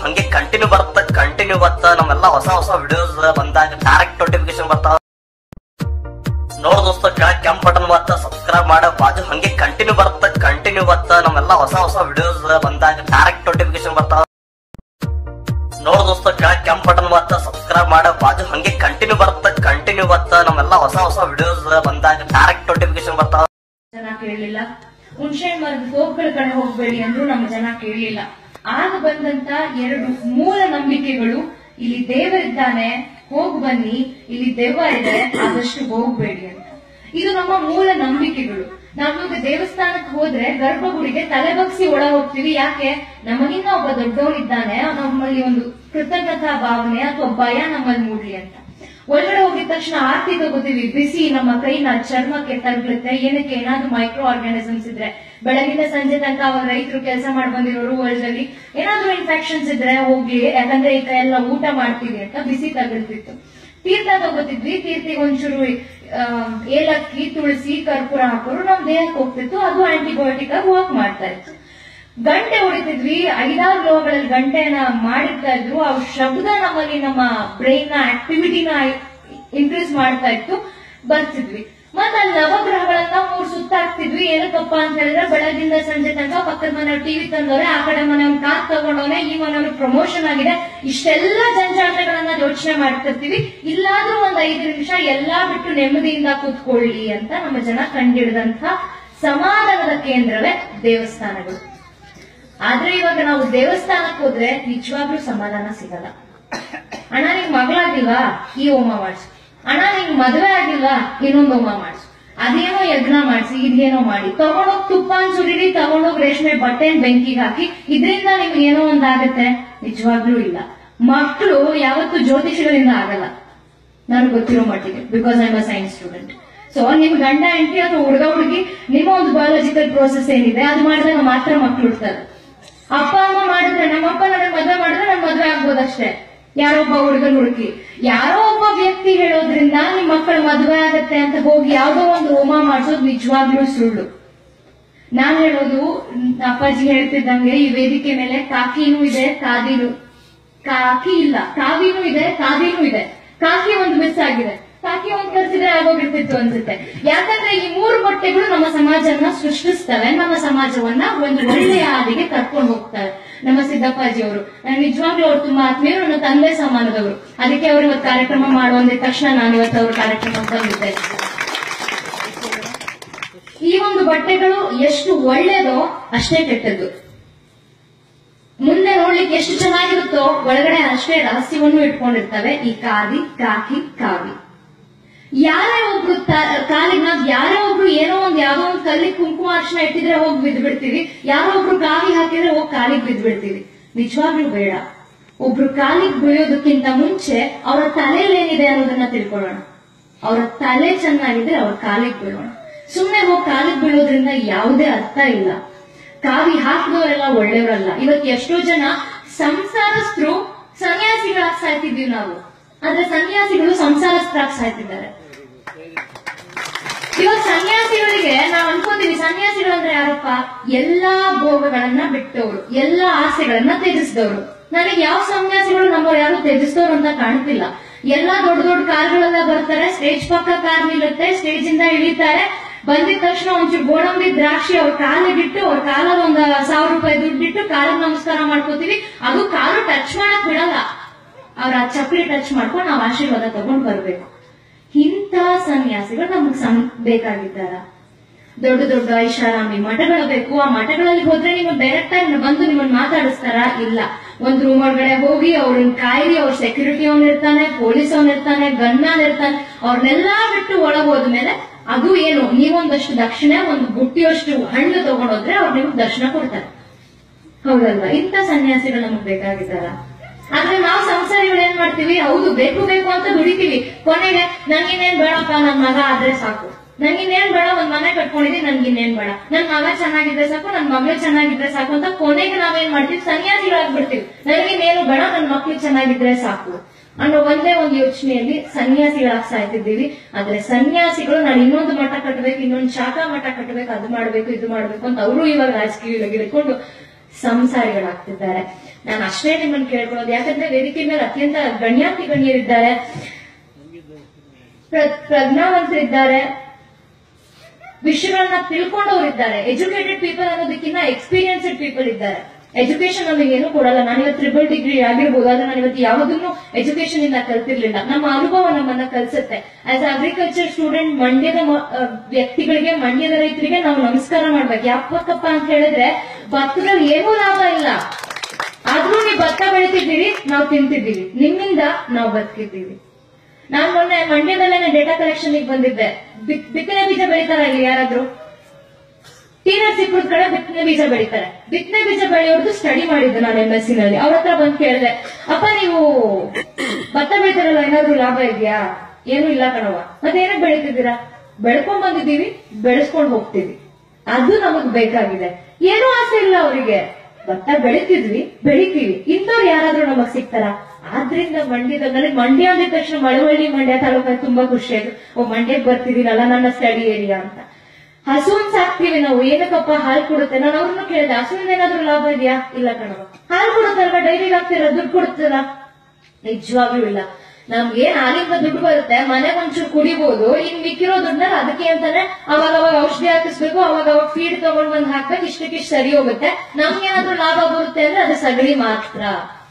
ಹಂಗೆ ಕಂಟಿನ್ಯೂ ಬರ್ತಾ ನಮ್ಮೆಲ್ಲ ಹೊಸ ವಿಡಿಯೋಸ್ ಬಂದಾಗ ಡೈರೆಕ್ಟ್ ನೋಟಿಫಿಕೇಶನ್ ಬರ್ತಾವ. ನೋಡ್ ದೋಸ್ತ ಕೆಳಗ್ ಕೆಂಪ್ ಬಟನ್ ಬರ್ತಾ ಸಬ್ಸ್ಕ್ರೈಬ್ ಮಾಡ ಬಾಜು ಹಂಗೆ ಕಂಟಿನ್ಯೂ ಬರ್ತಾ ನಮ್ಮೆಲ್ಲ ಹೊಸ ವಿಡಿಯೋಸ್ ಬಂದಾಗ ಡೈರೆಕ್ಟ್ ನೋಟಿಫಿಕೇಶನ್ ಬರ್ತಾವ. ನೋಡ್ ದೋಸ್ತ ಕೆಳಗ್ ಕೆಂಪ್ ಬಟನ್ ಬರ್ತಾ ಸಬ್ಸ್ಕ್ರೈಬ್ ಮಾಡ ಬಾಜು ಹಂಗೆ ಕಂಟಿನ್ಯೂ ಬರ್ತಾ ನಮ್ಮೆಲ್ಲ ಹೊಸ ವಿಡಿಯೋಸ್ ಬಂದಾಗ ಡೈರೆಕ್ಟ್ ನೋಟಿಫಿಕೇಶನ್ ಬರ್ತಾವ. ಜನ ಕೇಳಲಿಲ್ಲ. ಹುಣಸೆ ಮರದ ತೋಪುಗಳ ಕಡೆ ಹೋಗ್ಬೇಡಿ ಅಂದ್ರು ನಮ್ಮ ಜನ ಕೇಳಲಿಲ್ಲ. ಆಗ ಬಂದಂತ 2 ಮೂಲ ನಂಬಿಕೆಗಳು, ಇಲ್ಲಿ ದೇವರಿದ್ದಾನೆ ಹೋಗ್ ಬನ್ನಿ, ಇಲ್ಲಿ ದೆವ್ವ ಇದೆ ಆದಷ್ಟು ಹೋಗ್ಬೇಡಿ ಅಂತ. ಇದು ನಮ್ಮ ಮೂಲ ನಂಬಿಕೆಗಳು. ನಾವೀಗ ದೇವಸ್ಥಾನಕ್ಕೆ ಹೋದ್ರೆ ಗರ್ಭಗುಡಿಗೆ ತಲೆ ಬಗ್ಸಿ ಒಳ ಹೋಗ್ತೀವಿ. ಯಾಕೆ? ನಮಗಿನ್ನ ಒಬ್ಬ ದೊಡ್ಡವನಿದ್ದಾನೆ, ನಮ್ಮಲ್ಲಿ ಒಂದು ಕೃತಜ್ಞತಾ ಭಾವನೆ ಅಥವಾ ಭಯ ನಮ್ಮಲ್ಲಿ ಮೂಡ್ಲಿ ಅಂತ. ಒಳಗಡೆ ಹೋಗಿದ ತಕ್ಷಣ ಆರತಿ ತಗೋತೀವಿ, ಬಿಸಿ ನಮ್ಮ ಕೈನ ಚರ್ಮಕ್ಕೆ ತಗ್ಲುತ್ತೆ. ಏನಕ್ಕೆ? ಏನಾದ್ರು ಮೈಕ್ರೋ ಆರ್ಗಾನಿಸಮ್ಸ್ ಇದ್ರೆ, ಬೆಳಗಿನ ಸಂಜೆ ತನಕ ಅವಾಗ ರೈತರು ಕೆಲಸ ಮಾಡಿ ಬಂದಿರೋರು ಹೊಲದಲ್ಲಿ ಏನಾದ್ರು ಇನ್ಫೆಕ್ಷನ್ಸ್ ಇದ್ರೆ ಹೋಗ್ಲಿ, ಯಾಕಂದ್ರೆ ಈ ಎಲ್ಲ ಊಟ ಮಾಡ್ತೀವಿ ಅಂತ ಬಿಸಿ ತಗಲ್ತಿತ್ತು. ತೀರ್ಥ ತಗೋತಿದ್ವಿ, ತೀರ್ಥಿಗೆ ಒಂಚೂರು ಏಲಕ್ಕಿ, ತುಳಸಿ, ಕರ್ಪೂರ ಹಾಕೋರು ನಮ್ ದೇಹಕ್ಕೆ ಹೋಗ್ತಿತ್ತು. ಅದು ಆಂಟಿಬಯೋಟಿಕ್ ಆಗಿ ವರ್ಕ್ ಮಾಡ್ತಾ ಇತ್ತು. ಗಂಟೆ ಹೊಡಿತಿದ್ವಿ, 5-6 ಲೋಹಗಳಲ್ಲಿ ಗಂಟೆನ ಮಾಡಿರ್ತಾ ಇದ್ರು. ಆ ಶಬ್ದ ನಮ್ಮಲ್ಲಿ ನಮ್ಮ ಬ್ರೈನ್ ನ ಆಕ್ಟಿವಿಟಿನ ಇನ್ಕ್ರೀಸ್ ಮಾಡ್ತಾ ಇತ್ತು. ಬರ್ತಿದ್ವಿ. ಮತ್ತೆ ಅಲ್ಲಿ ನವಗ್ರಹಗಳನ್ನ 3 ಸುತ್ತ ಹಾಕ್ತಿದ್ವಿ. ಏನಕ್ಕಪ್ಪ ಅಂತ ಹೇಳಿದ್ರೆ, ಬೆಳಗಿಂದ ಸಂಜೆ ತನಕ ಪಕ್ಕದ ಮನೆಯವ್ರು ಟಿವಿ ತಂದವ್ರೆ, ಆ ಕಡೆ ಮನೆಯವ್ರು ಕಾರ್ ತಗೊಂಡವನೆ, ಈ ಮನೆಯವ್ರಿಗೆ ಪ್ರಮೋಷನ್ ಆಗಿದೆ, ಇಷ್ಟೆಲ್ಲ ಜಂಜಾಟಗಳನ್ನ ಯೋಚನೆ ಮಾಡ್ತಿರ್ತೀವಿ. ಇಲ್ಲಾದ್ರೂ ಒಂದ್ 5 ನಿಮಿಷ ಎಲ್ಲಾ ಬಿಟ್ಟು ನೆಮ್ಮದಿಯಿಂದ ಕೂತ್ಕೊಳ್ಳಿ ಅಂತ ನಮ್ಮ ಜನ ಕಂಡಿಡಿದಂತ ಸಮಾಧಾನದ ಕೇಂದ್ರವೇ ದೇವಸ್ಥಾನಗಳು. ಆದ್ರೆ ಇವಾಗ ನಾವು ದೇವಸ್ಥಾನಕ್ಕೆ ಹೋದ್ರೆ ನಿಜವಾಗ್ಲೂ ಸಮಾಧಾನ ಸಿಗಲ್ಲ. ಅಣ್ಣ ನಿಂಗ್ ಮಗಳಾಗಿಲ್ವಾ, ಈ ಹೋಮ ಮಾಡ್ಸು. ಅಣ್ಣ ನಿಂಗ್ ಮದುವೆ ಆಗಿಲ್ವಾ, ಇನ್ನೊಂದು ಹೋಮ ಮಾಡ್ಸು. ಅದೇನೋ ಯಜ್ಞ ಮಾಡ್ಸಿ, ಇದೇನೋ ಮಾಡಿ, ತಗೊಂಡೋಗ್ ತುಪ್ಪ ಸುರಿರಿ, ತಗೊಂಡೋಗ್ ರೇಷ್ಮೆ ಬಟ್ಟೆ ಬೆಂಕಿಗೆ ಹಾಕಿ, ಇದರಿಂದ ನಿಮ್ಗೆ ಏನೋ ಒಂದಾಗತ್ತೆ? ನಿಜವಾಗ್ಲೂ ಇಲ್ಲ. ಮಕ್ಕಳು ಯಾವತ್ತು ಜ್ಯೋತಿಷಗಳಿಂದ ಆಗಲ್ಲ, ನನಗೆ ಗೊತ್ತಿರೋ ಮಟ್ಟಿಗೆ, because I am a science student. So ನಿಮ್ ಗಂಡ ಹೆಂಡತಿ ಅಥವಾ ಹುಡುಗ ಹುಡುಗಿ ನಿಮ್ಮ ಒಂದು ಬಯಾಲಜಿಕಲ್ ಪ್ರೋಸೆಸ್ ಏನಿದೆ ಅದು ಮಾಡಿದಾಗ ಮಾತ್ರ ಮಕ್ಳು ಹುಡ್ತಾರೆ. ಅಪ್ಪ ಅಮ್ಮ ಮಾಡಿದ್ರೆ, ನಮ್ಮಪ್ಪ ನನಗೆ ಮದುವೆ ಮಾಡಿದ್ರೆ ನನ್ ಮದುವೆ ಆಗ್ಬೋದಷ್ಟೇ. ಯಾರೊಬ್ಬ ಹುಡುಗನ್ ಹುಡುಕಿ, ಯಾರೋ ಒಬ್ಬ ವ್ಯಕ್ತಿ ಹೇಳೋದ್ರಿಂದ ನಿಮ್ ಮಕ್ಕಳ ಮದುವೆ ಆಗತ್ತೆ ಅಂತ ಹೋಗಿ ಯಾವ್ದೋ ಒಂದು ಹೋಮ ಮಾಡ್ಸೋದು ನಿಜವಾಗ್ಲೂ ಸುಳ್ಳು. ನಾನ್ ಹೇಳೋದು, ಅಪ್ಪಾಜಿ ಹೇಳ್ತಿದ್ದಂಗೆ ಈ ವೇದಿಕೆ ಮೇಲೆ ಕಾಕಿನೂ ಇದೆ, ಕಾಕಿ ಇಲ್ಲ, ಕಾವಿನೂ ಇದೆ, ಕಾದಿನೂ ಇದೆ. ಕಾಕಿ ಒಂದು ಮಿಸ್ ಆಗಿದೆ, ಕಾಕಿ ಒಂದ್ ಕರ್ಸಿದ್ರೆ ಆಗೋಗಿರ್ತಿತ್ತು ಅನ್ಸುತ್ತೆ. ಯಾಕಂದ್ರೆ ಈ 3 ಬಟ್ಟೆಗಳು ನಮ್ಮ ಸಮಾಜವನ್ನ ಸೃಷ್ಟಿಸ್ತವೆ, ನಮ್ಮ ಸಮಾಜವನ್ನ ಒಂದು ಒಳ್ಳೆಯ ಹಾದಿಗೆ ಕರ್ಕೊಂಡು ಹೋಗ್ತವೆ. ನಮ್ಮ ಸಿದ್ದಪ್ಪಾಜಿ ಅವರು ನಿಜವಾಗ್ಲೂ ಅವ್ರು ತುಂಬಾ ಆತ್ಮೀಯರು, ನನ್ನ ತಂದೆ ಸಮಾನದವರು. ಅದಕ್ಕೆ ಅವ್ರು ಇವತ್ತು ಕಾರ್ಯಕ್ರಮ ಮಾಡುವಂದ ತಕ್ಷಣ ನಾನು ಇವತ್ತು ಅವ್ರ ಕಾರ್ಯಕ್ರಮ ಬಂದಿದ್ದೆ. ಈ ಒಂದು ಬಟ್ಟೆಗಳು ಎಷ್ಟು ಒಳ್ಳೇದೋ ಅಷ್ಟೇ ಕೆಟ್ಟದ್ದು. ಮುಂದೆ ನೋಡ್ಲಿಕ್ಕೆ ಎಷ್ಟು ಚೆನ್ನಾಗಿರುತ್ತೋ ಒಳಗಡೆ ಅಷ್ಟೇ ರಹಸ್ಯವನ್ನು ಇಟ್ಕೊಂಡಿರ್ತವೆ ಈ ಕಾದಿ, ಕಾಕಿ, ಕಾವಿ. ಯಾರೇ ಒಬ್ರು ಕಾಲಿಗೆ ನಾವ್ ಯಾರೇ ಒಬ್ರು ಏನೋ ಯಾವ್ದೋ ಒಂದು ಕಲ್ಲಿಗೆ ಕುಂಕುಮ ಅರ್ಶನ ಇಟ್ಟಿದ್ರೆ ಹೋಗಿ ಬಿದ್ದು ಬಿಡ್ತೀವಿ. ಯಾರೋ ಒಬ್ರು ಕಾವಿ ಹಾಕಿದ್ರೆ ಹೋಗಿ ಕಾಲಿಗೆ ಬಿದ್ದು ಬಿಡ್ತೀವಿ. ನಿಜವಾಗ್ಲೂ ಬೇಡ. ಒಬ್ರು ಕಾಲಿಗೆ ಬೀಳೋದಕ್ಕಿಂತ ಮುಂಚೆ ಅವರ ತಲೆಯಲ್ಲಿ ಏನಿದೆ ಅನ್ನೋದನ್ನ ತಿಳ್ಕೊಳ್ಳೋಣ. ಅವರ ತಲೆ ಚೆನ್ನಾಗಿದ್ರೆ ಅವ್ರ ಕಾಲಿಗೆ ಬೀಳೋಣ. ಸುಮ್ನೆ ಹೋಗಿ ಕಾಲಿಗೆ ಬೀಳೋದ್ರಿಂದ ಯಾವುದೇ ಅರ್ಥ ಇಲ್ಲ. ಕಾವಿ ಹಾಕಿದವರೆಲ್ಲ ಒಳ್ಳೆಯವರಲ್ಲ. ಇವತ್ತು ಎಷ್ಟೋ ಜನ ಸಂಸಾರಸ್ಥರು ಸನ್ಯಾಸಿಗಳಾಗಿ ಸಾಯ್ತಿದ್ವಿ ನಾವು, ಆದ್ರೆ ಸನ್ಯಾಸಿಗಳು ಸಂಸಾರಸ್ಥರಾಗಿ ಸಾಯ್ತಿದ್ದಾರೆ. ಇವಾಗ ಸನ್ಯಾಸಿಗಳಿಗೆ ನಾವ್ ಅನ್ಕೋತೀವಿ, ಸನ್ಯಾಸಿಗಳಂದ್ರೆ ಯಾರಪ್ಪ? ಎಲ್ಲಾ ಭೋಗಗಳನ್ನ ಬಿಟ್ಟವರು, ಎಲ್ಲಾ ಆಸೆಗಳನ್ನ ತ್ಯಜಿಸಿದವರು. ನನಗೆ ಯಾವ ಸನ್ಯಾಸಿಗಳು ನಮ್ಮವ್ರು ಯಾರು ತ್ಯಜಿಸಿದವರು ಅಂತ ಕಾಣ್ತಿಲ್ಲ. ಎಲ್ಲಾ ದೊಡ್ಡ ದೊಡ್ಡ ಕಾರ್ಗಳೆಲ್ಲ ಬರ್ತಾರೆ, ಸ್ಟೇಜ್ ಪಕ್ಕ ಕಾರ್ ನಿಲ್ಲುತ್ತೆ, ಸ್ಟೇಜ್ ಇಂದ ಇಳಿತಾರೆ. ಬಂದಿದ ತಕ್ಷಣ ಒಂಚೂರು ಗೋಡಂಬಿ ದ್ರಾಕ್ಷಿ ಅವ್ರ ಕಾಲಿಗಿಟ್ಟು, ಅವ್ರ ಕಾಲಲ್ಲಿ ಒಂದು 1000 ರೂಪಾಯಿ ದುಡ್ಡಿಟ್ಟು ಕಾಲಿಗೆ ನಮಸ್ಕಾರ ಮಾಡ್ಕೋತೀವಿ. ಅದು ಕಾಲು ಟಚ್ ಮಾಡಕ್ ಬಿಡಲ್ಲ, ಅವ್ರ ಆ ಚಪ್ಪಲಿ ಟಚ್ ಮಾಡ್ಕೊಂಡು ನಾವು ಆಶೀರ್ವಾದ ತಗೊಂಡ್ ಬರ್ಬೇಕು. ಇಂಥ ಸನ್ಯಾಸಿಗಳು ನಮಗ್ ಬೇಕಾಗಿದ್ದಾರ? ದೊಡ್ಡ ದೊಡ್ಡ ಐಷಾರಾಮಿ ಮಠಗಳು ಬೇಕು. ಆ ಮಠಗಳಲ್ಲಿ ಹೋದ್ರೆ ನಿಮ್ಮನ್ನ ಡೈರೆಕ್ಟ್ ಆಗಿ ಬಂದು ನಿಮ್ಮನ್ನ ಮಾತಾಡಿಸ್ತಾರ? ಇಲ್ಲ. ಒಂದ್ ರೂಮ್ ಒಳಗಡೆ ಹೋಗಿ ಅವ್ರನ್ನ ಕಾಯಿರಿ, ಅವ್ರ ಸೆಕ್ಯೂರಿಟಿ ಅವನ್ ಇರ್ತಾನೆ, ಪೊಲೀಸ್ ಅವನ್ ಇರ್ತಾನೆ, ಗನ್ನಾನ್ ಇರ್ತಾನೆ. ಅವ್ರನ್ನೆಲ್ಲಾ ಬಿಟ್ಟು ಒಳಗ್ ಹೋದ್ಮೇಲೆ ಅದು ಏನು, ನೀವೊಂದಷ್ಟು ದಕ್ಷಿಣೆ, ಒಂದು ಬುಟ್ಟಿಯಷ್ಟು ಹಣ್ಣು ತಗೊಂಡೋದ್ರೆ ಅವ್ರು ನಿಮ್ಗೆ ದರ್ಶನ ಕೊಡ್ತಾರೆ. ಹೌದಲ್ವಾ? ಇಂಥ ಸನ್ಯಾಸಿಗಳು ನಮಗ್ ಬೇಕಾಗಿದ್ದಾರ? ಆದ್ರೆ ನಾವು ಸಂಸಾರಿಗಳು ಏನ್ ಮಾಡ್ತೀವಿ? ಹೌದು, ಬೇಕು ಬೇಕು ಅಂತ ದುಡಿತೀವಿ. ಕೊನೆಗೆ ನನ್ಗಿನ್ನೇನ್ ಬೇಡಪ್ಪ, ನನ್ ಮಗ ಆದ್ರೆ ಸಾಕು, ನನ್ಗಿನ್ನೇನ್ ಬೇಡ, ಒಂದ್ ಮನೆ ಕಟ್ಕೊಂಡಿದೀನಿ, ನನ್ಗಿನ್ನೇನ್ ಬೇಡ, ನನ್ ಮಗ ಚೆನ್ನಾಗಿದ್ರೆ ಸಾಕು, ನನ್ ಮಗಳು ಚೆನ್ನಾಗಿದ್ರೆ ಸಾಕು ಅಂತ ಕೊನೆಗೆ ನಾವೇನ್ ಮಾಡ್ತೀವಿ? ಸನ್ಯಾಸಿಗಳಾಗ್ಬಿಡ್ತೀವಿ. ನನ್ಗಿನ್ನೇನು ಬೇಡ, ನನ್ ಮಕ್ಳು ಚೆನ್ನಾಗಿದ್ರೆ ಸಾಕು ಅನ್ನೋ ಒಂದೇ ಒಂದು ಯೋಚನೆಯಲ್ಲಿ ಸನ್ಯಾಸಿಗಳಾಗಿ ಸಾಯ್ತಿದ್ದೀವಿ. ಆದ್ರೆ ಸನ್ಯಾಸಿಗಳು ನಾನು ಇನ್ನೊಂದು ಮಠ ಕಟ್ಟಬೇಕು, ಇನ್ನೊಂದು ಶಾಖಾ ಮಠ ಕಟ್ಟಬೇಕು, ಅದು ಮಾಡ್ಬೇಕು, ಇದು ಮಾಡ್ಬೇಕು ಅಂತ ಅವರು ಇವಾಗ ರಾಜಕೀಯ ಇಟ್ಕೊಂಡು ಸಂಸಾರಿಗಳಾಗ್ತಿದ್ದಾರೆ. ನಾನು ಅಷ್ಟೇ ನಿಮ್ಮನ್ನು ಕೇಳ್ಕೊಳ್ಳೋದು. ಯಾಕಂದ್ರೆ ವೇದಿಕೆ ಮೇಲೆ ಅತ್ಯಂತ ಗಣ್ಯಾತಿ ಗಣ್ಯರಿದ್ದಾರೆ, ಪ್ರಜ್ಞಾವಂತರಿದ್ದಾರೆ, ವಿಷಯಗಳನ್ನ ತಿಳ್ಕೊಂಡವರಿದ್ದಾರೆ. ಎಜುಕೇಟೆಡ್ ಪೀಪಲ್ ಅನ್ನೋದಕ್ಕಿಂತ ಎಕ್ಸ್ಪೀರಿಯನ್ಸ್ಡ್ ಪೀಪಲ್ ಇದ್ದಾರೆ. ಎಜುಕೇಶನ್ ನಮಗೆ ಏನು ಕೊಡಲ್ಲ. ನಾನಿವತ್ತು ಟ್ರಿಬಲ್ ಡಿಗ್ರಿ ಆಗಿರ್ಬೋದು, ಆದ್ರೆ ನಾನು ಇವತ್ತು ಯಾವುದನ್ನು ಎಜುಕೇಶನ್ ಇಂದ ಕಲ್ತಿರ್ಲಿಲ್ಲ. ನಮ್ಮ ಅನುಭವ ನಮ್ಮನ್ನ ಕಲ್ಸುತ್ತೆ. ಆಸ್ ಅಗ್ರಿಕಲ್ಚರ್ ಸ್ಟೂಡೆಂಟ್ ಮಂಡ್ಯದ ವ್ಯಕ್ತಿಗಳಿಗೆ, ಮಂಡ್ಯದ ರೈತರಿಗೆ ನಾವು ನಮಸ್ಕಾರ ಮಾಡ್ಬೇಕು. ಯಾಕಪ್ಪ ಅಂತ ಹೇಳಿದ್ರೆ ಭತ್ತದಲ್ಲಿ ಏನೂ ಲಾಭ ಇಲ್ಲ, ಆದ್ರೂ ನೀವು ಭತ್ತ ಬೆಳಿತಿದ್ದೀವಿ, ನಾವು ತಿಂತಿದ್ದೀವಿ, ನಿಮ್ಮಿಂದ ನಾವು ಬದುಕಿದ್ದೀವಿ. ನಾನು ಮೊನ್ನೆ ಮಂಡ್ಯದಲ್ಲೇನೆ ಡೇಟಾ ಕಲೆಕ್ಷನ್ ಬಂದಿದ್ದೆ. ಬಿತ್ತನೆ ಬೀಜ ಬೆಳಿತಾರ ಇಲ್ಲಿ ಯಾರಾದ್ರೂ? ಟಿ.ನರಸೀಪುರದ ಕಡೆ ಬಿತ್ತನೆ ಬೀಜ ಬೆಳಿತಾರೆ. ಬಿತ್ತನೆ ಬೀಜ ಬೆಳೆಯೋದು ಸ್ಟಡಿ ಮಾಡಿದ್ದು ನಾನು MSc ನಲ್ಲಿ. ಅವ್ರ ಹತ್ರ ಬಂದು ಕೇಳಿದೆ, ಅಪ್ಪ ನೀವು ಭತ್ತ ಬೆಳಿತಾರಲ್ಲ, ಏನಾದ್ರು ಲಾಭ ಇದೆಯಾ? ಏನು ಇಲ್ಲ ಕಣವ. ಮತ್ತೆ ಏನಕ್ಕೆ ಬೆಳಿತಿದ್ದೀರಾ? ಬೆಳ್ಕೊಂಡ್ ಬಂದಿದ್ದೀವಿ, ಬೆಳೆಸ್ಕೊಂಡ್ ಹೋಗ್ತೀವಿ, ಅದು ನಮಗ್ ಬೇಕಾಗಿದೆ. ಏನೂ ಆಸೆ ಇಲ್ಲ ಅವರಿಗೆ. ಭತ್ತ ಬೆಳಿತಿದ್ವಿ, ಬೆಳಿತೀವಿ, ಇಂಥವ್ರು ಯಾರಾದ್ರೂ ನಮಗ್ ಸಿಗ್ತಾರ? ಆದ್ರಿಂದ ಮಂಡ್ಯದ, ನನಗೆ ಮಂಡ್ಯ ಅಂದಿದ ತಕ್ಷಣ ಮಳವಳ್ಳಿ ಮಂಡ್ಯ ತಾಲೂಕ ತುಂಬಾ ಖುಷಿ ಆಯ್ತು. ಮಂಡ್ಯಕ್ಕೆ ಬರ್ತಿದ್ದೀನಲ್ಲ, ನನ್ನ ಸ್ಟಡಿ ಏರಿಯಾ ಅಂತ. ಹಸುನ್ ಸಾಕ್ತಿವಿ ನಾವು, ಏನಕ್ಕಪ್ಪ? ಹಾಲು ಕೊಡುತ್ತೆ. ನಾನು ಅವ್ರನ್ನ ಕೇಳಿದೆ, ಹಸುವಿನ ಏನಾದ್ರೂ ಲಾಭ ಇದೆಯಾ? ಇಲ್ಲ ಕಣವ. ಹಾಲು ಕೊಡುತ್ತಲ್ವಾ, ಡೈರಿಗೆ ಹಾಕ್ತಿರ, ದುಡ್ಡು ಕೊಡುತ್ತಲ್ಲ? ನಿಜವಾಗ್ಲೂ ಇಲ್ಲ. ನಮ್ಗೆ ಹಾಲಿಂದ ದುಡ್ಡು ಬರುತ್ತೆ, ಮನೆಗೆ ಒಂಚೂರು ಕುಡಿಬಹುದು. ಇನ್ ಮಿಕ್ಕಿರೋ ದುಡ್ಡನ್ನ ಅದಕ್ಕೆ ಅಂತಾನೆ ಅವಾಗ ಔಷಧಿ ಹಾಕಿಸ್ಬೇಕು, ಅವಾಗ ಫೀಡ್ ತಗೊಂಡ್ ಬಂದ್ ಹಾಕ್ಬೇಕು, ಇಷ್ಟಕ್ಕಿಷ್ಟು ಸರಿ ಹೋಗುತ್ತೆ. ನಮ್ಗೇನಾದ್ರೂ ಲಾಭ ಬರುತ್ತೆ ಅಂದ್ರೆ ಅದು ಸಗಣಿ ಮಾತ್ರ.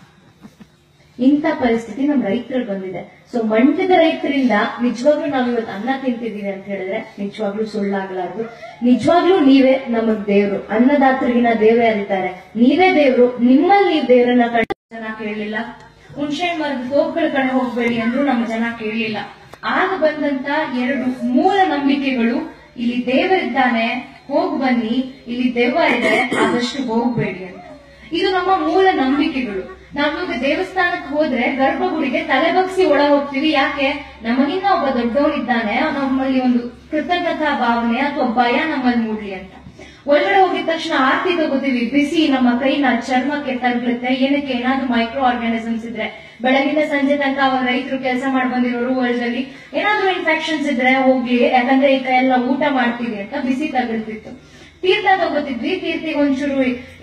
ಇಂಥ ಪರಿಸ್ಥಿತಿ ನಮ್ ರೈತರಲ್ಲಿ ಬಂದಿದೆ. ಸೊ ಮಂಡ್ಯದ ರೈತರಿಂದ ನಿಜವಾಗ್ಲೂ ನಾವು ಇವತ್ತು ಅನ್ನ ತಿಂತಿದೀವಿ ಅಂತ ಹೇಳಿದ್ರೆ ನಿಜವಾಗ್ಲೂ ಸುಳ್ಳಾಗ್ಲಾರ್ದು. ನಿಜವಾಗ್ಲೂ ನೀವೇ ನಮಗ್ ದೇವ್ರು. ಅನ್ನದಾತರಿಗಿನ ದೇವರೇ ಅರಿತಾರೆ. ನೀವೇ ದೇವ್ರು. ನಿಮ್ಮಲ್ಲಿ ನೀವು ದೇವರನ್ನ ಕಂಡು ಜನ ಕೇಳಲಿಲ್ಲ. ಹುಣಸೆ ಮರದ ತೋಪುಗಳ ಕಡೆ ಹೋಗ್ಬೇಡಿ ಅಂದ್ರೂ ನಮ್ಮ ಜನ ಕೇಳಲಿಲ್ಲ. ಆಗ ಬಂದಂತ 2 ಮೂಲ ನಂಬಿಕೆಗಳು, ಇಲ್ಲಿ ದೇವರಿದ್ದಾನೆ, ಹೋಗ್ ಬನ್ನಿ, ಇಲ್ಲಿ ದೆವ್ವ ಇದೆ, ಆದಷ್ಟು ಹೋಗ್ಬೇಡಿ ಅಂತ. ಇದು ನಮ್ಮ ಮೂಲ ನಂಬಿಕೆಗಳು. ನಾವಿವಾಗ ದೇವಸ್ಥಾನಕ್ಕೆ ಹೋದ್ರೆ ಗರ್ಭಗುಡಿಗೆ ತಲೆ ಬಗ್ಸಿ ಒಳ ಹೋಗ್ತೀವಿ. ಯಾಕೆ? ನಮಗಿನ್ನ ಒಬ್ಬ ದೊಡ್ಡವನಿದ್ದಾನೆ, ನಮ್ಮಲ್ಲಿ ಒಂದು ಕೃತಜ್ಞತಾ ಭಾವನೆ ಅಥವಾ ಭಯ ನಮ್ಮಲ್ಲಿ ಮೂಡ್ಲಿ ಅಂತ. ಒಳಗಡೆ ಹೋಗಿದ ತಕ್ಷಣ ಆರತಿ ತಗೋತೀವಿ. ಬಿಸಿ ನಮ್ಮ ಕೈನ ಚರ್ಮಕ್ಕೆ ತಗ್ಲುತ್ತೆ. ಏನಕ್ಕೆ? ಏನಾದ್ರೂ ಮೈಕ್ರೋ ಆರ್ಗಾನಿಸಮ್ಸ್ ಇದ್ರೆ, ಬೆಳಗಿನ ಸಂಜೆ ತನಕ ಅವಾಗ ರೈತರು ಕೆಲಸ ಮಾಡಿ ಬಂದಿರೋರು ಹೊಲದಲ್ಲಿ ಏನಾದ್ರೂ ಇನ್ಫೆಕ್ಷನ್ಸ್ ಇದ್ರೆ ಹೋಗ್ಲಿ, ಯಾಕಂದ್ರೆ ಈ ಎಲ್ಲ ಊಟ ಮಾಡ್ತೀವಿ ಅಂತ ಬಿಸಿ ತಗಲ್ತಿತ್ತು. ತೀರ್ಥ ತಗೋತಿದ್ವಿ. ತೀರ್ಥಿಗೆ ಒಂಚೂರು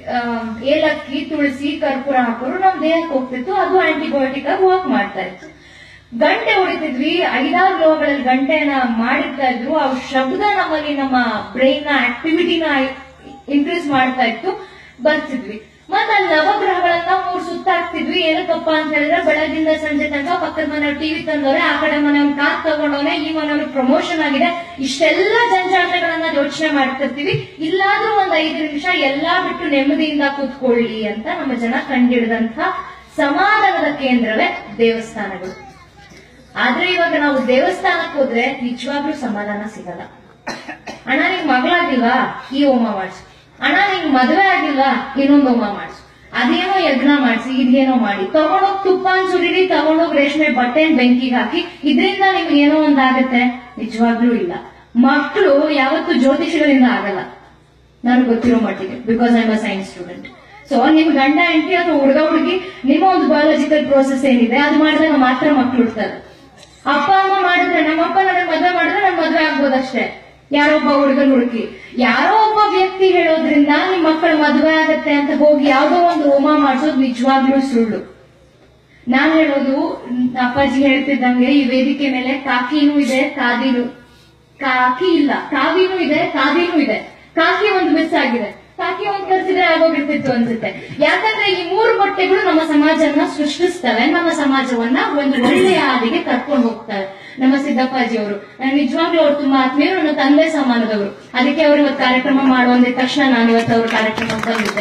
ಏಲಕ್ಕಿ, ತುಳಸಿ, ಕರ್ಪೂರ ಹಾಕೋರು ನಮ್ ದೇಹಕ್ಕೆ ಹೋಗ್ತಿತ್ತು. ಅದು ಆಂಟಿಬಯೋಟಿಕ್ ಆಗಿ ವರ್ಕ್ ಮಾಡ್ತಾ ಇತ್ತು. ಗಂಟೆ ಹೊಡಿತಿದ್ವಿ. 5-6 ಲೋಹಗಳಲ್ಲಿ ಗಂಟೆನ ಮಾಡಿರ್ತಾ ಇದ್ರು. ಆ ಶಬ್ದ ನಮ್ಮಲ್ಲಿ ನಮ್ಮ ಬ್ರೈನ್ ನ ಆಕ್ಟಿವಿಟಿನ ಇನ್ಕ್ರೀಸ್ ಮಾಡ್ತಾ ಇತ್ತು. ಬರ್ತಿದ್ವಿ. ಮತ್ತೆ ಅಲ್ಲಿ ನವಗ್ರಹಗಳನ್ನ 3 ಸುತ್ತ ಹಾಕ್ತಿದ್ವಿ. ಏನಕ್ಕಪ್ಪ ಅಂತ ಹೇಳಿದ್ರೆ ಬೆಳಗಿಂದ ಸಂಜೆ ತನಕ ಪಕ್ಕದ ಮನೆಯವ್ರು ಟಿವಿ ತಂದವ್ರೆ, ಆ ಕಡೆ ಮನೆಯವ್ರು ಕಾರ್ ತಗೊಂಡವ್ರೆ, ಈ ಮನೆಯವ್ರಿಗೆ ಪ್ರಮೋಷನ್ ಆಗಿದೆ, ಇಷ್ಟೆಲ್ಲ ಜಂಜಾಟಗಳನ್ನ ಯೋಚನೆ ಮಾಡ್ತಿರ್ತೀವಿ. ಇಲ್ಲಾದ್ರೂ ಒಂದ್ 5 ನಿಮಿಷ ಎಲ್ಲಾ ಬಿಟ್ಟು ನೆಮ್ಮದಿಯಿಂದ ಕೂತ್ಕೊಳ್ಳಿ ಅಂತ ನಮ್ಮ ಜನ ಕಂಡಿಡಿದಂತ ಸಮಾಧಾನದ ಕೇಂದ್ರವೇ ದೇವಸ್ಥಾನಗಳು. ಆದ್ರೆ ಇವಾಗ ನಾವು ದೇವಸ್ಥಾನಕ್ಕೆ ಹೋದ್ರೆ ನಿಜವಾಗ್ಲೂ ಸಮಾಧಾನ ಸಿಗಲ್ಲ. ಅಣ್ಣ ನಿಂಗ್ ಮಗಳಾಗಿಲ್ವಾ? ಈ ಹೋಮ ಮಾಡ್ಸು. ಅಣ್ಣ ನಿಂಗ್ ಮದುವೆ ಆಗಿಲ್ವಾ? ಇನ್ನೊಂದು ಹೋಮ ಮಾಡ್ಸು. ಅದೇನೋ ಯಜ್ಞ ಮಾಡ್ಸಿ, ಇದೇನೋ ಮಾಡಿ, ತಗೊಂಡೋಗ್ ತುಪ್ಪ ಸುರಿರಿ, ತಗೊಂಡೋಗ್ ರೇಷ್ಮೆ ಬಟ್ಟೆ ಬೆಂಕಿಗೆ ಹಾಕಿ, ಇದ್ರಿಂದ ನಿಮ್ಗೆ ಏನೋ ಒಂದಾಗತ್ತೆ? ನಿಜವಾಗ್ಲೂ ಇಲ್ಲ. ಮಕ್ಕಳು ಯಾವತ್ತು ಜ್ಯೋತಿಷಿಗಳಿಂದ ಆಗಲ್ಲ, ನನಗೆ ಗೊತ್ತಿರೋ ಮಟ್ಟಿಗೆ, because I am a science student. So ನಿಮ್ ಗಂಡ ಹೆಂಡತಿ ಅಥವಾ ಹುಡುಗ ಹುಡುಗಿ ನಿಮ್ಮ ಒಂದು ಬಯಾಲಜಿಕಲ್ ಪ್ರೋಸೆಸ್ ಏನಿದೆ ಅದು ಮಾಡಿದಾಗ ಮಾತ್ರ ಮಕ್ಳು ಹುಡ್ತಾರೆ. ಅಪ್ಪ ಅಮ್ಮ ಮಾಡಿದ್ರೆ, ನಮ್ಮಪ್ಪ ನನಗೆ ಮದುವೆ ಮಾಡಿದ್ರೆ ನನ್ ಮದುವೆ ಆಗ್ಬೋದಷ್ಟೇ. ಯಾರೊಬ್ಬ ಹುಡುಗನ್ ಹುಡುಕಿ, ಯಾರೋ ಒಬ್ಬ ವ್ಯಕ್ತಿ ಹೇಳೋದ್ರಿಂದ ನಿಮ್ ಮಕ್ಕಳ ಮದುವೆ ಆಗತ್ತೆ ಅಂತ ಹೋಗಿ ಯಾವ್ದೋ ಒಂದು ಹೋಮ ಮಾಡ್ಸೋದು ನಿಜವಾಗ್ಲೂ ಸುಳ್ಳು. ನಾನ್ ಹೇಳೋದು, ಅಪ್ಪಾಜಿ ಹೇಳ್ತಿದ್ದಂಗೆ ಈ ವೇದಿಕೆ ಮೇಲೆ ಕಾಕಿನೂ ಇದೆ, ಕಾಕಿ ಇಲ್ಲ, ಕಾವಿನೂ ಇದೆ, ಕಾದಿನೂ ಇದೆ. ಕಾಕಿ ಒಂದು ಮಿಸ್ ಆಗಿದೆ. ಕಾಕಿ ಒಂದು ಕರ್ಸಿದ್ರೆ ಆಗೋಗಿರ್ತಿತ್ತು ಅನ್ಸುತ್ತೆ. ಯಾಕಂದ್ರೆ ಈ 3 ಬಟ್ಟೆಗಳು ನಮ್ಮ ಸಮಾಜವನ್ನ ಸೃಷ್ಟಿಸ್ತವೆ, ನಮ್ಮ ಸಮಾಜವನ್ನ ಒಂದು ಒಳ್ಳೆಯ ಹಾದಿಗೆ ಕರ್ಕೊಂಡು ಹೋಗ್ತವೆ. ನಮ್ಮ ಸಿದ್ದಪ್ಪಾಜಿ ಅವರು ನಿಜವಾಗ್ಲೂ ಅವ್ರು ತುಂಬಾ ಆತ್ಮೀಯರು, ನನ್ನ ತಂದೆ ಸಮಾನದವರು. ಅದಕ್ಕೆ ಅವರು ಇವತ್ತು ಕಾರ್ಯಕ್ರಮ ಮಾಡುವಂದಿದ ತಕ್ಷಣ ನಾನು ಇವತ್ತು ಅವ್ರ ಕಾರ್ಯಕ್ರಮ ಬಂದಿದ್ದೆ.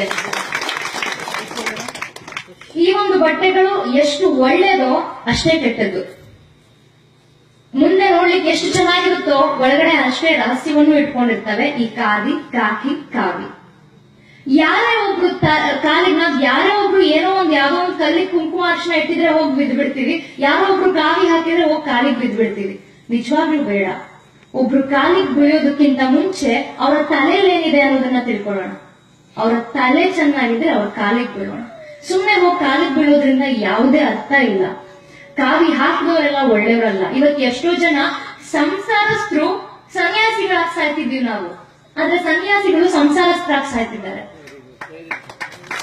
ಈ ಒಂದು ಬಟ್ಟೆಗಳು ಎಷ್ಟು ಒಳ್ಳೇದೋ ಅಷ್ಟೇ ಕೆಟ್ಟದ್ದು. ಮುಂದೆ ನೋಡ್ಲಿಕ್ಕೆ ಎಷ್ಟು ಚೆನ್ನಾಗಿರುತ್ತೋ ಒಳಗಡೆ ಅಷ್ಟೇ ರಹಸ್ಯವನ್ನು ಇಟ್ಕೊಂಡಿರ್ತವೆ ಈ ಖಾದಿ, ಕಾಕಿ, ಕಾವಿ. ಯಾರೇ ಒಬ್ರು ಕಾಲಿಗೆ ನಾವ್ ಯಾರೇ ಒಬ್ರು ಏನೋ ಒಂದ್ ಯಾವ್ದೋ ಒಂದ್ ಕಲ್ಲಿಗೆ ಕುಂಕುಮ ಅರ್ಶನ ಇಟ್ಟಿದ್ರೆ ಹೋಗಿ ಬಿದ್ದ್ಬಿಡ್ತೀವಿ. ಯಾರೋ ಒಬ್ರು ಕಾವಿ ಹಾಕಿದ್ರೆ ಹೋಗಿ ಕಾಲಿಗೆ ಬಿದ್ದ್ಬಿಡ್ತೀವಿ. ನಿಜವಾಗ್ಲೂ ಬೇಡ. ಒಬ್ರು ಕಾಲಿಗೆ ಬೀಳೋದಕ್ಕಿಂತ ಮುಂಚೆ ಅವರ ತಲೆಯಲ್ಲಿ ಏನಿದೆ ಅನ್ನೋದನ್ನ ತಿಳ್ಕೊಳ್ಳೋಣ. ಅವರ ತಲೆ ಚೆನ್ನಾಗಿದ್ರೆ ಅವ್ರ ಕಾಲಿಗೆ ಬೀಳೋಣ. ಸುಮ್ನೆ ಹೋಗಿ ಕಾಲಿಗೆ ಬೀಳೋದ್ರಿಂದ ಯಾವುದೇ ಅರ್ಥ ಇಲ್ಲ. ಕಾವಿ ಹಾಕಿದವರೆಲ್ಲ ಒಳ್ಳೆಯವರಲ್ಲ. ಇವತ್ತು ಎಷ್ಟೋ ಜನ ಸಂಸಾರಸ್ಥರು ಸನ್ಯಾಸಿಗಳಾಗಿ ಸಾಯ್ತಿದ್ವಿ ನಾವು, ಆದ್ರೆ ಸನ್ಯಾಸಿಗಳು ಸಂಸಾರಸ್ಥರಾಗಿ ಸಾಯ್ತಿದ್ದಾರೆ.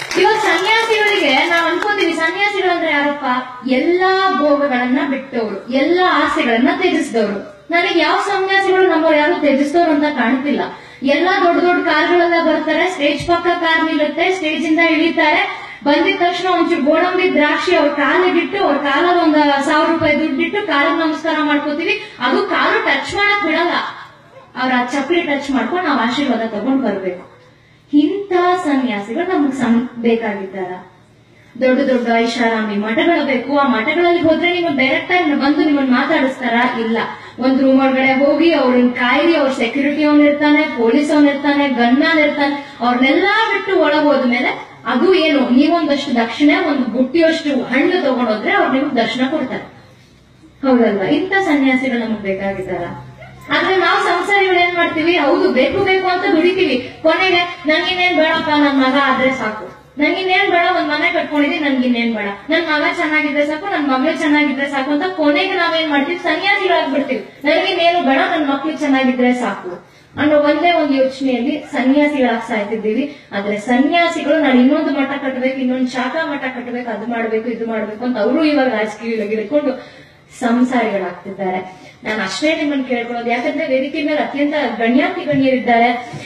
ಇವಾಗ ಸನ್ಯಾಸಿಗಳಿಗೆ ನಾವ್ ಅನ್ಕೋತೀವಿ, ಸನ್ಯಾಸಿಗಳು ಅಂದ್ರೆ ಯಾರಪ್ಪ? ಎಲ್ಲಾ ಭೋಗಗಳನ್ನ ಬಿಟ್ಟವರು, ಎಲ್ಲಾ ಆಸೆಗಳನ್ನ ತ್ಯಜಿಸಿದವರು. ನನಗೆ ಯಾವ ಸನ್ಯಾಸಿಗಳು ನಮ್ಮವ್ರು ಯಾರು ತ್ಯಜಿಸಿದವರು ಅಂತ ಕಾಣ್ತಿಲ್ಲ. ಎಲ್ಲಾ ದೊಡ್ಡ ದೊಡ್ಡ ಕಾರ್ಗಳೆಲ್ಲ ಬರ್ತಾರೆ, ಸ್ಟೇಜ್ ಪಕ್ಕ ಕಾರ್ ನಿಲ್ಲುತ್ತೆ, ಸ್ಟೇಜ್ ಇಂದ ಇಳಿತಾರೆ, ಬಂದಿದ ತಕ್ಷಣ ಒಂಚೂರು ಗೋಡಂಬಿ ದ್ರಾಕ್ಷಿ ಅವ್ರ ಕಾಲಿಗಿಟ್ಟು, ಅವ್ರ ಕಾಲಲ್ಲಿ ಒಂದ್ 1000 ರೂಪಾಯಿ ದುಡ್ಡಿಟ್ಟು ಕಾಲಿಗೆ ನಮಸ್ಕಾರ ಮಾಡ್ಕೋತೀವಿ. ಅದು ಕಾಲು ಟಚ್ ಮಾಡಕ್ ಬಿಡಲ್ಲ, ಅವ್ರ ಆ ಚಪ್ಪಲಿ ಟಚ್ ಮಾಡ್ಕೊಂಡು ನಾವು ಆಶೀರ್ವಾದ ತಗೊಂಡ್ ಬರ್ಬೇಕು. ಇಂಥ ಸನ್ಯಾಸಿಗಳು ನಮಗ್ ಬೇಕಾಗಿದ್ದಾರ? ದೊಡ್ಡ ದೊಡ್ಡ ಐಷಾರಾಮಿ ಮಠಗಳು ಬೇಕು. ಆ ಮಠಗಳಲ್ಲಿ ಹೋದ್ರೆ ನಿಮ್ಮ ಡೈರೆಕ್ಟ್ ಆಗಿ ಬಂದು ನಿಮ್ಮನ್ನ ಮಾತಾಡಿಸ್ತಾರ? ಇಲ್ಲ. ಒಂದ್ ರೂಮ್ ಒಳಗಡೆ ಹೋಗಿ ಅವ್ರನ್ನ ಕಾಯಿರಿ, ಅವ್ರ ಸೆಕ್ಯೂರಿಟಿ ಅವನ್ ಇರ್ತಾನೆ, ಪೊಲೀಸ್ ಅವನ್ ಇರ್ತಾನೆ, ಗನ್ಮ್ಯಾನ್ ಇರ್ತಾನೆ, ಅವ್ರನ್ನೆಲ್ಲಾ ಬಿಟ್ಟು ಒಳಗ್ ಹೋದ್ಮೇಲೆ ಅದು ಏನು, ನೀವೊಂದಷ್ಟು ದಕ್ಷಿಣೆ, ಒಂದು ಬುಟ್ಟಿಯಷ್ಟು ಹಣ್ಣು ತಗೊಂಡೋದ್ರೆ ಅವ್ರು ನಿಮ್ಗೆ ದರ್ಶನ ಕೊಡ್ತಾರೆ. ಹೌದಲ್ವಾ? ಇಂಥ ಸನ್ಯಾಸಿಗಳು ನಮಗ್ ಬೇಕಾಗಿದ್ದಾರ? ಆದ್ರೆ ನಾವು ಸಂಸಾರಿಗಳು ಏನ್ ಮಾಡ್ತೀವಿ? ಹೌದು, ಬೇಕು ಬೇಕು ಅಂತ ದುಡಿತೀವಿ. ಕೊನೆಗೆ ನನ್ಗಿನ್ನೇನ್ ಬೇಡಪ್ಪ, ನನ್ ಮಗ ಆದ್ರೆ ಸಾಕು, ನನ್ಗಿನ್ನೇನ್ ಬೇಡ, ಒಂದ್ ಮನೆ ಕಟ್ಕೊಂಡಿದೀನಿ, ನನ್ಗಿನ್ನೇನ್ ಬೇಡ, ನನ್ ಮಗ ಚೆನ್ನಾಗಿದ್ರೆ ಸಾಕು, ನನ್ ಮಗಳು ಚೆನ್ನಾಗಿದ್ರೆ ಸಾಕು ಅಂತ ಕೊನೆಗೆ ನಾವೇನ್ ಮಾಡ್ತೀವಿ? ಸನ್ಯಾಸಿಗಳಾಗ್ಬಿಡ್ತೀವಿ. ನನ್ಗಿನ್ನೇನು ಬೇಡ, ನನ್ ಮಕ್ಳು ಚೆನ್ನಾಗಿದ್ರೆ ಸಾಕು ಅನ್ನೋ ಒಂದೇ ಒಂದು ಯೋಚನೆಯಲ್ಲಿ ಸನ್ಯಾಸಿಗಳಾಗಿ ಸಾಯ್ತಿದ್ದೀವಿ. ಆದ್ರೆ ಸನ್ಯಾಸಿಗಳು ನಾನು ಇನ್ನೊಂದು ಮಠ ಕಟ್ಟಬೇಕು, ಇನ್ನೊಂದು ಶಾಖಾ ಮಠ ಕಟ್ಟಬೇಕು, ಅದು ಮಾಡ್ಬೇಕು, ಇದು ಮಾಡ್ಬೇಕು ಅಂತ ಅವರು ಇವಾಗ ರಾಜಕೀಯವಾಗಿ ಹಿಡ್ಕೊಂಡು ಸಂಸಾರಿಗಳಾಗ್ತಿದ್ದಾರೆ. ನಾನು ಅಷ್ಟೇ ನಿಮ್ಮನ್ನು ಕೇಳ್ಕೊಳ್ಳೋದು, ಯಾಕಂದ್ರೆ ವೇದಿಕೆ ಮೇಲೆ ಅತ್ಯಂತ ಗಣ್ಯಾತಿ ಗಣ್ಯರಿದ್ದಾರೆ,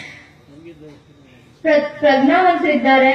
ಪ್ರಜ್ಞಾವಂತರಿದ್ದಾರೆ,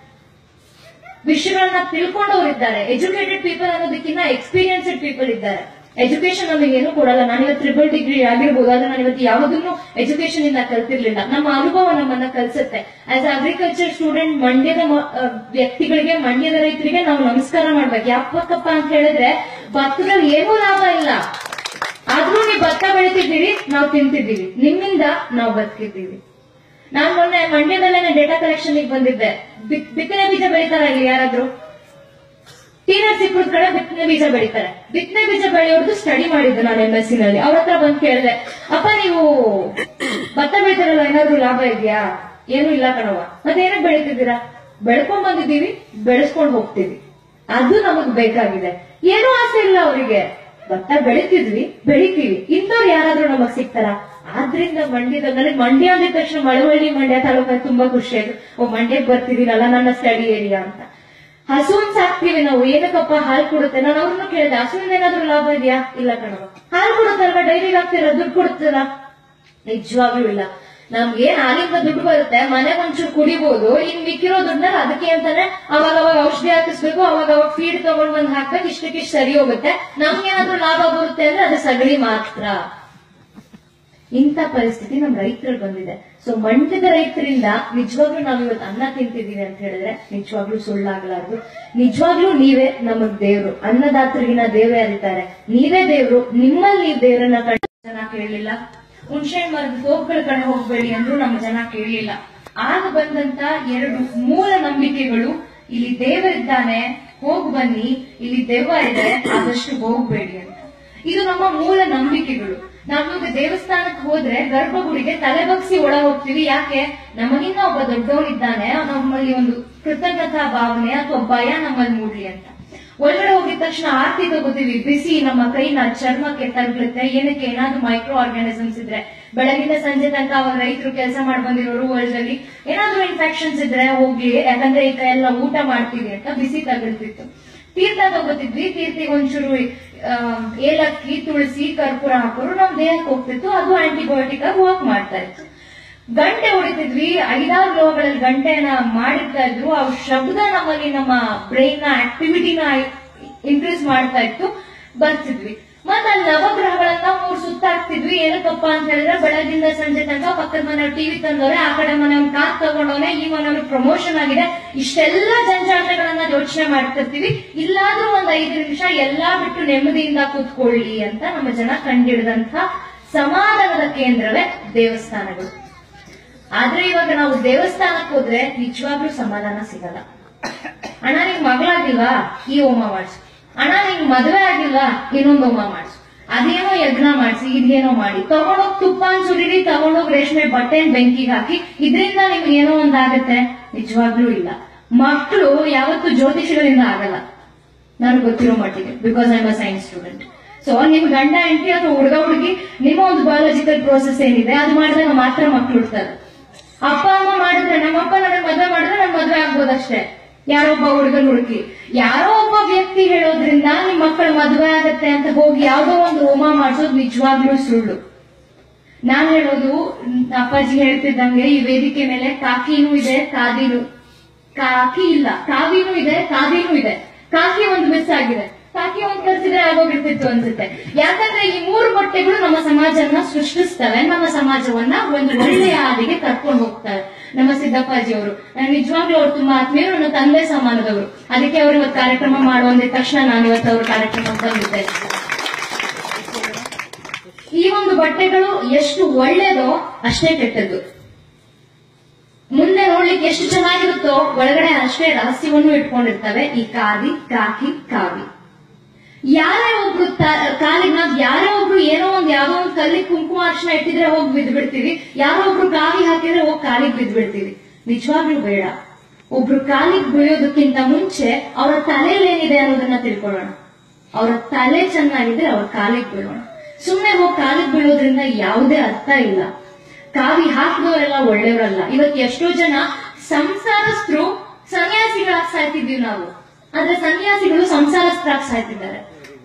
ವಿಷಯಗಳನ್ನ ತಿಳ್ಕೊಂಡವರಿದ್ದಾರೆ. ಎಜುಕೇಟೆಡ್ ಪೀಪಲ್ ಅನ್ನೋದಕ್ಕಿಂತ ಎಕ್ಸ್ಪೀರಿಯನ್ಸ್ಡ್ ಪೀಪಲ್ ಇದ್ದಾರೆ. ಎಜುಕೇಶನ್ ನಮಗೆ ಏನು ಕೊಡಲ್ಲ. ನಾನಿವತ್ತು ಟ್ರಿಬಲ್ ಡಿಗ್ರಿ ಆಗಿರ್ಬೋದು, ಆದ್ರೆ ನಾನು ಇವತ್ತು ಯಾವುದನ್ನು ಎಜುಕೇಶನ್ ಇಂದ ಕಲ್ತಿರ್ಲಿಲ್ಲ. ನಮ್ಮ ಅನುಭವ ನಮ್ಮನ್ನ ಕಲ್ಸುತ್ತೆ. ಆಸ್ ಅಗ್ರಿಕಲ್ಚರ್ ಸ್ಟೂಡೆಂಟ್ ಮಂಡ್ಯದ ವ್ಯಕ್ತಿಗಳಿಗೆ, ಮಂಡ್ಯದ ರೈತರಿಗೆ ನಾವು ನಮಸ್ಕಾರ ಮಾಡ್ಬೇಕು. ಯಾಕಪ್ಪ ಅಂತ ಹೇಳಿದ್ರೆ ಭತ್ತದಲ್ಲಿ ಏನೂ ಲಾಭ ಇಲ್ಲ, ಆದ್ರೂ ನೀವು ಭತ್ತ ಬೆಳಿತಿದ್ದೀವಿ, ನಾವು ತಿಂತಿದ್ದೀವಿ, ನಿಮ್ಮಿಂದ ನಾವು ಬದುಕಿದ್ದೀವಿ. ನಾನ್ ಮೊನ್ನೆ ಮಂಡ್ಯದಲ್ಲೇನೆ ಡೇಟಾ ಕಲೆಕ್ಷನ್ ಬಂದಿದ್ದೆ. ಬಿತ್ತನೆ ಬೀಜ ಬೆಳಿತಾರ ಇಲ್ಲಿ ಯಾರಾದ್ರೂ? ಟಿ.ನರಸೀಪುರದ ಕಡೆ ಬಿತ್ತನೆ ಬೀಜ ಬೆಳಿತಾರೆ. ಬಿತ್ತನೆ ಬೀಜ ಬೆಳೆಯೋರ್ದು ಸ್ಟಡಿ ಮಾಡಿದ್ದೆ ನಾನು MSc ನಲ್ಲಿ. ಅವ್ರ ಹತ್ರ ಬಂದು ಕೇಳಿದೆ, ಅಪ್ಪ ನೀವು ಭತ್ತ ಬೆಳಿತಾರಲ್ಲ, ಏನಾದ್ರು ಲಾಭ ಇದೆಯಾ? ಏನು ಇಲ್ಲ ಕಣವ. ಮತ್ತೆ ಏನಕ್ಕೆ ಬೆಳಿತಿದ್ದೀರಾ? ಬೆಳ್ಕೊಂಡ್ ಬಂದಿದ್ದೀವಿ, ಬೆಳೆಸ್ಕೊಂಡ್ ಹೋಗ್ತೀವಿ, ಅದು ನಮಗ್ ಬೇಕಾಗಿದೆ. ಏನೂ ಆಸೆ ಇಲ್ಲ ಅವರಿಗೆ. ಭತ್ತ ಬೆಳಿತಿದ್ವಿ, ಬೆಳಿತೀವಿ, ಇಂಥವ್ರು ಯಾರಾದ್ರೂ ನಮಗ್ ಸಿಗ್ತಾರ? ಆದ್ರಿಂದ ನನಗೆ ಮಂಡ್ಯ ಅಂದಿದ ತಕ್ಷಣ ಮಳವಳ್ಳಿ ಮಂಡ್ಯ ತಾಲೂಕ ತುಂಬಾ ಖುಷಿ ಆಯ್ತು. ಮಂಡ್ಯಕ್ಕೆ ಬರ್ತಿದ್ದೀನಲ್ಲ, ನನ್ನ ಸ್ಟಡಿ ಏರಿಯಾ ಅಂತ. ಹಸುನ್ ಸಾಕ್ತಿವಿ ನಾವು, ಏನಕ್ಕಪ್ಪ? ಹಾಲು ಕೊಡುತ್ತೆ. ನಾನು ಅವ್ರನ್ನ ಕೇಳಿದೆ, ಹಸುವಿನ ಏನಾದ್ರೂ ಲಾಭ ಇದೆಯಾ? ಇಲ್ಲ ಕಣವ. ಹಾಲು ಕೊಡುತ್ತಲ್ವಾ, ಡೈರಿಗೆ ಹಾಕ್ತಿರ, ದುಡ್ಡು ಕೊಡುತ್ತಲ್ಲ? ನಿಜವಾಗ್ಲೂ ಇಲ್ಲ. ನಮ್ಗೇನ್ ಹಾಲಿಂದ ದುಡ್ಡು ಬರುತ್ತೆ, ಮನೆಗೆ ಒಂಚೂರು ಕುಡಿಬಹುದು, ಇನ್ ಮಿಕ್ಕಿರೋ ದುಡ್ಡನ್ನ ಅದಕ್ಕೆ ಅಂತಾನೆ ಅವಾಗ ಔಷಧಿ ಹಾಕಿಸ್ಬೇಕು, ಅವಾಗ ಫೀಡ್ ತಗೊಂಡ್ ಬಂದ್ ಹಾಕ್ಬೇಕು, ಇಷ್ಟಕ್ಕಿಷ್ಟು ಸರಿ ಹೋಗುತ್ತೆ. ನಮ್ಗೇನಾದ್ರೂ ಲಾಭ ಬರುತ್ತೆ ಅಂದ್ರೆ ಅದು ಸಗಣಿ ಮಾತ್ರ. ಇಂಥ ಪರಿಸ್ಥಿತಿ ನಮ್ ರೈತರಲ್ಲಿ ಬಂದಿದೆ. ಸೊ ಮಂಡ್ಯದ ರೈತರಿಂದ ನಿಜವಾಗ್ಲೂ ನಾವು ಇವತ್ತು ಅನ್ನ ತಿಂತಿದೀವಿ ಅಂತ ಹೇಳಿದ್ರೆ ನಿಜವಾಗ್ಲೂ ಸುಳ್ಳಾಗ್ಲಾರ್ದು. ನಿಜವಾಗ್ಲೂ ನೀವೇ ನಮಗ್ ದೇವ್ರು. ಅನ್ನದಾತರಿಗಿನ ದೇವ್ರೇ ಅರಿತಾರೆ. ನೀವೇ ದೇವ್ರು. ನಿಮ್ಮಲ್ಲಿ ನೀವು ದೇವ್ರನ್ನ ಕಂಡು ಜನ ಕೇಳಲಿಲ್ಲ. ಹುಣಸೆ ಮರದ ತೋಪುಗಳ ಕಡೆ ಹೋಗ್ಬೇಡಿ ಅಂದ್ರೂ ನಮ್ಮ ಜನ ಕೇಳಲಿಲ್ಲ. ಆಗ ಬಂದಂತ 2 ಮೂಲ ನಂಬಿಕೆಗಳು, ಇಲ್ಲಿ ದೇವರಿದ್ದಾನೆ, ಹೋಗ್ ಬನ್ನಿ, ಇಲ್ಲಿ ದೆವ್ವ ಇದೆ, ಆದಷ್ಟು ಹೋಗ್ಬೇಡಿ ಅಂತ. ಇದು ನಮ್ಮ ಮೂಲ ನಂಬಿಕೆಗಳು. ನಾವಿವಾಗ ದೇವಸ್ಥಾನಕ್ಕೆ ಹೋದ್ರೆ ಗರ್ಭಗುಡಿಗೆ ತಲೆ ಬಗ್ಸಿ ಒಳ ಹೋಗ್ತೀವಿ. ಯಾಕೆ? ನಮಗಿನ್ನ ಒಬ್ಬ ದೊಡ್ಡವನಿದ್ದಾನೆ, ನಮ್ಮಲ್ಲಿ ಒಂದು ಕೃತಜ್ಞತಾ ಭಾವನೆ ಅಥವಾ ಭಯ ನಮ್ಮಲ್ಲಿ ಮೂಡ್ಲಿ ಅಂತ. ಒಳಗಡೆ ಹೋಗಿದ ತಕ್ಷಣ ಆರತಿ ತಗೋತೀವಿ. ಬಿಸಿ ನಮ್ಮ ಕೈನ ಚರ್ಮಕ್ಕೆ ತಗ್ಲುತ್ತೆ. ಏನಕ್ಕೆ? ಏನಾದ್ರೂ ಮೈಕ್ರೋ ಆರ್ಗಾನಿಸಮ್ಸ್ ಇದ್ರೆ, ಬೆಳಗಿನ ಸಂಜೆ ತನಕ ಅವಾಗ ರೈತರು ಕೆಲಸ ಮಾಡಿ ಬಂದಿರೋರು ಹೊಲದಲ್ಲಿ ಏನಾದ್ರೂ ಇನ್ಫೆಕ್ಷನ್ಸ್ ಇದ್ರೆ ಹೋಗ್ಲಿ, ಯಾಕಂದ್ರೆ ಈ ಕೈ ಎಲ್ಲ ಊಟ ಮಾಡ್ತೀವಿ ಅಂತ ಬಿಸಿ ತಗಲ್ತಿತ್ತು. ತೀರ್ಥ ತಗೋತಿದ್ವಿ. ತೀರ್ಥಿಗೆ ಒಂಚೂರು ಏಲಕ್ಕಿ, ತುಳಸಿ, ಕರ್ಪೂರ ಹಾಕೋರು ನಮ್ ದೇಹಕ್ಕೆ ಹೋಗ್ತಿತ್ತು. ಅದು ಆಂಟಿಬಯೋಟಿಕ್ ಆಗಿ ವರ್ಕ್ ಮಾಡ್ತಾ ಇತ್ತು. ಗಂಟೆ ಹೊಡಿತಿದ್ವಿ. 5-6 ಲೋಹಗಳಲ್ಲಿ ಗಂಟೆನ ಮಾಡಿರ್ತಾ ಇದ್ರು. ಆ ಶಬ್ದ ನಮ್ಮಲ್ಲಿ ನಮ್ಮ ಬ್ರೈನ್ ನ ಆಕ್ಟಿವಿಟಿನ ಇನ್ಕ್ರೀಸ್ ಮಾಡ್ತಾ ಇತ್ತು. ಬರ್ತಿದ್ವಿ. ಮತ್ತೆ ಅಲ್ಲಿ ನವಗ್ರಹಗಳನ್ನ 3 ಸುತ್ತಾಕ್ತಿದ್ವಿ. ಏನಕ್ಕಪ್ಪ ಅಂತ ಹೇಳಿದ್ರೆ ಬೆಳಗಿಂದ ಸಂಜೆ ತನಕ ಪಕ್ಕದ ಮನೆಯವ್ರು ಟಿವಿ ತಂದವ್ರೆ, ಆ ಕಡೆ ಮನೆಯವ್ರು ಕಾರ್ ತಗೊಂಡವನೆ, ಈ ಮನೆಯವ್ರಿಗೆ ಪ್ರಮೋಷನ್ ಆಗಿದೆ, ಇಷ್ಟೆಲ್ಲ ಜಂಜಾಟಗಳನ್ನ ಯೋಚನೆ ಮಾಡ್ತಿರ್ತೀವಿ. ಇಲ್ಲಾದ್ರೂ ಒಂದ್ 5 ನಿಮಿಷ ಎಲ್ಲಾ ಬಿಟ್ಟು ನೆಮ್ಮದಿಯಿಂದ ಕೂತ್ಕೊಳ್ಳಿ ಅಂತ ನಮ್ಮ ಜನ ಕಂಡಿಡಿದಂತ ಸಮಾಧಾನದ ಕೇಂದ್ರವೇ ದೇವಸ್ಥಾನಗಳು. ಆದ್ರೆ ಇವಾಗ ನಾವು ದೇವಸ್ಥಾನಕ್ಕೆ ಹೋದ್ರೆ ನಿಜವಾಗ್ಲೂ ಸಮಾಧಾನ ಸಿಗಲ್ಲ. ಅಣ್ಣ ನಿಂಗ್ ಮಗಳಾಗಿಲ್ವಾ? ಈ ಹೋಮ ಮಾಡ್ಸು. ಅಣ್ಣ ನಿಂಗ್ ಮದುವೆ ಆಗಿಲ್ವಾ? ಇನ್ನೊಂದು ಹೋಮ ಮಾಡ್ಸು. ಅದೇನೋ ಯಜ್ಞ ಮಾಡ್ಸಿ, ಇದೇನೋ ಮಾಡಿ, ತಗೊಂಡೋಗ್ ತುಪ್ಪ ಸುರಿರಿ, ತಗೊಂಡೋಗ್ ರೇಷ್ಮೆ ಬಟ್ಟೆನ್ ಬೆಂಕಿಗೆ ಹಾಕಿ, ಇದ್ರಿಂದ ನಿಮ್ಗೆ ಏನೋ ಒಂದಾಗತ್ತೆ? ನಿಜವಾಗ್ಲೂ ಇಲ್ಲ. ಮಕ್ಕಳು ಯಾವತ್ತು ಜ್ಯೋತಿಷಿಗಳಿಂದ ಆಗಲ್ಲ, ನನಗೆ ಗೊತ್ತಿರೋ ಮಟ್ಟಿಗೆ, because I am a science student. So ನಿಮ್ ಗಂಡ ಹೆಂಡತಿ ಅಥವಾ ಹುಡುಗ ಹುಡುಗಿ ನಿಮ್ಮ ಒಂದು ಬಯಾಲಜಿಕಲ್ ಪ್ರೋಸೆಸ್ ಏನಿದೆ ಅದು ಮಾಡಿದ್ರೆ ಮಾತ್ರ ಮಕ್ಳು ಹುಡ್ತಾರೆ. ಅಪ್ಪ ಅಮ್ಮ ಮಾಡಿದ್ರೆ, ನಮ್ಮಪ್ಪ ನನಗೆ ಮದುವೆ ಮಾಡಿದ್ರೆ ನನ್ ಮದುವೆ ಆಗ್ಬೋದಷ್ಟೇ. ಯಾರೊಬ್ಬ ಹುಡುಗನ ಹುಡುಕಿ, ಯಾರೋ ಒಬ್ಬ ವ್ಯಕ್ತಿ ಹೇಳೋದ್ರಿಂದ ನಿಮ್ ಮಕ್ಕಳ ಮದುವೆ ಆಗತ್ತೆ ಅಂತ ಹೋಗಿ ಯಾವ್ದೋ ಒಂದು ಹೋಮ ಮಾಡಿಸೋದು ನಿಜವಾಗ್ಲೂ ಸುಳ್ಳು. ನಾನ್ ಹೇಳೋದು, ಅಪ್ಪಾಜಿ ಹೇಳ್ತಿದ್ದಂಗೆ ಈ ವೇದಿಕೆ ಮೇಲೆ ಕಾಕಿನೂ ಇದೆ, ಕಾಕಿ ಇಲ್ಲ, ಕಾವಿನೂ ಇದೆ, ಕಾದಿನೂ ಇದೆ. ಕಾಕಿ ಒಂದು ಮಿಸ್ ಆಗಿದೆ, ಕಾಕಿ ಒಂದು ಕರ್ಸಿದ್ರೆ ಆಗೋಗಿರ್ತಿತ್ತು ಅನ್ಸುತ್ತೆ. ಯಾಕಂದ್ರೆ ಈ 3 ಬಟ್ಟೆಗಳು ನಮ್ಮ ಸಮಾಜವನ್ನ ಸೃಷ್ಟಿಸ್ತವೆ, ನಮ್ಮ ಸಮಾಜವನ್ನ ಒಂದು ಒಳ್ಳೆಯ ಹಾದಿಗೆ ಕರ್ಕೊಂಡು ಹೋಗ್ತಾರೆ. ನಮ್ಮ ಸಿದ್ದಪ್ಪಾಜಿ ಅವರು ನಿಜವಾಗ್ಲೂ ಅವ್ರು ತುಂಬಾ ಆತ್ಮೀಯರು, ನನ್ನ ತಂದೆ ಸಮಾನದವರು. ಅದಕ್ಕೆ ಅವರು ಇವತ್ತು ಕಾರ್ಯಕ್ರಮ ಮಾಡುವಂದಿದ ತಕ್ಷಣ ನಾನು ಇವತ್ತು ಅವ್ರ ಕಾರ್ಯಕ್ರಮ ಬಂದಿದ್ದೆ. ಈ ಒಂದು ಬಟ್ಟೆಗಳು ಎಷ್ಟು ಒಳ್ಳೇದೋ ಅಷ್ಟೇ ಕೆಟ್ಟದ್ದು. ಮುಂದೆ ನೋಡ್ಲಿಕ್ಕೆ ಎಷ್ಟು ಚೆನ್ನಾಗಿರುತ್ತೋ ಒಳಗಡೆ ಅಷ್ಟೇ ರಹಸ್ಯವನ್ನು ಇಟ್ಕೊಂಡಿರ್ತವೆ ಈ ಖಾದಿ, ಕಾಕಿ, ಕಾವಿ. ಯಾರೇ ಒಬ್ರು ಕಾಲಿಗೆ ನಾವ್ ಯಾರೇ ಒಬ್ರು ಏನೋ ಒಂದ್ ಯಾವ್ದೋ ಒಂದ್ ಕಲ್ಲಿಗೆ ಕುಂಕುಮ ಅರ್ಶನ ಇಟ್ಟಿದ್ರೆ ಹೋಗಿ ಬಿದ್ದ್ಬಿಡ್ತೀವಿ, ಯಾರೋ ಒಬ್ರು ಕಾವಿ ಹಾಕಿದ್ರೆ ಹೋಗಿ ಕಾಲಿಗೆ ಬಿದ್ದ್ಬಿಡ್ತೀವಿ. ನಿಜವಾಗ್ಲೂ ಬೇಡ. ಒಬ್ರು ಕಾಲಿಗೆ ಬೀಳೋದಕ್ಕಿಂತ ಮುಂಚೆ ಅವರ ತಲೆಯಲ್ಲಿ ಏನಿದೆ ಅನ್ನೋದನ್ನ ತಿಳ್ಕೊಳ್ಳೋಣ. ಅವರ ತಲೆ ಚೆನ್ನಾಗಿದ್ರೆ ಅವ್ರ ಕಾಲಿಗೆ ಬೀಳೋಣ. ಸುಮ್ನೆ ಹೋಗಿ ಕಾಲಿಗೆ ಬೀಳೋದ್ರಿಂದ ಯಾವುದೇ ಅರ್ಥ ಇಲ್ಲ. ಕಾವಿ ಹಾಕಿದವರೆಲ್ಲ ಒಳ್ಳೆಯವರಲ್ಲ. ಇವತ್ತು ಎಷ್ಟೋ ಜನ ಸಂಸಾರಸ್ಥರು ಸನ್ಯಾಸಿಗಳಾಗಿ ಸಾಯ್ತಿದ್ವಿ ನಾವು, ಆದ್ರೆ ಸನ್ಯಾಸಿಗಳು ಸಂಸಾರಸ್ಥರಾಗಿ ಸಾಯ್ತಿದ್ದಾರೆ.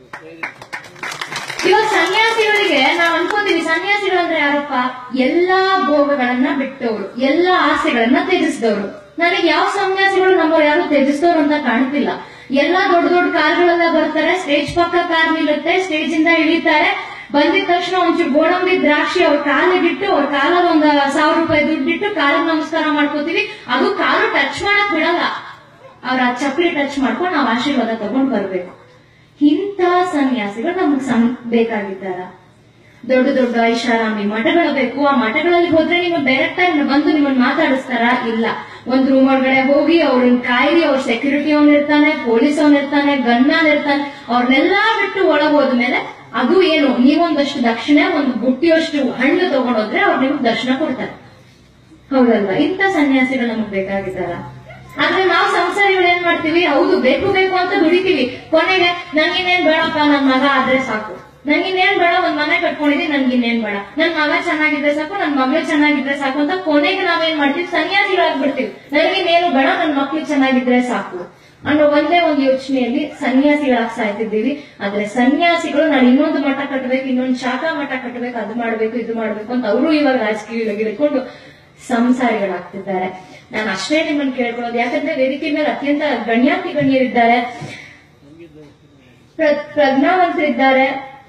ಇವಾಗ ಸನ್ಯಾಸಿಗಳಿಗೆ ನಾವ್ ಅನ್ಕೋತೀವಿ, ಸನ್ಯಾಸಿಗಳು ಅಂದ್ರೆ ಯಾರಪ್ಪ? ಎಲ್ಲಾ ಭೋಗಗಳನ್ನ ಬಿಟ್ಟವರು, ಎಲ್ಲಾ ಆಸೆಗಳನ್ನ ತ್ಯಜಿಸಿದವರು. ನನಗೆ ಯಾವ ಸನ್ಯಾಸಿಗಳು ನಮ್ಮವ್ರು ಯಾರು ತ್ಯಜಿಸಿದವರು ಅಂತ ಕಾಣ್ತಿಲ್ಲ. ಎಲ್ಲಾ ದೊಡ್ಡ ದೊಡ್ಡ ಕಾರ್ಗಳೆಲ್ಲ ಬರ್ತಾರೆ, ಸ್ಟೇಜ್ ಪಕ್ಕ ಕಾರ್ ನಿಲ್ಲುತ್ತೆ, ಸ್ಟೇಜ್ ಇಂದ ಇಳಿತಾರೆ, ಬಂದಿದ ತಕ್ಷಣ ಒಂಚೂರು ಗೋಡಂಬಿ ದ್ರಾಕ್ಷಿ ಅವ್ರ ಕಾಲಿಗಿಟ್ಟು, ಅವ್ರ ಕಾಲದ ಒಂದ್ 1000 ರೂಪಾಯಿ ದುಡ್ಡಿಟ್ಟು ಕಾಲಿಗೆ ನಮಸ್ಕಾರ ಮಾಡ್ಕೋತೀವಿ. ಅದು ಕಾಲು ಟಚ್ ಮಾಡಕ್ ಬಿಡಲ್ಲ, ಅವ್ರ ಆ ಚಪ್ಪಲಿ ಟಚ್ ಮಾಡ್ಕೊಂಡು ನಾವು ಆಶೀರ್ವಾದ ತಗೊಂಡ್ ಬರ್ಬೇಕು. ಇಂಥ ಸನ್ಯಾಸಿಗಳು ನಮಗ್ ಬೇಕಾಗಿದ್ದಾರ? ದೊಡ್ಡ ದೊಡ್ಡ ಐಷಾರಾಮಿ ಮಠಗಳು ಬೇಕು. ಆ ಮಠಗಳಲ್ಲಿ ಹೋದ್ರೆ ನಿಮ್ಮನ್ನ ಡೈರೆಕ್ಟ್ ಆಗಿ ಬಂದು ನಿಮ್ಮನ್ನ ಮಾತಾಡಿಸ್ತಾರ? ಇಲ್ಲ. ಒಂದ್ ರೂಮ್ ಒಳಗಡೆ ಹೋಗಿ ಅವ್ರನ್ನ ಕಾಯಿರಿ, ಅವ್ರ ಸೆಕ್ಯೂರಿಟಿ ಅವನ್ ಇರ್ತಾನೆ, ಪೊಲೀಸ್ ಅವನ್ ಇರ್ತಾನೆ, ಗನ್ಮ್ಯಾನ್ ಇರ್ತಾನೆ. ಅವ್ರನ್ನೆಲ್ಲಾ ಬಿಟ್ಟು ಒಳಗ್ ಹೋದ್ಮೇಲೆ ಅದು ಏನು, ನೀವೊಂದಷ್ಟು ದಕ್ಷಿಣೆ, ಒಂದು ಬುಟ್ಟಿಯಷ್ಟು ಹಣ್ಣು ತಗೊಂಡೋದ್ರೆ ಅವ್ರು ನಿಮ್ಗೆ ದರ್ಶನ ಕೊಡ್ತಾರೆ. ಹೌದಲ್ವಾ? ಇಂಥ ಸನ್ಯಾಸಿಗಳು ನಮಗ್ ಬೇಕಾಗಿದ್ದಾರ? ಆದ್ರೆ ನಾವು ಸಂಸಾರಿಗಳು ಏನ್ ಮಾಡ್ತೀವಿ? ಹೌದು, ಬೇಕು ಬೇಕು ಅಂತ ದುಡಿತೀವಿ. ಕೊನೆಗೆ ನನ್ಗಿನ್ನೇನ್ ಬೇಡಪ್ಪ, ನನ್ ಮಗ ಆದ್ರೆ ಸಾಕು, ನನ್ಗಿನ್ನೇನ್ ಬೇಡ, ಒಂದ್ ಮನೆ ಕಟ್ಕೊಂಡಿದೀನಿ, ನನ್ಗಿನ್ನೇನ್ ಬೇಡ, ನನ್ ಮಗ ಚೆನ್ನಾಗಿದ್ರೆ ಸಾಕು, ನನ್ ಮಗಳು ಚೆನ್ನಾಗಿದ್ರೆ ಸಾಕು ಅಂತ ಕೊನೆಗೆ ನಾವೇನ್ ಮಾಡ್ತೀವಿ? ಸನ್ಯಾಸಿಗಳಾಗ್ಬಿಡ್ತೀವಿ. ನನಗಿನ್ನೇನು ಬೇಡ, ನನ್ ಮಕ್ಳು ಚೆನ್ನಾಗಿದ್ರೆ ಸಾಕು ಅನ್ನೋ ಒಂದೇ ಒಂದು ಯೋಚನೆಯಲ್ಲಿ ಸನ್ಯಾಸಿಗಳಾಗಿ ಸಾಯ್ತಿದ್ದೀವಿ. ಆದ್ರೆ ಸನ್ಯಾಸಿಗಳು ನಾನು ಇನ್ನೊಂದು ಮಠ ಕಟ್ಟಬೇಕು, ಇನ್ನೊಂದು ಶಾಖಾ ಮಠ ಕಟ್ಟಬೇಕು, ಅದು ಮಾಡ್ಬೇಕು, ಇದು ಮಾಡ್ಬೇಕು ಅಂತ ಅವರು ಇವಾಗ ರಾಜಕೀಯವಾಗಿ ಹಿಡ್ಕೊಂಡು ಸಂಸಾರಿಗಳಾಗ್ತಿದ್ದಾರೆ. ನಾನು ಅಷ್ಟೇ ನಿಮ್ಮನ್ನು ಕೇಳ್ಕೊಳ್ಳೋದು, ಯಾಕಂದ್ರೆ ವೇದಿಕೆ ಮೇಲೆ ಅತ್ಯಂತ ಗಣ್ಯಾತಿ ಗಣ್ಯರಿದ್ದಾರೆ, ಪ್ರಜ್ಞಾವಂತರಿದ್ದಾರೆ,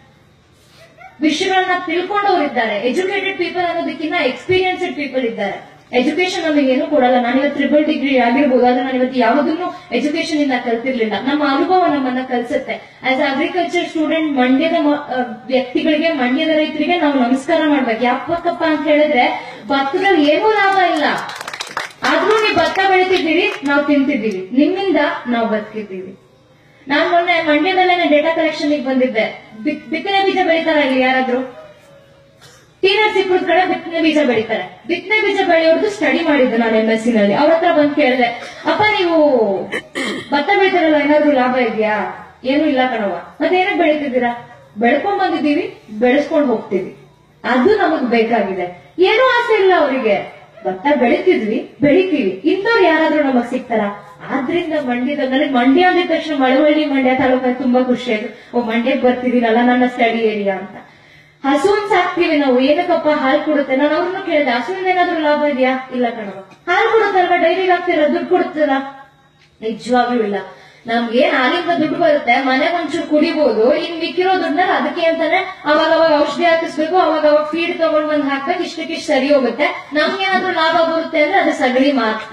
ವಿಷಯಗಳನ್ನ ತಿಳ್ಕೊಂಡವರಿದ್ದಾರೆ. ಎಜುಕೇಟೆಡ್ ಪೀಪಲ್ ಅನ್ನೋದಕ್ಕಿಂತ ಎಕ್ಸ್ಪೀರಿಯನ್ಸ್ಡ್ ಪೀಪಲ್ ಇದ್ದಾರೆ. ಎಜುಕೇಶನ್ ನಮಗೆ ಏನು ಕೊಡಲ್ಲ. ನಾನಿವತ್ತು ಟ್ರಿಬಲ್ ಡಿಗ್ರಿ ಆಗಿರ್ಬೋದು, ಆದ್ರೆ ನಾನಿವತ್ತು ಯಾವುದನ್ನು ಎಜುಕೇಶನ್ ಇಂದ ಕಲ್ತಿರ್ಲಿಲ್ಲ. ನಮ್ಮ ಅನುಭವ ನಮ್ಮನ್ನ ಕಲ್ಸುತ್ತೆ. ಆಸ್ ಅಗ್ರಿಕಲ್ಚರ್ ಸ್ಟೂಡೆಂಟ್ ಮಂಡ್ಯದ ವ್ಯಕ್ತಿಗಳಿಗೆ, ಮಂಡ್ಯದ ರೈತರಿಗೆ ನಾವು ನಮಸ್ಕಾರ ಮಾಡ್ಬೇಕು. ಯಾಕಪ್ಪ ಅಂತ ಹೇಳಿದ್ರೆ ಭತ್ತದಲ್ಲಿ ಏನೂ ಲಾಭ ಇಲ್ಲ, ಆದ್ರೂ ನೀವು ಭತ್ತ ಬೆಳಿತಿದ್ದೀವಿ, ನಾವು ತಿಂತಿದ್ದೀವಿ, ನಿಮ್ಮಿಂದ ನಾವು ಬದುಕಿದ್ದೀವಿ. ನಾನ್ ಮೊನ್ನೆ ಮಂಡ್ಯದಲ್ಲೇನೆ ಡೇಟಾ ಕಲೆಕ್ಷನ್ ಬಂದಿದ್ದೆ. ಬಿತ್ತನೆ ಬೀಜ ಬೆಳಿತಾರ ಇಲ್ಲಿ ಯಾರಾದ್ರೂ? ಟಿ.ನರಸೀಪುರದ ಕಡೆ ಬಿತ್ತನೆ ಬೀಜ ಬೆಳಿತಾರೆ. ಬಿತ್ತನೆ ಬೀಜ ಬೆಳೆಯೋರ್ದು ಸ್ಟಡಿ ಮಾಡಿದ್ದೆ ನಾನು MSc ನಲ್ಲಿ. ಅವ್ರ ಹತ್ರ ಬಂದು ಕೇಳಿದೆ, ಅಪ್ಪ ನೀವು ಭತ್ತ ಬೆಳಿತಾರಲ್ಲ, ಏನಾದ್ರು ಲಾಭ ಇದೆಯಾ? ಏನು ಇಲ್ಲ ಕಣವ. ಮತ್ತೆ ಏನಕ್ಕೆ ಬೆಳಿತಿದ್ದೀರಾ? ಬೆಳ್ಕೊಂಡ್ ಬಂದಿದ್ದೀವಿ, ಬೆಳೆಸ್ಕೊಂಡ್ ಹೋಗ್ತೀವಿ, ಅದು ನಮಗ್ ಬೇಕಾಗಿದೆ. ಏನೂ ಆಸೆ ಇಲ್ಲ ಅವರಿಗೆ. ಭತ್ತ ಬೆಳಿತೀವಿ, ಇಂಥವ್ರು ಯಾರಾದ್ರೂ ನಮಗ್ ಸಿಗ್ತಾರ? ಆದ್ರಿಂದ ಮಂಡ್ಯದ, ನನಗೆ ಮಂಡ್ಯ ಅಂದಿದ ತಕ್ಷಣ ಮಳವಳ್ಳಿ ಮಂಡ್ಯ ತಾಲೂಕ ತುಂಬಾ ಖುಷಿ ಆಯ್ತು. ಮಂಡ್ಯಕ್ಕೆ ಬರ್ತಿದ್ದೀನಲ್ಲ, ನನ್ನ ಸ್ಟಡಿ ಏರಿಯಾ ಅಂತ. ಹಸುನ್ ಸಾಕ್ತಿವಿ ನಾವು, ಏನಕ್ಕಪ್ಪ? ಹಾಲು ಕೊಡುತ್ತೆ. ನಾನು ಅವ್ರನ್ನ ಕೇಳಿದೆ, ಹಸುವಿಂದ ಏನಾದ್ರೂ ಲಾಭ ಇದೆಯಾ? ಇಲ್ಲ ಕಣವ. ಹಾಲು ಕೊಡುತ್ತಲ್ವಾ, ಡೈರಿಗೆ ಹಾಕ್ತಿರ, ದುಡ್ಡು ಕೊಡುತ್ತಲ್ಲ? ನಿಜವಾಗ್ಲೂ ಇಲ್ಲ. ನಮ್ಗೇನ್ ಹಾಲಿಂದ ದುಡ್ಡು ಬರುತ್ತೆ, ಮನೆಗೆ ಒಂಚೂರು ಕುಡಿಬಹುದು, ಇನ್ ಮಿಕ್ಕಿರೋ ದುಡ್ಡನ್ನ ಅದಕ್ಕೆ ಅಂತಾನೆ ಅವಾಗ ಔಷಧಿ ಹಾಕಿಸ್ಬೇಕು, ಅವಾಗ ಫೀಡ್ ತಗೊಂಡ್ ಬಂದ್ ಹಾಕ್ಬೇಕು, ಇಷ್ಟಕ್ಕಿಷ್ಟು ಸರಿ ಹೋಗುತ್ತೆ. ನಮ್ಗೇನಾದ್ರೂ ಲಾಭ ಬರುತ್ತೆ ಅಂದ್ರೆ ಅದು ಸಗಣಿ ಮಾತ್ರ.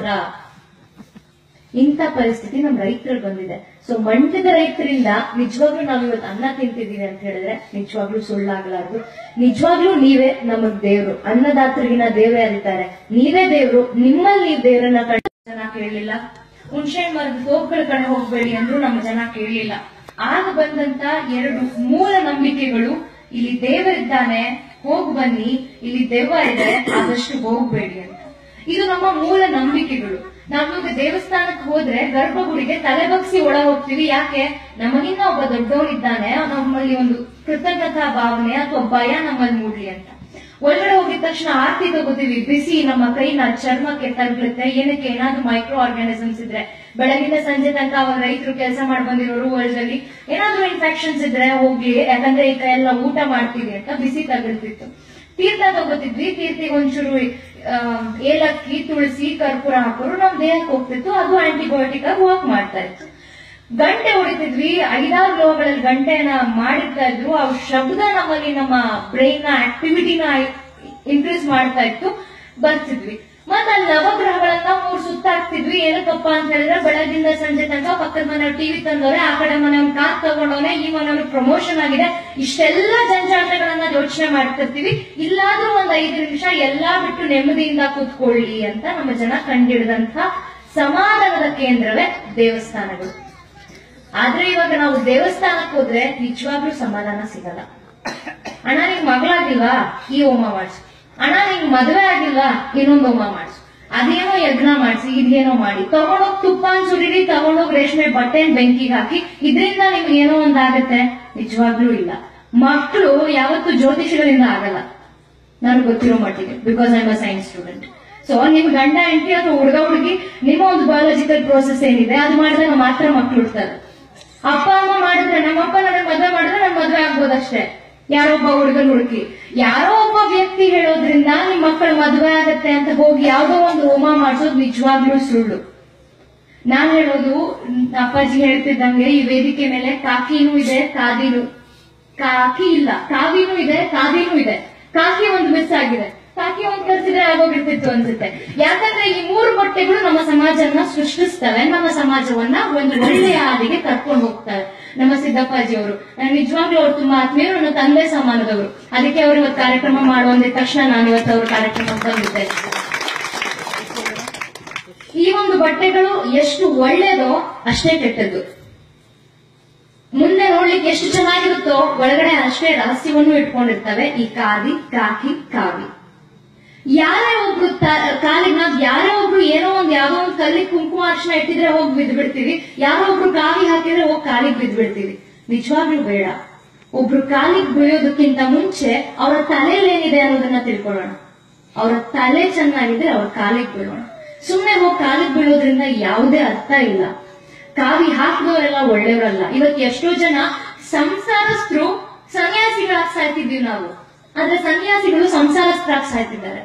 ಇಂಥ ಪರಿಸ್ಥಿತಿ ನಮ್ ರೈತರಲ್ಲಿ ಬಂದಿದೆ. ಸೊ ಮಂಡ್ಯದ ರೈತರಿಂದ ನಿಜವಾಗ್ಲೂ ನಾವ್ ಇವತ್ತು ಅನ್ನ ತಿಂತಿದೀವಿ ಅಂತ ಹೇಳಿದ್ರೆ ನಿಜವಾಗ್ಲೂ ಸುಳ್ಳಾಗ್ಲಾರ್ದು. ನಿಜವಾಗ್ಲೂ ನೀವೇ ನಮಗ್ ದೇವ್ರು. ಅನ್ನದಾತರಿಗಿನ ದೇವ್ರೇ ಅರಿತಾರೆ. ನೀವೇ ದೇವ್ರು. ನಿಮ್ಮಲ್ಲಿ ನೀವು ದೇವ್ರನ್ನ ಕಂಡು ಜನ ಕೇಳಲಿಲ್ಲ. ಹುಣಸೆ ಮರದ ತೋಪುಗಳ ಕಡೆ ಹೋಗ್ಬೇಡಿ ಅಂದ್ರೂ ನಮ್ಮ ಜನ ಕೇಳಲಿಲ್ಲ. ಆಗ ಬಂದಂತ 2 ಮೂಲ ನಂಬಿಕೆಗಳು, ಇಲ್ಲಿ ದೇವರಿದ್ದಾನೆ, ಹೋಗ್ ಬನ್ನಿ, ಇಲ್ಲಿ ದೆವ್ವ ಇದೆ, ಆದಷ್ಟು ಹೋಗ್ಬೇಡಿ ಅಂತ. ಇದು ನಮ್ಮ ಮೂಲ ನಂಬಿಕೆಗಳು. ನಾವಿವಾಗ ದೇವಸ್ಥಾನಕ್ಕೆ ಹೋದ್ರೆ ಗರ್ಭಗುಡಿಗೆ ತಲೆ ಬಗ್ಸಿ ಒಳ ಹೋಗ್ತೀವಿ. ಯಾಕೆ? ನಮಗಿನ್ನ ಒಬ್ಬ ದೊಡ್ಡವನಿದ್ದಾನೆ, ನಮ್ಮಲ್ಲಿ ಒಂದು ಕೃತಜ್ಞತಾ ಭಾವನೆ ಅಥವಾ ಭಯ ನಮ್ಮಲ್ಲಿ ಮೂಡ್ಲಿ ಅಂತ. ಒಳಗಡೆ ಹೋಗಿದ ತಕ್ಷಣ ಆರತಿ ತಗೋತೀವಿ, ಬಿಸಿ ನಮ್ಮ ಕೈನ ಚರ್ಮಕ್ಕೆ ತಗ್ಲುತ್ತೆ. ಏನಕ್ಕೆ? ಏನಾದ್ರೂ ಮೈಕ್ರೋ ಆರ್ಗಾನಿಸಮ್ಸ್ ಇದ್ರೆ, ಬೆಳಗಿನ ಸಂಜೆ ತನಕ ಅವಾಗ ರೈತರು ಕೆಲಸ ಮಾಡಿ ಬಂದಿರೋರು ಹೊಲದಲ್ಲಿ ಏನಾದ್ರೂ ಇನ್ಫೆಕ್ಷನ್ಸ್ ಇದ್ರೆ ಹೋಗ್ಲಿ, ಯಾಕಂದ್ರೆ ಈ ಕೈ ಎಲ್ಲ ಊಟ ಮಾಡ್ತೀವಿ ಅಂತ ಬಿಸಿ ತಗಲ್ತಿತ್ತು. ತೀರ್ಥ ತಗೋತಿದ್ವಿ, ತೀರ್ಥಿಗೆ ಒಂಚೂರು ಏಲಕ್ಕಿ, ತುಳಸಿ, ಕರ್ಪೂರ ಹಾಕೋರು ನಮ್ ದೇಹಕ್ಕೆ ಹೋಗ್ತಿತ್ತು. ಅದು ಆಂಟಿಬಯೋಟಿಕ್ ಆಗಿ ವರ್ಕ್ ಮಾಡ್ತಾ ಇತ್ತು. ಗಂಟೆ ಹೊಡಿತಿದ್ವಿ, 5-6 ಲೋಗಳಲ್ಲಿ ಗಂಟೆನ ಮಾಡಿರ್ತಾ ಇದ್ರು. ಆ ಶಬ್ದ ನಮ್ಮಲ್ಲಿ ನಮ್ಮ ಬ್ರೈನ್ ನ ಆಕ್ಟಿವಿಟಿನ ಇನ್ಕ್ರೀಸ್ ಮಾಡ್ತಾ ಇತ್ತು. ಬರ್ತಿದ್ವಿ. ಮತ್ತೆ ಅಲ್ಲಿ ನವಗ್ರಹಗಳನ್ನ 3 ಸುತ್ತಾಕ್ತಿದ್ವಿ. ಏನಕ್ಕಪ್ಪ ಅಂತ ಹೇಳಿದ್ರೆ ಬೆಳಗಿಂದ ಸಂಜೆ ತನಕ ಪಕ್ಕದ ಮನೆಯವ್ರು ಟಿವಿ ತಂದವ್ರೆ, ಆ ಕಡೆ ಮನೆಯವ್ರು ಕಾರ್ ತಗೊಂಡವ್ರೆ, ಈ ಮನೆಯವ್ರು ಪ್ರಮೋಷನ್ ಆಗಿದೆ, ಇಷ್ಟೆಲ್ಲ ಜಂಜಾಟಗಳನ್ನ ಯೋಚನೆ ಮಾಡ್ತಿರ್ತೀವಿ. ಇಲ್ಲಾದ್ರೂ ಒಂದ್ 5 ನಿಮಿಷ ಎಲ್ಲಾ ಬಿಟ್ಟು ನೆಮ್ಮದಿಯಿಂದ ಕೂತ್ಕೊಳ್ಳಿ ಅಂತ ನಮ್ಮ ಜನ ಕಂಡಿಡಿದಂತ ಸಮಾಧಾನದ ಕೇಂದ್ರವೇ ದೇವಸ್ಥಾನಗಳು. ಆದ್ರೆ ಇವಾಗ ನಾವು ದೇವಸ್ಥಾನಕ್ಕೆ ಹೋದ್ರೆ ನಿಜವಾಗ್ಲೂ ಸಮಾಧಾನ ಸಿಗಲ್ಲ. ಅಣ್ಣ ನಿಂಗ್ ಮಗಳಾಗಿಲ್ವಾ, ಈ ಹೋಮ ಮಾಡ್ಸು. ಅಣ್ಣ ನಿಂಗ್ ಮದುವೆ ಆಗಿಲ್ವಾ, ಇನ್ನೊಂದು ಹೋಮ ಮಾಡ್ಸು. ಅದೇನೋ ಯಜ್ಞ ಮಾಡ್ಸಿ, ಇದೇನೋ ಮಾಡಿ, ತಗೊಂಡೋಗ್ ತುಪ್ಪ ಸುರಿರಿ, ತಗೊಂಡೋಗ್ ರೇಷ್ಮೆ ಬಟ್ಟೆ ಬೆಂಕಿಗೆ ಹಾಕಿ, ಇದ್ರಿಂದ ನಿಮ್ಗೆ ಏನೋ ಒಂದಾಗತ್ತೆ? ನಿಜವಾಗ್ಲೂ ಇಲ್ಲ. ಮಕ್ಕಳು ಯಾವತ್ತು ಜ್ಯೋತಿಷಗಳಿಂದ ಆಗಲ್ಲ, ನನಗೆ ಗೊತ್ತಿರೋ ಮಟ್ಟಿಗೆ, because I am a science student. So ನಿಮ್ ಗಂಡ ಹೆಂಡತಿ ಅಥವಾ ಹುಡುಗ ಹುಡುಗಿ ನಿಮ್ಮ ಒಂದು ಬಯಾಲಜಿಕಲ್ ಪ್ರೋಸೆಸ್ ಏನಿದೆ ಅದು ಮಾಡಿದಾಗ ಮಾತ್ರ ಮಕ್ಳು ಹುಡ್ತಾರೆ. ಅಪ್ಪ ಅಮ್ಮ ಮಾಡಿದ್ರೆ, ನಮ್ಮಪ್ಪ ನನಗೆ ಮದುವೆ ಮಾಡಿದ್ರೆ ನನ್ ಮದುವೆ ಆಗ್ಬೋದಷ್ಟೇ. ಯಾರೋ ಒಬ್ಬ ಹುಡುಗನ್ ಹುಡುಕಿ, ಯಾರೋ ಒಬ್ಬ ವ್ಯಕ್ತಿ ಹೇಳೋದ್ರಿಂದ ನಿಮ್ ಮಕ್ಕಳ ಮದುವೆ ಆಗತ್ತೆ ಅಂತ ಹೋಗಿ ಯಾವ್ದೋ ಒಂದು ಹೋಮ ಮಾಡ್ಸೋದು ನಿಜವಾಗ್ಲೂ ಸುಳ್ಳು. ನಾನ್ ಹೇಳೋದು, ಅಪ್ಪಾಜಿ ಹೇಳ್ತಿದ್ದಂಗೆ ಈ ವೇದಿಕೆ ಮೇಲೆ ಕಾಕಿನೂ ಇದೆ, ಕಾಕಿ ಇಲ್ಲ, ಕಾವಿನೂ ಇದೆ, ಕಾದಿನೂ ಇದೆ. ಕಾಕಿ ಒಂದು ಮಿಸ್ ಆಗಿದೆ, ಕಾಕಿ ಒಂದು ಕರ್ಸಿದ್ರೆ ಆಗೋಗಿರ್ತಿತ್ತು ಅನ್ಸುತ್ತೆ. ಯಾಕಂದ್ರೆ ಈ 3 ಬಟ್ಟೆಗಳು ನಮ್ಮ ಸಮಾಜವನ್ನ ಸೃಷ್ಟಿಸ್ತವೆ, ನಮ್ಮ ಸಮಾಜವನ್ನ ಒಂದು ಒಳ್ಳೆಯ ಹಾದಿಗೆ ಕರ್ಕೊಂಡು ಹೋಗ್ತವೆ. ನಮ್ಮ ಸಿದ್ದಪ್ಪಾಜಿ ಅವರು ನಿಜವಾಗ್ಲೂ ಅವ್ರು ತುಂಬಾ ಆತ್ಮೀಯರು, ನನ್ನ ತಂದೆ ಸಮಾನದವರು. ಅದಕ್ಕೆ ಅವ್ರು ಇವತ್ತು ಕಾರ್ಯಕ್ರಮ ಮಾಡುವಂದಿದ ತಕ್ಷಣ ನಾನು ಇವತ್ತು ಅವ್ರ ಕಾರ್ಯಕ್ರಮ ಬಂದಿದ್ದೆ. ಈ ಒಂದು ಬಟ್ಟೆಗಳು ಎಷ್ಟು ಒಳ್ಳೇದೋ ಅಷ್ಟೇ ಕೆಟ್ಟದ್ದು. ಮುಂದೆ ನೋಡ್ಲಿಕ್ಕೆ ಎಷ್ಟು ಚೆನ್ನಾಗಿರುತ್ತೋ ಒಳಗಡೆ ಅಷ್ಟೇ ರಹಸ್ಯವನ್ನು ಇಟ್ಕೊಂಡಿರ್ತವೆ ಈ ಖಾದಿ, ಕಾಕಿ, ಕಾವಿ. ಯಾರೇ ಒಬ್ರು ಕಾಲಿಗೆ ನಾವ್ ಯಾರೇ ಒಬ್ರು ಏನೋ ಒಂದ್ ಯಾವ್ದೋ ಒಂದ್ ಕಲ್ಲಿಗೆ ಕುಂಕುಮ ಅರ್ಶನ ಇಟ್ಟಿದ್ರೆ ಹೋಗಿ ಬಿದ್ದ್ಬಿಡ್ತೀವಿ, ಯಾರೋ ಒಬ್ರು ಕಾವಿ ಹಾಕಿದ್ರೆ ಹೋಗಿ ಕಾಲಿಗೆ ಬಿದ್ದ್ಬಿಡ್ತೀವಿ. ನಿಜವಾಗ್ಲೂ ಬೇಡ. ಒಬ್ರು ಕಾಲಿಗೆ ಬೀಳೋದಕ್ಕಿಂತ ಮುಂಚೆ ಅವರ ತಲೆಯಲ್ಲಿ ಏನಿದೆ ಅನ್ನೋದನ್ನ ತಿಳ್ಕೊಳ್ಳೋಣ. ಅವರ ತಲೆ ಚೆನ್ನಾಗಿದ್ರೆ ಅವ್ರ ಕಾಲಿಗೆ ಬೀಳೋಣ. ಸುಮ್ನೆ ಹೋಗಿ ಕಾಲಿಗೆ ಬೀಳೋದ್ರಿಂದ ಯಾವುದೇ ಅರ್ಥ ಇಲ್ಲ. ಕಾವಿ ಹಾಕಿದವರೆಲ್ಲ ಒಳ್ಳೆಯವರಲ್ಲ. ಇವತ್ತು ಎಷ್ಟೋ ಜನ ಸಂಸಾರಸ್ಥರು ಸನ್ಯಾಸಿಗಳಾಗಿ ಸಾಯ್ತಿದ್ವಿ ನಾವು, ಆದ್ರೆ ಸನ್ಯಾಸಿಗಳು ಸಂಸಾರಸ್ಥರಾಗಿ ಸಾಯ್ತಿದ್ದಾರೆ.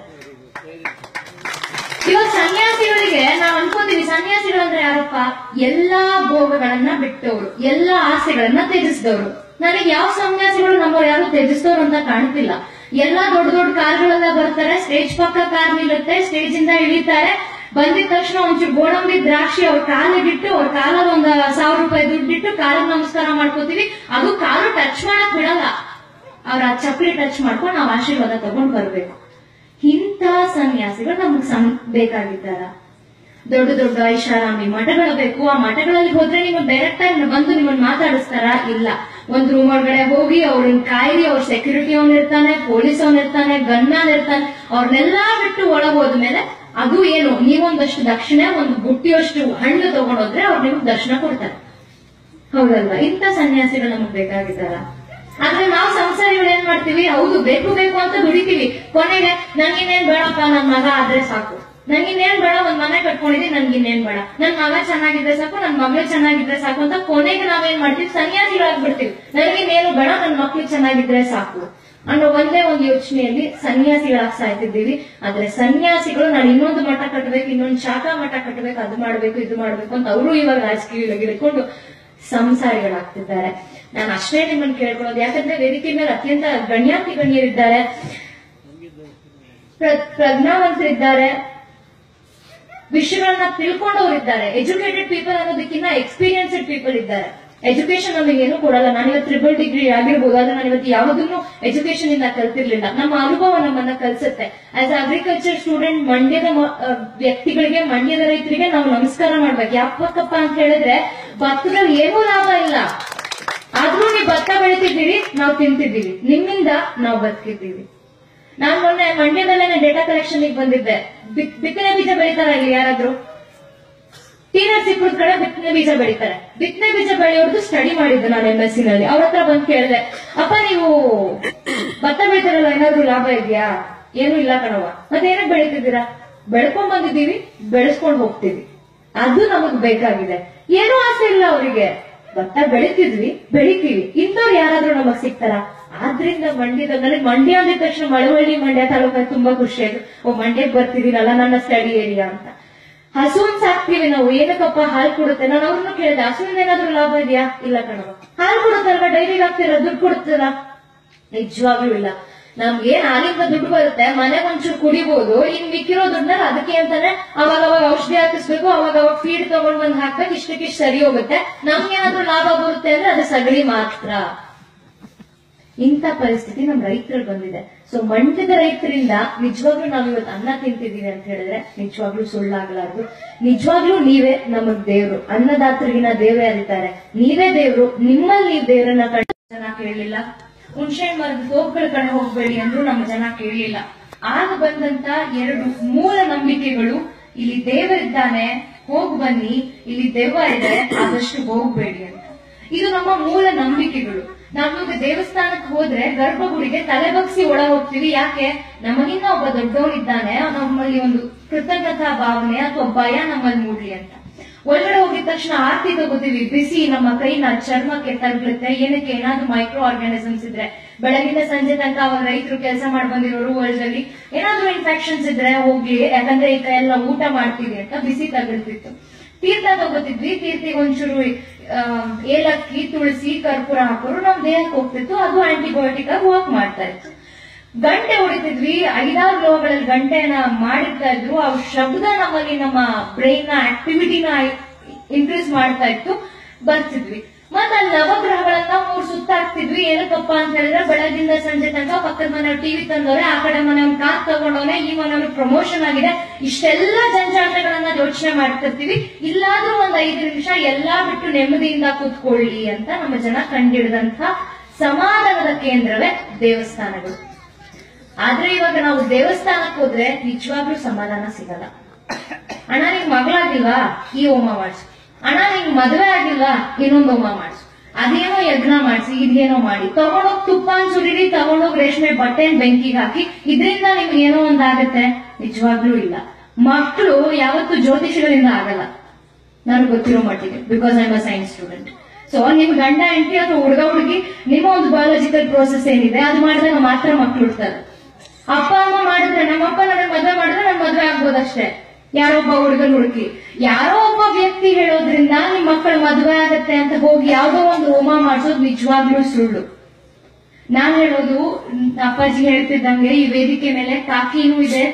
ಇವಾಗ ಸನ್ಯಾಸಿಗಳಿಗೆ ನಾವ್ ಅನ್ಕೋತೀವಿ, ಸನ್ಯಾಸಿಗಳಂದ್ರೆ ಯಾರಪ್ಪ? ಎಲ್ಲಾ ಭೋಗಗಳನ್ನ ಬಿಟ್ಟವರು, ಎಲ್ಲಾ ಆಸೆಗಳನ್ನ ತ್ಯಜಿಸಿದವರು. ನನಗೆ ಯಾವ ಸನ್ಯಾಸಿಗಳು ನಮ್ಮವ್ರು ಯಾರು ತ್ಯಜಿಸಿದವರು ಅಂತ ಕಾಣ್ತಿಲ್ಲ. ಎಲ್ಲಾ ದೊಡ್ಡ ದೊಡ್ಡ ಕಾರ್ಗಳೆಲ್ಲ ಬರ್ತಾರೆ, ಸ್ಟೇಜ್ ಪಕ್ಕ ಕಾರ್ ನಿಲ್ಲುತ್ತೆ, ಸ್ಟೇಜ್ ಇಂದ ಇಳಿತಾರೆ, ಬಂದಿದ ತಕ್ಷಣ ಒಂಚೂರು ಗೋಡಂಬಿ ದ್ರಾಕ್ಷಿ ಅವ್ರ ಕಾಲಿಗಿಟ್ಟು, ಅವ್ರ ಕಾಲಲ್ಲಿ ಒಂದು 1000 ರೂಪಾಯಿ ದುಡ್ಡಿಟ್ಟು ಕಾಲಿಗೆ ನಮಸ್ಕಾರ ಮಾಡ್ಕೋತೀವಿ. ಅದು ಕಾಲು ಟಚ್ ಮಾಡಕ್ ಬಿಡಲ್ಲ, ಅವ್ರ ಆ ಚಪ್ಪಲಿ ಟಚ್ ಮಾಡ್ಕೊಂಡು ನಾವು ಆಶೀರ್ವಾದ ತಗೊಂಡ್ ಬರ್ಬೇಕು. ಇಂಥ ಸನ್ಯಾಸಿಗಳು ನಮಗ್ ಬೇಕಾಗಿದ್ದಾರ? ದೊಡ್ಡ ದೊಡ್ಡ ಐಷಾರಾಮಿ ಮಠಗಳು ಬೇಕು. ಆ ಮಠಗಳಲ್ಲಿ ಹೋದ್ರೆ ನಿಮ್ಮನ್ನ ಡೈರೆಕ್ಟ್ ಆಗಿ ಬಂದು ನಿಮ್ಮನ್ನ ಮಾತಾಡಿಸ್ತಾರ? ಇಲ್ಲ. ಒಂದ್ ರೂಮ್ ಒಳಗಡೆ ಹೋಗಿ ಅವ್ರನ್ನ ಕಾಯಿರಿ, ಅವ್ರ ಸೆಕ್ಯೂರಿಟಿ ಅವನ್ ಇರ್ತಾನೆ, ಪೊಲೀಸ್ ಅವನ್ ಇರ್ತಾನೆ, ಗನ್ನಾನ್ ಇರ್ತಾನೆ, ಅವ್ರನ್ನೆಲ್ಲಾ ಬಿಟ್ಟು ಒಳಗ್ ಹೋದ್ಮೇಲೆ ಅದು ಏನು, ನೀವೊಂದಷ್ಟು ದಕ್ಷಿಣೆ, ಒಂದು ಬುಟ್ಟಿಯಷ್ಟು ಹಣ್ಣು ತಗೊಂಡೋದ್ರೆ ಅವ್ರು ನಿಮ್ಗೆ ದರ್ಶನ ಕೊಡ್ತಾರೆ. ಹೌದಲ್ವಾ? ಇಂಥ ಸನ್ಯಾಸಿಗಳು ನಮಗ್ ಬೇಕಾಗಿದ್ದಾರ? ಆದ್ರೆ ನಾವು ಸಂಸಾರಿಗಳು ಏನ್ ಮಾಡ್ತೀವಿ? ಹೌದು, ಬೇಕು ಬೇಕು ಅಂತ ದುಡಿತೀವಿ. ಕೊನೆಗೆ ನನ್ಗಿನ್ನೇನ್ ಬೇಡಪ್ಪ, ನನ್ ಮಗ ಆದ್ರೆ ಸಾಕು, ನನ್ಗಿನ್ನೇನ್ ಬೇಡ, ಒಂದ್ ಮನೆ ಕಟ್ಕೊಂಡಿದೀನಿ, ನನ್ಗಿನ್ನೇನ್ ಬೇಡ, ನನ್ ಮಗ ಚೆನ್ನಾಗಿದ್ರೆ ಸಾಕು, ನನ್ ಮಗಳು ಚೆನ್ನಾಗಿದ್ರೆ ಸಾಕು ಅಂತ ಕೊನೆಗೆ ನಾವೇನ್ ಮಾಡ್ತೀವಿ? ಸನ್ಯಾಸಿಗಳಾಗ್ಬಿಡ್ತೀವಿ. ನನಗಿನ್ನೇನು ಬೇಡ, ನನ್ ಮಕ್ಳು ಚೆನ್ನಾಗಿದ್ರೆ ಸಾಕು ಅನ್ನೋ ಒಂದೇ ಒಂದು ಯೋಚನೆಯಲ್ಲಿ ಸನ್ಯಾಸಿಗಳಾಗಿ ಸಾಯ್ತಿದ್ದೀವಿ. ಆದ್ರೆ ಸನ್ಯಾಸಿಗಳು ನಾನು ಇನ್ನೊಂದು ಮಠ ಕಟ್ಟಬೇಕು, ಇನ್ನೊಂದು ಶಾಖಾ ಮಠ ಕಟ್ಟಬೇಕು, ಅದು ಮಾಡ್ಬೇಕು, ಇದು ಮಾಡ್ಬೇಕು ಅಂತ ಅವರು ಇವಾಗ ರಾಜಕೀಯವಾಗಿ ಹಿಡ್ಕೊಂಡು ಸಂಸಾರಿಗಳಾಗ್ತಿದ್ದಾರೆ. ನಾನು ಅಷ್ಟೇ ನಿಮ್ಮನ್ನು ಕೇಳ್ಕೊಳ್ಳೋದು, ಯಾಕಂದ್ರೆ ವೇದಿಕೆ ಮೇಲೆ ಅತ್ಯಂತ ಗಣ್ಯಾತಿ ಗಣ್ಯರಿದ್ದಾರೆ, ಪ್ರಜ್ಞಾವಂತರಿದ್ದಾರೆ, ವಿಷಯಗಳನ್ನ ತಿಳ್ಕೊಂಡವರಿದ್ದಾರೆ. ಎಜುಕೇಟೆಡ್ ಪೀಪಲ್ ಅನ್ನೋದಕ್ಕಿಂತ ಎಕ್ಸ್ಪೀರಿಯನ್ಸ್ಡ್ ಪೀಪಲ್ ಇದ್ದಾರೆ. ಎಜುಕೇಶನ್ ನಮಗೆ ಏನು ಕೊಡಲ್ಲ. ನಾನಿವತ್ತು ಟ್ರಿಬಲ್ ಡಿಗ್ರಿ ಆಗಿರ್ಬೋದು, ಆದ್ರೆ ನಾನಿವತ್ತು ಯಾವುದನ್ನು ಎಜುಕೇಶನ್ ಇಂದ ಕಲ್ತಿರ್ಲಿಲ್ಲ. ನಮ್ಮ ಅನುಭವ ನಮ್ಮನ್ನ ಕಲ್ಸುತ್ತೆ. ಆಸ್ ಅಗ್ರಿಕಲ್ಚರ್ ಸ್ಟೂಡೆಂಟ್ ಮಂಡ್ಯದ ವ್ಯಕ್ತಿಗಳಿಗೆ, ಮಂಡ್ಯದ ರೈತರಿಗೆ ನಾವು ನಮಸ್ಕಾರ ಮಾಡ್ಬೇಕು. ಯಾಕಪ್ಪ ಅಂತ ಹೇಳಿದ್ರೆ ಭತ್ತದಲ್ಲಿ ಏನೂ ಲಾಭ ಇಲ್ಲ, ಆದ್ರೂ ನೀವು ಭತ್ತ ಬೆಳಿತಿದ್ದೀವಿ, ನಾವು ತಿಂತಿದ್ದೀವಿ, ನಿಮ್ಮಿಂದ ನಾವು ಬದುಕಿದ್ದೀವಿ. ನಾನ್ ಮೊನ್ನೆ ಮಂಡ್ಯದಲ್ಲೇ ಡೇಟಾ ಕಲೆಕ್ಷನ್ ಬಂದಿದ್ದೆ. ಬಿತ್ತನೆ ಬೀಜ ಬೆಳಿತಾರ ಇಲ್ಲಿ ಯಾರಾದ್ರೂ? ಟಿ.ನರಸೀಪುರದ ಕಡೆ ಬಿತ್ತನೆ ಬೀಜ ಬೆಳಿತಾರೆ. ಬಿತ್ತನೆ ಬೀಜ ಬೆಳೆಯೋರ್ದು ಸ್ಟಡಿ ಮಾಡಿದ್ದು ನಾನು MSc ನಲ್ಲಿ. ಅವ್ರ ಹತ್ರ ಬಂದು ಕೇಳಿದೆ, ಅಪ್ಪ ನೀವು ಭತ್ತ ಬೆಳಿತಾರಲ್ಲ, ಏನಾದ್ರು ಲಾಭ ಇದೆಯಾ? ಏನು ಇಲ್ಲ ಕಣವ. ಮತ್ತೆ ಏನಕ್ಕೆ ಬೆಳಿತಿದ್ದೀರಾ? ಬೆಳ್ಕೊಂಡ್ ಬಂದಿದ್ದೀವಿ, ಬೆಳೆಸ್ಕೊಂಡ್ ಹೋಗ್ತೀವಿ, ಅದು ನಮಗ್ ಬೇಕಾಗಿದೆ. ಏನೂ ಆಸೆ ಇಲ್ಲ ಅವರಿಗೆ. ಭತ್ತ ಬೆಳಿತೀವಿ, ಇಂಥವ್ರು ಯಾರಾದ್ರೂ ನಮಗ್ ಸಿಗ್ತಾರ? ಆದ್ರಿಂದ ನನಗೆ ಮಂಡ್ಯ ಅಂದಿದ ತಕ್ಷಣ ಮಳವಳ್ಳಿ ಮಂಡ್ಯ ತಾಲೂಕ ತುಂಬಾ ಖುಷಿ ಆಯ್ತು. ಮಂಡ್ಯಕ್ಕೆ ಬರ್ತಿದ್ದೀನಲ್ಲ, ನನ್ನ ಸ್ಟಡಿ ಏರಿಯಾ ಅಂತ. ಹಸುನ್ ಸಾಕ್ತಿವಿ ನಾವು, ಏನಕ್ಕಪ್ಪ ಹಾಲು ಕೊಡುತ್ತೆ. ನಾನು ಅವ್ರನ್ನ ಕೇಳಿದೆ, ಹಸುವಿಂದ ಏನಾದ್ರೂ ಲಾಭ ಇದೆಯಾ? ಇಲ್ಲ ಕಣವ. ಹಾಲು ಕೊಡುತ್ತಲ್ವಾ, ಡೈರಿಗೆ ಹಾಕ್ತೀರಾ, ದುಡ್ಡು ಕೊಡ್ತೀರಾ? ನಿಜವಾಗ್ಲೂ ಇಲ್ಲ. ನಮ್ಗೇನ್ ಹಾಲಿಂದ ದುಡ್ಡು ಬರುತ್ತೆ, ಮನೆಗೆ ಒಂಚೂರು ಕುಡಿಬಹುದು. ಇನ್ ಮಿಕ್ಕಿರೋ ದುಡ್ಡನ್ನ ಅದಕ್ಕೆ ಅಂತಾನೆ ಅವಾಗ ಔಷಧಿ ಹಾಕಿಸ್ಬೇಕು, ಅವಾಗ ಫೀಡ್ ತಗೊಂಡ್ ಬಂದ್ ಹಾಕ್ಬೇಕು, ಇಷ್ಟಕ್ಕಿಷ್ಟು ಸರಿ ಹೋಗುತ್ತೆ. ನಮ್ಗೇನಾದ್ರೂ ಲಾಭ ಬರುತ್ತೆ ಅಂದ್ರೆ ಅದು ಸಗಣಿ ಮಾತ್ರ. ಇಂಥ ಪರಿಸ್ಥಿತಿ ನಮ್ ರೈತರಲ್ಲಿ ಬಂದಿದೆ. ಸೊ ಮಂಡ್ಯದ ರೈತರಿಂದ ನಿಜವಾಗ್ಲೂ ನಾವ್ ಇವತ್ತು ಅನ್ನ ತಿಂತಿದೀವಿ ಅಂತ ಹೇಳಿದ್ರೆ ನಿಜವಾಗ್ಲೂ ಸುಳ್ಳಾಗಲಾರ್ದು. ನಿಜವಾಗ್ಲೂ ನೀವೇ ನಮಗ್ ದೇವ್ರು. ಅನ್ನದಾತರಿಗಿನ ದೇವ್ರೇ ಅರಿತಾರೆ. ನೀವೇ ದೇವ್ರು. ನಿಮ್ಮಲ್ಲಿ ನೀವು ದೇವ್ರನ್ನ ಕಂಡು ಜನ ಕೇಳಲಿಲ್ಲ. ಹುಣಸೆ ಮರದ ತೋಪುಗಳ ಕಡೆ ಹೋಗ್ಬೇಡಿ ಅಂದ್ರೂ ನಮ್ಮ ಜನ ಕೇಳಲಿಲ್ಲ. ಆಗ ಬಂದಂತ 2 ಮೂಲ ನಂಬಿಕೆಗಳು, ಇಲ್ಲಿ ದೇವರಿದ್ದಾನೆ, ಹೋಗ್ ಬನ್ನಿ, ಇಲ್ಲಿ ದೆವ್ವ ಇದೆ, ಆದಷ್ಟು ಹೋಗ್ಬೇಡಿ ಅಂತ. ಇದು ನಮ್ಮ ಮೂಲ ನಂಬಿಕೆಗಳು. ನಾವಿವಾಗ ದೇವಸ್ಥಾನಕ್ಕೆ ಹೋದ್ರೆ ಗರ್ಭಗುಡಿಗೆ ತಲೆ ಬಗ್ಸಿ ಒಳ ಹೋಗ್ತೀವಿ. ಯಾಕೆ? ನಮಗಿನ್ನ ಒಬ್ಬ ದೊಡ್ಡವನಿದ್ದಾನೆ, ನಮ್ಮಲ್ಲಿ ಒಂದು ಕೃತಜ್ಞತಾ ಭಾವನೆ ಅಥವಾ ಭಯ ನಮ್ಮಲ್ಲಿ ಮೂಡ್ಲಿ ಅಂತ. ಒಳಗಡೆ ಹೋಗಿದ ತಕ್ಷಣ ಆರತಿ ತಗೋತೀವಿ. ಬಿಸಿ ನಮ್ಮ ಕೈನ ಚರ್ಮಕ್ಕೆ ತಗ್ಲುತ್ತೆ. ಏನಕ್ಕೆ? ಏನಾದ್ರೂ ಮೈಕ್ರೋ ಆರ್ಗಾನಿಸಮ್ಸ್ ಇದ್ರೆ, ಬೆಳಗಿನ ಸಂಜೆ ತನಕ ಅವಾಗ ರೈತರು ಕೆಲಸ ಮಾಡಿ ಬಂದಿರೋರು ಹೊಲದಲ್ಲಿ ಏನಾದ್ರೂ ಇನ್ಫೆಕ್ಷನ್ಸ್ ಇದ್ರೆ ಹೋಗ್ಲಿ, ಯಾಕಂದ್ರೆ ಈ ಕೈ ಎಲ್ಲ ಊಟ ಮಾಡ್ತೀವಿ ಅಂತ ಬಿಸಿ ತಗಲ್ತಿತ್ತು. ತೀರ್ಥ ತಗೋತಿದ್ವಿ. ತೀರ್ಥಿಗೆ ಒಂಚೂರು ಏಲಕ್ಕಿ, ತುಳಸಿ, ಕರ್ಪೂರ ಹಾಕೋರು ನಮ್ ದೇಹಕ್ಕೆ ಹೋಗ್ತಿತ್ತು. ಅದು ಆಂಟಿಬಯೋಟಿಕ್ ಆಗಿ ವರ್ಕ್ ಮಾಡ್ತಾ ಇತ್ತು. ಗಂಟೆ ಹೊಡಿತಿದ್ವಿ. 5-6 ಲೋಹಗಳಲ್ಲಿ ಗಂಟೆನ ಮಾಡಿರ್ತಾ ಇದ್ರು. ಆ ಶಬ್ದ ನಮ್ಮಲ್ಲಿ ನಮ್ಮ ಬ್ರೈನ್ ನ ಆಕ್ಟಿವಿಟಿನ ಇನ್ಕ್ರೀಸ್ ಮಾಡ್ತಾ ಇತ್ತು. ಬರ್ತಿದ್ವಿ. ಮತ್ತೆ ಅಲ್ಲಿ ನವಗ್ರಹಗಳನ್ನ 3 ಸುತ್ತಾಕ್ತಿದ್ವಿ. ಏನಕ್ಕಪ್ಪ ಅಂತ ಹೇಳಿದ್ರೆ ಬೆಳಗಿಂದ ಸಂಜೆ ತನಕ ಪಕ್ಕದ ಮನೆಯವ್ರು ಟಿವಿ ತಂದವ್ರೆ, ಆ ಕಡೆ ಮನೆಯವ್ರು ಕಾರ್ ತಗೊಂಡವನೆ, ಈ ಮನೆಯವ್ರಿಗೆ ಪ್ರಮೋಷನ್ ಆಗಿದೆ. ಇಷ್ಟೆಲ್ಲ ಜಂಜಾಟಗಳನ್ನ ಯೋಚನೆ ಮಾಡ್ತಿರ್ತೀವಿ. ಇಲ್ಲಾದ್ರೂ ಒಂದ್ 5 ನಿಮಿಷ ಎಲ್ಲಾ ಬಿಟ್ಟು ನೆಮ್ಮದಿಯಿಂದ ಕೂತ್ಕೊಳ್ಳಿ ಅಂತ ನಮ್ಮ ಜನ ಕಂಡಿಡಿದಂತ ಸಮಾಧಾನದ ಕೇಂದ್ರವೇ ದೇವಸ್ಥಾನಗಳು. ಆದ್ರೆ ಇವಾಗ ನಾವು ದೇವಸ್ಥಾನಕ್ಕೆ ಹೋದ್ರೆ ನಿಜವಾಗ್ಲೂ ಸಮಾಧಾನ ಸಿಗಲ್ಲ. ಅಣ್ಣ ನಿಂಗ್ ಮಗಳಾಗಿಲ್ವಾ? ಈ ಹೋಮ ಮಾಡಿಸು. ಅಣ್ಣ ನಿಂಗ್ ಮದುವೆ ಆಗಿಲ್ವಾ? ಇನ್ನೊಂದು ಹೋಮ ಮಾಡಿಸು. ಅದೇನೋ ಯಜ್ಞ ಮಾಡಿಸಿ, ಇದೇನೋ ಮಾಡಿ, ತಗೊಂಡೋಗ್ ತುಪ್ಪ ಸುರಿರಿ, ತಗೊಂಡೋಗ್ ರೇಷ್ಮೆ ಬಟ್ಟೆನ್ ಬೆಂಕಿಗೆ ಹಾಕಿ, ಇದರಿಂದ ನಿಮ್ಗೆ ಏನೋ ಒಂದಾಗತ್ತೆ? ನಿಜವಾಗ್ಲೂ ಇಲ್ಲ. ಮಕ್ಕಳು ಯಾವತ್ತು ಜ್ಯೋತಿಷಗಳಿಂದ ಆಗಲ್ಲ, ನನಗೆ ಗೊತ್ತಿರೋ ಮಟ್ಟಿಗೆ, because I am a science student. So ನಿಮ್ ಗಂಡ ಹೆಂಡತಿ ಅಥವಾ ಹುಡುಗಿ ನಿಮ್ಮ ಒಂದು ಬಯಾಲಜಿಕಲ್ ಪ್ರೋಸೆಸ್ ಏನಿದೆ ಅದು ಮಾಡಿದಾಗ ಮಾತ್ರ ಮಕ್ಳು ಹುಡ್ತಾರೆ. ಅಪ್ಪ ಅಮ್ಮ ಮಾಡಿದ್ರೆ, ನಮ್ಮಪ್ಪ ನನ್ನ ಮದುವೆ ಮಾಡಿದ್ರೆ ನನ್ ಮದುವೆ ಆಗ್ಬೋದಷ್ಟೇ. ಯಾರೋ ಒಬ್ಬ ಹುಡುಗನ್ ಹುಡುಕಿ, ಯಾರೋ ಒಬ್ಬ ವ್ಯಕ್ತಿ ಹೇಳೋದ್ರಿಂದ ನಿಮ್ ಮಕ್ಕಳ ಮದುವೆ ಆಗತ್ತೆ ಅಂತ ಹೋಗಿ ಯಾವ್ದೋ ಒಂದು ಹೋಮ ಮಾಡಿಸೋದು ನಿಜವಾಗ್ಲೂ ಸುಳ್ಳು. ನಾನ್ ಹೇಳೋದು, ಅಪ್ಪಾಜಿ ಹೇಳ್ತಿದ್ದಂಗೆ ಈ ವೇದಿಕೆ ಮೇಲೆ ಕಾಕಿನೂ ಇದೆ,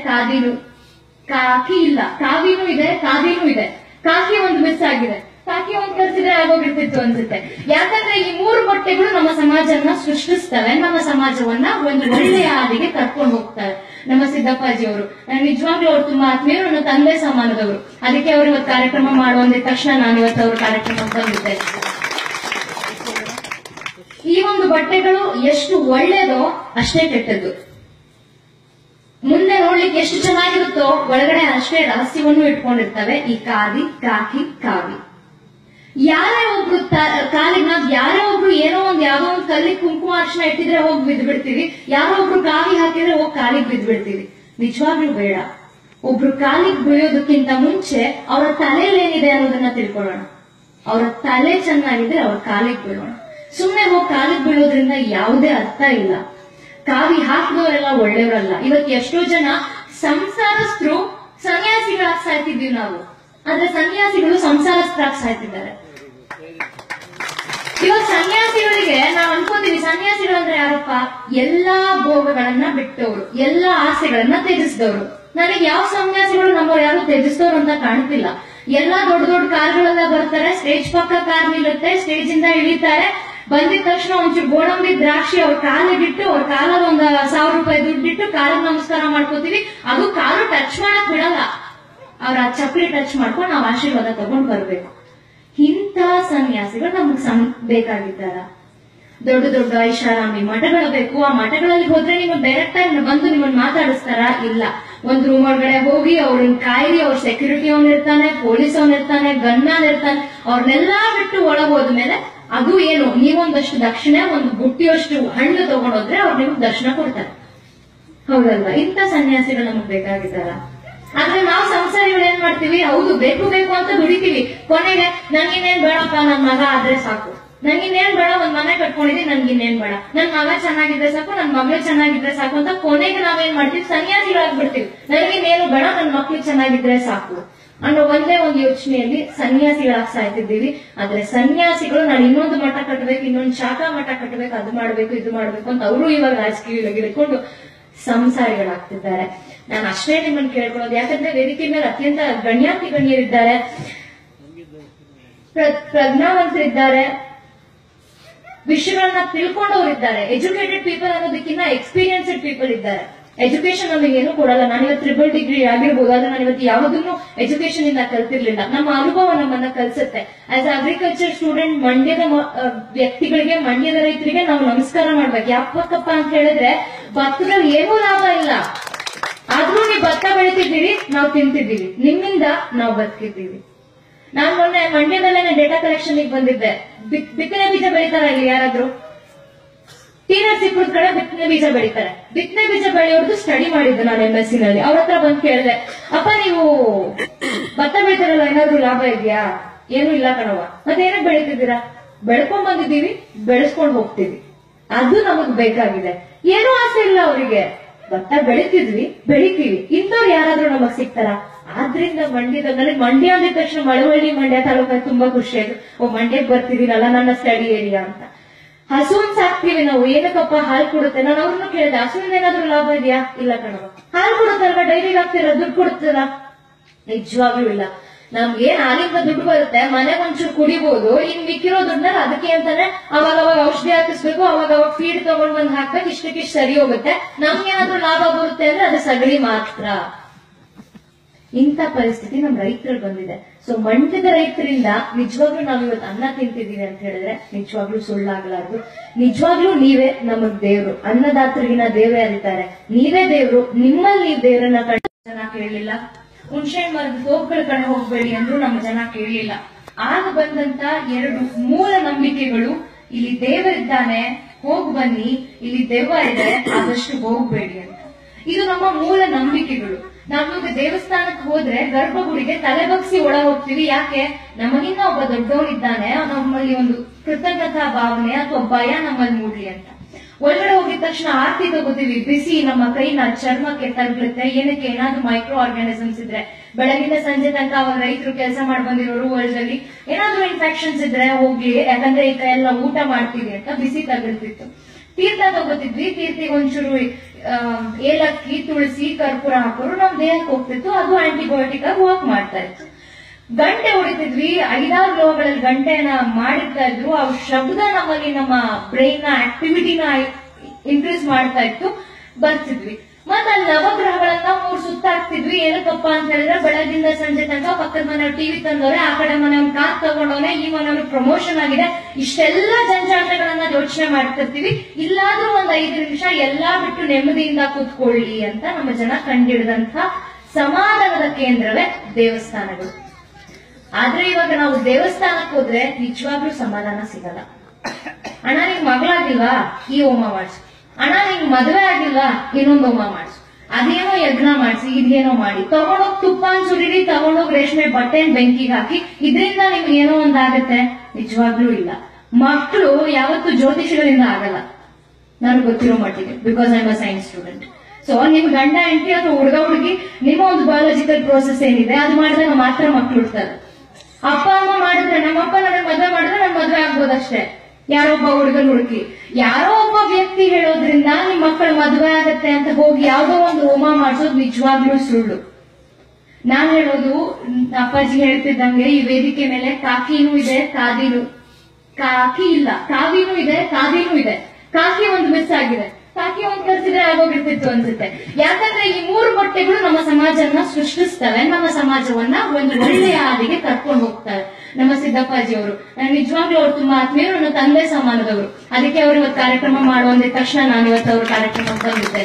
ಕಾಕಿ ಇಲ್ಲ, ಕಾವಿನೂ ಇದೆ, ಕಾದಿನೂ ಇದೆ. ಕಾಕಿ ಒಂದು ಮಿಸ್ ಆಗಿದೆ. ಕಾಕಿ ಒಂದು ಕರ್ಸಿದ್ರೆ ಆಗೋಗಿರ್ತಿತ್ತು ಅನ್ಸುತ್ತೆ. ಯಾಕಂದ್ರೆ ಈ 3 ಬಟ್ಟೆಗಳು ನಮ್ಮ ಸಮಾಜವನ್ನ ಸೃಷ್ಟಿಸ್ತವೆ, ನಮ್ಮ ಸಮಾಜವನ್ನ ಒಂದು ಒಳ್ಳೆಯ ಹಾದಿಗೆ ಕರ್ಕೊಂಡು ಹೋಗ್ತವೆ. ನಮ್ಮ ಸಿದ್ದಪ್ಪಾಜಿ ಅವರು ನಿಜವಾಗ್ಲೂ ಅವ್ರು ತುಂಬಾ ಆತ್ಮೀಯರು, ನನ್ನ ತಂದೆ ಸಮಾನದವರು. ಅದಕ್ಕೆ ಅವ್ರು ಇವತ್ತು ಕಾರ್ಯಕ್ರಮ ಮಾಡುವಂದಿದ ತಕ್ಷಣ ನಾನು ಇವತ್ತು ಅವ್ರ ಕಾರ್ಯಕ್ರಮ ಬಂದಿದ್ದೆ. ಈ ಒಂದು ಬಟ್ಟೆಗಳು ಎಷ್ಟು ಒಳ್ಳೇದೋ ಅಷ್ಟೇ ಕೆಟ್ಟದ್ದು. ಮುಂದೆ ನೋಡ್ಲಿಕ್ಕೆ ಎಷ್ಟು ಚೆನ್ನಾಗಿರುತ್ತೋ ಒಳಗಡೆ ಅಷ್ಟೇ ರಹಸ್ಯವನ್ನು ಇಟ್ಕೊಂಡಿರ್ತವೆ ಈ ಖಾದಿ, ಕಾಕಿ, ಕಾವಿ. ಯಾರೇ ಒಬ್ರು ಕಾಲಿಗೆ ನಾವ್ ಯಾರೇ ಒಬ್ರು ಏನೋ ಒಂದ್ ಯಾವ್ದೋ ಒಂದ್ ಕಲ್ಲಿಗೆ ಕುಂಕುಮ ಅರ್ಶನ ಇಟ್ಟಿದ್ರೆ ಹೋಗಿ ಬಿದ್ದ್ಬಿಡ್ತೀವಿ. ಯಾರೋ ಒಬ್ರು ಕಾವಿ ಹಾಕಿದ್ರೆ ಹೋಗಿ ಕಾಲಿಗೆ ಬಿದ್ದ್ಬಿಡ್ತೀವಿ. ನಿಜವಾಗ್ಲೂ ಬೇಡ. ಒಬ್ರು ಕಾಲಿಗೆ ಬೀಳೋದಕ್ಕಿಂತ ಮುಂಚೆ ಅವರ ತಲೆಯಲ್ಲಿ ಏನಿದೆ ಅನ್ನೋದನ್ನ ತಿಳ್ಕೊಳ್ಳೋಣ. ಅವರ ತಲೆ ಚೆನ್ನಾಗಿದ್ರೆ ಅವ್ರ ಕಾಲಿಗೆ ಬೀಳೋಣ. ಸುಮ್ನೆ ಹೋಗಿ ಕಾಲಿಗೆ ಬೀಳೋದ್ರಿಂದ ಯಾವುದೇ ಅರ್ಥ ಇಲ್ಲ. ಕಾವಿ ಹಾಕಿದವರೆಲ್ಲ ಒಳ್ಳೆಯವರಲ್ಲ. ಇವತ್ತು ಎಷ್ಟೋ ಜನ ಸಂಸಾರಸ್ಥರು ಸನ್ಯಾಸಿಗಳಾಗಿ ಸಾಯ್ತಿದ್ವಿ ನಾವು, ಆದ್ರೆ ಸನ್ಯಾಸಿಗಳು ಸಂಸಾರಸ್ಥರಾಗಿ ಸಾಯ್ತಿದ್ದಾರೆ. ಇವಾಗ ಸನ್ಯಾಸಿಗಳಿಗೆ ನಾವು ಅನ್ಕೋತೀವಿ, ಸನ್ಯಾಸಿಗಳಂದ್ರೆ ಯಾರಪ್ಪ? ಎಲ್ಲಾ ಭೋಗಗಳನ್ನ ಬಿಟ್ಟವರು, ಎಲ್ಲಾ ಆಸೆಗಳನ್ನ ತ್ಯಜಿಸಿದವರು. ನನಗೆ ಯಾವ ಸನ್ಯಾಸಿಗಳು ನಮ್ಮವ್ರು ಯಾರು ತ್ಯಜಿಸಿದವರು ಅಂತ ಕಾಣ್ತಿಲ್ಲ. ಎಲ್ಲಾ ದೊಡ್ಡ ದೊಡ್ಡ ಕಾರ್ಗಳೆಲ್ಲ ಬರ್ತಾರೆ, ಸ್ಟೇಜ್ ಪಕ್ಕ ಕಾರ್ ನಿಲ್ಲುತ್ತೆ, ಸ್ಟೇಜ್ ಇಂದ ಇಳಿತಾರೆ. ಬಂದಿದ ತಕ್ಷಣ ಒಂಚೂರು ಗೋಡಂಬಿ ದ್ರಾಕ್ಷಿ ಅವ್ರ ಕಾಲಿಗಿಟ್ಟು, ಅವ್ರ ಕಾಲದ ಒಂದ್ 1000 ರೂಪಾಯಿ ದುಡ್ಡಿಟ್ಟು ಕಾಲಿಗೆ ನಮಸ್ಕಾರ ಮಾಡ್ಕೋತೀವಿ. ಅದು ಕಾಲು ಟಚ್ ಮಾಡಕ್ ಬಿಡಲ್ಲ. ಅವ್ರ ಆ ಚಪ್ಪಲಿ ಟಚ್ ಮಾಡ್ಕೊಂಡು ನಾವು ಆಶೀರ್ವಾದ ತಗೊಂಡ್ ಬರ್ಬೇಕು. ಇಂಥ ಸನ್ಯಾಸಿಗಳು ನಮಗ್ ಬೇಕಾಗಿದ್ದಾರ? ದೊಡ್ಡ ದೊಡ್ಡ ಐಷಾರಾಮಿ ಮಠಗಳು ಬೇಕು. ಆ ಮಠಗಳಲ್ಲಿ ಹೋದ್ರೆ ನಿಮ್ಮನ್ನ ಡೈರೆಕ್ಟ್ ಆಗಿ ಬಂದು ನಿಮ್ಮನ್ನ ಮಾತಾಡಿಸ್ತಾರ? ಇಲ್ಲ. ಒಂದ್ ರೂಮ್ ಒಳಗಡೆ ಹೋಗಿ ಅವ್ರನ್ನ ಕಾಯಿರಿ, ಅವ್ರ ಸೆಕ್ಯೂರಿಟಿ ಅವನ್ ಇರ್ತಾನೆ, ಪೊಲೀಸ್ ಅವನ್ ಇರ್ತಾನೆ, ಗನ್ನಾನ್ ಇರ್ತಾನೆ. ಅವ್ರನ್ನೆಲ್ಲಾ ಬಿಟ್ಟು ಒಳಗ್ ಹೋದ್ಮೇಲೆ ಅದು ಏನು, ನೀವೊಂದಷ್ಟು ದಕ್ಷಿಣೆ ಒಂದು ಬುಟ್ಟಿಯಷ್ಟು ಹಣ್ಣು ತಗೊಂಡೋದ್ರೆ ಅವ್ರು ನಿಮ್ಗೆ ದರ್ಶನ ಕೊಡ್ತಾರೆ. ಹೌದಲ್ವಾ? ಇಂಥ ಸನ್ಯಾಸಿಗಳು ನಮಗ್ ಬೇಕಾಗಿದ್ದಾರ? ಆದ್ರೆ ನಾವು ಸಂಸಾರಿಗಳು ಏನ್ ಮಾಡ್ತೀವಿ, ಹೌದು ಬೇಕು ಬೇಕು ಅಂತ ದುಡಿತೀವಿ, ಕೊನೆಗೆ ನನ್ಗಿನ್ನೇನ್ ಬೇಡಪ್ಪ, ನನ್ ಮಗ ಆದ್ರೆ ಸಾಕು, ನನ್ಗಿನ್ನೇನ್ ಬೇಡ, ಒಂದ್ ಮನೆ ಕಟ್ಕೊಂಡಿದೀನಿ, ನನ್ಗಿನ್ನೇನ್ ಬೇಡ, ನನ್ ಮಗ ಚೆನ್ನಾಗಿದ್ರೆ ಸಾಕು, ನನ್ ಮಗಳು ಚೆನ್ನಾಗಿದ್ರೆ ಸಾಕು ಅಂತ ಕೊನೆಗೆ ನಾವೇನ್ ಮಾಡ್ತೀವಿ, ಸನ್ಯಾಸಿಗಳಾಗ್ಬಿಡ್ತೀವಿ. ನನಗಿನ್ನೇನು ಬೇಡ, ನನ್ ಮಕ್ಳು ಚೆನ್ನಾಗಿದ್ರೆ ಸಾಕು ಅನ್ನೋ ಒಂದೇ ಒಂದು ಯೋಚನೆಯಲ್ಲಿ ಸನ್ಯಾಸಿಗಳಾಗಿ ಸಾಯ್ತಿದ್ದೀವಿ. ಆದ್ರೆ ಸನ್ಯಾಸಿಗಳು ನಾನು ಇನ್ನೊಂದು ಮಠ ಕಟ್ಟಬೇಕು, ಇನ್ನೊಂದು ಶಾಖಾ ಮಠ ಕಟ್ಟಬೇಕು, ಅದು ಮಾಡ್ಬೇಕು ಇದು ಮಾಡ್ಬೇಕು ಅಂತ ಅವರು ಇವಾಗ ರಾಜಕೀಯವಾಗಿ ಹಿಡ್ಕೊಂಡು ಸಂಸಾರಿಗಳಾಗ್ತಿದ್ದಾರೆ. ನಾನು ಅಷ್ಟೇ ನಿಮ್ಮನ್ನು ಕೇಳ್ಕೊಳ್ಳೋದು, ಯಾಕಂದ್ರೆ ವೇದಿಕೆ ಮೇಲೆ ಅತ್ಯಂತ ಗಣ್ಯಾತಿ ಗಣ್ಯರಿದ್ದಾರೆ, ಪ್ರಜ್ಞಾವಂತರಿದ್ದಾರೆ, ವಿಷಯಗಳನ್ನ ತಿಳ್ಕೊಂಡವರಿದ್ದಾರೆ. ಎಜುಕೇಟೆಡ್ ಪೀಪಲ್ ಅನ್ನೋದಕ್ಕಿಂತ ಎಕ್ಸ್ಪೀರಿಯನ್ಸ್ಡ್ ಪೀಪಲ್ ಇದ್ದಾರೆ. ಎಜುಕೇಶನ್ ನಮಗೆ ಏನು ಕೊಡಲ್ಲ. ನಾನಿವತ್ತು ಟ್ರಿಪಲ್ ಡಿಗ್ರಿ ಆಗಿರ್ಬೋದು, ಆದ್ರೆ ನಾನಿವತ್ತು ಯಾವುದನ್ನು ಎಜುಕೇಶನ್ ಇಂದ ಕಲ್ತಿರ್ಲಿಲ್ಲ. ನಮ್ಮ ಅನುಭವ ನಮ್ಮನ್ನ ಕಲ್ಸುತ್ತೆ. ಆಸ್ ಅಗ್ರಿಕಲ್ಚರ್ ಸ್ಟೂಡೆಂಟ್ ಮಂಡ್ಯದ ವ್ಯಕ್ತಿಗಳಿಗೆ, ಮಂಡ್ಯದ ರೈತರಿಗೆ ನಾವು ನಮಸ್ಕಾರ ಮಾಡ್ಬೇಕು. ಯಾಕಪ್ಪ ಅಂತ ಹೇಳಿದ್ರೆ ಭತ್ತದಲ್ಲಿ ಏನೂ ಲಾಭ ಇಲ್ಲ, ಆದ್ರೂ ನೀವು ಭತ್ತ ಬೆಳಿತಿದ್ದೀವಿ, ನಾವು ತಿಂತಿದ್ದೀವಿ, ನಿಮ್ಮಿಂದ ನಾವು ಬದುಕಿದ್ದೀವಿ. ನಾನ್ ಮೊನ್ನೆ ಮಂಡ್ಯದಲ್ಲೇ ಡೇಟಾ ಕಲೆಕ್ಷನ್ ಬಂದಿದ್ದೆ. ಬಿತ್ತನೆ ಬೀಜ ಬೆಳಿತಾರ ಇಲ್ಲಿ ಯಾರಾದ್ರೂ? ಟಿ.ನರಸೀಪುರದ ಕಡೆ ಬಿತ್ತನೆ ಬೀಜ ಬೆಳಿತಾರೆ. ಬಿತ್ತನೆ ಬೀಜ ಬೆಳೆಯೋರ್ದು ಸ್ಟಡಿ ಮಾಡಿದ್ದೆ ನಾನು MSc ನಲ್ಲಿ. ಅವ್ರ ಹತ್ರ ಬಂದು ಕೇಳಿದೆ, ಅಪ್ಪ ನೀವು ಭತ್ತ ಬೆಳಿತಾರಲ್ಲ, ಏನಾದ್ರು ಲಾಭ ಇದೆಯಾ? ಏನು ಇಲ್ಲ ಕಣವ. ಮತ್ತೆ ಏನಕ್ಕೆ ಬೆಳಿತಿದ್ದೀರಾ? ಬೆಳ್ಕೊಂಡ್ ಬಂದಿದ್ದೀವಿ, ಬೆಳೆಸ್ಕೊಂಡ್ ಹೋಗ್ತೀವಿ, ಅದು ನಮಗ್ ಬೇಕಾಗಿದೆ. ಏನೂ ಆಸೆ ಇಲ್ಲ ಅವರಿಗೆ. ಭತ್ತ ಬೆಳಿತಿದ್ವಿ, ಬೆಳಿತೀವಿ, ಇಂಥವ್ರು ಯಾರಾದ್ರೂ ನಮಗ್ ಸಿಗ್ತಾರ? ಆದ್ರಿಂದ ಮಂಡ್ಯದ, ನನಗೆ ಮಂಡ್ಯ ಅಂದಿದ ತಕ್ಷಣ ಮಳವಳ್ಳಿ ಮಂಡ್ಯ ತಾಲೂಕ ತುಂಬಾ ಖುಷಿ ಆಯ್ತು. ಮಂಡ್ಯಕ್ಕೆ ಬರ್ತಿದ್ದೀನಲ್ಲ, ನನ್ನ ಸ್ಟಡಿ ಏರಿಯಾ ಅಂತ. ಹಸುನ್ ಸಾಕ್ತಿವಿ ನಾವು, ಏನಕ್ಕಪ್ಪ? ಹಾಲು ಕೊಡುತ್ತೆ. ನಾನು ಅವ್ರನ್ನ ಕೇಳಿದೆ, ಹಸುವಿನ ಏನಾದ್ರೂ ಲಾಭ ಇದೆಯಾ? ಇಲ್ಲ ಕಣವ. ಹಾಲು ಕೊಡುತ್ತಲ್ವಾ, ಡೈರಿಗೆ ಹಾಕ್ತೀರಾ, ದುಡ್ಡು ಕೊಡುತ್ತಲ್ಲ? ನಿಜವಾಗ್ಲೂ ಇಲ್ಲ. ನಮ್ಗೆ ಏನ್ ಹಾಲಿಂದ ದುಡ್ಡು ಬರುತ್ತೆ, ಮನೆಗೆ ಒಂಚೂರು ಕುಡಿಬಹುದು, ಇನ್ ಮಿಕ್ಕಿರೋ ದುಡ್ಡನ್ನ ಅದಕ್ಕೆ ಅಂತಾನೆ ಅವಾಗ ಔಷಧಿ ಹಾಕಿಸ್ಬೇಕು, ಅವಾಗ ಫೀಡ್ ತಗೊಂಡ್ ಬಂದ್ ಹಾಕ್ಬೇಕು, ಇಷ್ಟಕ್ಕಿಷ್ಟು ಸರಿ ಹೋಗುತ್ತೆ. ನಮ್ಗೇನಾದ್ರೂ ಲಾಭ ಬರುತ್ತೆ ಅಂದ್ರೆ ಅದು ಸಗಣಿ ಮಾತ್ರ. ಇಂಥ ಪರಿಸ್ಥಿತಿ ನಮ್ ರೈತರು ಬಂದಿದೆ. ಸೊ ಮಂಡ್ಯದ ರೈತರಿಂದ ನಿಜವಾಗ್ಲೂ ನಾವ್ ಇವತ್ತು ಅನ್ನ ತಿಂತಿದೀವಿ ಅಂತ ಹೇಳಿದ್ರೆ ನಿಜವಾಗ್ಲೂ ಸುಳ್ಳಾಗಲಾರ್ದು. ನಿಜವಾಗ್ಲೂ ನೀವೇ ನಮಗ್ ದೇವ್ರು. ಅನ್ನದಾತರಿಗಿನ ದೇವರೇ ಅರಿತಾರೆ, ನೀವೇ ದೇವ್ರು. ನಿಮ್ಮಲ್ಲಿ ನೀವು ದೇವರನ್ನ ಕಂಡು ಜನ ಕೇಳಲಿಲ್ಲ. ಹುಣಸೆ ಮರದ ತೋಪುಗಳ ಕಡೆ ಹೋಗ್ಬೇಡಿ ಅಂದ್ರೂ ನಮ್ಮ ಜನ ಕೇಳಲಿಲ್ಲ. ಆಗ ಬಂದಂತ ಎರಡು ಮೂಲ ನಂಬಿಕೆಗಳು, ಇಲ್ಲಿ ದೇವರಿದ್ದಾನೆ, ಹೋಗ್ ಬನ್ನಿ, ಇಲ್ಲಿ ದೆವ್ವ ಇದೆ, ಆದಷ್ಟು ಹೋಗ್ಬೇಡಿ ಅಂತ. ಇದು ನಮ್ಮ ಮೂಲ ನಂಬಿಕೆಗಳು. ನಾವಿವಾಗ ದೇವಸ್ಥಾನಕ್ಕೆ ಹೋದ್ರೆ ಗರ್ಭಗುಡಿಗೆ ತಲೆ ಬಗ್ಸಿ ಒಳ ಹೋಗ್ತೀವಿ. ಯಾಕೆ? ನಮಗಿನ್ನ ಒಬ್ಬ ದೊಡ್ಡವನಿದ್ದಾನೆ, ನಮ್ಮಲ್ಲಿ ಒಂದು ಕೃತಜ್ಞತಾ ಭಾವನೆ ಅಥವಾ ಭಯ ನಮ್ಮಲ್ಲಿ ಮೂಡ್ಲಿ ಅಂತ. ಒಳಗಡೆ ಹೋಗಿದ ತಕ್ಷಣ ಆರತಿ ತಗೋತೀವಿ, ಬಿಸಿ ನಮ್ಮ ಕೈನ ಚರ್ಮಕ್ಕೆ ತಗ್ಲುತ್ತೆ. ಏನಕ್ಕೆ? ಏನಾದ್ರೂ ಮೈಕ್ರೋ ಆರ್ಗಾನಿಸಮ್ಸ್ ಇದ್ರೆ, ಬೆಳಗಿನ ಸಂಜೆ ತನಕ ಅವಾಗ ರೈತರು ಕೆಲಸ ಮಾಡಿ ಬಂದಿರೋರು ಹೊಲದಲ್ಲಿ ಏನಾದ್ರೂ ಇನ್ಫೆಕ್ಷನ್ಸ್ ಇದ್ರೆ ಹೋಗ್ಲಿ, ಯಾಕಂದ್ರೆ ಈ ಕೈ ಎಲ್ಲ ಊಟ ಮಾಡ್ತೀವಿ ಅಂತ ಬಿಸಿ ತಗಲ್ತಿತ್ತು. ತೀರ್ಥ ತಗೋತಿದ್ವಿ, ತೀರ್ಥಿಗೆ ಒಂಚೂರು ಏಲಕ್ಕಿ, ತುಳಸಿ, ಕರ್ಪೂರ ಹಾಕೋರು ನಮ್ ದೇಹಕ್ಕೆ ಹೋಗ್ತಿತ್ತು. ಅದು ಆಂಟಿಬಯೋಟಿಕ್ ಆಗಿ ವರ್ಕ್ ಮಾಡ್ತಾ ಇತ್ತು. ಗಂಟೆ ಹೊಡಿತಿದ್ವಿ, 5-6 ರೋಗಗಳಲ್ಲಿ ಗಂಟೆನ ಮಾಡಿರ್ತಾ ಇದ್ರು. ಆ ಶಬ್ದ ನಮ್ಮಲ್ಲಿ ನಮ್ಮ ಬ್ರೈನ್ ನ ಆಕ್ಟಿವಿಟಿನ ಇನ್ಕ್ರೀಸ್ ಮಾಡ್ತಾ ಇತ್ತು. ಬರ್ತಿದ್ವಿ. ಮತ್ತೆ ಅಲ್ಲಿ ನವಗ್ರಹಗಳನ್ನ 3 ಸುತ್ತಾಕ್ತಿದ್ವಿ. ಏನಕ್ಕಪ್ಪ ಅಂತ ಹೇಳಿದ್ರೆ ಬೆಳಗಿಂದ ಸಂಜೆ ತನಕ ಪಕ್ಕದ ಮನೆಯವ್ರು ಟಿವಿ ತಂದವ್ರೆ, ಆ ಕಡೆ ಮನೆಯವ್ರು ಕಾರ್ ತಗೊಂಡವನೆ, ಈ ಮನೆಯವ್ರು ಪ್ರಮೋಷನ್ ಆಗಿದೆ, ಇಷ್ಟೆಲ್ಲ ಜಂಜಾಟಗಳನ್ನ ಯೋಚನೆ ಮಾಡ್ತಿರ್ತೀವಿ. ಇಲ್ಲಾದ್ರೂ ಒಂದ್ 5 ನಿಮಿಷ ಎಲ್ಲಾ ಬಿಟ್ಟು ನೆಮ್ಮದಿಯಿಂದ ಕೂತ್ಕೊಳ್ಳಿ ಅಂತ ನಮ್ಮ ಜನ ಕಂಡಿಡಿದಂತ ಸಮಾಧಾನದ ಕೇಂದ್ರವೇ ದೇವಸ್ಥಾನಗಳು. ಆದ್ರೆ ಇವಾಗ ನಾವು ದೇವಸ್ಥಾನಕ್ಕೆ ಹೋದ್ರೆ ನಿಜವಾಗ್ಲೂ ಸಮಾಧಾನ ಸಿಗಲ್ಲ. ಅಣ್ಣ ನಿಂಗ್ ಮಗಳಾಗಿಲ್ವಾ, ಈ ಹೋಮ ಮಾಡಿಸು. ಅಣ್ಣ ನಿಂಗ್ ಮದುವೆ ಆಗಿಲ್ವಾ, ಇನ್ನೊಂದು ಹೋಮ ಮಾಡಿಸು. ಅದೇನೋ ಯಜ್ಞ ಮಾಡಿಸಿ, ಇದೇನೋ ಮಾಡಿ, ತಗೊಂಡೋಗ್ ತುಪ್ಪ ಸುರಿರಿ, ತಗೊಂಡೋಗ್ ರೇಷ್ಮೆ ಬಟ್ಟೆನ್ ಬೆಂಕಿಗೆ ಹಾಕಿ, ಇದರಿಂದ ನಿಮ್ಗೆ ಏನೋ ಒಂದಾಗತ್ತೆ? ನಿಜವಾಗ್ಲೂ ಇಲ್ಲ. ಮಕ್ಕಳು ಯಾವತ್ತು ಜ್ಯೋತಿಷಗಳಿಂದ ಆಗಲ್ಲ, ನನಗೆ ಗೊತ್ತಿರೋ ಮಟ್ಟಿಗೆ, because I am a science student. So ನಿಮ್ ಗಂಡ ಹೆಂಡತಿ ಅಥವಾ ಹುಡುಗಿ ನಿಮ್ಮ ಒಂದು ಬಯಾಲಜಿಕಲ್ ಪ್ರೋಸೆಸ್ ಏನಿದೆ ಅದು ಮಾಡಿದಾಗ ಮಾತ್ರ ಮಕ್ಳು ಹುಡ್ತಾರೆ. ಅಪ್ಪ ಅಮ್ಮ ಮಾಡಿದ್ರೆ, ನಮ್ಮಪ್ಪ ನನಗೆ ಮದುವೆ ಮಾಡಿದ್ರೆ ನನ್ ಮದುವೆ ಆಗ್ಬೋದಷ್ಟೇ, ಯಾರೊಬ್ಬ ಹುಡುಗನ್ ಹುಡುಕಿ. ಯಾರೋ ಒಬ್ಬ ವ್ಯಕ್ತಿ ಹೇಳೋದ್ರಿಂದ ನಿಮ್ ಮಕ್ಕಳ ಮದುವೆ ಆಗತ್ತೆ ಅಂತ ಹೋಗಿ ಯಾವ್ದೋ ಒಂದು ಹೋಮ ಮಾಡಿಸೋದು ನಿಜವಾಗ್ಲೂ ಸುಳ್ಳು. ನಾನ್ ಹೇಳೋದು, ಅಪ್ಪಾಜಿ ಹೇಳ್ತಿದ್ದಂಗೆ ಈ ವೇದಿಕೆ ಮೇಲೆ ಕಾಕಿನೂ ಇದೆ, ಕಾಕಿ ಇಲ್ಲ, ಕಾವಿನೂ ಇದೆ, ಕಾದಿನೂ ಇದೆ. ಕಾಕಿ ಒಂದು ಮಿಸ್ ಆಗಿದೆ, ಕಾಕಿ ಒಂದು ಕರ್ಸಿದ್ರೆ ಆಗೋಗಿರ್ತಿತ್ತು ಅನ್ಸುತ್ತೆ. ಯಾಕಂದ್ರೆ ಈ 3 ಬಟ್ಟೆಗಳು ನಮ್ಮ ಸಮಾಜವನ್ನ ಸೃಷ್ಟಿಸ್ತವೆ, ನಮ್ಮ ಸಮಾಜವನ್ನ ಒಂದು ಒಳ್ಳೆಯ ಹಾದಿಗೆ ಕರ್ಕೊಂಡು ಹೋಗ್ತವೆ. ನಮ್ಮ ಸಿದ್ದಪ್ಪಾಜಿ ಅವರು ನಿಜವಾಗ್ಲೂ ಅವ್ರು ತುಂಬಾ ಆತ್ಮೀಯರು, ನನ್ನ ತಂದೆ ಸಮಾನದವರು. ಅದಕ್ಕೆ ಅವ್ರು ಇವತ್ತು ಕಾರ್ಯಕ್ರಮ ಮಾಡುವಂದಿದ ತಕ್ಷಣ ನಾನು ಇವತ್ತು ಅವ್ರ ಕಾರ್ಯಕ್ರಮ ಬಂದಿದ್ದೆ.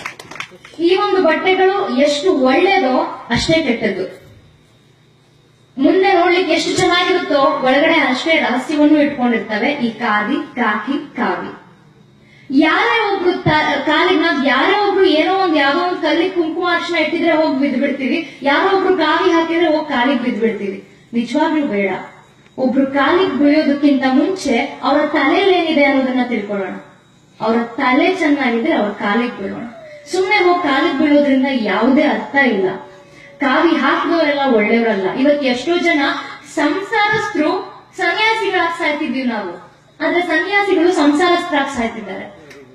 ಈ ಒಂದು ಬಟ್ಟೆಗಳು ಎಷ್ಟು ಒಳ್ಳೇದೋ ಅಷ್ಟೇ ಕೆಟ್ಟದ್ದು. ಮುಂದೆ ನೋಡ್ಲಿಕ್ಕೆ ಎಷ್ಟು ಚೆನ್ನಾಗಿರುತ್ತೋ ಒಳಗಡೆ ಅಷ್ಟೇ ರಹಸ್ಯವನ್ನು ಇಟ್ಕೊಂಡಿರ್ತವೆ ಈ ಕಾದಿ ಕಾಕಿ ಕಾವಿ. ಯಾರೇ ಒಬ್ರು ಕಾಲಿಗೆ ನಾವ್ ಯಾರೇ ಒಬ್ರು ಏನೋ ಒಂದ್ ಯಾವ್ದೋ ಒಂದ್ ಕಲ್ಲಿಗೆ ಕುಂಕುಮ ಅರ್ಶನ ಇಟ್ಟಿದ್ರೆ ಹೋಗಿ ಬಿದ್ದು ಬಿಡ್ತೀವಿ, ಯಾರೋ ಒಬ್ರು ಕಾವಿ ಹಾಕಿದ್ರೆ ಹೋಗಿ ಕಾಲಿಗೆ ಬಿದ್ದು ಬಿಡ್ತೀವಿ. ನಿಜವಾಗ್ಲೂ ಬೇಡ. ಒಬ್ರು ಕಾಲಿಗೆ ಬೀಳೋದಕ್ಕಿಂತ ಮುಂಚೆ ಅವರ ತಲೆಯಲ್ಲಿ ಏನಿದೆ ಅನ್ನೋದನ್ನ ತಿಳ್ಕೊಳ್ಳೋಣ. ಅವರ ತಲೆ ಚೆನ್ನಾಗಿದ್ರೆ ಅವ್ರ ಕಾಲಿಗೆ ಬೀಳೋಣ. ಸುಮ್ನೆ ಹೋಗಿ ಕಾಲಿಗೆ ಬೀಳೋದ್ರಿಂದ ಯಾವುದೇ ಅರ್ಥ ಇಲ್ಲ. ಕಾವಿ ಹಾಕಿದವರೆಲ್ಲ ಒಳ್ಳೆಯವರಲ್ಲ. ಇವತ್ತು ಎಷ್ಟೋ ಜನ ಸಂಸಾರಸ್ಥರು ಸನ್ಯಾಸಿಗಳಾಗಿ ಸಾಯ್ತಿದ್ವಿ ನಾವು, ಆದ್ರೆ ಸನ್ಯಾಸಿಗಳು ಸಂಸಾರಸ್ಥರಾಗಿ ಸಾಯ್ತಿದ್ದಾರೆ.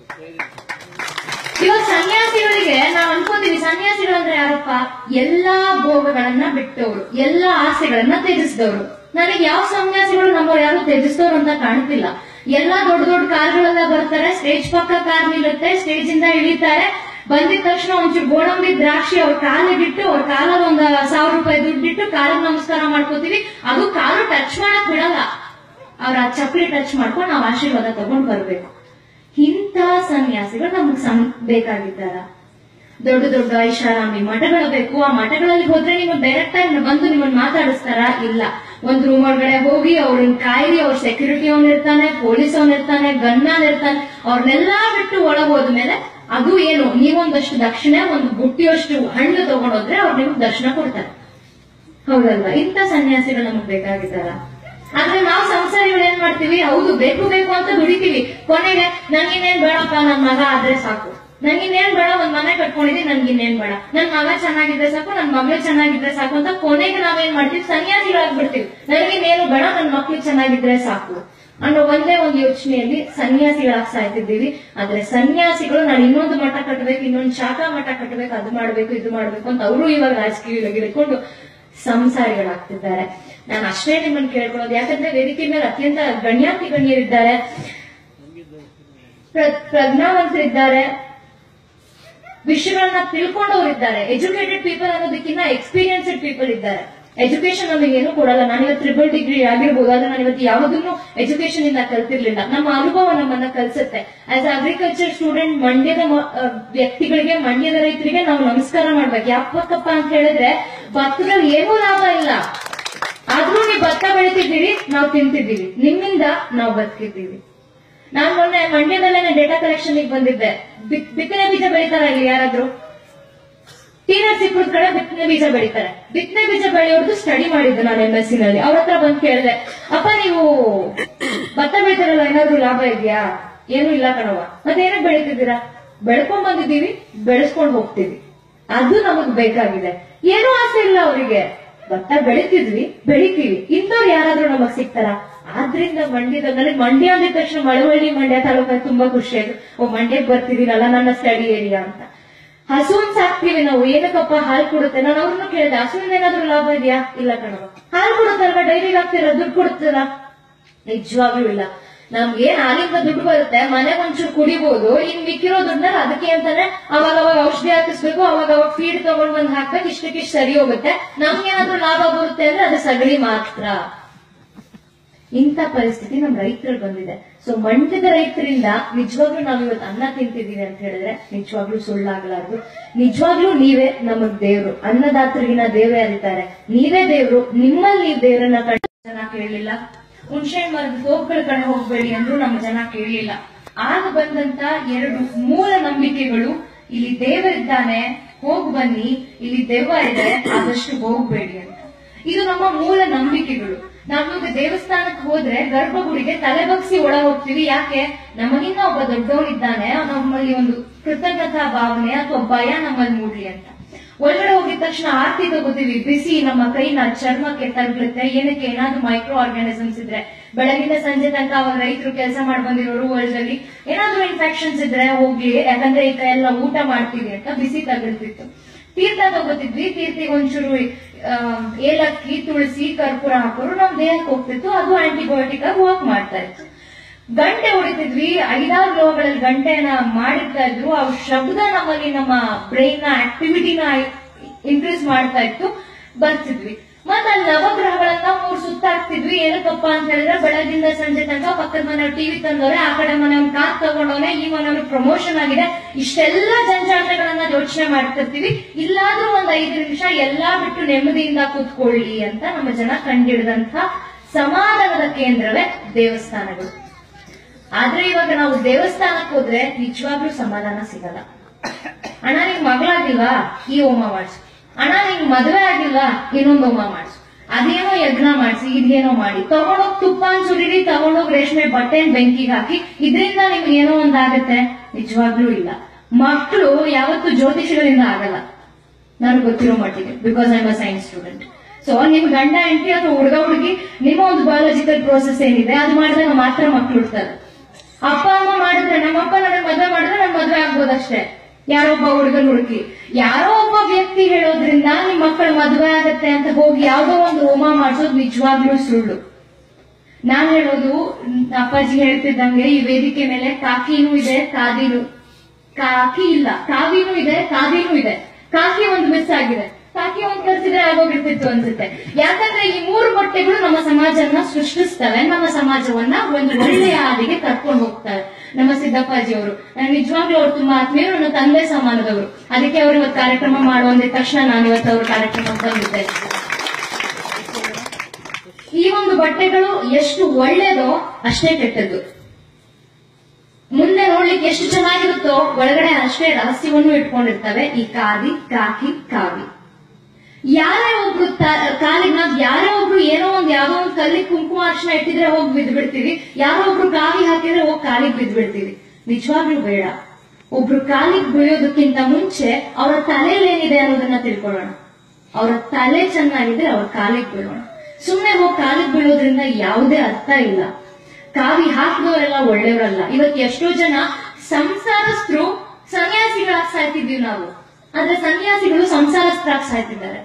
ಇವಾಗ ಸನ್ಯಾಸಿಗಳಿಗೆ ನಾವು ಅನ್ಕೋತೀವಿ, ಸನ್ಯಾಸಿಗಳಂದ್ರೆ ಯಾರಪ್ಪ? ಎಲ್ಲಾ ಭೋಗಗಳನ್ನ ಬಿಟ್ಟವರು, ಎಲ್ಲಾ ಆಸೆಗಳನ್ನ ತ್ಯಜಿಸಿದವರು. ನನಗೆ ಯಾವ ಸನ್ಯಾಸಿಗಳು ನಮ್ಮವ್ರು ಯಾರು ತ್ಯಜಿಸಿದವರು ಅಂತ ಕಾಣ್ತಿಲ್ಲ. ಎಲ್ಲಾ ದೊಡ್ಡ ದೊಡ್ಡ ಕಾರ್ಗಳೆಲ್ಲ ಬರ್ತಾರೆ, ಸ್ಟೇಜ್ ಪಕ್ಕ ಕಾರ್ ನಿಲ್ಲುತ್ತೆ, ಸ್ಟೇಜ್ ಇಂದ ಇಳಿತಾರೆ. ಬಂದಿದ ತಕ್ಷಣ ಒಂಚೂರು ಗೋಡಂಬಿ ದ್ರಾಕ್ಷಿ ಅವ್ರ ಕಾಲಿಗಿಟ್ಟು, ಅವ್ರ ಕಾಲಲ್ಲಿ ಒಂದು 1000 ರೂಪಾಯಿ ದುಡ್ಡಿಟ್ಟು ಕಾಲಿಗೆ ನಮಸ್ಕಾರ ಮಾಡ್ಕೋತೀವಿ. ಅದು ಕಾಲು ಟಚ್ ಮಾಡಕ್ ಬಿಡಲ್ಲ, ಅವ್ರ ಆ ಚಪ್ಪಲಿ ಟಚ್ ಮಾಡ್ಕೊಂಡು ನಾವು ಆಶೀರ್ವಾದ ತಗೊಂಡ್ ಬರ್ಬೇಕು. ಇಂಥ ಸನ್ಯಾಸಿಗಳು ನಮಗ್ ಬೇಕಾಗಿದ್ದಾರ? ದೊಡ್ಡ ದೊಡ್ಡ ಐಷಾರಾಮಿ ಮಠಗಳು ಬೇಕು. ಆ ಮಠಗಳಲ್ಲಿ ಹೋದ್ರೆ ನಿಮ್ಮನ್ನು ಡೈರೆಕ್ಟ್ ಆಗಿ ಬಂದು ನಿಮ್ಮನ್ನ ಮಾತಾಡಿಸ್ತಾರ? ಇಲ್ಲ. ಒಂದ್ ರೂಮ್ ಒಳಗಡೆ ಹೋಗಿ ಅವ್ರನ್ನ ಕಾಯಿರಿ, ಅವ್ರ ಸೆಕ್ಯೂರಿಟಿ ಅವನ್ ಇರ್ತಾನೆ, ಪೊಲೀಸ್ ಅವನ್ ಇರ್ತಾನೆ, ಗನ್ನಾನ್ ಇರ್ತಾನೆ. ಅವ್ರನ್ನೆಲ್ಲಾ ಬಿಟ್ಟು ಒಳಗ್ ಹೋದ್ಮೇಲೆ ಅದು ಏನು, ನೀವೊಂದಷ್ಟು ದಕ್ಷಿಣೆ, ಒಂದು ಬುಟ್ಟಿಯಷ್ಟು ಹಣ್ಣು ತಗೊಂಡೋದ್ರೆ ಅವ್ರು ನಿಮ್ಗೆ ದರ್ಶನ ಕೊಡ್ತಾರೆ. ಹೌದಲ್ವಾ? ಇಂಥ ಸನ್ಯಾಸಿಗಳು ನಮಗ್ ಬೇಕಾಗಿದ್ದಾರ? ಆದ್ರೆ ನಾವು ಸಂಸಾರಿಗಳು ಏನ್ ಮಾಡ್ತೀವಿ? ಹೌದು, ಬೇಕು ಬೇಕು ಅಂತ ದುಡಿತೀವಿ. ಕೊನೆಗೆ ನನ್ಗಿನ್ನೇನ್ ಬೇಡಪ್ಪ, ನನ್ ಮಗ ಆದ್ರೆ ಸಾಕು, ನನ್ಗಿನ್ನೇನ್ ಬೇಡ, ಒಂದ್ ಮನೆ ಕಟ್ಕೊಂಡಿದೀನಿ, ನನ್ಗಿನ್ನೇನ್ ಬೇಡ, ನನ್ ಮಗ ಚೆನ್ನಾಗಿದ್ರೆ ಸಾಕು, ನನ್ ಮಗಳು ಚೆನ್ನಾಗಿದ್ರೆ ಸಾಕು ಅಂತ ಕೊನೆಗೆ ನಾವೇನ್ ಮಾಡ್ತೀವಿ? ಸನ್ಯಾಸಿಗಳಾಗ್ಬಿಡ್ತೀವಿ. ನನ್ಗಿನ್ನೇನು ಬೇಡ, ನನ್ ಮಕ್ಳು ಚೆನ್ನಾಗಿದ್ರೆ ಸಾಕು ಅನ್ನೋ ಒಂದೇ ಒಂದು ಯೋಚನೆಯಲ್ಲಿ ಸನ್ಯಾಸಿಗಳಾಗಿ ಸಾಯ್ತಿದ್ದೀವಿ. ಆದ್ರೆ ಸನ್ಯಾಸಿಗಳು ನಾನು ಇನ್ನೊಂದು ಮಠ ಕಟ್ಟಬೇಕು, ಇನ್ನೊಂದು ಶಾಖಾ ಮಠ ಕಟ್ಟಬೇಕು, ಅದು ಮಾಡ್ಬೇಕು, ಇದು ಮಾಡ್ಬೇಕು ಅಂತ ಅವರು ಇವಾಗ ರಾಜಕೀಯ ಹಿಡ್ಕೊಂಡು ಸಂಸಾರಿಗಳಾಗ್ತಿದ್ದಾರೆ. ನಾನು ಅಷ್ಟೇ ನಿಮ್ಮನ್ನು ಕೇಳ್ಕೊಳ್ಳೋದು, ಯಾಕಂದ್ರೆ ವೇದಿಕೆ ಮೇಲೆ ಅತ್ಯಂತ ಗಣ್ಯಾತಿ ಗಣ್ಯರಿದ್ದಾರೆ, ಪ್ರಜ್ಞಾವಂತರಿದ್ದಾರೆ, ವಿಷಯಗಳನ್ನ ತಿಳ್ಕೊಂಡವರಿದ್ದಾರೆ. ಎಜುಕೇಟೆಡ್ ಪೀಪಲ್ ಅನ್ನೋದಕ್ಕಿಂತ ಎಕ್ಸ್ಪೀರಿಯನ್ಸ್ಡ್ ಪೀಪಲ್ ಇದ್ದಾರೆ. ಎಜುಕೇಶನ್ ನಮಗೆ ಏನು ಕೊಡಲ್ಲ. ನಾನಿವತ್ತು ಟ್ರಿಪಲ್ ಡಿಗ್ರಿ ಆಗಿರ್ಬೋದು, ಆದ್ರೆ ನಾನಿವತ್ತು ಯಾವುದನ್ನು ಎಜುಕೇಶನ್ ಇಂದ ಕಲ್ತಿರ್ಲಿಲ್ಲ. ನಮ್ಮ ಅನುಭವ ನಮ್ಮನ್ನ ಕಲ್ಸುತ್ತೆ. ಆಸ್ ಅಗ್ರಿಕಲ್ಚರ್ ಸ್ಟೂಡೆಂಟ್ ಮಂಡ್ಯದ ವ್ಯಕ್ತಿಗಳಿಗೆ, ಮಂಡ್ಯದ ರೈತರಿಗೆ ನಾವು ನಮಸ್ಕಾರ ಮಾಡ್ಬೇಕು. ಯಾಕಪ್ಪ ಅಂತ ಹೇಳಿದ್ರೆ ಭತ್ತದಲ್ಲಿ ಏನೂ ಲಾಭ ಇಲ್ಲ, ಆದ್ರೂ ನೀವು ಭತ್ತ ಬೆಳಿತಿದ್ದೀವಿ, ನಾವು ತಿಂತಿದ್ದೀವಿ, ನಿಮ್ಮಿಂದ ನಾವು ಬದುಕಿದ್ದೀವಿ. ನಾನ್ ಮೊನ್ನೆ ಮಂಡ್ಯದಲ್ಲೇನೆ ಡೇಟಾ ಕಲೆಕ್ಷನ್ ಬಂದಿದ್ದೆ. ಬಿತ್ತನೆ ಬೀಜ ಬೆಳಿತಾರ ಇಲ್ಲಿ ಯಾರಾದ್ರೂ? ಟಿ.ನರಸೀಪುರದ ಕಡೆ ಬಿತ್ತನೆ ಬೀಜ ಬೆಳಿತಾರೆ. ಬಿತ್ತನೆ ಬೀಜ ಬೆಳೆಯೋರ್ದು ಸ್ಟಡಿ ಮಾಡಿದ್ದು ನಾನು MSc ನಲ್ಲಿ. ಅವ್ರ ಹತ್ರ ಬಂದು ಕೇಳಿದೆ, ಅಪ್ಪ ನೀವು ಭತ್ತ ಬೆಳಿತಾರಲ್ಲ, ಏನಾದ್ರು ಲಾಭ ಇದೆಯಾ? ಏನು ಇಲ್ಲ ಕಣವ. ಮತ್ತೆ ಏನಕ್ಕೆ ಬೆಳಿತಿದ್ದೀರಾ? ಬೆಳ್ಕೊಂಡ್ ಬಂದಿದ್ದೀವಿ, ಬೆಳೆಸ್ಕೊಂಡ್ ಹೋಗ್ತೀವಿ, ಅದು ನಮಗ್ ಬೇಕಾಗಿದೆ. ಏನೂ ಆಸೆ ಇಲ್ಲ ಅವರಿಗೆ. ಭತ್ತ ಬೆಳಿತಿದ್ವಿ, ಬೆಳಿತೀವಿ, ಇಂಥವ್ರು ಯಾರಾದ್ರೂ ನಮಗ್ ಸಿಗ್ತಾರ? ಆದ್ರಿಂದ ಮಂಡ್ಯದಲ್ಲಿ, ಮಂಡ್ಯ ಅಂದಿದ ತಕ್ಷಣ ಮಳವಳ್ಳಿ ಮಂಡ್ಯ ತಾಲೂಕ ತುಂಬಾ ಖುಷಿ ಆಯ್ತು. ಮಂಡ್ಯಕ್ಕೆ ಬರ್ತಿದ್ದೀನಲ್ಲ, ನನ್ನ ಸ್ಟಡಿ ಏರಿಯಾ ಅಂತ. ಹಸುವನ್ ಸಾಕ್ತಿವಿ ನಾವು, ಏನಕ್ಕಪ್ಪ? ಹಾಲು ಕೊಡುತ್ತೆ. ನಾನು ಅವ್ರನ್ನ ಕೇಳಿದೆ, ಹಸುವಿನ ಏನಾದ್ರೂ ಲಾಭ ಇದೆಯಾ? ಇಲ್ಲ ಕಣವ. ಹಾಲು ಕೊಡುತ್ತಲ್ವಾ, ಡೈರಿಗೆ ಹಾಕ್ತೀರಾ, ದುಡ್ಡು ಕೊಡುತ್ತಲ್ಲ? ನಿಜವಾಗ್ಲೂ ಇಲ್ಲ. ನಮ್ಗೇನ್ ಹಾಲಿಂದ ದುಡ್ಡು ಬರುತ್ತೆ, ಮನೆಗೆ ಒಂಚೂರು ಕುಡಿಬಹುದು. ಇನ್ ಮಿಕ್ಕಿರೋ ದುಡ್ಡನ್ನ ಅದಕ್ಕೆ ಅಂತಾನೆ ಅವಾಗ ಔಷಧಿ ಹಾಕಿಸ್ಬೇಕು, ಅವಾಗ ಫೀಡ್ ತಗೊಂಡ್ ಬಂದ್ ಹಾಕ್ಬೇಕು, ಇಷ್ಟಕ್ಕಿಷ್ಟು ಸರಿ ಹೋಗುತ್ತೆ. ನಮ್ಗೇನಾದ್ರೂ ಲಾಭ ಬರುತ್ತೆ ಅಂದ್ರೆ ಅದು ಸಗಣಿ ಮಾತ್ರ. ಇಂಥ ಪರಿಸ್ಥಿತಿ ನಮ್ ರೈತರಲ್ಲಿ ಬಂದಿದೆ. ಸೊ ಮಂಡ್ಯದ ರೈತರಿಂದ ನಿಜವಾಗ್ಲೂ ನಾವ್ ಇವತ್ತು ಅನ್ನ ತಿಂತಿದೀವಿ ಅಂತ ಹೇಳಿದ್ರೆ ನಿಜವಾಗ್ಲೂ ಸುಳ್ಳಾಗಲಾರ್ದು. ನಿಜವಾಗ್ಲೂ ನೀವೇ ನಮಗ್ ದೇವ್ರು. ಅನ್ನದಾತರಿಗಿನ ದೇವರೇ ಅರಿತಾರೆ. ನೀವೇ ದೇವ್ರು. ನಿಮ್ಮಲ್ಲಿ ನೀವು ದೇವರನ್ನ ಜನ ಕೇಳಲಿಲ್ಲ. ಹುಣಸೆ ಮರದ ತೋಪುಗಳ ಕಡೆ ಹೋಗ್ಬೇಡಿ ಅಂದ್ರೂ ನಮ್ಮ ಜನ ಕೇಳಲಿಲ್ಲ. ಆಗ ಬಂದಂತ 2 ಮೂಲ ನಂಬಿಕೆಗಳು, ಇಲ್ಲಿ ದೇವರಿದ್ದಾನೆ, ಹೋಗ್ ಬನ್ನಿ, ಇಲ್ಲಿ ದೆವ್ವ ಇದೆ, ಆದಷ್ಟು ಹೋಗ್ಬೇಡಿ ಅಂತ. ಇದು ನಮ್ಮ ಮೂಲ ನಂಬಿಕೆಗಳು. ನಾವಿವಾಗ ದೇವಸ್ಥಾನಕ್ಕೆ ಹೋದ್ರೆ ಗರ್ಭಗುಡಿಗೆ ತಲೆ ಬಗ್ಸಿ ಒಳ ಹೋಗ್ತೀವಿ. ಯಾಕೆ? ನಮಗಿನ್ನ ಒಬ್ಬ ದೊಡ್ಡವನಿದ್ದಾನೆ, ನಮ್ಮಲ್ಲಿ ಒಂದು ಕೃತಜ್ಞತಾ ಭಾವನೆ ಅಥವಾ ಭಯ ನಮ್ಮಲ್ಲಿ ಮೂಡ್ಲಿ ಅಂತ. ಒಳಗಡೆ ಹೋಗಿದ ತಕ್ಷಣ ಆರತಿ ತಗೋತೀವಿ. ಬಿಸಿ ನಮ್ಮ ಕೈನ ಚರ್ಮಕ್ಕೆ ತಗ್ಲುತ್ತೆ. ಏನಕ್ಕೆ? ಏನಾದ್ರೂ ಮೈಕ್ರೋ ಆರ್ಗಾನಿಸಮ್ಸ್ ಇದ್ರೆ, ಬೆಳಗಿನ ಸಂಜೆ ತನಕ ಅವಾಗ ರೈತರು ಕೆಲಸ ಮಾಡಿ ಬಂದಿರೋರು ಹೊಲದಲ್ಲಿ ಏನಾದ್ರೂ ಇನ್ಫೆಕ್ಷನ್ಸ್ ಇದ್ರೆ ಹೋಗ್ಲಿ, ಯಾಕಂದ್ರೆ ಈ ಎಲ್ಲ ಊಟ ಮಾಡ್ತೀವಿ ಅಂತ ಬಿಸಿ ತಗಲ್ತಿತ್ತು. ತೀರ್ಥ ತಗೋತಿದ್ವಿ. ತೀರ್ಥಿಗೆ ಒಂಚೂರು ಏಲಕ್ಕಿ, ತುಳಸಿ, ಕರ್ಪೂರ ಹಾಕೋರು ನಮ್ ದೇಹಕ್ಕೆ ಹೋಗ್ತಿತ್ತು. ಅದು ಆಂಟಿಬಯೋಟಿಕ್ ಆಗಿ ವರ್ಕ್ ಮಾಡ್ತಾ ಇತ್ತು. ಗಂಟೆ ಹೊಡಿತಿದ್ವಿ. 5-6 ಗ್ರಹಗಳಲ್ಲಿ ಗಂಟೆನ ಮಾಡಿರ್ತಾ ಇದ್ರು. ಆ ಶಬ್ದ ನಮ್ಮಲ್ಲಿ ನಮ್ಮ ಬ್ರೈನ್ ನ ಆಕ್ಟಿವಿಟಿನ ಇನ್ಕ್ರೀಸ್ ಮಾಡ್ತಾ ಇತ್ತು. ಬರ್ತಿದ್ವಿ. ಮತ್ತೆ ಅಲ್ಲಿ ನವಗ್ರಹಗಳನ್ನ 3 ಸುತ್ತಾಕ್ತಿದ್ವಿ. ಏನಕ್ಕಪ್ಪ ಅಂತ ಹೇಳಿದ್ರೆ ಬೆಳಗಿಂದ ಸಂಜೆ ತನಕ ಪಕ್ಕದ ಮನೆಯವ್ರು ಟಿವಿ ತಂದವ್ರೆ, ಆ ಕಡೆ ಮನೆಯವ್ರು ಕಾರ್ ತಗೊಂಡವನೆ, ಈ ಮನೆಯವ್ರು ಪ್ರಮೋಷನ್ ಆಗಿದೆ, ಇಷ್ಟೆಲ್ಲ ಜಂಜಾಟಗಳನ್ನ ಯೋಚನೆ ಮಾಡ್ತಿರ್ತೀವಿ. ಇಲ್ಲಾದ್ರೂ ಒಂದ್ 5 ನಿಮಿಷ ಎಲ್ಲಾ ಬಿಟ್ಟು ನೆಮ್ಮದಿಯಿಂದ ಕೂತ್ಕೊಳ್ಳಿ ಅಂತ ನಮ್ಮ ಜನ ಕಂಡಿಡಿದಂತ ಸಮಾಧಾನದ ಕೇಂದ್ರವೇ ದೇವಸ್ಥಾನಗಳು. ಆದ್ರೆ ಇವಾಗ ನಾವು ದೇವಸ್ಥಾನಕ್ಕೆ ಹೋದ್ರೆ ನಿಜವಾಗ್ಲೂ ಸಮಾಧಾನ ಸಿಗಲ್ಲ. ಅಣ್ಣ ನಿಂಗ್ ಮಗಳಾಗಿಲ್ವಾ, ಈ ಹೋಮ ಮಾಡಿಸು. ಅಣ್ಣ ನಿಂಗ್ ಮದ್ವೆ ಆಗಿಲ್ವಾ, ಇನ್ನೊಂದು ಹೋಮ ಮಾಡಿಸು. ಅದೇನೋ ಯಜ್ಞ ಮಾಡಿಸಿ, ಇದೇನೋ ಮಾಡಿ, ತಗೊಂಡೋಗ್ ತುಪ್ಪ ಸುರಿರಿ, ತಗೊಂಡೋಗ್ ರೇಷ್ಮೆ ಬಟ್ಟೆ ಬೆಂಕಿಗೆ ಹಾಕಿ, ಇದರಿಂದ ನಿಮ್ಗೆ ಏನೋ ಒಂದಾಗತ್ತೆ? ನಿಜವಾಗ್ಲೂ ಇಲ್ಲ. ಮಕ್ಕಳು ಯಾವತ್ತು ಜ್ಯೋತಿಷಗಳಿಂದ ಆಗಲ್ಲ, ನನ್ಗೆ ಗೊತ್ತಿರೋ ಮಟ್ಟಿಗೆ, because I am a science student. So ನಿಮ್ ಗಂಡ ಹೆಂಡತಿ ಅಥವಾ ಹುಡುಗ ಹುಡುಗಿ ನಿಮ್ಮ ಒಂದು ಬಯಾಲಜಿಕಲ್ ಪ್ರೋಸೆಸ್ ಏನಿದೆ ಅದು ಮಾಡಿದಾಗ ಮಾತ್ರ ಮಕ್ಳು ಹುಡ್ತಾರೆ. ಅಪ್ಪ ಅಮ್ಮ ಮಾಡಿದ್ರೆ, ನಮ್ಮಪ್ಪ ನನಗೆ ಮದ್ವೆ ಮಾಡಿದ್ರೆ ನನ್ ಮದ್ವೆ ಆಗ್ಬೋದಷ್ಟೇ. ಯಾರೋ ಒಬ್ಬ ಹುಡುಗನ್ ಹುಡುಕಿ, ಯಾರೋ ಒಬ್ಬ ವ್ಯಕ್ತಿ ಹೇಳೋದ್ರಿಂದ ನಿಮ್ ಮಕ್ಕಳ ಮದ್ವೆ ಆಗತ್ತೆ ಅಂತ ಹೋಗಿ ಯಾವ್ದೋ ಒಂದು ಹೋಮ ಮಾಡಿಸೋದು ನಿಜವಾಗ್ಲೂ ಸುಳ್ಳು. ನಾನ್ ಹೇಳೋದು, ಅಪ್ಪಾಜಿ ಹೇಳ್ತಿದ್ದಂಗೆ ಈ ವೇದಿಕೆ ಮೇಲೆ ಕಾಕಿನೂ ಇದೆ, ಕಾಕಿ ಇಲ್ಲ, ಕಾವಿನೂ ಇದೆ, ಕಾದಿನೂ ಇದೆ. ಕಾಕಿ ಒಂದು ಮಿಸ್ ಆಗಿದೆ, ಕಾಕಿ ಒಂದ್ ಕರ್ಸಿದ್ರೆ ಆಗೋಗಿರ್ತಿತ್ತು ಅನ್ಸುತ್ತೆ. ಯಾಕಂದ್ರೆ ಈ 3 ಬಟ್ಟೆಗಳು ನಮ್ಮ ಸಮಾಜವನ್ನ ಸೃಷ್ಟಿಸ್ತವೆ, ನಮ್ಮ ಸಮಾಜವನ್ನ ಒಂದು ಒಳ್ಳೆಯ ಹಾದಿಗೆ ಕರ್ಕೊಂಡು ಹೋಗ್ತವೆ. ನಮ್ಮ ಸಿದ್ದಪ್ಪಾಜಿ ಅವರು ನಿಜವಾಗ್ಲೂ ಅವ್ರು ತುಂಬಾ ಆತ್ಮೀಯರು, ನನ್ನ ತಂದೆ ಸಮಾನದವರು. ಅದಕ್ಕೆ ಅವ್ರು ಇವತ್ತು ಕಾರ್ಯಕ್ರಮ ಮಾಡುವಂದಿದ ತಕ್ಷಣ ನಾನು ಇವತ್ತು ಅವ್ರ ಕಾರ್ಯಕ್ರಮ ಬಂದಿದ್ದೆ. ಈ ಒಂದು ಬಟ್ಟೆಗಳು ಎಷ್ಟು ಒಳ್ಳೇದೋ ಅಷ್ಟೇ ಕೆಟ್ಟದ್ದು. ಮುಂದೆ ನೋಡ್ಲಿಕ್ಕೆ ಎಷ್ಟು ಚೆನ್ನಾಗಿರುತ್ತೋ ಒಳಗಡೆ ಅಷ್ಟೇ ರಹಸ್ಯವನ್ನು ಇಟ್ಕೊಂಡಿರ್ತವೆ ಈ ಕಾದಿ, ಕಾಕಿ, ಕಾವಿ. ಯಾರೇ ಒಬ್ರು ಕಾಲಿಗೆ ನಾವ್ ಯಾರೇ ಒಬ್ರು ಏನೋ ಒಂದ್ ಯಾವ್ದೋ ಒಂದ್ ಕಲ್ಲಿಗೆ ಕುಂಕುಮ ಅರ್ಶನ ಇಟ್ಟಿದ್ರೆ ಹೋಗಿ ಬಿದ್ದು ಬಿಡ್ತೀವಿ, ಯಾರೋ ಒಬ್ರು ಕಾವಿ ಹಾಕಿದ್ರೆ ಹೋಗಿ ಕಾಲಿಗೆ ಬಿದ್ದು ಬಿಡ್ತೀವಿ. ನಿಜವಾಗ್ಲೂ ಬೇಡ. ಒಬ್ರು ಕಾಲಿಗೆ ಬೀಳೋದಕ್ಕಿಂತ ಮುಂಚೆ ಅವರ ತಲೆಯಲ್ಲಿ ಏನಿದೆ ಅನ್ನೋದನ್ನ ತಿಳ್ಕೊಳ್ಳೋಣ. ಅವರ ತಲೆ ಚೆನ್ನಾಗಿದ್ರೆ ಅವ್ರ ಕಾಲಿಗೆ ಬೀಳೋಣ. ಸುಮ್ನೆ ಹೋಗಿ ಕಾಲಿಗೆ ಬೀಳೋದ್ರಿಂದ ಯಾವುದೇ ಅರ್ಥ ಇಲ್ಲ. ಕಾವಿ ಹಾಕಿದವರೆಲ್ಲ ಒಳ್ಳೆಯವರಲ್ಲ. ಇವತ್ತು ಎಷ್ಟೋ ಜನ ಸಂಸಾರಸ್ಥರು ಸನ್ಯಾಸಿಗಳಾಗಿ ಸಾಯ್ತಿದ್ವಿ ನಾವು, ಆದ್ರೆ ಸನ್ಯಾಸಿಗಳು ಸಂಸಾರಸ್ಥರಾಗಿ ಸಾಯ್ತಿದ್ದಾರೆ.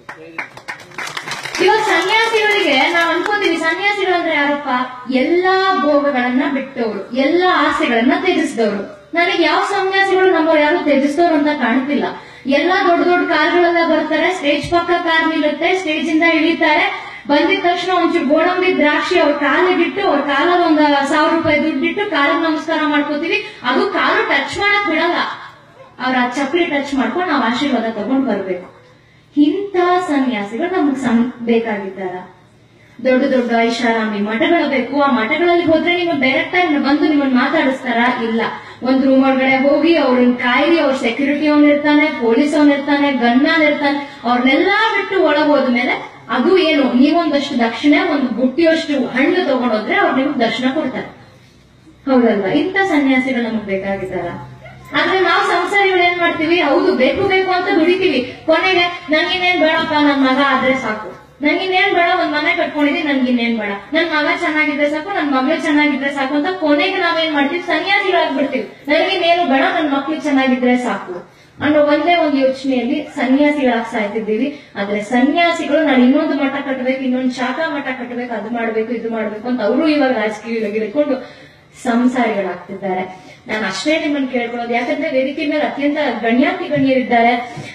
ಇವಾಗ ಸನ್ಯಾಸಿಗಳಿಗೆ ನಾವು ಅನ್ಕೋತೀವಿ, ಸನ್ಯಾಸಿಗಳಂದ್ರೆ ಯಾರಪ್ಪ? ಎಲ್ಲಾ ಭೋಗಗಳನ್ನ ಬಿಟ್ಟವರು, ಎಲ್ಲಾ ಆಸೆಗಳನ್ನ ತ್ಯಜಿಸಿದವರು. ನನಗೆ ಯಾವ ಸನ್ಯಾಸಿಗಳು ನಮ್ಮವ್ರು ಯಾರು ತ್ಯಜಿಸಿದವರು ಅಂತ ಕಾಣ್ತಿಲ್ಲ. ಎಲ್ಲಾ ದೊಡ್ಡ ದೊಡ್ಡ ಕಾರ್ಗಳೆಲ್ಲ ಬರ್ತಾರೆ, ಸ್ಟೇಜ್ ಪಕ್ಕ ಕಾರ್ ನಿಲ್ಲುತ್ತೆ, ಸ್ಟೇಜ್ ಇಂದ ಇಳಿತಾರೆ, ಬಂದಿದ ತಕ್ಷಣ ಒಂಚೂರು ಗೋಡಂಬಿ ದ್ರಾಕ್ಷಿ ಅವ್ರ ಕಾಲಿಗಿಟ್ಟು, ಅವ್ರ ಕಾಲಲ್ಲಿ ಒಂದು 1000 ರೂಪಾಯಿ ದುಡ್ಡಿಟ್ಟು ಕಾಲಿಗೆ ನಮಸ್ಕಾರ ಮಾಡ್ಕೋತೀವಿ. ಅದು ಕಾಲು ಟಚ್ ಮಾಡಕ್ ಬಿಡಲ್ಲ, ಅವ್ರ ಆ ಚಪ್ಪಲಿ ಟಚ್ ಮಾಡ್ಕೊಂಡು ನಾವು ಆಶೀರ್ವಾದ ತಗೊಂಡ್ ಬರ್ಬೇಕು. ಇಂಥ ಸನ್ಯಾಸಿಗಳು ನಮಗ್ ಬೇಕಾಗಿದ್ದಾರ? ದೊಡ್ಡ ದೊಡ್ಡ ಐಷಾರಾಮಿ ಮಠಗಳು ಬೇಕು. ಆ ಮಠಗಳಲ್ಲಿ ಹೋದ್ರೆ ನೀವು ಡೈರೆಕ್ಟ್ ಆಗಿ ಬಂದು ನಿಮ್ಮನ್ನ ಮಾತಾಡಿಸ್ತಾರ? ಇಲ್ಲ. ಒಂದ್ ರೂಮ್ ಒಳಗಡೆ ಹೋಗಿ ಅವ್ರನ್ನ ಕಾಯಿರಿ, ಅವ್ರ ಸೆಕ್ಯೂರಿಟಿ ಅವನ್ ಇರ್ತಾನೆ, ಪೊಲೀಸ್ ಅವನ್ ಇರ್ತಾನೆ, ಗನ್ಮ್ಯಾನ್ ಇರ್ತಾನೆ, ಅವ್ರನ್ನೆಲ್ಲಾ ಬಿಟ್ಟು ಒಳಗ್ ಹೋದ್ಮೇಲೆ ಅದು ಏನು, ನೀವೊಂದಷ್ಟು ದಕ್ಷಿಣೆ, ಒಂದು ಬುಟ್ಟಿಯಷ್ಟು ಹಣ್ಣು ತಗೊಂಡೋದ್ರೆ ಅವ್ರು ನಿಮ್ಗೆ ದರ್ಶನ ಕೊಡ್ತಾರೆ. ಹೌದಲ್ವಾ? ಇಂಥ ಸನ್ಯಾಸಿಗಳು ನಮಗ್ ಬೇಕಾಗಿದ್ದಾರ? ಆದ್ರೆ ನಾವು ಸಂಸಾರಿಗಳು ಏನ್ ಮಾಡ್ತೀವಿ? ಹೌದು, ಬೇಕು ಬೇಕು ಅಂತ ದುಡಿತೀವಿ. ಕೊನೆಗೆ ನನ್ಗಿನ್ನೇನ್ ಬೇಡಪ್ಪ, ನನ್ ಮಗ ಆದ್ರೆ ಸಾಕು, ನನ್ಗಿನ್ನೇನ್ ಬೇಡ, ಒಂದ್ ಮನೆ ಕಟ್ಕೊಂಡಿದೀನಿ, ನನ್ಗಿನ್ನೇನ್ ಬೇಡ, ನನ್ ಮಗ ಚೆನ್ನಾಗಿದ್ರೆ ಸಾಕು, ನನ್ ಮಗಳು ಚೆನ್ನಾಗಿದ್ರೆ ಸಾಕು ಅಂತ ಕೊನೆಗೆ ನಾವೇನ್ ಮಾಡ್ತೀವಿ? ಸನ್ಯಾಸಿಗಳಾಗ್ಬಿಡ್ತೀವಿ. ನನ್ಗಿನ್ನೇನು ಬೇಡ, ನನ್ ಮಕ್ಳು ಚೆನ್ನಾಗಿದ್ರೆ ಸಾಕು ಅನ್ನೋ ಒಂದೇ ಒಂದು ಯೋಚನೆಯಲ್ಲಿ ಸನ್ಯಾಸಿಗಳಾಗಿ ಸಾಯ್ತಿದ್ದೀವಿ. ಆದ್ರೆ ಸನ್ಯಾಸಿಗಳು ನಾನು ಇನ್ನೊಂದು ಮಠ ಕಟ್ಟಬೇಕು, ಇನ್ನೊಂದು ಶಾಖಾ ಮಠ ಕಟ್ಟಬೇಕು, ಅದು ಮಾಡ್ಬೇಕು, ಇದು ಮಾಡ್ಬೇಕು ಅಂತ ಅವರು ಇವಾಗ ರಾಜಕೀಯವಾಗಿರ್ಕೊಂಡು ಸಂಸಾರಿಗಳಾಗ್ತಿದ್ದಾರೆ. ನಾನು ಅಷ್ಟೇ ನಿಮ್ಮನ್ನು ಕೇಳ್ಕೊಳ್ಳೋದು, ಯಾಕಂದ್ರೆ ವೇದಿಕೆ ಮೇಲೆ ಅತ್ಯಂತ ಗಣ್ಯಾತಿ ಗಣ್ಯರಿದ್ದಾರೆ,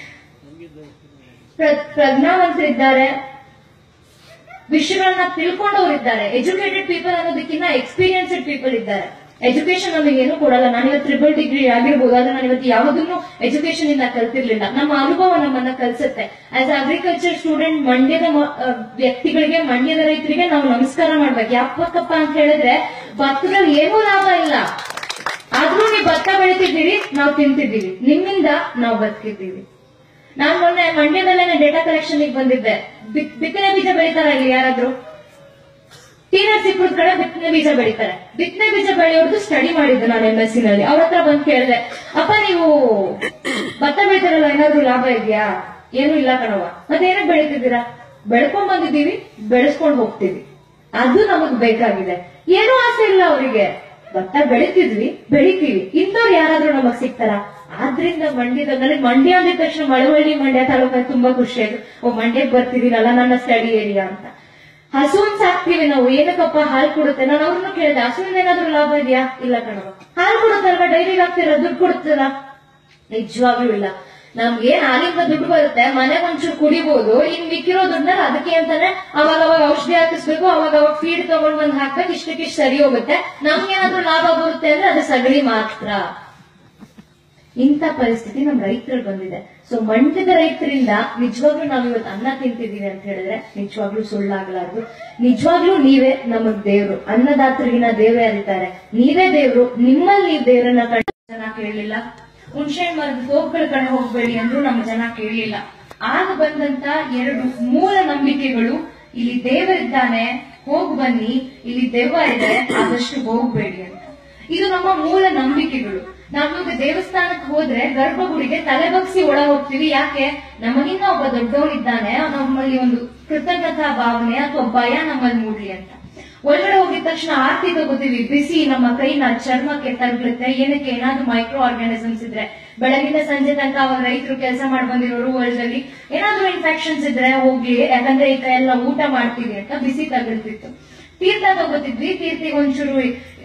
ಪ್ರಜ್ಞಾವಂತರಿದ್ದಾರೆ, ವಿಷಯಗಳನ್ನ ತಿಳ್ಕೊಂಡವರಿದ್ದಾರೆ. ಎಜುಕೇಟೆಡ್ ಪೀಪಲ್ ಅನ್ನೋದಕ್ಕಿಂತ ಎಕ್ಸ್ಪೀರಿಯನ್ಸ್ಡ್ ಪೀಪಲ್ ಇದ್ದಾರೆ. ಎಜುಕೇಶನ್ ನಮಗೆ ಏನು ಕೊಡಲ್ಲ. ನಾನಿವತ್ತು ಟ್ರಿಪಲ್ ಡಿಗ್ರಿ ಆಗಿರ್ಬೋದು, ಆದ್ರೆ ನಾನಿವತ್ತು ಯಾವುದನ್ನು ಎಜುಕೇಶನ್ ಇಂದ ಕಲ್ತಿರ್ಲಿಲ್ಲ. ನಮ್ಮ ಅನುಭವ ನಮ್ಮನ್ನ ಕಲ್ಸುತ್ತೆ. ಆಸ್ ಅಗ್ರಿಕಲ್ಚರ್ ಸ್ಟೂಡೆಂಟ್ ಮಂಡ್ಯದ ವ್ಯಕ್ತಿಗಳಿಗೆ, ಮಂಡ್ಯದ ರೈತರಿಗೆ ನಾವು ನಮಸ್ಕಾರ ಮಾಡ್ಬೇಕು. ಯಾಕಪ್ಪ ಅಂತ ಹೇಳಿದ್ರೆ ಭತ್ತದಲ್ಲಿ ಏನೂ ಲಾಭ ಇಲ್ಲ, ಆದ್ರೂ ನೀವು ಭತ್ತ ಬೆಳಿತಿದ್ದೀವಿ, ನಾವು ತಿಂತಿದ್ದೀವಿ, ನಿಮ್ಮಿಂದ ನಾವು ಬದುಕಿದ್ದೀವಿ. ನಾನ್ ಮೊನ್ನೆ ಮಂಡ್ಯದಲ್ಲೇನೆ ಡೇಟಾ ಕಲೆಕ್ಷನ್ ಬಂದಿದ್ದೆ. ಬಿತ್ತನೆ ಬೀಜ ಬೆಳಿತಾರ ಇಲ್ಲಿ ಯಾರಾದ್ರೂ? ಟಿ.ನರಸೀಪುರದ ಕಡೆ ಬಿತ್ತನೆ ಬೀಜ ಬೆಳಿತಾರೆ. ಬಿತ್ತನೆ ಬೀಜ ಬೆಳೆಯೋರ್ದು ಸ್ಟಡಿ ಮಾಡಿದ್ದು ನಾನು MSc ನಲ್ಲಿ. ಅವ್ರ ಹತ್ರ ಬಂದು ಕೇಳಿದೆ, ಅಪ್ಪ ನೀವು ಭತ್ತ ಬೆಳಿತಾರಲ್ಲ, ಏನಾದ್ರು ಲಾಭ ಇದೆಯಾ? ಏನೂ ಇಲ್ಲ ಕಣವ. ಮತ್ತೆ ಏನಕ್ಕೆ ಬೆಳಿತಿದ್ದೀರಾ? ಬೆಳ್ಕೊಂಡ್ ಬಂದಿದ್ದೀವಿ, ಬೆಳೆಸ್ಕೊಂಡ್ ಹೋಗ್ತೀವಿ, ಅದು ನಮಗ್ ಬೇಕಾಗಿದೆ. ಏನೂ ಆಸೆ ಇಲ್ಲ ಅವರಿಗೆ. ಭತ್ತ ಬೆಳಿತಿದ್ವಿ, ಬೆಳಿತೀವಿ, ಇಂಥವ್ರು ಯಾರಾದ್ರೂ ನಮಗ್ ಸಿಗ್ತಾರ? ಆದ್ರಿಂದ ಮಂಡ್ಯದಲ್ಲಿ, ಮಂಡ್ಯ ಅಂದಿದ ತಕ್ಷಣ ಮಳವಳ್ಳಿ ಮಂಡ್ಯ ತಾಲೂಕ ತುಂಬಾ ಖುಷಿ ಆಯ್ತು. ಮಂಡ್ಯಕ್ಕೆ ಬರ್ತಿದ್ದೀನಲ್ಲ, ನನ್ನ ಸ್ಟಡಿ ಏರಿಯಾ ಅಂತ. ಹಸುವನ್ ಸಾಕ್ತಿವಿ ನಾವು, ಏನಕ್ಕಪ್ಪ? ಹಾಲು ಕೊಡುತ್ತೆ. ನಾನು ಅವ್ರನ್ನ ಕೇಳಿದೆ, ಹಸುವಿನ ಏನಾದ್ರೂ ಲಾಭ ಇದೆಯಾ? ಇಲ್ಲ ಕಣವ. ಹಾಲು ಕೊಡುತ್ತಲ್ವಾ, ಡೈರಿಗೆ ಹಾಕ್ತೀರ, ದುಡ್ಡು ಕೊಡುತ್ತಲ್ಲ? ನಿಜವಾಗ್ಲೂ ಇಲ್ಲ. ನಮ್ಗೆ ಏನ್ ಹಾಲಿಂದ ದುಡ್ಡು ಬರುತ್ತೆ, ಮನೆಗೆ ಒಂಚೂರು ಕುಡಿಬಹುದು. ಇನ್ ಮಿಕ್ಕಿರೋ ದುಡ್ಡನ್ನ ಅದಕ್ಕೆ ಅಂತಾನೆ ಅವಾಗ ಔಷಧಿ ಹಾಕಿಸ್ಬೇಕು, ಅವಾಗ ಫೀಡ್ ತಗೊಂಡ್ ಬಂದ್ ಹಾಕ್ಬೇಕು, ಇಷ್ಟಕ್ಕಿಷ್ಟು ಸರಿ ಹೋಗುತ್ತೆ. ನಮ್ಗೇನಾದ್ರೂ ಲಾಭ ಬರುತ್ತೆ ಅಂದ್ರೆ ಅದು ಸಗಣಿ ಮಾತ್ರ. ಇಂಥ ಪರಿಸ್ಥಿತಿ ನಮ್ ರೈತರಲ್ಲಿ ಬಂದಿದೆ. ಸೊ ಮಂಡ್ಯದ ರೈತರಿಂದ ನಿಜವಾಗ್ಲೂ ನಾವ್ ಇವತ್ತು ಅನ್ನ ತಿಂತಿದೀವಿ ಅಂತ ಹೇಳಿದ್ರೆ ನಿಜವಾಗ್ಲೂ ಸುಳ್ಳಾಗಲಾರ್ದು. ನಿಜವಾಗ್ಲೂ ನೀವೇ ನಮಗ್ ದೇವ್ರು. ಅನ್ನದಾತರಿಗಿನ ದೇವ್ರೇ ಅರಿತಾರೆ. ನೀವೇ ದೇವ್ರು. ನಿಮ್ಮಲ್ಲಿ ನೀವು ದೇವ್ರನ್ನ ಜನ ಕೇಳಲಿಲ್ಲ. ಹುಣಸೆ ಮರದ ತೋಪುಗಳ ಕಡೆ ಹೋಗ್ಬೇಡಿ ಅಂದ್ರೂ ನಮ್ಮ ಜನ ಕೇಳಲಿಲ್ಲ. ಆಗ ಬಂದಂತ 2 ಮೂಲ ನಂಬಿಕೆಗಳು, ಇಲ್ಲಿ ದೇವರಿದ್ದಾನೆ, ಹೋಗ್ ಬನ್ನಿ, ಇಲ್ಲಿ ದೆವ್ವ ಇದೆ, ಆದಷ್ಟು ಹೋಗ್ಬೇಡಿ ಅಂತ. ಇದು ನಮ್ಮ ಮೂಲ ನಂಬಿಕೆಗಳು. ನಾವಿವಾಗ ದೇವಸ್ಥಾನಕ್ಕೆ ಹೋದ್ರೆ ಗರ್ಭಗುಡಿಗೆ ತಲೆ ಬಗ್ಸಿ ಒಳ ಹೋಗ್ತೀವಿ. ಯಾಕೆ? ನಮಗಿನ್ನ ಒಬ್ಬ ದೊಡ್ಡವನಿದ್ದಾನೆ, ನಮ್ಮಲ್ಲಿ ಒಂದು ಕೃತಜ್ಞತಾ ಭಾವನೆ ಅಥವಾ ಭಯ ನಮ್ಮಲ್ಲಿ ಮೂಡ್ಲಿ ಅಂತ. ಒಳಗಡೆ ಹೋಗಿದ ತಕ್ಷಣ ಆರತಿ ತಗೋತೀವಿ. ಬಿಸಿ ನಮ್ಮ ಕೈನ ಚರ್ಮಕ್ಕೆ ತಗ್ಲುತ್ತೆ. ಏನಕ್ಕೆ? ಏನಾದ್ರೂ ಮೈಕ್ರೋ ಆರ್ಗಾನಿಸಮ್ಸ್ ಇದ್ರೆ, ಬೆಳಗಿನ ಸಂಜೆ ತನಕ ಅವಾಗ ರೈತರು ಕೆಲಸ ಮಾಡಿ ಬಂದಿರೋರು ಹೊಲದಲ್ಲಿ ಏನಾದ್ರೂ ಇನ್ಫೆಕ್ಷನ್ಸ್ ಇದ್ರೆ ಹೋಗ್ಲಿ, ಯಾಕಂದ್ರೆ ಈ ಎಲ್ಲ ಊಟ ಮಾಡ್ತೀವಿ ಅಂತ ಬಿಸಿ ತಗಲ್ತಿತ್ತು. ತೀರ್ಥ ತಗೋತಿದ್ವಿ. ತೀರ್ಥಿಗೆ ಒಂಚೂರು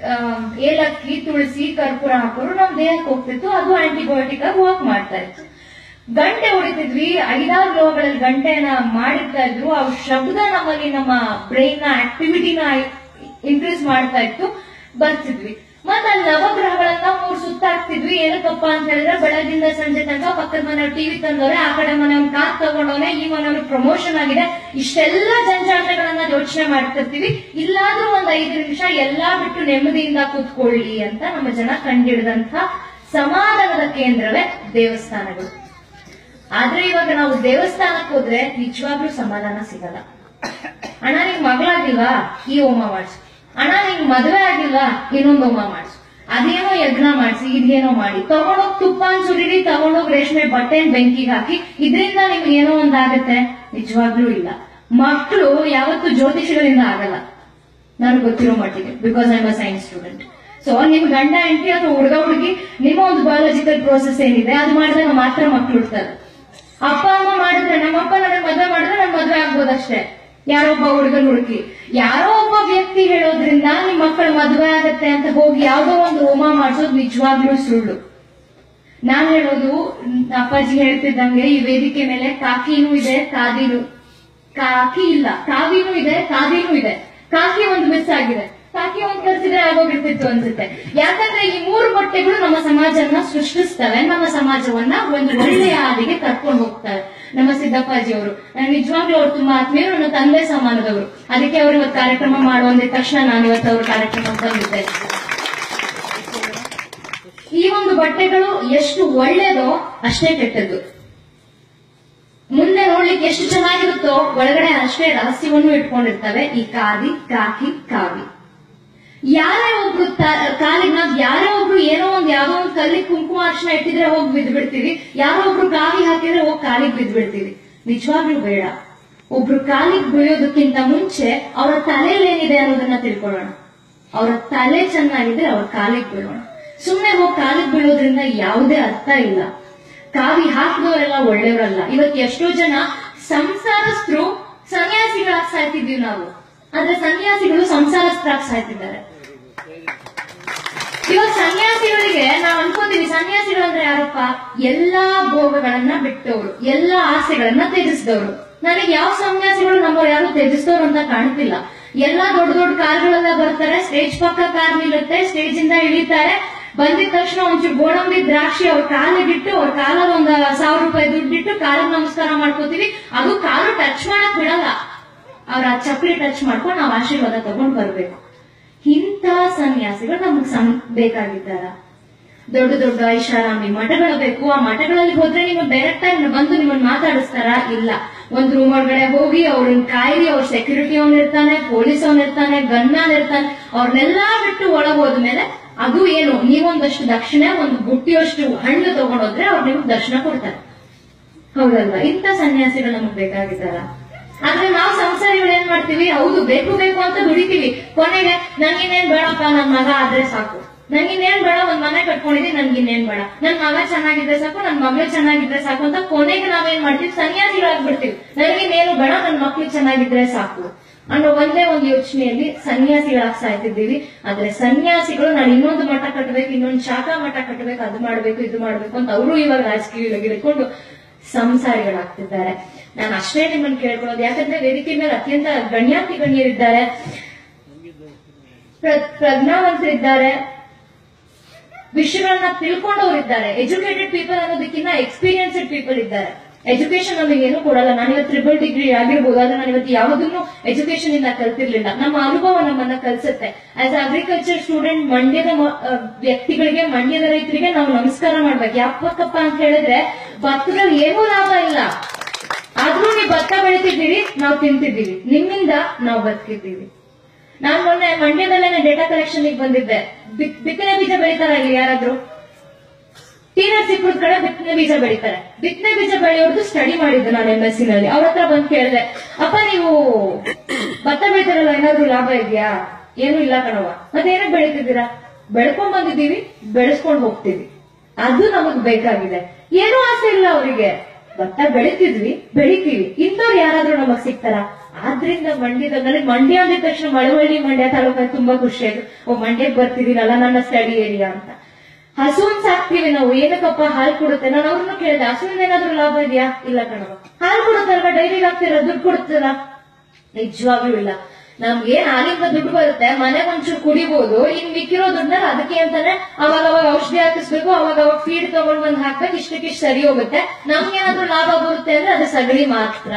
ಏಲಕ್ಕಿ, ತುಳಸಿ, ಕರ್ಪೂರ ಹಾಕೋರು ನಮ್ ದೇಹಕ್ಕೆ ಹೋಗ್ತಿತ್ತು. ಅದು ಆಂಟಿಬಯೋಟಿಕ್ ಆಗಿ ವರ್ಕ್ ಮಾಡ್ತಾ ಇತ್ತು. ಗಂಟೆ ಹೊಡಿತಿದ್ವಿ. 5-6 ಗ್ರಹಗಳಲ್ಲಿ ಗಂಟೆನ ಮಾಡಿರ್ತಾ ಇದ್ರು. ಆ ಶಬ್ದ ನಮ್ಮಲ್ಲಿ ನಮ್ಮ ಬ್ರೈನ್ ನ ಆಕ್ಟಿವಿಟಿನ ಇನ್ಕ್ರೀಸ್ ಮಾಡ್ತಾ ಇತ್ತು. ಬರ್ತಿದ್ವಿ. ಮತ್ತೆ ಅಲ್ಲಿ ನವಗ್ರಹಗಳನ್ನ 3 ಸುತ್ತಾಕ್ತಿದ್ವಿ. ಏನಕ್ಕಪ್ಪ ಅಂತ ಹೇಳಿದ್ರೆ ಬೆಳಗಿಂದ ಸಂಜೆ ತನಕ ಪಕ್ಕದ ಮನೆಯವ್ರು ಟಿವಿ ತಂದವ್ರೆ, ಆ ಕಡೆ ಮನೆಯವ್ರು ಕಾರ್ ತಗೊಂಡವನೆ, ಈ ಮನೆಯವ್ರು ಪ್ರಮೋಷನ್ ಆಗಿದೆ, ಇಷ್ಟೆಲ್ಲ ಜಂಜಾಟಗಳನ್ನ ಯೋಚನೆ ಮಾಡ್ತಿರ್ತೀವಿ. ಇಲ್ಲಾದ್ರೂ ಒಂದ್ 5 ನಿಮಿಷ ಎಲ್ಲಾ ಬಿಟ್ಟು ನೆಮ್ಮದಿಯಿಂದ ಕೂತ್ಕೊಳ್ಳಿ ಅಂತ ನಮ್ಮ ಜನ ಕಂಡಿಡಿದಂತ ಸಮಾಧಾನದ ಕೇಂದ್ರವೇ ದೇವಸ್ಥಾನಗಳು. ಆದ್ರೆ ಇವಾಗ ನಾವು ದೇವಸ್ಥಾನಕ್ಕೆ ಹೋದ್ರೆ ನಿಜವಾಗ್ಲೂ ಸಮಾಧಾನ ಸಿಗಲ್ಲ. ಅಣ್ಣ ನಿಂಗ್ ಮಗಳಾಗಿಲ್ವಾ? ಈ ಹೋಮ ಮಾಡ್ಸು. ಅಣ್ಣ ನಿಂಗ್ ಮದ್ವೆ ಆಗಿಲ್ವಾ? ಇನ್ನೊಂದು ಹೋಮ ಮಾಡ್ಸು. ಅದೇನೋ ಯಜ್ಞ ಮಾಡಿಸಿ, ಇದೇನೋ ಮಾಡಿ, ತಗೊಂಡೋಗ್ ತುಪ್ಪ ಸುರಿರಿ, ತಗೊಂಡೋಗ್ ರೇಷ್ಮೆ ಬಟ್ಟೆ ಬೆಂಕಿಗೆ ಹಾಕಿ, ಇದರಿಂದ ನಿಮ್ಗೆ ಏನೋ ಒಂದಾಗತ್ತೆ? ನಿಜವಾಗ್ಲೂ ಇಲ್ಲ. ಮಕ್ಕಳು ಯಾವತ್ತು ಜ್ಯೋತಿಷಗಳಿಂದ ಆಗಲ್ಲ, ನನಗೆ ಗೊತ್ತಿರೋ ಮಟ್ಟಿಗೆ, because I am a science student. So ನಿಮ್ ಗಂಡ ಹೆಂಡತಿ ಅಥವಾ ಹುಡುಗ ಹುಡುಗಿ ನಿಮ್ಮ ಒಂದು ಬಯಾಲಜಿಕಲ್ ಪ್ರೋಸೆಸ್ ಏನಿದೆ ಅದು ಮಾಡಿದಾಗ ಮಾತ್ರ ಮಕ್ಳು ಹುಡ್ತಾರೆ. ಅಪ್ಪ ಅಮ್ಮ ಮಾಡಿದ್ರೆ, ನಮ್ಮಪ್ಪ ನನಗೆ ಮದ್ವೆ ಮಾಡಿದ್ರೆ ನನ್ ಮದ್ವೆ ಆಗ್ಬೋದಷ್ಟೇ. ಯಾರೋ ಒಬ್ಬ ಹುಡುಗನ್ ಹುಡುಕಿ, ಯಾರೋ ಒಬ್ಬ ವ್ಯಕ್ತಿ ಹೇಳೋದ್ರಿಂದ ನಿಮ್ ಮಕ್ಕಳು ಮದ್ವೆ ಆಗತ್ತೆ ಅಂತ ಹೋಗಿ ಯಾವ್ದೋ ಒಂದು ಹೋಮ ಮಾಡ್ಸೋದು ನಿಜವಾಗ್ಲೂ ಸುಳ್ಳು. ನಾನ್ ಹೇಳೋದು, ಅಪ್ಪಾಜಿ ಹೇಳ್ತಿದ್ದಂಗೆ ಈ ವೇದಿಕೆ ಮೇಲೆ ಕಾಕಿನೂ ಇದೆ, ಕಾಕಿ ಇಲ್ಲ, ಕಾವಿನೂ ಇದೆ, ಕಾದಿನೂ ಇದೆ. ಕಾಕಿ ಒಂದು ಮಿಸ್ ಆಗಿದೆ. ಕಾಕಿ ಒಂದ್ ಕರ್ಸಿದ್ರೆ ಆಗೋಗಿರ್ತಿತ್ತು ಅನ್ಸುತ್ತೆ. ಯಾಕಂದ್ರೆ ಈ 3 ಬಟ್ಟೆಗಳು ನಮ್ಮ ಸಮಾಜವನ್ನ ಸೃಷ್ಟಿಸ್ತವೆ, ನಮ್ಮ ಸಮಾಜವನ್ನ ಒಂದು ಒಳ್ಳೆಯ ಹಾದಿಗೆ ಕರ್ಕೊಂಡು ಹೋಗ್ತವೆ. ನಮ್ಮ ಸಿದ್ದಪ್ಪಾಜಿ ಅವರು ನಿಜವಾಗ್ಲೂ ಅವ್ರು ತುಂಬಾ ಆತ್ಮೀಯರು, ನನ್ನ ತಂದೆ ಸಮಾನದವರು. ಅದಕ್ಕೆ ಅವ್ರು ಇವತ್ತು ಕಾರ್ಯಕ್ರಮ ಮಾಡುವಂದಿದ ತಕ್ಷಣ ನಾನು ಇವತ್ತು ಅವ್ರ ಕಾರ್ಯಕ್ರಮ ಬಂದಿದ್ದೆ. ಈ ಒಂದು ಬಟ್ಟೆಗಳು ಎಷ್ಟು ಒಳ್ಳೇದೋ ಅಷ್ಟೇ ಕೆಟ್ಟದ್ದು. ಮುಂದೆ ನೋಡ್ಲಿಕ್ಕೆ ಎಷ್ಟು ಚೆನ್ನಾಗಿರುತ್ತೋ ಒಳಗಡೆ ಅಷ್ಟೇ ರಹಸ್ಯವನ್ನು ಇಟ್ಕೊಂಡಿರ್ತವೆ ಈ ಕಾದಿ, ಕಾಕಿ, ಕಾವಿ. ಯಾರೇ ಒಬ್ರು ಕಾಲಿಗೆ ನಾವ್ ಯಾರೇ ಒಬ್ರು ಏನೋ ಒಂದ್ ಯಾವ್ದೋ ಒಂದ್ ಕಲ್ಲಿಗೆ ಕುಂಕುಮ ಅರ್ಶನ ಇಟ್ಟಿದ್ರೆ ಹೋಗಿ ಬಿದ್ದು ಬಿಡ್ತೀವಿ. ಯಾರೋ ಒಬ್ರು ಕಾವಿ ಹಾಕಿದ್ರೆ ಹೋಗಿ ಕಾಲಿಗೆ ಬಿದ್ದು ಬಿಡ್ತೀವಿ. ನಿಜವಾಗ್ಲೂ ಬೇಡ. ಒಬ್ರು ಕಾಲಿಗೆ ಬೀಳೋದಕ್ಕಿಂತ ಮುಂಚೆ ಅವರ ತಲೆಯಲ್ಲಿ ಏನಿದೆ ಅನ್ನೋದನ್ನ ತಿಳ್ಕೊಳ್ಳೋಣ. ಅವರ ತಲೆ ಚೆನ್ನಾಗಿದ್ರೆ ಅವ್ರ ಕಾಲಿಗೆ ಬೀಳೋಣ. ಸುಮ್ನೆ ಹೋಗಿ ಕಾಲಿಗೆ ಬೀಳೋದ್ರಿಂದ ಯಾವುದೇ ಅರ್ಥ ಇಲ್ಲ. ಕಾವಿ ಹಾಕಿದವರೆಲ್ಲ ಒಳ್ಳೆಯವರಲ್ಲ. ಇವತ್ತು ಎಷ್ಟೋ ಜನ ಸಂಸಾರಸ್ಥರು ಸನ್ಯಾಸಿಗಳಾಗಿ ಸಾಯ್ತಿದ್ವಿ ನಾವು, ಆದ್ರೆ ಸನ್ಯಾಸಿಗಳು ಸಂಸಾರಸ್ಥರಾಗಿ ಸಾಯ್ತಿದ್ದಾರೆ. ಇವಾಗ ಸನ್ಯಾಸಿಗಳಿಗೆ ನಾವ್ ಅನ್ಕೊಂತೀವಿ, ಸನ್ಯಾಸಿಗಳಂದ್ರೆ ಯಾರಪ್ಪ? ಎಲ್ಲಾ ಭೋಗಗಳನ್ನ ಬಿಟ್ಟವರು, ಎಲ್ಲಾ ಆಸೆಗಳನ್ನ ತ್ಯಜಿಸಿದವರು. ನನಗೆ ಯಾವ ಸನ್ಯಾಸಿಗಳು ನಮ್ಮವ್ರು ಯಾರು ತ್ಯಜಿಸಿದವರು ಅಂತ ಕಾಣ್ತಿಲ್ಲ. ಎಲ್ಲಾ ದೊಡ್ಡ ದೊಡ್ಡ ಕಾರ್ಗಳೆಲ್ಲ ಬರ್ತಾರೆ, ಸ್ಟೇಜ್ ಪಕ್ಕ ಕಾರ್ ನಿಲ್ಲುತ್ತೆ, ಸ್ಟೇಜ್ ಇಂದ ಇಳಿತಾರೆ. ಬಂದಿದ ತಕ್ಷಣ ಒಂಚೂರು ಗೋಡಂಬಿ ದ್ರಾಕ್ಷಿ ಅವ್ರ ಕಾಲಿಗಿಟ್ಟು, ಅವ್ರ ಕಾಲಲ್ಲಿ 1000 ರೂಪಾಯಿ ದುಡ್ಡಿಟ್ಟು ಕಾಲಿಗೆ ನಮಸ್ಕಾರ ಮಾಡ್ಕೋತೀವಿ. ಅದು ಕಾಲು ಟಚ್ ಮಾಡಕ್ ಬಿಡಲ್ಲ. ಅವ್ರ ಆ ಚಪ್ಪಲಿ ಟಚ್ ಮಾಡ್ಕೊಂಡು ನಾವು ಆಶೀರ್ವಾದ ತಗೊಂಡ್ ಬರ್ಬೇಕು. ಇಂಥ ಸನ್ಯಾಸಿಗಳು ನಮಗ್ ಬೇಕಾಗಿದ್ದಾರ? ದೊಡ್ಡ ದೊಡ್ಡ ಐಷಾರಾಮಿ ಮಠಗಳು ಬೇಕು. ಆ ಮಠಗಳಲ್ಲಿ ಹೋದ್ರೆ ನಿಮ್ಮನ್ನ ಡೈರೆಕ್ಟ್ ಆಗಿ ಬಂದು ನಿಮ್ಮನ್ನ ಮಾತಾಡಿಸ್ತಾರ? ಇಲ್ಲ. ಒಂದ್ ರೂಮ್ ಒಳಗಡೆ ಹೋಗಿ ಅವ್ರನ್ನ ಕಾಯಿರಿ, ಅವ್ರ ಸೆಕ್ಯೂರಿಟಿ ಅವನ್ ಇರ್ತಾನೆ, ಪೊಲೀಸ್ ಅವನ್ ಇರ್ತಾನೆ, ಗನ್ನಾನ್ ಇರ್ತಾನೆ. ಅವ್ರನ್ನೆಲ್ಲಾ ಬಿಟ್ಟು ಒಳಗ್ ಹೋದ್ಮೇಲೆ ಅದು ಏನು, ನೀವೊಂದಷ್ಟು ದಕ್ಷಿಣೆ, ಒಂದು ಬುಟ್ಟಿಯಷ್ಟು ಹಣ್ಣು ತಗೊಂಡೋದ್ರೆ ಅವ್ರು ನಿಮ್ಗೆ ದರ್ಶನ ಕೊಡ್ತಾರೆ. ಹೌದಲ್ವಾ? ಇಂಥ ಸನ್ಯಾಸಿಗಳು ನಮಗ್ ಬೇಕಾಗಿದ್ದಾರ? ಆದ್ರೆ ನಾವು ಸಂಸಾರಿಗಳು ಏನ್ ಮಾಡ್ತೀವಿ? ಹೌದು, ಬೇಕು ಬೇಕು ಅಂತ ದುಡಿತೀವಿ. ಕೊನೆಗೆ ನನ್ಗಿನ್ನೇನ್ ಬೇಡಪ್ಪ, ನನ್ ಮಗ ಆದ್ರೆ ಸಾಕು, ನನ್ಗಿನ್ನೇನ್ ಬೇಡ, ಒಂದ್ ಮನೆ ಕಟ್ಕೊಂಡಿದೀನಿ, ನನ್ಗಿನ್ನೇನ್ ಬೇಡ, ನನ್ ಮಗ ಚೆನ್ನಾಗಿದ್ರೆ ಸಾಕು, ನನ್ ಮಗಳು ಚೆನ್ನಾಗಿದ್ರೆ ಸಾಕು ಅಂತ ಕೊನೆಗೆ ನಾವೇನ್ ಮಾಡ್ತೀವಿ? ಸನ್ಯಾಸಿಗಳಾಗ್ಬಿಡ್ತೀವಿ. ನನ್ಗಿನ್ನೇನು ಬೇಡ, ನನ್ ಮಕ್ಳು ಚೆನ್ನಾಗಿದ್ರೆ ಸಾಕು. ಅನ್ನೋ ಒಂದೇ ಒಂದು ಯೋಚನೆಯಲ್ಲಿ ಸನ್ಯಾಸಿಗಳಾಗಿ ಸಾಯ್ತಿದ್ದೀವಿ. ಆದ್ರೆ ಸನ್ಯಾಸಿಗಳು ನಾನು ಇನ್ನೊಂದು ಮಠ ಕಟ್ಟಬೇಕು, ಇನ್ನೊಂದು ಶಾಖಾ ಮಠ ಕಟ್ಟಬೇಕು, ಅದು ಮಾಡ್ಬೇಕು ಇದು ಮಾಡ್ಬೇಕು ಅಂತ ಅವರು ಇವಾಗ ರಾಜಕೀಯವಾಗಿ ಹಿಡ್ಕೊಂಡು ಸಂಸಾರಿಗಳಾಗ್ತಿದ್ದಾರೆ. ನಾನು ಅಷ್ಟೇ ನಿಮ್ಮನ್ನು ಕೇಳ್ಕೊಳ್ಳೋದು, ಯಾಕಂದ್ರೆ ವೇದಿಕೆ ಮೇಲೆ ಅತ್ಯಂತ ಗಣ್ಯಾತಿ ಗಣ್ಯರಿದ್ದಾರೆ, ಪ್ರಜ್ಞಾವಂತರಿದ್ದಾರೆ, ವಿಷಯಗಳನ್ನ ತಿಳ್ಕೊಂಡವರಿದ್ದಾರೆ. ಎಜುಕೇಟೆಡ್ ಪೀಪಲ್ ಅನ್ನೋದಕ್ಕಿಂತ ಎಕ್ಸ್ಪೀರಿಯನ್ಸ್ಡ್ ಪೀಪಲ್ ಇದ್ದಾರೆ. ಎಜುಕೇಶನ್ ನಮಗೆ ಏನು ಕೊಡಲ್ಲ. ನಾನಿವತ್ತು ಟ್ರಿಪಲ್ ಡಿಗ್ರಿ ಆಗಿರ್ಬೋದು, ಆದ್ರೆ ನಾನಿವತ್ತು ಯಾವುದನ್ನು ಎಜುಕೇಶನ್ ಇಂದ ಕಲ್ತಿರ್ಲಿಲ್ಲ. ನಮ್ಮ ಅನುಭವ ನಮ್ಮನ್ನ ಕಲ್ಸುತ್ತೆ. ಆಸ್ ಅಗ್ರಿಕಲ್ಚರ್ ಸ್ಟೂಡೆಂಟ್ ಮಂಡ್ಯದ ವ್ಯಕ್ತಿಗಳಿಗೆ, ಮಂಡ್ಯದ ರೈತರಿಗೆ ನಾವು ನಮಸ್ಕಾರ ಮಾಡ್ಬೇಕು. ಯಾಕಪ್ಪ ಅಂತ ಹೇಳಿದ್ರೆ ಭತ್ತದಲ್ಲಿ ಏನೂ ಲಾಭ ಇಲ್ಲ, ಆದ್ರೂ ನೀವು ಭತ್ತ ಬೆಳಿತಿದ್ದೀವಿ, ನಾವು ತಿಂತಿದ್ದೀವಿ, ನಿಮ್ಮಿಂದ ನಾವು ಬದುಕಿದ್ದೀವಿ. ನಾನು ಮೊನ್ನೆ ಮಂಡ್ಯದಲ್ಲೇ ಡೇಟಾ ಕಲೆಕ್ಷನ್ ಬಂದಿದ್ದೆ. ಬಿತ್ತನೆ ಬೀಜ ಬೆಳಿತಾರ ಇಲ್ಲಿ ಯಾರಾದ್ರೂ? ಟಿ.ನರಸೀಪುರದ ಕಡೆ ಬಿತ್ತನೆ ಬೀಜ ಬೆಳಿತಾರೆ. ಬಿತ್ತನೆ ಬೀಜ ಬೆಳೆಯೋರ್ದು ಸ್ಟಡಿ ಮಾಡಿದ್ದು ನಾನು MSc ನಲ್ಲಿ. ಅವ್ರ ಹತ್ರ ಬಂದು ಕೇಳಿದೆ, ಅಪ್ಪ ನೀವು ಭತ್ತ ಬೆಳಿತಾರಲ್ಲ, ಏನಾದ್ರು ಲಾಭ ಇದೆಯಾ? ಏನು ಇಲ್ಲ ಕಣವ. ಮತ್ತೆ ಏನಕ್ಕೆ ಬೆಳಿತಿದ್ದೀರಾ? ಬೆಳ್ಕೊಂಡ್ ಬಂದಿದ್ದೀವಿ, ಬೆಳೆಸ್ಕೊಂಡ್ ಹೋಗ್ತೀವಿ, ಅದು ನಮಗ್ ಬೇಕಾಗಿದೆ. ಏನೂ ಆಸೆ ಇಲ್ಲ ಅವರಿಗೆ. ಭತ್ತ ಬೆಳಿತಿದ್ವಿ, ಬೆಳಿತೀವಿ, ಇಂಥವ್ರು ಯಾರಾದ್ರೂ ನಮಗ್ ಸಿಗ್ತಾರ? ಆದ್ರಿಂದ ಮಂಡ್ಯದಲ್ಲಿ, ಮಂಡ್ಯ ಅಂದ ತಕ್ಷಣ ಮಳವಳ್ಳಿ ಮಂಡ್ಯ ತಾಲೂಕಲ್ಲಿ ತುಂಬಾ ಖುಷಿ ಆಯ್ತು. ಮಂಡ್ಯಕ್ಕೆ ಬರ್ತಿದ್ದೀನಲ್ಲ, ನನ್ನ ಸ್ಟಡಿ ಏರಿಯಾ ಅಂತ. ಹಸುವನ್ ಸಾಕ್ತಿವಿ ನಾವು, ಏನಕ್ಕಪ್ಪ ಹಾಲು ಕೊಡುತ್ತೆ. ನಾನು ಅವ್ರನ್ನ ಕೇಳಿದೆ, ಹಸುವಿನ ಏನಾದ್ರೂ ಲಾಭ ಇದೆಯಾ? ಇಲ್ಲ ಕಣವ. ಹಾಲು ಕೊಡುತ್ತಲ್ವಾ, ಡೈರಿಗೆ ಹಾಕ್ತಿರ, ದುಡ್ಡು ಕೊಡುತ್ತಲ್ಲ? ನಿಜವಾಗ್ಲೂ ಇಲ್ಲ. ನಮ್ಗೆ ಹಾಲಿಂದ ದುಡ್ಡು ಬರುತ್ತೆ, ಮನೆಗೆ ಒಂಚೂರು ಕುಡಿಬಹುದು. ಇನ್ ಮಿಕ್ಕಿರೋ ದುಡ್ಡನ್ನ ಅದಕ್ಕೆ ಅಂತಾನೆ ಅವಾಗ ಔಷಧಿ ಹಾಕಿಸ್ಬೇಕು, ಅವಾಗ ಫೀಡ್ ತಗೊಂಡ್ ಬಂದ್ ಹಾಕ್ಬೇಕು, ಇಷ್ಟಕ್ಕಿಷ್ಟು ಸರಿ ಹೋಗುತ್ತೆ. ನಮ್ಗೇನಾದ್ರೂ ಲಾಭ ಬರುತ್ತೆ ಅಂದ್ರೆ ಅದು ಸಗಣಿ ಮಾತ್ರ.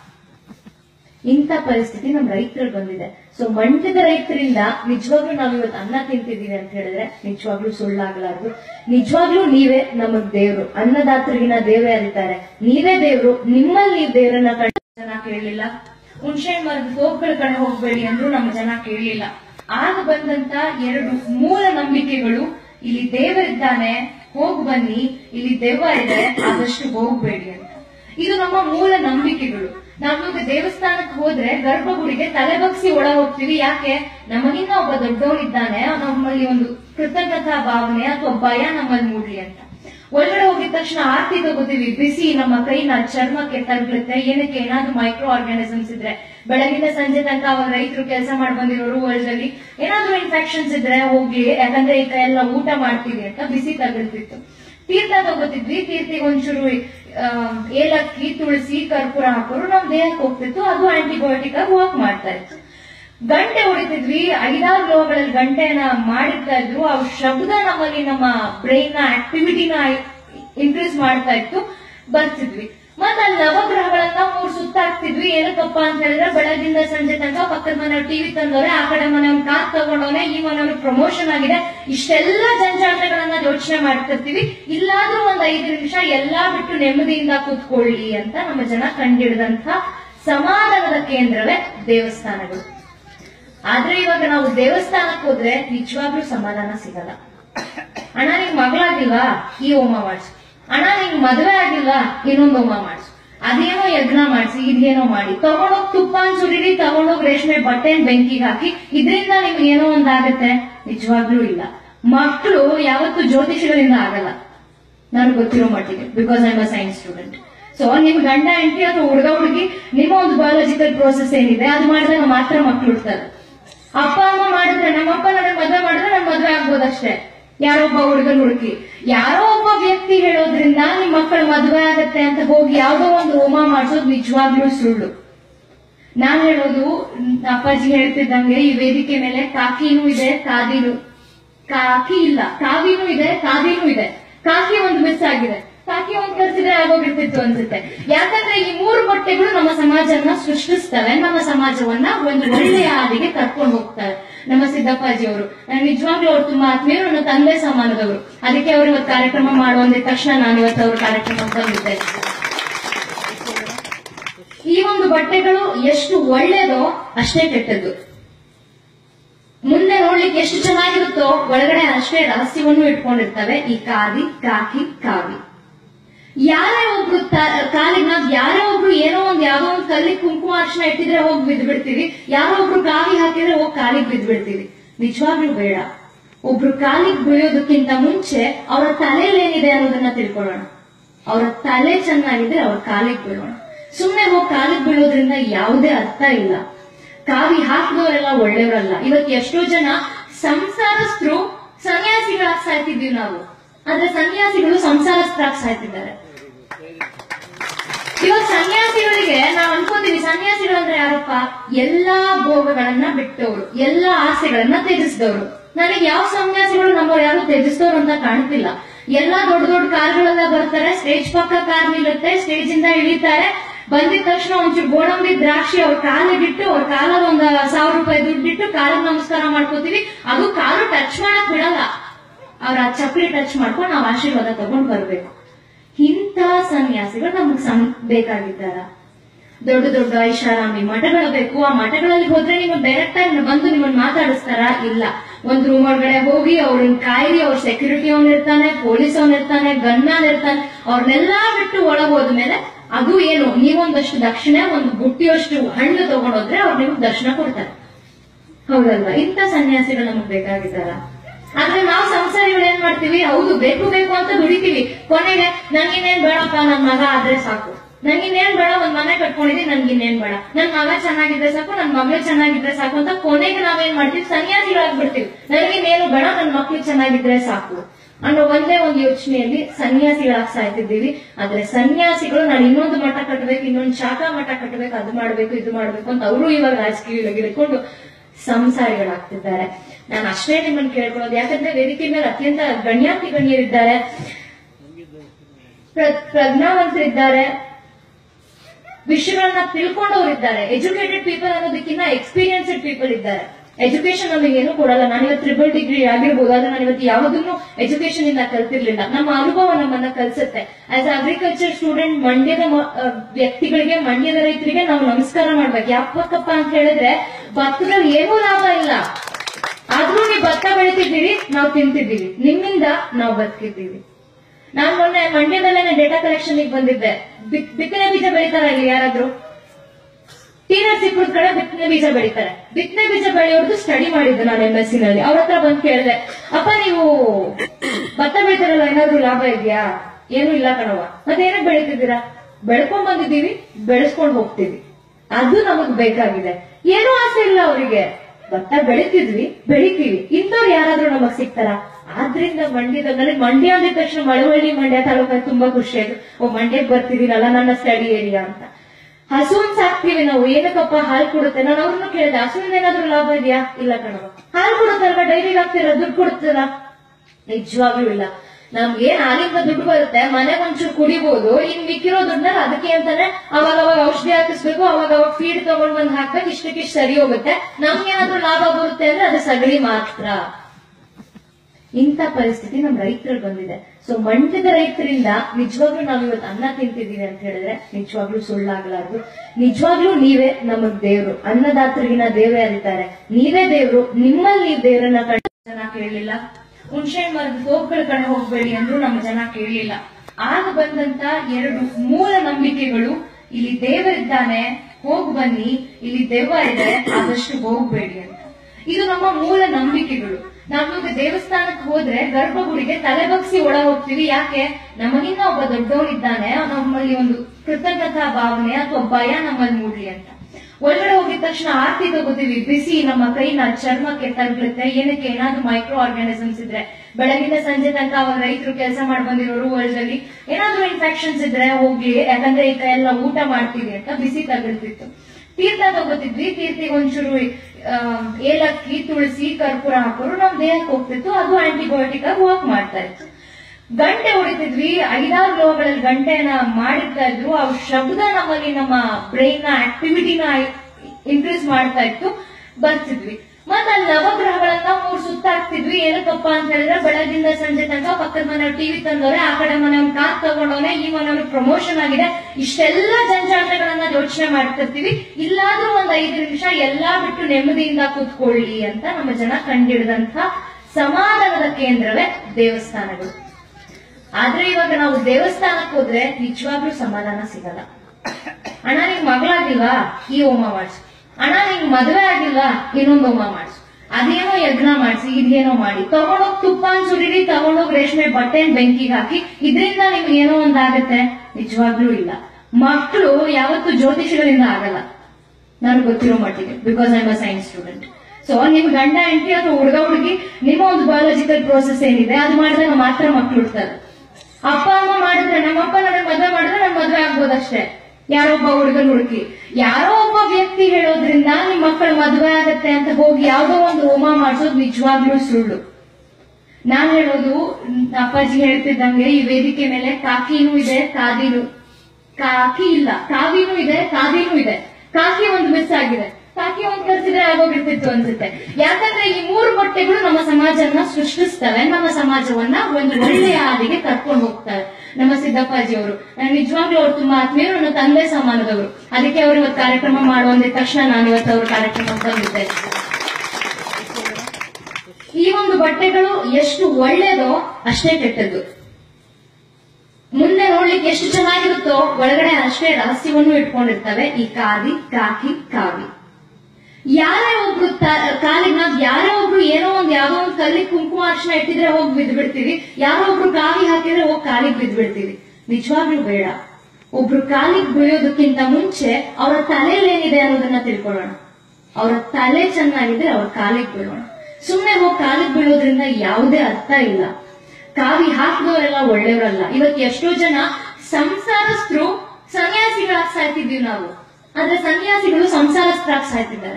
ಇಂಥ ಪರಿಸ್ಥಿತಿ ನಮ್ ರೈತರಲ್ಲಿ ಬಂದಿದೆ. ಸೊ ಮಂಡ್ಯದ ರೈತರಿಂದ ನಿಜವಾಗ್ಲೂ ನಾವ್ ಇವತ್ತು ಅನ್ನ ತಿಂತಿದೀವಿ ಅಂತ ಹೇಳಿದ್ರೆ ನಿಜವಾಗ್ಲೂ ಸುಳ್ಳಾಗ್ಲಾರ್ದು. ನಿಜವಾಗ್ಲೂ ನೀವೇ ನಮಗ್ ದೇವ್ರು. ಅನ್ನದಾತರಿಗಿನ ದೇವರೇ ಅರಿತಾರೆ. ನೀವೇ ದೇವ್ರು. ನಿಮ್ಮಲ್ಲಿ ನೀವು ದೇವರನ್ನ ಜನ ಕೇಳಲಿಲ್ಲ. ಹುಣಸೆ ಮರದ ತೋಪುಗಳ ಕಡೆ ಹೋಗ್ಬೇಡಿ ಅಂದ್ರೂ ನಮ್ಮ ಜನ ಕೇಳಲಿಲ್ಲ. ಆಗ ಬಂದಂತ ಎರಡು ಮೂಲ ನಂಬಿಕೆಗಳು, ಇಲ್ಲಿ ದೇವರಿದ್ದಾನೆ, ಹೋಗ್ ಬನ್ನಿ, ಇಲ್ಲಿ ದೆವ್ವ ಇದೆ, ಆದಷ್ಟು ಹೋಗ್ಬೇಡಿ ಅಂತ. ಇದು ನಮ್ಮ ಮೂಲ ನಂಬಿಕೆಗಳು. ನಾವಿವಾಗ ದೇವಸ್ಥಾನಕ್ಕೆ ಹೋದ್ರೆ ಗರ್ಭಗುಡಿಗೆ ತಲೆ ಬಗ್ಸಿ ಒಳ ಹೋಗ್ತೀವಿ. ಯಾಕೆ? ನಮಗಿನ್ನ ಒಬ್ಬ ದೊಡ್ಡವನಿದ್ದಾನೆ, ನಮ್ಮಲ್ಲಿ ಒಂದು ಕೃತಜ್ಞತಾ ಭಾವನೆ ಅಥವಾ ಭಯ ನಮ್ಮಲ್ಲಿ ಮೂಡ್ಲಿ ಅಂತ. ಒಳಗಡೆ ಹೋಗಿದ ತಕ್ಷಣ ಆರತಿ ತಗೋತೀವಿ. ಬಿಸಿ ನಮ್ಮ ಕೈನ ಚರ್ಮಕ್ಕೆ ತಗ್ಲುತ್ತೆ. ಏನಕ್ಕೆ? ಏನಾದ್ರೂ ಮೈಕ್ರೋ ಆರ್ಗಾನಿಸಮ್ಸ್ ಇದ್ರೆ, ಬೆಳಗಿನ ಸಂಜೆ ತನಕ ಅವಾಗ ರೈತರು ಕೆಲಸ ಮಾಡಿ ಬಂದಿರೋರು ಹೊಲದಲ್ಲಿ ಏನಾದ್ರೂ ಇನ್ಫೆಕ್ಷನ್ಸ್ ಇದ್ರೆ ಹೋಗ್ಲಿ, ಯಾಕಂದ್ರೆ ಈ ಕೈ ಎಲ್ಲ ಊಟ ಮಾಡ್ತೀವಿ ಅಂತ ಬಿಸಿ ತಗಲ್ತಿತ್ತು. ತೀರ್ಥ ತಗೋತಿದ್ವಿ. ತೀರ್ಥಿಗೆ ಒಂಚೂರು ಏಲಕ್ಕಿ, ತುಳಸಿ, ಕರ್ಪೂರ ಹಾಕೋರು ನಮ್ ದೇಹಕ್ಕೆ ಹೋಗ್ತಿತ್ತು. ಅದು ಆಂಟಿಬಯೋಟಿಕ್ ಆಗಿ ವರ್ಕ್ ಮಾಡ್ತಾ ಇತ್ತು. ಗಂಟೆ ಹೊಡಿತಿದ್ವಿ. 5-6 ರೋಗಗಳಲ್ಲಿ ಗಂಟೆನ ಮಾಡಿರ್ತಾ ಇದ್ರು. ಆ ಶಬ್ದ ನಮ್ಮಲ್ಲಿ ನಮ್ಮ ಬ್ರೈನ್ ನ ಆಕ್ಟಿವಿಟಿನ ಇನ್ಕ್ರೀಸ್ ಮಾಡ್ತಾ ಇತ್ತು. ಬರ್ತಿದ್ವಿ. ಮತ್ತೆ ಅಲ್ಲಿ ನವಗ್ರಹಗಳನ್ನ 3 ಸುತ್ತಾಕ್ತಿದ್ವಿ. ಏನಕ್ಕಪ್ಪ ಅಂತ ಹೇಳಿದ್ರೆ ಬೆಳಗಿಂದ ಸಂಜೆ ತನಕ ಪಕ್ಕದ ಮನೆಯವ್ರು ಟಿವಿ ತಂದವ್ರೆ, ಆ ಕಡೆ ಮನೆಯವ್ರು ಕಾರ್ ತಗೊಂಡವನೆ, ಈ ಮನೆಯವ್ರಿಗೆ ಪ್ರಮೋಷನ್ ಆಗಿದೆ, ಇಷ್ಟೆಲ್ಲ ಜಂಜಾಟಗಳನ್ನ ಯೋಚನೆ ಮಾಡ್ತಿರ್ತೀವಿ. ಇಲ್ಲಾದ್ರೂ ಒಂದ್ 5 ನಿಮಿಷ ಎಲ್ಲಾ ಬಿಟ್ಟು ನೆಮ್ಮದಿಯಿಂದ ಕೂತ್ಕೊಳ್ಳಿ ಅಂತ ನಮ್ಮ ಜನ ಕಂಡಿಡಿದಂತ ಸಮಾಧಾನದ ಕೇಂದ್ರವೇ ದೇವಸ್ಥಾನಗಳು. ಆದ್ರೆ ಇವಾಗ ನಾವು ದೇವಸ್ಥಾನಕ್ಕೆ ಹೋದ್ರೆ ನಿಜವಾಗ್ಲೂ ಸಮಾಧಾನ ಸಿಗಲ್ಲ. ಅಣ್ಣ ನಿಂಗ್ ಮಗಳಾಗಿಲ್ವಾ? ಈ ಹೋಮ ಮಾಡ್ಸು. ಅಣ್ಣ ನಿಂಗ್ ಮದುವೆ ಆಗಿಲ್ವಾ? ಇನ್ನೊಂದು ಹೋಮ ಮಾಡ್ಸು. ಅದೇನೋ ಯಜ್ಞ ಮಾಡಿಸಿ, ಇದೇನೋ ಮಾಡಿ, ತಗೊಂಡೋಗ್ ತುಪ್ಪ ಸುರಿರಿ, ತಗೊಂಡೋಗ್ ರೇಷ್ಮೆ ಬಟ್ಟೆ ಬೆಂಕಿಗೆ ಹಾಕಿ, ಇದರಿಂದ ನಿಮ್ಗೆ ಏನೋ ಒಂದಾಗತ್ತೆ? ನಿಜವಾಗ್ಲೂ ಇಲ್ಲ. ಮಕ್ಕಳು ಯಾವತ್ತು ಜ್ಯೋತಿಷಿಗಳಿಂದ ಆಗಲ್ಲ, ನನಗೆ ಗೊತ್ತಿರೋ ಮಟ್ಟಿಗೆ, because I am a science student. So ನಿಮ್ ಗಂಡ ಹೆಂಡತಿ ಅಥವಾ ಹುಡುಗ ಹುಡುಗಿ ನಿಮ್ಮ ಒಂದು ಬಯಾಲಜಿಕಲ್ ಪ್ರೋಸೆಸ್ ಏನಿದೆ ಅದು ಮಾಡಿದಾಗ ಮಾತ್ರ ಮಕ್ಳು ಹುಡ್ತಾರೆ. ಅಪ್ಪ ಅಮ್ಮ ಮಾಡಿದ್ರೆ, ನಮ್ಮಪ್ಪ ನನಗೆ ಮದುವೆ ಮಾಡಿದ್ರೆ ನನ್ ಮದುವೆ ಆಗ್ಬೋದಷ್ಟೇ. ಯಾರೋ ಒಬ್ಬ ಹುಡುಗನ್ ಹುಡುಕಿ, ಯಾರೋ ಒಬ್ಬ ವ್ಯಕ್ತಿ ಹೇಳೋದ್ರಿಂದ ನಿಮ್ ಮಕ್ಕಳ ಮದುವೆ ಆಗತ್ತೆ ಅಂತ ಹೋಗಿ ಯಾವ್ದೋ ಒಂದು ಹೋಮ ಮಾಡ್ಸೋದು ನಿಜವಾಗ್ಲೂ ಸುಳ್ಳು. ನಾನ್ ಹೇಳೋದು, ಅಪ್ಪಾಜಿ ಹೇಳ್ತಿದ್ದಂಗೆ ಈ ವೇದಿಕೆ ಮೇಲೆ ಕಾಕಿನೂ ಇದೆ, ಕಾಕಿ ಇಲ್ಲ, ಕಾವಿನೂ ಇದೆ, ಕಾದಿನೂ ಇದೆ. ಕಾಕಿ ಒಂದು ಮಿಸ್ ಆಗಿದೆ. ಕಾಕಿ ಒಂದ್ ಕರ್ಸಿದ್ರೆ ಆಗೋಗಿರ್ತಿತ್ತು ಅನ್ಸುತ್ತೆ. ಯಾಕಂದ್ರೆ ಈ 3 ಬಟ್ಟೆಗಳು ನಮ್ಮ ಸಮಾಜವನ್ನ ಸೃಷ್ಟಿಸ್ತವೆ, ನಮ್ಮ ಸಮಾಜವನ್ನ ಒಂದು ಒಳ್ಳೆಯ ಹಾದಿಗೆ ಕರ್ಕೊಂಡು ಹೋಗ್ತವೆ. ನಮ್ಮ ಸಿದ್ದಪ್ಪಾಜಿ ಅವರು ನಿಜವಾಗ್ಲೂ ಅವ್ರು ತುಂಬಾ ಆತ್ಮೀಯರು, ನನ್ನ ತಂದೆ ಸಮಾನದವರು. ಅದಕ್ಕೆ ಅವ್ರು ಇವತ್ತು ಕಾರ್ಯಕ್ರಮ ಮಾಡುವಂದಿದ ತಕ್ಷಣ ನಾನು ಇವತ್ತು ಅವ್ರ ಕಾರ್ಯಕ್ರಮ ಬಂದಿದ್ದೆ. ಈ ಒಂದು ಬಟ್ಟೆಗಳು ಎಷ್ಟು ಒಳ್ಳೇದೋ ಅಷ್ಟೇ ಕೆಟ್ಟದ್ದು. ಮುಂದೆ ನೋಡ್ಲಿಕ್ಕೆ ಎಷ್ಟು ಚೆನ್ನಾಗಿರುತ್ತೋ ಒಳಗಡೆ ಅಷ್ಟೇ ರಹಸ್ಯವನ್ನು ಇಟ್ಕೊಂಡಿರ್ತವೆ ಈ ಕಾದಿ, ಕಾಕಿ, ಕಾವಿ. ಯಾರೇ ಒಬ್ರು ಕಾಲಿಗೆ ಯಾರೇ ಒಬ್ರು ಏನೋ ಒಂದ್ ಯಾವ್ದೋ ಒಂದ್ ಕಲ್ಲಿಗೆ ಕುಂಕುಮ ಅರ್ಶನ ಇಟ್ಟಿದ್ರೆ ಹೋಗಿ ಬಿದ್ದು ಬಿಡ್ತೀವಿ. ಯಾರೋ ಒಬ್ರು ಕಾವಿ ಹಾಕಿದ್ರೆ ಹೋಗಿ ಕಾಲಿಗೆ ಬಿದ್ದು ಬಿಡ್ತೀವಿ. ನಿಜವಾಗ್ಲೂ ಬೇಡ. ಒಬ್ರು ಕಾಲಿಗೆ ಬೀಳೋದಕ್ಕಿಂತ ಮುಂಚೆ ಅವರ ತಲೆಯಲ್ಲಿ ಏನಿದೆ ಅನ್ನೋದನ್ನ ತಿಳ್ಕೊಳ್ಳೋಣ. ಅವರ ತಲೆ ಚೆನ್ನಾಗಿದ್ರೆ ಅವ್ರ ಕಾಲಿಗೆ ಬೀಳೋಣ. ಸುಮ್ನೆ ಹೋಗಿ ಕಾಲಿಗೆ ಬೀಳೋದ್ರಿಂದ ಯಾವುದೇ ಅರ್ಥ ಇಲ್ಲ. ಕಾವಿ ಹಾಕಿದವರೆಲ್ಲ ಒಳ್ಳೆಯವರಲ್ಲ. ಇವತ್ತು ಎಷ್ಟೋ ಜನ ಸಂಸಾರಸ್ಥರು ಸನ್ಯಾಸಿಗಳಾಗಿ ಸಾಯ್ತಿದ್ವಿ ನಾವು, ಆದ್ರೆ ಸನ್ಯಾಸಿಗಳು ಸಂಸಾರಸ್ಥರಾಗಿ ಸಾಯ್ತಿದ್ದಾರೆ. ಇವಾಗ ಸನ್ಯಾಸಿಗಳಿಗೆ ನಾವ್ ಅನ್ಕೋತೀವಿ, ಸನ್ಯಾಸಿಗಳು ಅಂದ್ರೆ ಯಾರಪ್ಪ? ಎಲ್ಲಾ ಭೋಗಗಳನ್ನ ಬಿಟ್ಟವರು, ಎಲ್ಲಾ ಆಸೆಗಳನ್ನ ತ್ಯಜಿಸಿದವರು. ನನಗೆ ಯಾವ ಸನ್ಯಾಸಿಗಳು ನಮ್ಮವ್ರು ಯಾರು ತ್ಯಜಿಸಿದವರು ಅಂತ ಕಾಣ್ತಿಲ್ಲ. ಎಲ್ಲಾ ದೊಡ್ಡ ದೊಡ್ಡ ಕಾರ್ಗಳೆಲ್ಲ ಬರ್ತಾರೆ, ಸ್ಟೇಜ್ ಪಕ್ಕ ಕಾರ್ ನಿಲ್ಲುತ್ತೆ, ಸ್ಟೇಜ್ ಇಂದ ಇಳಿತಾರೆ, ಬಂದಿದ ತಕ್ಷಣ ಒಂಚೂರು ಗೋಡಂಬಿ ದ್ರಾಕ್ಷಿ ಅವ್ರ ಕಾಲಿಗಿಟ್ಟು, ಅವ್ರ ಕಾಲಲ್ಲಿ ಒಂದು 1000 ರೂಪಾಯಿ ದುಡ್ಡಿಟ್ಟು ಕಾಲಿಗೆ ನಮಸ್ಕಾರ ಮಾಡ್ಕೋತೀವಿ. ಅದು ಕಾಲು ಟಚ್ ಮಾಡಕ್ ಬಿಡಲ್ಲ, ಅವ್ರ ಆ ಚಪ್ಪಲಿ ಟಚ್ ಮಾಡ್ಕೊಂಡು ನಾವು ಆಶೀರ್ವಾದ ತಗೊಂಡ್ ಬರ್ಬೇಕು. ಇಂಥ ಸನ್ಯಾಸಿಗಳು ನಮಗ್ ಬೇಕಾಗಿದ್ದಾರ? ದೊಡ್ಡ ದೊಡ್ಡ ಐಷಾರಾಮಿ ಮಠಗಳು ಬೇಕು. ಆ ಮಠಗಳಲ್ಲಿ ಹೋದ್ರೆ ನೀವು ಡೈರೆಕ್ಟ್ ಆಗಿ ಬಂದು ನಿಮ್ಮನ್ನ ಮಾತಾಡಿಸ್ತಾರ? ಇಲ್ಲ. ಒಂದ್ ರೂಮ್ ಒಳಗಡೆ ಹೋಗಿ ಅವ್ರನ್ನ ಕಾಯಿರಿ, ಅವ್ರ ಸೆಕ್ಯೂರಿಟಿ ಅವನ್ ಇರ್ತಾನೆ, ಪೊಲೀಸ್ ಅವನ್ ಇರ್ತಾನೆ, ಗನ್ನಾನ್ ಇರ್ತಾನೆ, ಅವ್ರನ್ನೆಲ್ಲಾ ಬಿಟ್ಟು ಒಳಗ್ ಹೋದ್ಮೇಲೆ ಅದು ಏನು, ನೀವೊಂದಷ್ಟು ದಕ್ಷಿಣೆ, ಒಂದು ಬುಟ್ಟಿಯಷ್ಟು ಹಣ್ಣು ತಗೊಂಡೋದ್ರೆ ಅವ್ರು ನಿಮ್ಗೆ ದರ್ಶನ ಕೊಡ್ತಾರೆ. ಹೌದಲ್ವಾ? ಇಂಥ ಸನ್ಯಾಸಿಗಳು ನಮಗ್ ಬೇಕಾಗಿದ್ದಾರ? ಆದ್ರೆ ನಾವು ಸಂಸಾರಿಗಳು ಏನ್ ಮಾಡ್ತೀವಿ? ಹೌದು, ಬೇಕು ಬೇಕು ಅಂತ ದುಡಿತೀವಿ. ಕೊನೆಗೆ ನನ್ಗಿನ್ನೇನ್ ಬೇಡಪ್ಪ, ನನ್ ಮಗ ಆದ್ರೆ ಸಾಕು, ನನ್ಗಿನ್ನೇನ್ ಬೇಡ, ಒಂದ್ ಮನೆ ಕಟ್ಕೊಂಡಿದೀನಿ, ನನ್ಗಿನ್ನೇನ್ ಬೇಡ, ನನ್ ಮಗ ಚೆನ್ನಾಗಿದ್ರೆ ಸಾಕು, ನನ್ ಮಗಳು ಚೆನ್ನಾಗಿದ್ರೆ ಸಾಕು ಅಂತ ಕೊನೆಗೆ ನಾವೇನ್ ಮಾಡ್ತೀವಿ? ಸನ್ಯಾಸಿಗಳಾಗ್ಬಿಡ್ತೀವಿ. ನನಗಿನ್ನೇನು ಬೇಡ, ನನ್ ಮಕ್ಳು ಚೆನ್ನಾಗಿದ್ರೆ ಸಾಕು ಅನ್ನೋ ಒಂದೇ ಒಂದು ಯೋಚನೆಯಲ್ಲಿ ಸನ್ಯಾಸಿಗಳಾಗಿ ಸಾಯ್ತಿದ್ದೀವಿ. ಆದ್ರೆ ಸನ್ಯಾಸಿಗಳು ನಾನು ಇನ್ನೊಂದು ಮಠ ಕಟ್ಟಬೇಕು, ಇನ್ನೊಂದು ಶಾಖಾ ಮಠ ಕಟ್ಟಬೇಕು, ಅದು ಮಾಡ್ಬೇಕು, ಇದು ಮಾಡ್ಬೇಕು ಅಂತ ಅವರು ಇವಾಗ ರಾಜಕೀಯ ಹಿಡ್ಕೊಂಡು ಸಂಸಾರಿಗಳಾಗ್ತಿದ್ದಾರೆ. ನಾನು ಅಷ್ಟೇ ನಿಮ್ಮನ್ನು ಕೇಳ್ಕೊಳ್ಳೋದು, ಯಾಕಂದ್ರೆ ವೇದಿಕೆ ಮೇಲೆ ಅತ್ಯಂತ ಗಣ್ಯಾತಿ ಗಣ್ಯರಿದ್ದಾರೆ, ಪ್ರಜ್ಞಾವಂತರಿದ್ದಾರೆ, ವಿಷಯಗಳನ್ನ ತಿಳ್ಕೊಂಡವರಿದ್ದಾರೆ. ಎಜುಕೇಟೆಡ್ ಪೀಪಲ್ ಅನ್ನೋದಕ್ಕಿಂತ ಎಕ್ಸ್ಪೀರಿಯನ್ಸ್ಡ್ ಪೀಪಲ್ ಇದ್ದಾರೆ. ಎಜುಕೇಶನ್ ನಮಗೆ ಏನು ಕೊಡಲ್ಲ. ನಾನಿವತ್ತು ಟ್ರಿಬಲ್ ಡಿಗ್ರಿ ಆಗಿರ್ಬೋದು, ಆದ್ರೆ ನಾನಿವತ್ತು ಯಾವುದನ್ನು ಎಜುಕೇಶನ್ ಇಂದ ಕಲ್ತಿರ್ಲಿಲ್ಲ. ನಮ್ಮ ಅನುಭವ ನಮ್ಮನ್ನ ಕಲ್ಸುತ್ತೆ. ಆಸ್ ಅಗ್ರಿಕಲ್ಚರ್ ಸ್ಟೂಡೆಂಟ್ ಮಂಡ್ಯದ ವ್ಯಕ್ತಿಗಳಿಗೆ, ಮಂಡ್ಯದ ರೈತರಿಗೆ ನಾವು ನಮಸ್ಕಾರ ಮಾಡ್ಬೇಕು. ಯಾಕಪ್ಪ ಅಂತ ಹೇಳಿದ್ರೆ ಭತ್ತದಲ್ಲಿ ಏನೂ ಲಾಭ ಇಲ್ಲ, ಆದ್ರೂ ನೀವು ಭತ್ತ ಬೆಳಿತಿದ್ದೀವಿ, ನಾವು ತಿಂತಿದ್ದೀವಿ, ನಿಮ್ಮಿಂದ ನಾವು ಬದುಕಿದ್ದೀವಿ. ನಾನ್ ಮೊನ್ನೆ ಮಂಡ್ಯದಲ್ಲೇ ಡೇಟಾ ಕಲೆಕ್ಷನ್ ಬಂದಿದ್ದೆ. ಬಿತ್ತನೆ ಬೀಜ ಬೆಳಿತಾರ ಇಲ್ಲಿ ಯಾರಾದ್ರೂ? ಟಿ.ನರಸೀಪುರದ ಕಡೆ ಬಿತ್ತನೆ ಬೀಜ ಬೆಳಿತಾರೆ. ಬಿತ್ತನೆ ಬೀಜ ಬೆಳೆಯೋರ್ದು ಸ್ಟಡಿ ಮಾಡಿದ್ದು ನಾನು MSc ನಲ್ಲಿ. ಅವ್ರ ಹತ್ರ ಬಂದು ಕೇಳಿದೆ, ಅಪ್ಪ ನೀವು ಭತ್ತ ಬೆಳಿತಾರಲ್ಲ, ಏನಾದ್ರು ಲಾಭ ಇದೆಯಾ? ಏನು ಇಲ್ಲ ಕಣವ. ಮತ್ತೆ ಏನಕ್ಕೆ ಬೆಳಿತಿದ್ದೀರಾ? ಬೆಳ್ಕೊಂಡ್ ಬಂದಿದ್ದೀವಿ, ಬೆಳೆಸ್ಕೊಂಡ್ ಹೋಗ್ತೀವಿ, ಅದು ನಮಗ್ ಬೇಕಾಗಿದೆ. ಏನೂ ಆಸೆ ಇಲ್ಲ ಅವರಿಗೆ. ಭತ್ತ ಬೆಳಿತಿದ್ವಿ, ಬೆಳಿತೀವಿ, ಇಂಥವ್ರು ಯಾರಾದ್ರೂ ನಮಗ್ ಸಿಗ್ತಾರ? ಆದ್ರಿಂದ ಮಂಡ್ಯದಲ್ಲಿ, ಮಂಡ್ಯ ಅಂದಿದ ತಕ್ಷಣ ಮಳವಳ್ಳಿ ಮಂಡ್ಯ ತಾಲೂಕ ತುಂಬಾ ಖುಷಿ ಆಯ್ತು. ಮಂಡ್ಯಕ್ಕೆ ಬರ್ತಿದ್ದೀನಲ್ಲ, ನನ್ನ ಸ್ಟಡಿ ಏರಿಯಾ ಅಂತ. ಹಸುವನ್ ಸಾಕ್ತಿವಿ ನಾವು, ಏನಕ್ಕಪ್ಪ? ಹಾಲು ಕೊಡುತ್ತೆ. ನಾನು ಅವ್ರನ್ನ ಕೇಳಿದೆ, ಹಸುವಿನ ಏನಾದ್ರೂ ಲಾಭ ಇದೆಯಾ? ಇಲ್ಲ ಕಣವ. ಹಾಲು ಕೊಡುತ್ತಲ್ವಾ, ಡೈರಿಗೆ ಹಾಕ್ತಿರ, ದುಡ್ಡು ಕೊಡುತ್ತಲ್ಲ? ನಿಜವಾಗ್ಲೂ ಇಲ್ಲ. ನಮ್ಗೆ ಹಾಲಿಂದ ದುಡ್ಡು ಬರುತ್ತೆ, ಮನೆಗೆ ಒಂಚೂರು ಕುಡಿಬಹುದು. ಇನ್ ಮಿಕ್ಕಿರೋ ದುಡ್ಡನ್ನ ಅದಕ್ಕೆ ಅಂತಾನೆ ಅವಾಗ ಔಷಧಿ ಹಾಕಿಸ್ಬೇಕು, ಅವಾಗ ಫೀಡ್ ತಗೊಂಡ್ ಬಂದ್ ಹಾಕ್ಬೇಕು, ಇಷ್ಟಕ್ಕಿಷ್ಟು ಸರಿ ಹೋಗುತ್ತೆ. ನಮ್ಗೇನಾದ್ರೂ ಲಾಭ ಬರುತ್ತೆ ಅಂದ್ರೆ ಅದು ಸಗಣಿ ಮಾತ್ರ. ಇಂಥ ಪರಿಸ್ಥಿತಿ ನಮ್ ರೈತರಲ್ಲಿ ಬಂದಿದೆ. ಸೊ ಮಂಡ್ಯದ ರೈತರಿಂದ ನಿಜವಾಗ್ಲೂ ನಾವ್ ಇವತ್ತು ಅನ್ನ ತಿಂತಿದೀವಿ ಅಂತ ಹೇಳಿದ್ರೆ ನಿಜವಾಗ್ಲೂ ಸುಳ್ಳಾಗ್ಲಾರ್ದು. ನಿಜವಾಗ್ಲೂ ನೀವೇ ನಮಗ್ ದೇವ್ರು. ಅನ್ನದಾತರಿಗಿನ ದೇವರೇ ಅರಿತಾರೆ. ನೀವೇ ದೇವ್ರು. ನಿಮ್ಮಲ್ಲಿ ನೀವು ದೇವರನ್ನ ಜನ ಕೇಳಲಿಲ್ಲ. ಹುಣಸೆ ಮರದ ತೋಪುಗಳ ಕಡೆ ಹೋಗ್ಬೇಡಿ ಅಂದ್ರೂ ನಮ್ಮ ಜನ ಕೇಳಲಿಲ್ಲ. ಆಗ ಬಂದಂತ 2 ಮೂಲ ನಂಬಿಕೆಗಳು, ಇಲ್ಲಿ ದೇವರಿದ್ದಾನೆ, ಹೋಗ್ ಬನ್ನಿ, ಇಲ್ಲಿ ದೆವ್ವ ಇದೆ, ಆದಷ್ಟು ಹೋಗ್ಬೇಡಿ ಅಂತ. ಇದು ನಮ್ಮ ಮೂಲ ನಂಬಿಕೆಗಳು. ನಾವೀಗ ದೇವಸ್ಥಾನಕ್ಕೆ ಹೋದ್ರೆ ಗರ್ಭಗುಡಿಗೆ ತಲೆ ಬಗ್ಸಿ ಒಳ ಹೋಗ್ತೀವಿ. ಯಾಕೆ? ನಮಗಿನ್ನ ಒಬ್ಬ ದೊಡ್ಡವನಿದ್ದಾನೆ, ನಮ್ಮಲ್ಲಿ ಒಂದು ಕೃತಜ್ಞತಾ ಭಾವನೆ ಅಥವಾ ಭಯ ನಮ್ಮಲ್ಲಿ ಮೂಡ್ಲಿ ಅಂತ. ಒಳಗಡೆ ಹೋಗಿದ ತಕ್ಷಣ ಆರತಿ ತಗೋತೀವಿ. ಬಿಸಿ ನಮ್ಮ ಕೈನ ಚರ್ಮಕ್ಕೆ ತಗ್ಲುತ್ತೆ. ಏನಕ್ಕೆ? ಏನಾದ್ರೂ ಮೈಕ್ರೋ ಆರ್ಗಾನಿಸಮ್ಸ್ ಇದ್ರೆ, ಬೆಳಗಿನ ಸಂಜೆ ತನಕ ಅವಾಗ ರೈತರು ಕೆಲಸ ಮಾಡಿ ಬಂದಿರೋರು ಹೊಲದಲ್ಲಿ ಏನಾದ್ರೂ ಇನ್ಫೆಕ್ಷನ್ಸ್ ಇದ್ರೆ ಹೋಗ್ಲಿ, ಯಾಕಂದ್ರೆ ಈ ಕೈ ಎಲ್ಲ ಊಟ ಮಾಡ್ತೀವಿ ಅಂತ ಬಿಸಿ ತಗಲ್ತಿತ್ತು. ತೀರ್ಥ ತಗೋತಿದ್ವಿ. ತೀರ್ಥಿಗೆ ಒಂಚೂರು ಏಲಕ್ಕಿ, ತುಳಸಿ, ಕರ್ಪೂರ ಹಾಕೋರು ನಮ್ ದೇಹಕ್ಕೆ ಹೋಗ್ತಿತ್ತು. ಅದು ಆಂಟಿಬಯೋಟಿಕ್ ಆಗಿ ವರ್ಕ್ ಮಾಡ್ತಾ ಇತ್ತು. ಗಂಟೆ ಹೊಡಿತಿದ್ವಿ. 5-6 ರೋಗಗಳಲ್ಲಿ ಗಂಟೆನ ಮಾಡಿರ್ತಾ ಇದ್ರು. ಆ ಶಬ್ದ ನಮ್ಮಲ್ಲಿ ನಮ್ಮ ಬ್ರೈನ್ ನ ಆಕ್ಟಿವಿಟಿನ ಇನ್ಕ್ರೀಸ್ ಮಾಡ್ತಾ ಇತ್ತು. ಬರ್ತಿದ್ವಿ. ಮತ್ತೆ ಅಲ್ಲಿ ನವಗ್ರಹಗಳನ್ನ 3 ಸುತ್ತ ಹಾಕ್ತಿದ್ವಿ. ಏನಕ್ಕಪ್ಪ ಅಂತ ಹೇಳಿದ್ರೆ ಬೆಳಗಿಂದ ಸಂಜೆ ತನಕ ಪಕ್ಕದ ಮನೆಯವ್ರು ಟಿವಿ ತಂದವ್ರೆ, ಆ ಕಡೆ ಮನೆಯವ್ರು ಕಾರ್ ತಗೊಂಡವನೆ, ಈ ಮನೆಯವ್ರಿಗೆ ಪ್ರಮೋಷನ್ ಆಗಿದೆ, ಇಷ್ಟೆಲ್ಲ ಜಂಜಾಟಗಳನ್ನ ಯೋಚನೆ ಮಾಡ್ತಿರ್ತೀವಿ. ಇಲ್ಲಾದ್ರೂ ಒಂದ್ 5 ನಿಮಿಷ ಎಲ್ಲಾ ಬಿಟ್ಟು ನೆಮ್ಮದಿಯಿಂದ ಕೂತ್ಕೊಳ್ಳಿ ಅಂತ ನಮ್ಮ ಜನ ಕಂಡಿಡಿದಂತ ಸಮಾಧಾನದ ಕೇಂದ್ರವೇ ದೇವಸ್ಥಾನಗಳು. ಆದ್ರೆ ಇವಾಗ ನಾವು ದೇವಸ್ಥಾನಕ್ಕೆ ಹೋದ್ರೆ ನಿಜವಾಗ್ಲೂ ಸಮಾಧಾನ ಸಿಗಲ್ಲ. ಅಣ್ಣ ನಿಂಗ್ ಮಗಳಾಗಿಲ್ವಾ? ಈ ಹೋಮ ಮಾಡ್ಸು. ಅಣ್ಣ ನಿಂಗ್ ಮದುವೆ ಆಗಿಲ್ವಾ? ಇನ್ನೊಂದು ಹೋಮ ಮಾಡ್ಸು. ಅದೇನೋ ಯಜ್ಞ ಮಾಡ್ಸಿ, ಇದೇನೋ ಮಾಡಿ, ತಗೊಂಡೋಗ್ ತುಪ್ಪ ಸುರಿರಿ, ತಗೊಂಡೋಗ್ ರೇಷ್ಮೆ ಬಟ್ಟೆ ಬೆಂಕಿಗೆ ಹಾಕಿ, ಇದರಿಂದ ನಿಮ್ಗೆ ಏನೋ ಒಂದಾಗತ್ತೆ? ನಿಜವಾಗ್ಲೂ ಇಲ್ಲ. ಮಕ್ಕಳು ಯಾವತ್ತು ಜ್ಯೋತಿಷಿಗಳಿಂದ ಆಗಲ್ಲ. ನನಗೆ ಗೊತ್ತಿರೋ ಮಟ್ಟಿಗೆ, because I am a science student. So ನಿಮ್ ಗಂಡ ಹೆಂಡತಿ ಅಥವಾ ಹುಡುಗ ಹುಡುಗಿ ನಿಮ್ಮ ಒಂದು ಬಯಾಲಜಿಕಲ್ ಪ್ರೋಸೆಸ್ ಏನಿದೆ ಅದು ಮಾಡಿದಾಗ ಮಾತ್ರ ಮಕ್ಳು ಹುಡ್ತಾರೆ. ಅಪ್ಪ ಅಮ್ಮ ಮಾಡಿದ್ರೆ, ನಮ್ಮಪ್ಪ ನನಗೆ ಮದ್ವೆ ಮಾಡಿದ್ರೆ ನನ್ ಮದ್ವೆ ಆಗ್ಬೋದಷ್ಟೇ. ಯಾರೋ ಒಬ್ಬ ಹುಡುಗನ್ ಹುಡುಕಿ ಯಾರೋ ಒಬ್ಬ ವ್ಯಕ್ತಿ ಹೇಳೋದ್ರಿಂದ ನಿಮ್ ಮಕ್ಕಳ ಮದ್ವೆ ಆಗತ್ತೆ ಅಂತ ಹೋಗಿ ಯಾವ್ದೋ ಒಂದು ಹೋಮ ಮಾಡ್ಸೋದು ನಿಜವಾಗ್ಲೂ ಸುಳ್ಳು. ನಾನ್ ಹೇಳೋದು, ಅಪ್ಪಾಜಿ ಹೇಳ್ತಿದ್ದಂಗೆ ಈ ವೇದಿಕೆ ಮೇಲೆ ಕಾಕಿನೂ ಇದೆ, ಕಾಕಿ ಇಲ್ಲ, ಕಾವಿನೂ ಇದೆ, ಕಾದಿನೂ ಇದೆ. ಕಾಕಿ ಒಂದು ಮಿಸ್ ಆಗಿದೆ, ಕಾಕಿ ಒಂದು ಕರ್ಸಿದ್ರೆ ಆಗೋಗಿರ್ತಿತ್ತು ಅನ್ಸುತ್ತೆ. ಯಾಕಂದ್ರೆ ಈ 3 ಬಟ್ಟೆಗಳು ನಮ್ಮ ಸಮಾಜವನ್ನ ಸೃಷ್ಟಿಸ್ತವೆ, ನಮ್ಮ ಸಮಾಜವನ್ನ ಒಂದು ಒಳ್ಳೆಯ ಹಾದಿಗೆ ಕರ್ಕೊಂಡು ಹೋಗ್ತವೆ. ನಮ್ಮ ಸಿದ್ದಪ್ಪಾಜಿ ಅವರು ನಿಜವಾಗ್ಲೂ ಅವ್ರು ತುಂಬಾ ಆತ್ಮೀಯರು, ನನ್ನ ತಂದೆ ಸಮಾನದವರು. ಅದಕ್ಕೆ ಅವ್ರು ಇವತ್ತು ಕಾರ್ಯಕ್ರಮ ಮಾಡುವಂದಿದ ತಕ್ಷಣ ನಾನು ಇವತ್ತು ಅವ್ರ ಕಾರ್ಯಕ್ರಮ ಬಂದಿದ್ದೆ. ಈ ಒಂದು ಬಟ್ಟೆಗಳು ಎಷ್ಟು ಒಳ್ಳೇದೋ ಅಷ್ಟೇ ಕೆಟ್ಟದ್ದು. ಮುಂದೆ ನೋಡ್ಲಿಕ್ಕೆ ಎಷ್ಟು ಚೆನ್ನಾಗಿರುತ್ತೋ ಒಳಗಡೆ ಅಷ್ಟೇ ರಹಸ್ಯವನ್ನು ಇಟ್ಕೊಂಡಿರ್ತವೆ ಈ ಕಾದಿ, ಕಾಕಿ, ಕಾವಿ. ಯಾರೇ ಒಬ್ರು ಕಾಲಿಗೆ ನಾವ್ ಯಾರೋ ಒಬ್ರು ಏನೋ ಒಂದ್ ಯಾವ್ದೋ ಒಂದ್ ಕಲ್ಲಿಗೆ ಕುಂಕುಮ ಅರ್ಶನ ಇಟ್ಟಿದ್ರೆ ಹೋಗಿ ಬಿದ್ದು ಬಿಡ್ತೀವಿ, ಯಾರೋ ಒಬ್ರು ಕಾವಿ ಹಾಕಿದ್ರೆ ಹೋಗಿ ಕಾಲಿಗೆ ಬಿದ್ದು ಬಿಡ್ತೀವಿ. ನಿಜವಾಗ್ಲೂ ಬೇಡ. ಒಬ್ರು ಕಾಲಿಗೆ ಬೀಳೋದಕ್ಕಿಂತ ಮುಂಚೆ ಅವರ ತಲೆಯಲ್ಲೇನಿದೆ ಅನ್ನೋದನ್ನ ತಿಳ್ಕೊಳ್ಳೋಣ. ಅವರ ತಲೆ ಚೆನ್ನಾಗಿದ್ರೆ ಅವ್ರ ಕಾಲಿಗೆ ಬೀಳೋಣ. ಸುಮ್ನೆ ಹೋಗಿ ಕಾಲಿಗೆ ಬೀಳೋದ್ರಿಂದ ಯಾವುದೇ ಅರ್ಥ ಇಲ್ಲ. ಕಾವಿ ಹಾಕಿದವರೆಲ್ಲ ಒಳ್ಳೆಯವರಲ್ಲ. ಇವತ್ತು ಎಷ್ಟೋ ಜನ ಸಂಸಾರಸ್ಥರು ಸನ್ಯಾಸಿಗಳಾಗಿ ಸಾಯ್ತಿದ್ದೀವಿ ನಾವು, ಆದ್ರೆ ಸನ್ಯಾಸಿಗಳು ಸಂಸಾರಸ್ಥರಾಗಿ ಸಾಯ್ತಿದ್ದಾರೆ.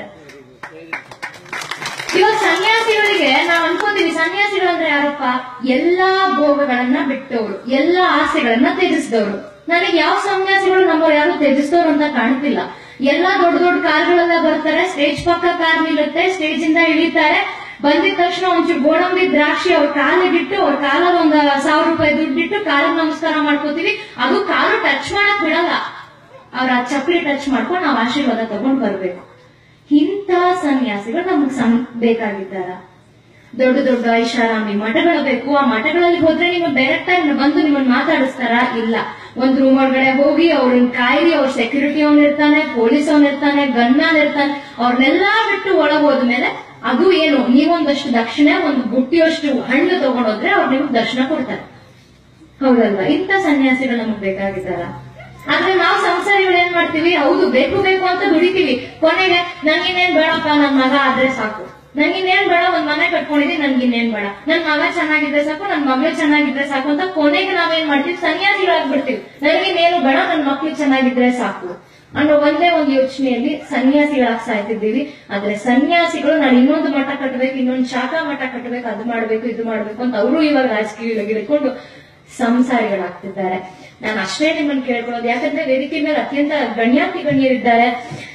ಇವಾಗ ಸನ್ಯಾಸಿಗಳಿಗೆ ನಾವ್ ಅನ್ಕೋತೀವಿ, ಸನ್ಯಾಸಿಗಳು ಅಂದ್ರೆ ಯಾರಪ್ಪ? ಎಲ್ಲಾ ಭೋಗಗಳನ್ನ ಬಿಟ್ಟವರು, ಎಲ್ಲಾ ಆಸೆಗಳನ್ನ ತ್ಯಜಿಸಿದವರು. ನನಗೆ ಯಾವ ಸನ್ಯಾಸಿಗಳು ನಮ್ಮವ್ರು ಯಾರು ತ್ಯಜಿಸಿದವರು ಅಂತ ಕಾಣ್ತಿಲ್ಲ. ಎಲ್ಲಾ ದೊಡ್ಡ ದೊಡ್ಡ ಕಾರ್ಗಳೆಲ್ಲ ಬರ್ತಾರೆ, ಸ್ಟೇಜ್ ಪಕ್ಕ ಕಾರ್ ನಿಲ್ಲುತ್ತೆ, ಸ್ಟೇಜ್ ಇಂದ ಇಳಿತಾರೆ, ಬಂದಿದ ತಕ್ಷಣ ಒಂಚೂರು ಗೋಡಂಬಿ ದ್ರಾಕ್ಷಿ ಅವ್ರ ಕಾಲಿಗಿಟ್ಟು, ಅವ್ರ ಕಾಲಲ್ಲಿ ಒಂದು 1000 ರೂಪಾಯಿ ದುಡ್ಡಿಟ್ಟು ಕಾಲಿಗೆ ನಮಸ್ಕಾರ ಮಾಡ್ಕೋತೀವಿ. ಅದು ಕಾಲು ಟಚ್ ಮಾಡಕ್ ಬಿಡಲ್ಲ, ಅವ್ರ ಆ ಚಪ್ಪಲಿ ಟಚ್ ಮಾಡ್ಕೊಂಡು ನಾವು ಆಶೀರ್ವಾದ ತಗೊಂಡ್ ಬರ್ಬೇಕು. ಇಂಥ ಸನ್ಯಾಸಿಗಳು ನಮಗ್ ಬೇಕಾಗಿದ್ದಾರ? ದೊಡ್ಡ ದೊಡ್ಡ ಐಷಾರಾಮಿ ಮಠಗಳು ಬೇಕು. ಆ ಮಠಗಳಲ್ಲಿ ಹೋದ್ರೆ ನೀವು ಡೈರೆಕ್ಟ್ ಆಗಿ ಬಂದು ನಿಮ್ಮನ್ನ ಮಾತಾಡಿಸ್ತಾರ? ಇಲ್ಲ. ಒಂದ್ ರೂಮ್ ಒಳಗಡೆ ಹೋಗಿ ಅವ್ರನ್ನ ಕಾಯಿರಿ, ಅವ್ರ ಸೆಕ್ಯೂರಿಟಿ ಅವನ್ ಇರ್ತಾನೆ, ಪೊಲೀಸ್ ಅವನ್ ಇರ್ತಾನೆ, ಗನ್ನಾನ್ ಇರ್ತಾನೆ, ಅವ್ರನ್ನೆಲ್ಲಾ ಬಿಟ್ಟು ಒಳಗ್ ಹೋದ್ಮೇಲೆ ಅದು ಏನು, ನೀವೊಂದಷ್ಟು ದಕ್ಷಿಣೆ, ಒಂದು ಬುಟ್ಟಿಯಷ್ಟು ಹಣ್ಣು ತಗೊಂಡೋದ್ರೆ ಅವ್ರು ನಿಮ್ಗೆ ದರ್ಶನ ಕೊಡ್ತಾರೆ. ಹೌದಲ್ವಾ? ಇಂಥ ಸನ್ಯಾಸಿಗಳು ನಮಗ್ ಬೇಕಾಗಿದ್ದಾರ? ಆದ್ರೆ ನಾವು ಸಂಸಾರಿಗಳು ಏನ್ ಮಾಡ್ತೀವಿ? ಹೌದು, ಬೇಕು ಬೇಕು ಅಂತ ದುಡಿತೀವಿ. ಕೊನೆಗೆ ನನ್ಗಿನ್ನೇನ್ ಬೇಡಪ್ಪ, ನನ್ ಮಗ ಆದ್ರೆ ಸಾಕು, ನನ್ಗಿನ್ನೇನ್ ಬೇಡ, ಒಂದ್ ಮನೆ ಕಟ್ಕೊಂಡಿದೀನಿ, ನನ್ಗಿನ್ನೇನ್ ಬೇಡ, ನನ್ ಮಗ ಚೆನ್ನಾಗಿದ್ರೆ ಸಾಕು, ನನ್ ಮಗಳು ಚೆನ್ನಾಗಿದ್ರೆ ಸಾಕು ಅಂತ ಕೊನೆಗೆ ನಾವೇನ್ ಮಾಡ್ತೀವಿ? ಸನ್ಯಾಸಿಗಳಾಗ್ಬಿಡ್ತೀವಿ. ನನ್ಗಿನ್ನೇನು ಬೇಡ, ನನ್ ಮಕ್ಳು ಚೆನ್ನಾಗಿದ್ರೆ ಸಾಕು ಅನ್ನೋ ಒಂದೇ ಒಂದು ಯೋಚನೆಯಲ್ಲಿ ಸನ್ಯಾಸಿಗಳಾಗಿ ಸಾಯ್ತಿದ್ದೀವಿ. ಆದ್ರೆ ಸನ್ಯಾಸಿಗಳು ನಾನು ಇನ್ನೊಂದು ಮಠ ಕಟ್ಟಬೇಕು, ಇನ್ನೊಂದು ಶಾಖಾ ಮಠ ಕಟ್ಟಬೇಕು, ಅದು ಮಾಡ್ಬೇಕು, ಇದು ಮಾಡ್ಬೇಕು ಅಂತ ಅವರು ಇವಾಗ ರಾಜಕೀಯ ಹಿಡ್ಕೊಂಡು ಸಂಸಾರಿಗಳಾಗ್ತಿದ್ದಾರೆ. ನಾನು ಅಷ್ಟೇ ನಿಮ್ಮನ್ನು ಕೇಳ್ಕೊಳ್ಳೋದು, ಯಾಕಂದ್ರೆ ವೇದಿಕೆ ಮೇಲೆ ಅತ್ಯಂತ ಗಣ್ಯಾತಿ ಗಣ್ಯರಿದ್ದಾರೆ,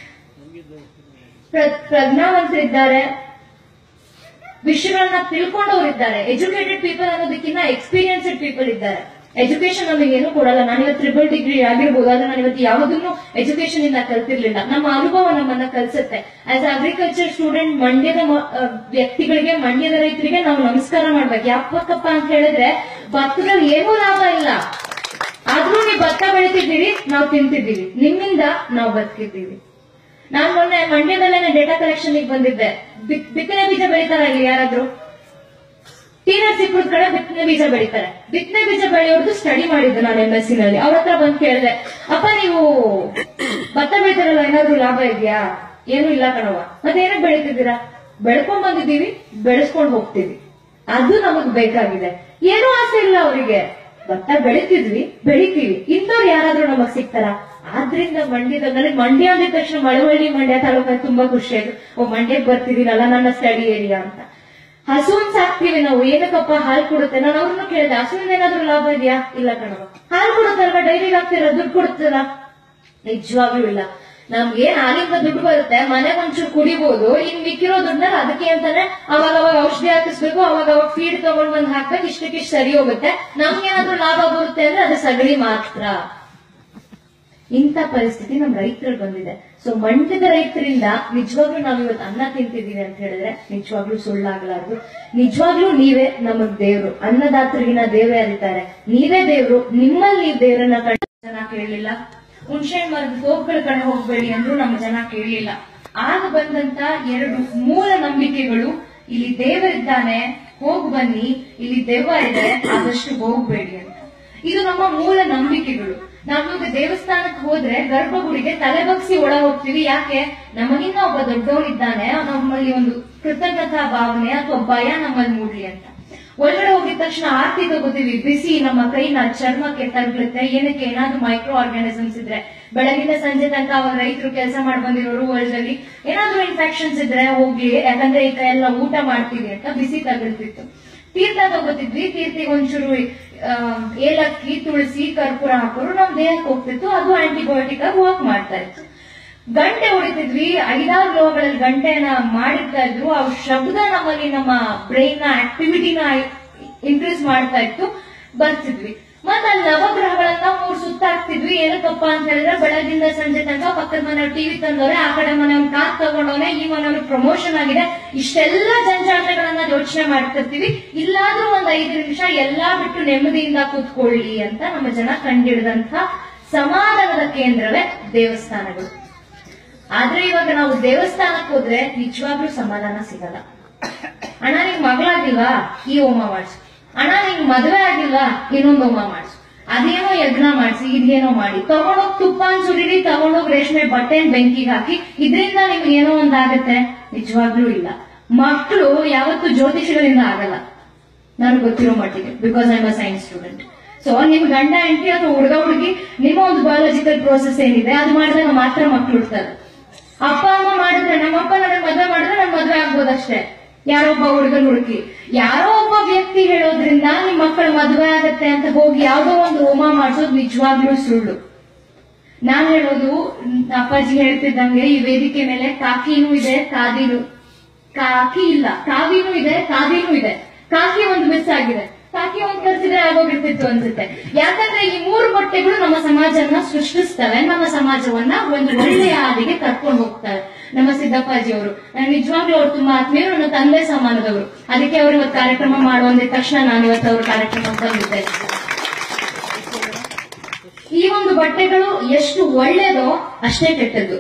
ಪ್ರಜ್ಞಾವಂತರಿದ್ದಾರೆ, ವಿಷಯಗಳನ್ನ ತಿಳ್ಕೊಂಡವರಿದ್ದಾರೆ. ಎಜುಕೇಟೆಡ್ ಪೀಪಲ್ ಅನ್ನೋದಕ್ಕಿಂತ ಎಕ್ಸ್ಪೀರಿಯನ್ಸ್ಡ್ ಪೀಪಲ್ ಇದ್ದಾರೆ. ಎಜುಕೇಶನ್ ನಮಗೆ ಏನು ಕೊಡಲ್ಲ. ನಾನಿವತ್ತು ಟ್ರಿಬಲ್ ಡಿಗ್ರಿ ಆಗಿರ್ಬೋದು, ಆದ್ರೆ ನಾನು ಇವತ್ತು ಯಾವುದನ್ನು ಎಜುಕೇಶನ್ ಇಂದ ಕಲ್ತಿರ್ಲಿಲ್ಲ. ನಮ್ಮ ಅನುಭವ ನಮ್ಮನ್ನ ಕಲ್ಸುತ್ತೆ. ಆಸ್ ಅಗ್ರಿಕಲ್ಚರ್ ಸ್ಟೂಡೆಂಟ್ ಮಂಡ್ಯದ ವ್ಯಕ್ತಿಗಳಿಗೆ, ಮಂಡ್ಯದ ರೈತರಿಗೆ ನಾವು ನಮಸ್ಕಾರ ಮಾಡ್ಬೇಕು. ಯಾಕಪ್ಪ ಅಂತ ಹೇಳಿದ್ರೆ ಭತ್ತದಲ್ಲಿ ಏನೂ ಲಾಭ ಇಲ್ಲ, ಆದ್ರೂ ನೀವು ಭತ್ತ ಬೆಳಿತಿದ್ದೀವಿ, ನಾವು ತಿಂತಿದ್ದೀವಿ, ನಿಮ್ಮಿಂದ ನಾವು ಬದುಕಿದ್ದೀವಿ. ನಾನ್ ಮೊನ್ನೆ ಮಂಡ್ಯದಲ್ಲೇ ಡೇಟಾ ಕಲೆಕ್ಷನ್ ಬಂದಿದ್ದೆ. ಬಿತ್ತನೆ ಬೀಜ ಬೆಳಿತಾರ ಇಲ್ಲಿ ಯಾರಾದ್ರೂ? ಟಿ.ನರಸೀಪುರದ ಕಡೆ ಬಿತ್ತನೆ ಬೀಜ ಬೆಳಿತಾರೆ. ಬಿತ್ತನೆ ಬೀಜ ಬೆಳೆಯೋದು ಸ್ಟಡಿ ಮಾಡಿದ್ದು ನಾನು MSc ನಲ್ಲಿ. ಅವ್ರ ಹತ್ರ ಬಂದು ಕೇಳಿದೆ, ಅಪ್ಪ ನೀವು ಭತ್ತ ಬೆಳಿತಾರಲ್ಲ, ಏನಾದ್ರು ಲಾಭ ಇದೆಯಾ? ಏನು ಇಲ್ಲ ಕಣವ. ಮತ್ತೆ ಏನಕ್ಕೆ ಬೆಳಿತಿದ್ದೀರಾ? ಬೆಳ್ಕೊಂಡ್ ಬಂದಿದ್ದೀವಿ, ಬೆಳೆಸ್ಕೊಂಡ್ ಹೋಗ್ತೀವಿ, ಅದು ನಮಗ್ ಬೇಕಾಗಿದೆ. ಏನೂ ಆಸೆ ಇಲ್ಲ ಅವರಿಗೆ. ಭತ್ತ ಬೆಳಿತಿದ್ವಿ, ಬೆಳಿತೀವಿ, ಇಂಥವ್ರು ಯಾರಾದ್ರೂ ನಮಗ್ ಸಿಗ್ತಾರ? ಆದ್ರಿಂದ ಮಂಡ್ಯದಲ್ಲಿ, ಮಂಡ್ಯ ಅಂದಿದ ತಕ್ಷಣ ಮಳವಳ್ಳಿ ಮಂಡ್ಯ ತಾಲೂಕಲ್ಲಿ ತುಂಬಾ ಖುಷಿ ಆಯ್ತು. ಮಂಡ್ಯಕ್ಕೆ ಬರ್ತಿದ್ದೀನಲ್ಲ, ನನ್ನ ಸ್ಟಡಿ ಏರಿಯಾ ಅಂತ. ಹಸುನ್ ಸಾಕ್ತಿವಿ ನಾವು, ಏನಕ್ಕಪ್ಪ? ಹಾಲು ಕೊಡುತ್ತೆ. ನಾನು ಅವ್ರನ್ನ ಕೇಳಿದೆ, ಹಸುವಿನ ಏನಾದ್ರೂ ಲಾಭ ಇದೆಯಾ? ಇಲ್ಲ ಕಣವ. ಹಾಲು ಕೊಡುತ್ತಲ್ವಾ, ಡೈರಿಗೆ ಹಾಕ್ತಿರ, ದುಡ್ಡು ಕೊಡುತ್ತಲ್ಲ? ನಿಜವಾಗ್ಲೂ ಇಲ್ಲ. ನಮ್ಗೆ ಹಾಲಿಂದ ದುಡ್ಡು ಬರುತ್ತೆ, ಮನೆಗೆ ಒಂಚೂರು ಕುಡಿಬಹುದು. ಇನ್ ಮಿಕ್ಕಿರೋ ದುಡ್ಡನ್ನ ಅದಕ್ಕೆ ಅಂತಾನೆ ಅವಾಗ ಔಷಧಿ ಹಾಕಿಸ್ಬೇಕು, ಅವಾಗ ಫೀಡ್ ತಗೊಂಡ್ ಬಂದ್ ಹಾಕ್ಬೇಕು, ಇಷ್ಟಕ್ಕಿಷ್ಟು ಸರಿ ಹೋಗುತ್ತೆ. ನಮ್ಗೇನಾದ್ರೂ ಲಾಭ ಬರುತ್ತೆ ಅಂದ್ರೆ ಅದು ಸಗಣಿ ಮಾತ್ರ. ಇಂಥ ಪರಿಸ್ಥಿತಿ ನಮ್ ರೈತರಲ್ಲಿ ಬಂದಿದೆ. ಸೊ ಮಂಡ್ಯದ ರೈತರಿಂದ ನಿಜವಾಗ್ಲೂ ನಾವು ಇವತ್ತು ಅನ್ನ ತಿಂತಿದೀವಿ ಅಂತ ಹೇಳಿದ್ರೆ ನಿಜವಾಗ್ಲೂ ಸುಳ್ಳಾಗ್ಲಾರ್ದು. ನಿಜವಾಗ್ಲೂ ನೀವೇ ನಮಗ್ ದೇವ್ರು. ಅನ್ನದಾತರಿಗಿನ ದೇವೇ ಅರಿತಾರೆ. ನೀವೇ ದೇವ್ರು. ನಿಮ್ಮಲ್ಲಿ ನೀವು ದೇವರನ್ನ ಕಂಡು ಜನ ಕೇಳಲಿಲ್ಲ. ಹುಣಸೆ ಮರದ ತೋಪುಗಳ ಕಡೆ ಹೋಗ್ಬೇಡಿ ಅಂದ್ರೂ ನಮ್ಮ ಜನ ಕೇಳಲಿಲ್ಲ. ಆಗ ಬಂದಂತ 2 ಮೂಲ ನಂಬಿಕೆಗಳು, ಇಲ್ಲಿ ದೇವರಿದ್ದಾನೆ, ಹೋಗ್ ಬನ್ನಿ, ಇಲ್ಲಿ ದೆವ್ವ ಇದೆ, ಆದಷ್ಟು ಹೋಗ್ಬೇಡಿ ಅಂತ. ಇದು ನಮ್ಮ ಮೂಲ ನಂಬಿಕೆಗಳು. ನಾವು ದೇವಸ್ಥಾನಕ್ಕೆ ಹೋದ್ರೆ ಗರ್ಭಗುಡಿಗೆ ತಲೆ ಬಗ್ಸಿ ಒಳ ಹೋಗ್ತೀವಿ. ಯಾಕೆ? ನಮಗಿನ್ನ ಒಬ್ಬ ದೊಡ್ಡವನಿದ್ದಾನೆ, ನಮ್ಮಲ್ಲಿ ಒಂದು ಕೃತಜ್ಞತಾ ಭಾವನೆ ಅಥವಾ ಭಯ ನಮ್ಮಲ್ಲಿ ಮೂಡ್ಲಿ ಅಂತ. ಒಳಗಡೆ ಹೋಗಿದ ತಕ್ಷಣ ಆರತಿ ತಗೋತೀವಿ, ಬಿಸಿ ನಮ್ಮ ಕೈನ ಚರ್ಮಕ್ಕೆ ತಗ್ಲುತ್ತೆ. ಏನಕ್ಕೆ? ಏನಾದ್ರೂ ಮೈಕ್ರೋ ಆರ್ಗಾನಿಸಮ್ಸ್ ಇದ್ರೆ, ಬೆಳಗಿನ ಸಂಜೆ ತನಕ ಅವಾಗ ರೈತರು ಕೆಲಸ ಮಾಡಿ ಬಂದಿರೋರು ಹೊಲದಲ್ಲಿ ಏನಾದ್ರೂ ಇನ್ಫೆಕ್ಷನ್ಸ್ ಇದ್ರೆ ಹೋಗ್ಲಿ, ಯಾಕಂದ್ರೆ ಈ ಕೈ ಎಲ್ಲ ಊಟ ಮಾಡ್ತೀವಿ ಅಂತ ಬಿಸಿ ತಗಲ್ತಿತ್ತು. ತೀರ್ಥ ತಗೋತಿದ್ವಿ, ತೀರ್ಥಿಗೆ ಒಂಚೂರು ಏಲಕ್ಕಿ, ತುಳಸಿ, ಕರ್ಪೂರ ಹಾಕೋರು ನಮ್ ದೇಹಕ್ಕೆ ಹೋಗ್ತಿತ್ತು. ಅದು ಆಂಟಿಬಯೋಟಿಕ್ ಆಗಿ ವರ್ಕ್ ಮಾಡ್ತಾ ಇತ್ತು. ಗಂಟೆ ಹೊಡಿತಿದ್ವಿ, 5-6 ರೋಗಗಳಲ್ಲಿ ಗಂಟೆನ ಮಾಡಿರ್ತಾ ಇದ್ರು. ಆ ಶಬ್ದ ನಮ್ಮಲ್ಲಿ ನಮ್ಮ ಬ್ರೈನ್ ನ ಆಕ್ಟಿವಿಟಿನ ಇನ್ಕ್ರೀಸ್ ಮಾಡ್ತಾ ಇತ್ತು. ಬರ್ತಿದ್ವಿ. ಮತ್ತೆ ಅಲ್ಲಿ ನವಗ್ರಹಗಳನ್ನ 3 ಸುತ್ತ ಹಾಕ್ತಿದ್ವಿ. ಏನಕ್ಕಪ್ಪ ಅಂತ ಹೇಳಿದ್ರೆ, ಬೆಳಗಿಂದ ಸಂಜೆ ತನಕ ಪಕ್ಕದ ಮನೆಯವ್ರು ಟಿವಿ ತಂದವ್ರೆ, ಆ ಕಡೆ ಮನೆಯವ್ರು ಕಾರ್ ತಗೊಂಡವ್ರೆ, ಈ ಮನೆಯವ್ರು ಪ್ರಮೋಷನ್ ಆಗಿದೆ, ಇಷ್ಟೆಲ್ಲ ಜಂಜಾಟಗಳನ್ನ ಯೋಚನೆ ಮಾಡ್ತಿರ್ತೀವಿ. ಇಲ್ಲಾದ್ರೂ ಒಂದ್ 5 ನಿಮಿಷ ಎಲ್ಲಾ ಬಿಟ್ಟು ನೆಮ್ಮದಿಯಿಂದ ಕೂತ್ಕೊಳ್ಳಿ ಅಂತ ನಮ್ಮ ಜನ ಕಂಡಿಡಿದಂತ ಸಮಾಧಾನದ ಕೇಂದ್ರವೇ ದೇವಸ್ಥಾನಗಳು. ಆದ್ರೆ ಇವಾಗ ನಾವು ದೇವಸ್ಥಾನಕ್ಕೆ ಹೋದ್ರೆ ನಿಜವಾಗ್ಲೂ ಸಮಾಧಾನ ಸಿಗಲ್ಲ. ಅಣ್ಣ ನಿಂಗ್ ಮಗಳಾಗಿಲ್ವಾ? ಈ ಹೋಮ ಮಾಡ್ಸು. ಅಣ್ಣ ನಿಂಗ್ ಮದುವೆ ಆಗಿಲ್ವಾ? ಇನ್ನೊಂದು ಹೋಮ ಮಾಡ್ಸು. ಅದೇನೋ ಯಜ್ಞ ಮಾಡ್ಸಿ, ಇದೇನೋ ಮಾಡಿ, ತಗೊಂಡೋಗ್ ತುಪ್ಪ ಸುರಿರಿ, ತಗೊಂಡೋಗ್ ರೇಷ್ಮೆ ಬಟ್ಟೆ ಬೆಂಕಿಗೆ ಹಾಕಿ, ಇದರಿಂದ ನಿಮ್ಗೆ ಏನೋ ಒಂದಾಗತ್ತೆ? ನಿಜವಾಗ್ಲೂ ಇಲ್ಲ. ಮಕ್ಕಳು ಯಾವತ್ತು ಜ್ಯೋತಿಷಿಗಳಿಂದ ಆಗಲ್ಲ, ನನಗೆ ಗೊತ್ತಿರೋ ಮಟ್ಟಿಗೆ, because I am a science student. So ನಿಮ್ ಗಂಡ ಹೆಂಡತಿ ಅಥವಾ ಹುಡುಗ ಹುಡುಗಿ ನಿಮ್ಮ ಒಂದು ಬಯಾಲಜಿಕಲ್ ಪ್ರೋಸೆಸ್ ಏನಿದೆ ಅದು ಮಾಡಿದಾಗ ಮಾತ್ರ ಮಕ್ಳು ಹುಡ್ತಾರೆ. ಅಪ್ಪ ಅಮ್ಮ ಮಾಡಿದ್ರೆ, ನಮ್ಮಪ್ಪ ನನಗೆ ಮದ್ವೆ ಮಾಡಿದ್ರೆ ನನ್ ಮದ್ವೆ ಆಗ್ಬೋದಷ್ಟೇ, ಯಾರೊಬ್ಬ ಹುಡುಗನ್ ಹುಡುಕಿ. ಯಾರೋ ಒಬ್ಬ ವ್ಯಕ್ತಿ ಹೇಳೋದ್ರಿಂದ ನಿಮ್ ಮಕ್ಕಳ ಮದ್ವೆ ಆಗತ್ತೆ ಅಂತ ಹೋಗಿ ಯಾವ್ದೋ ಒಂದು ಹೋಮ ಮಾಡ್ಸೋದು ನಿಜವಾಗ್ಲೂ ಸುಳ್ಳು. ನಾನ್ ಹೇಳೋದು, ಅಪ್ಪಾಜಿ ಹೇಳ್ತಿದ್ದಂಗೆ ಈ ವೇದಿಕೆ ಮೇಲೆ ಕಾಕಿನೂ ಇದೆ, ಕಾಕಿ ಇಲ್ಲ, ಕಾವಿನೂ ಇದೆ, ಕಾದಿನೂ ಇದೆ. ಕಾಕಿ ಒಂದು ಮಿಸ್ ಆಗಿದೆ, ಕಾಕಿ ಒಂದ್ ಕರ್ಸಿದ್ರೆ ಆಗೋಗಿರ್ತಿತ್ತು ಅನ್ಸುತ್ತೆ. ಯಾಕಂದ್ರೆ ಈ 3 ಬಟ್ಟೆಗಳು ನಮ್ಮ ಸಮಾಜವನ್ನ ಸೃಷ್ಟಿಸ್ತವೆ, ನಮ್ಮ ಸಮಾಜವನ್ನ ಒಂದು ಒಳ್ಳೆಯ ಹಾದಿಗೆ ಕರ್ಕೊಂಡು ಹೋಗ್ತವೆ. ನಮ್ಮ ಸಿದ್ದಪ್ಪಾಜಿ ಅವರು ನಿಜವಾಗ್ಲೂ ಅವ್ರು ತುಂಬಾ ಆತ್ಮೀಯರು, ನನ್ನ ತಂದೆ ಸಮಾನದವರು. ಅದಕ್ಕೆ ಅವ್ರು ಇವತ್ತು ಕಾರ್ಯಕ್ರಮ ಮಾಡುವಂದಿದ ತಕ್ಷಣ ನಾನು ಇವತ್ತು ಅವ್ರ ಕಾರ್ಯಕ್ರಮ ಬಂದಿದ್ದೆ. ಈ ಒಂದು ಬಟ್ಟೆಗಳು ಎಷ್ಟು ಒಳ್ಳೇದೋ ಅಷ್ಟೇ ಕೆಟ್ಟದ್ದು.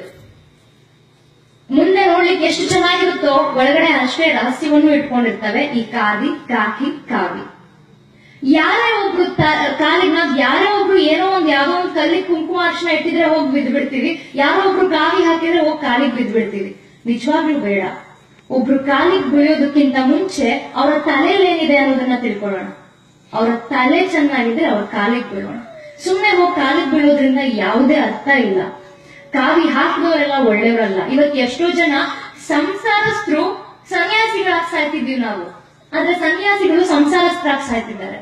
ಮುಂದೆ ನೋಡ್ಲಿಕ್ಕೆ ಎಷ್ಟು ಚೆನ್ನಾಗಿರುತ್ತೋ ಒಳಗಡೆ ಅಷ್ಟೇ ರಹಸ್ಯವನ್ನು ಇಟ್ಕೊಂಡಿರ್ತವೆ ಈ ಕಾದಿ, ಕಾಕಿ, ಕಾವಿ. ಯಾರೇ ಒಬ್ರು ಕಾಲಿನ ಯಾರೇ ಒಬ್ರು ಏನೋ ಯಾವ್ದೋ ಒಂದು ಕಲ್ಲಿಗೆ ಕುಂಕುಮ ಅರ್ಶನ ಇಟ್ಟಿದ್ರೆ ಹೋಗಿ ಬಿದ್ದು ಬಿಡ್ತೀವಿ, ಯಾರೋ ಒಬ್ರು ಕಾವಿ ಹಾಕಿದ್ರೆ ಹೋಗಿ ಕಾಲಿಗೆ ಬಿದ್ದು ಬಿಡ್ತೀವಿ. ನಿಜವಾಗ್ಲೂ ಬೇಡ. ಒಬ್ರು ಕಾಲಿಗೆ ಬೀಳೋದಕ್ಕಿಂತ ಮುಂಚೆ ಅವರ ತಲೆಯಲ್ಲಿ ಏನಿದೆ ಅನ್ನೋದನ್ನ ತಿಳ್ಕೊಳ್ಳೋಣ. ಅವರ ತಲೆ ಚೆನ್ನಾಗಿದ್ರೆ ಅವ್ರ ಕಾಲಿಗೆ ಬೀಳೋಣ. ಸುಮ್ನೆ ಹೋಗಿ ಕಾಲಿಗೆ ಬೀಳೋದ್ರಿಂದ ಯಾವುದೇ ಅರ್ಥ ಇಲ್ಲ. ಕಾವಿ ಹಾಕಿದವರೆಲ್ಲ ಒಳ್ಳೆಯವರಲ್ಲ. ಇವತ್ತು ಎಷ್ಟೋ ಜನ ಸಂಸಾರಸ್ಥರು ಸನ್ಯಾಸಿಗಳಾಗಿ ಸಾಯ್ತಿದ್ದೀವಿ ನಾವು, ಆದ್ರೆ ಸನ್ಯಾಸಿಗಳು ಸಂಸಾರಸ್ಥರಾಗಿ ಸಾಯ್ತಿದ್ದಾರೆ.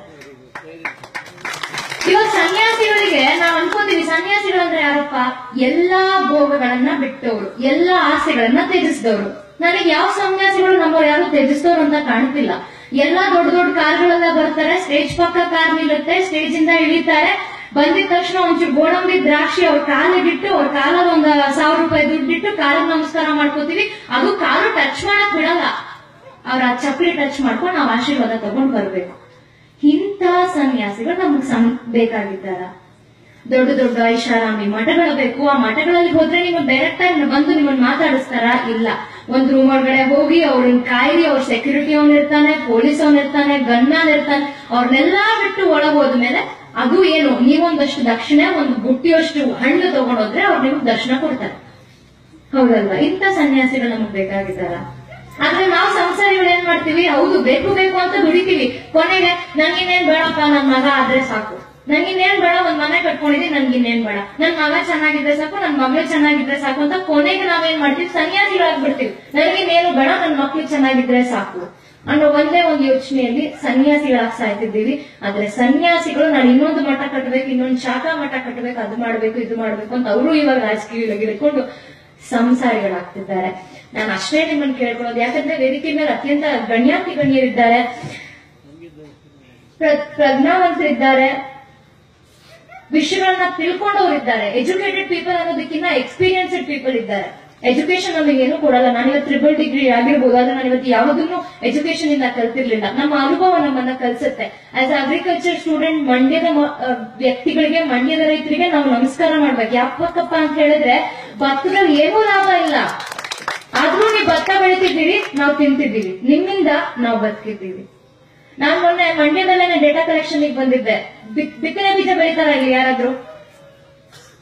ಇವಾಗ ಸನ್ಯಾಸಿಗಳಿಗೆ ನಾವು ಅನ್ಕೋತೀವಿ, ಸನ್ಯಾಸಿಗಳಂದ್ರೆ ಯಾರಪ್ಪ? ಎಲ್ಲಾ ಭೋಗಗಳನ್ನ ಬಿಟ್ಟವರು, ಎಲ್ಲಾ ಆಸೆಗಳನ್ನ ತ್ಯಜಿಸಿದವರು. ನನಗೆ ಯಾವ ಸನ್ಯಾಸಿಗಳು ನಮ್ಮವ್ರು ಯಾರು ತ್ಯಜಿಸಿದವರು ಅಂತ ಕಾಣ್ತಿಲ್ಲ. ಎಲ್ಲಾ ದೊಡ್ಡ ದೊಡ್ಡ ಕಾರ್ಗಳೆಲ್ಲ ಬರ್ತಾರೆ, ಸ್ಟೇಜ್ ಪಕ್ಕ ಕಾರ್ ನಿಲ್ಲುತ್ತೆ, ಸ್ಟೇಜ್ ಇಂದ ಇಳಿತಾರೆ, ಬಂದಿದ ತಕ್ಷಣ ಒಂಚೂರು ಗೋಡಂಬಿ ದ್ರಾಕ್ಷಿ ಅವ್ರ ಕಾಲಿಗಿಟ್ಟು, ಅವ್ರ ಕಾಲಲ್ಲಿ ಒಂದು 1000 ರೂಪಾಯಿ ದುಡ್ಡಿಟ್ಟು ಕಾಲಿಗೆ ನಮಸ್ಕಾರ ಮಾಡ್ಕೋತೀವಿ. ಅದು ಕಾಲು ಟಚ್ ಮಾಡಕ್ ಬಿಡಲ್ಲ, ಅವ್ರ ಆ ಚಪ್ಪಲಿ ಟಚ್ ಮಾಡ್ಕೊಂಡು ನಾವು ಆಶೀರ್ವಾದ ತಗೊಂಡ್ ಬರ್ಬೇಕು. ಇಂಥ ಸನ್ಯಾಸಿಗಳು ನಮಗ್ ಬೇಕಾಗಿದ್ದಾರ? ದೊಡ್ಡ ದೊಡ್ಡ ಐಷಾರಾಮಿ ಮಠಗಳು ಬೇಕು. ಆ ಮಠಗಳಲ್ಲಿ ಹೋದ್ರೆ ನೀವು ಡೈರೆಕ್ಟ್ ಆಗಿ ಬಂದು ನಿಮ್ಮನ್ನ ಮಾತಾಡಿಸ್ತಾರ? ಇಲ್ಲ. ಒಂದ್ ರೂಮ್ ಒಳಗಡೆ ಹೋಗಿ ಅವ್ರನ್ನ ಕಾಯಿರಿ, ಅವ್ರ ಸೆಕ್ಯೂರಿಟಿ ಅವನ್ ಇರ್ತಾನೆ, ಪೊಲೀಸ್ ಅವನ್ ಇರ್ತಾನೆ, ಗನ್ನಾನ್ ಇರ್ತಾನೆ, ಅವ್ರನ್ನೆಲ್ಲಾ ಬಿಟ್ಟು ಒಳಗ್ ಹೋದ್ಮೇಲೆ ಅದು ಏನು, ನೀವೊಂದಷ್ಟು ದಕ್ಷಿಣೆ, ಒಂದು ಬುಟ್ಟಿಯಷ್ಟು ಹಣ್ಣು ತಗೊಂಡೋದ್ರೆ ಅವ್ರು ನಿಮ್ಗೆ ದರ್ಶನ ಕೊಡ್ತಾರೆ. ಹೌದಲ್ವಾ? ಇಂಥ ಸನ್ಯಾಸಿಗಳು ನಮಗ್ ಬೇಕಾಗಿದ್ದಾರ? ಆದ್ರೆ ನಾವು ಸಂಸಾರಿಗಳು ಏನ್ ಮಾಡ್ತೀವಿ? ಹೌದು, ಬೇಕು ಬೇಕು ಅಂತ ದುಡಿತೀವಿ. ಕೊನೆಗೆ ನನ್ಗಿನ್ನೇನ್ ಬೇಡಪ್ಪ, ನನ್ ಮಗ ಆದ್ರೆ ಸಾಕು, ನನ್ಗಿನ್ನೇನ್ ಬೇಡ, ಒಂದ್ ಮನೆ ಕಟ್ಕೊಂಡಿದೀನಿ, ನನ್ಗಿನ್ನೇನ್ ಬೇಡ, ನನ್ ಮಗ ಚೆನ್ನಾಗಿದ್ರೆ ಸಾಕು, ನನ್ ಮಗಳು ಚೆನ್ನಾಗಿದ್ರೆ ಸಾಕು ಅಂತ ಕೊನೆಗೆ ನಾವೇನ್ ಮಾಡ್ತೀವಿ? ಸನ್ಯಾಸಿಗಳಾಗ್ಬಿಡ್ತೀವಿ. ನನ್ಗಿನ್ನೇನು ಬೇಡ, ನನ್ ಮಕ್ಳು ಚೆನ್ನಾಗಿದ್ರೆ ಸಾಕು ಅನ್ನೋ ಒಂದೇ ಒಂದು ಯೋಚನೆಯಲ್ಲಿ ಸನ್ಯಾಸಿಗಳಾಗಿ ಸಾಯ್ತಿದ್ದೀವಿ. ಆದ್ರೆ ಸನ್ಯಾಸಿಗಳು ನಾನು ಇನ್ನೊಂದು ಮಠ ಕಟ್ಟಬೇಕು, ಇನ್ನೊಂದು ಶಾಖಾ ಮಠ ಕಟ್ಟಬೇಕು, ಅದು ಮಾಡ್ಬೇಕು, ಇದು ಮಾಡ್ಬೇಕು ಅಂತ ಅವರು ಇವಾಗ ರಾಜಕೀಯ ಇಟ್ಕೊಂಡು ಸಂಸಾರಿಗಳಾಗ್ತಿದ್ದಾರೆ. ನಾನು ಅಷ್ಟೇ ನಿಮ್ಮನ್ನು ಕೇಳ್ಕೊಳ್ಳೋದು, ಯಾಕಂದ್ರೆ ವೇದಿಕೆ ಮೇಲೆ ಅತ್ಯಂತ ಗಣ್ಯಾತಿ ಗಣ್ಯರಿದ್ದಾರೆ, ಪ್ರಜ್ಞಾವಂತರಿದ್ದಾರೆ, ವಿಷಯಗಳನ್ನ ತಿಳ್ಕೊಂಡವರಿದ್ದಾರೆ. ಎಜುಕೇಟೆಡ್ ಪೀಪಲ್ ಅನ್ನೋದಕ್ಕಿಂತ ಎಕ್ಸ್ಪೀರಿಯನ್ಸ್ಡ್ ಪೀಪಲ್ ಇದ್ದಾರೆ. ಎಜುಕೇಶನ್ ನಮಗೆ ಏನು ಕೊಡಲ್ಲ. ನಾನಿವತ್ತು ಟ್ರಿಬಲ್ ಡಿಗ್ರಿ ಆಗಿರ್ಬೋದು, ಆದ್ರೆ ನಾನು ಇವತ್ತು ಯಾವುದನ್ನು ಎಜುಕೇಶನ್ ಇಂದ ಕಲ್ತಿರ್ಲಿಲ್ಲ. ನಮ್ಮ ಅನುಭವ ನಮ್ಮನ್ನ ಕಲ್ಸುತ್ತೆ. ಆಸ್ ಅಗ್ರಿಕಲ್ಚರ್ ಸ್ಟೂಡೆಂಟ್ ಮಂಡ್ಯದ ವ್ಯಕ್ತಿಗಳಿಗೆ, ಮಂಡ್ಯದ ರೈತರಿಗೆ ನಾವು ನಮಸ್ಕಾರ ಮಾಡ್ಬೇಕು. ಯಾಕಪ್ಪ ಅಂತ ಹೇಳಿದ್ರೆ ಭತ್ತದಲ್ಲಿ ಏನೂ ಲಾಭ ಇಲ್ಲ, ಆದ್ರೂ ನೀವು ಭತ್ತ ಬೆಳಿತಿದ್ದೀವಿ, ನಾವು ತಿಂತಿದ್ದೀವಿ, ನಿಮ್ಮಿಂದ ನಾವು ಬದುಕಿದ್ದೀವಿ. ನಾನು ಮೊನ್ನೆ ಮಂಡ್ಯದಲ್ಲೇ ಡೇಟಾ ಕಲೆಕ್ಷನ್ ಬಂದಿದ್ದೆ. ಬಿತ್ತನೆ ಬೀಜ ಬೆಳಿತಾರ ಇಲ್ಲಿ ಯಾರಾದ್ರೂ?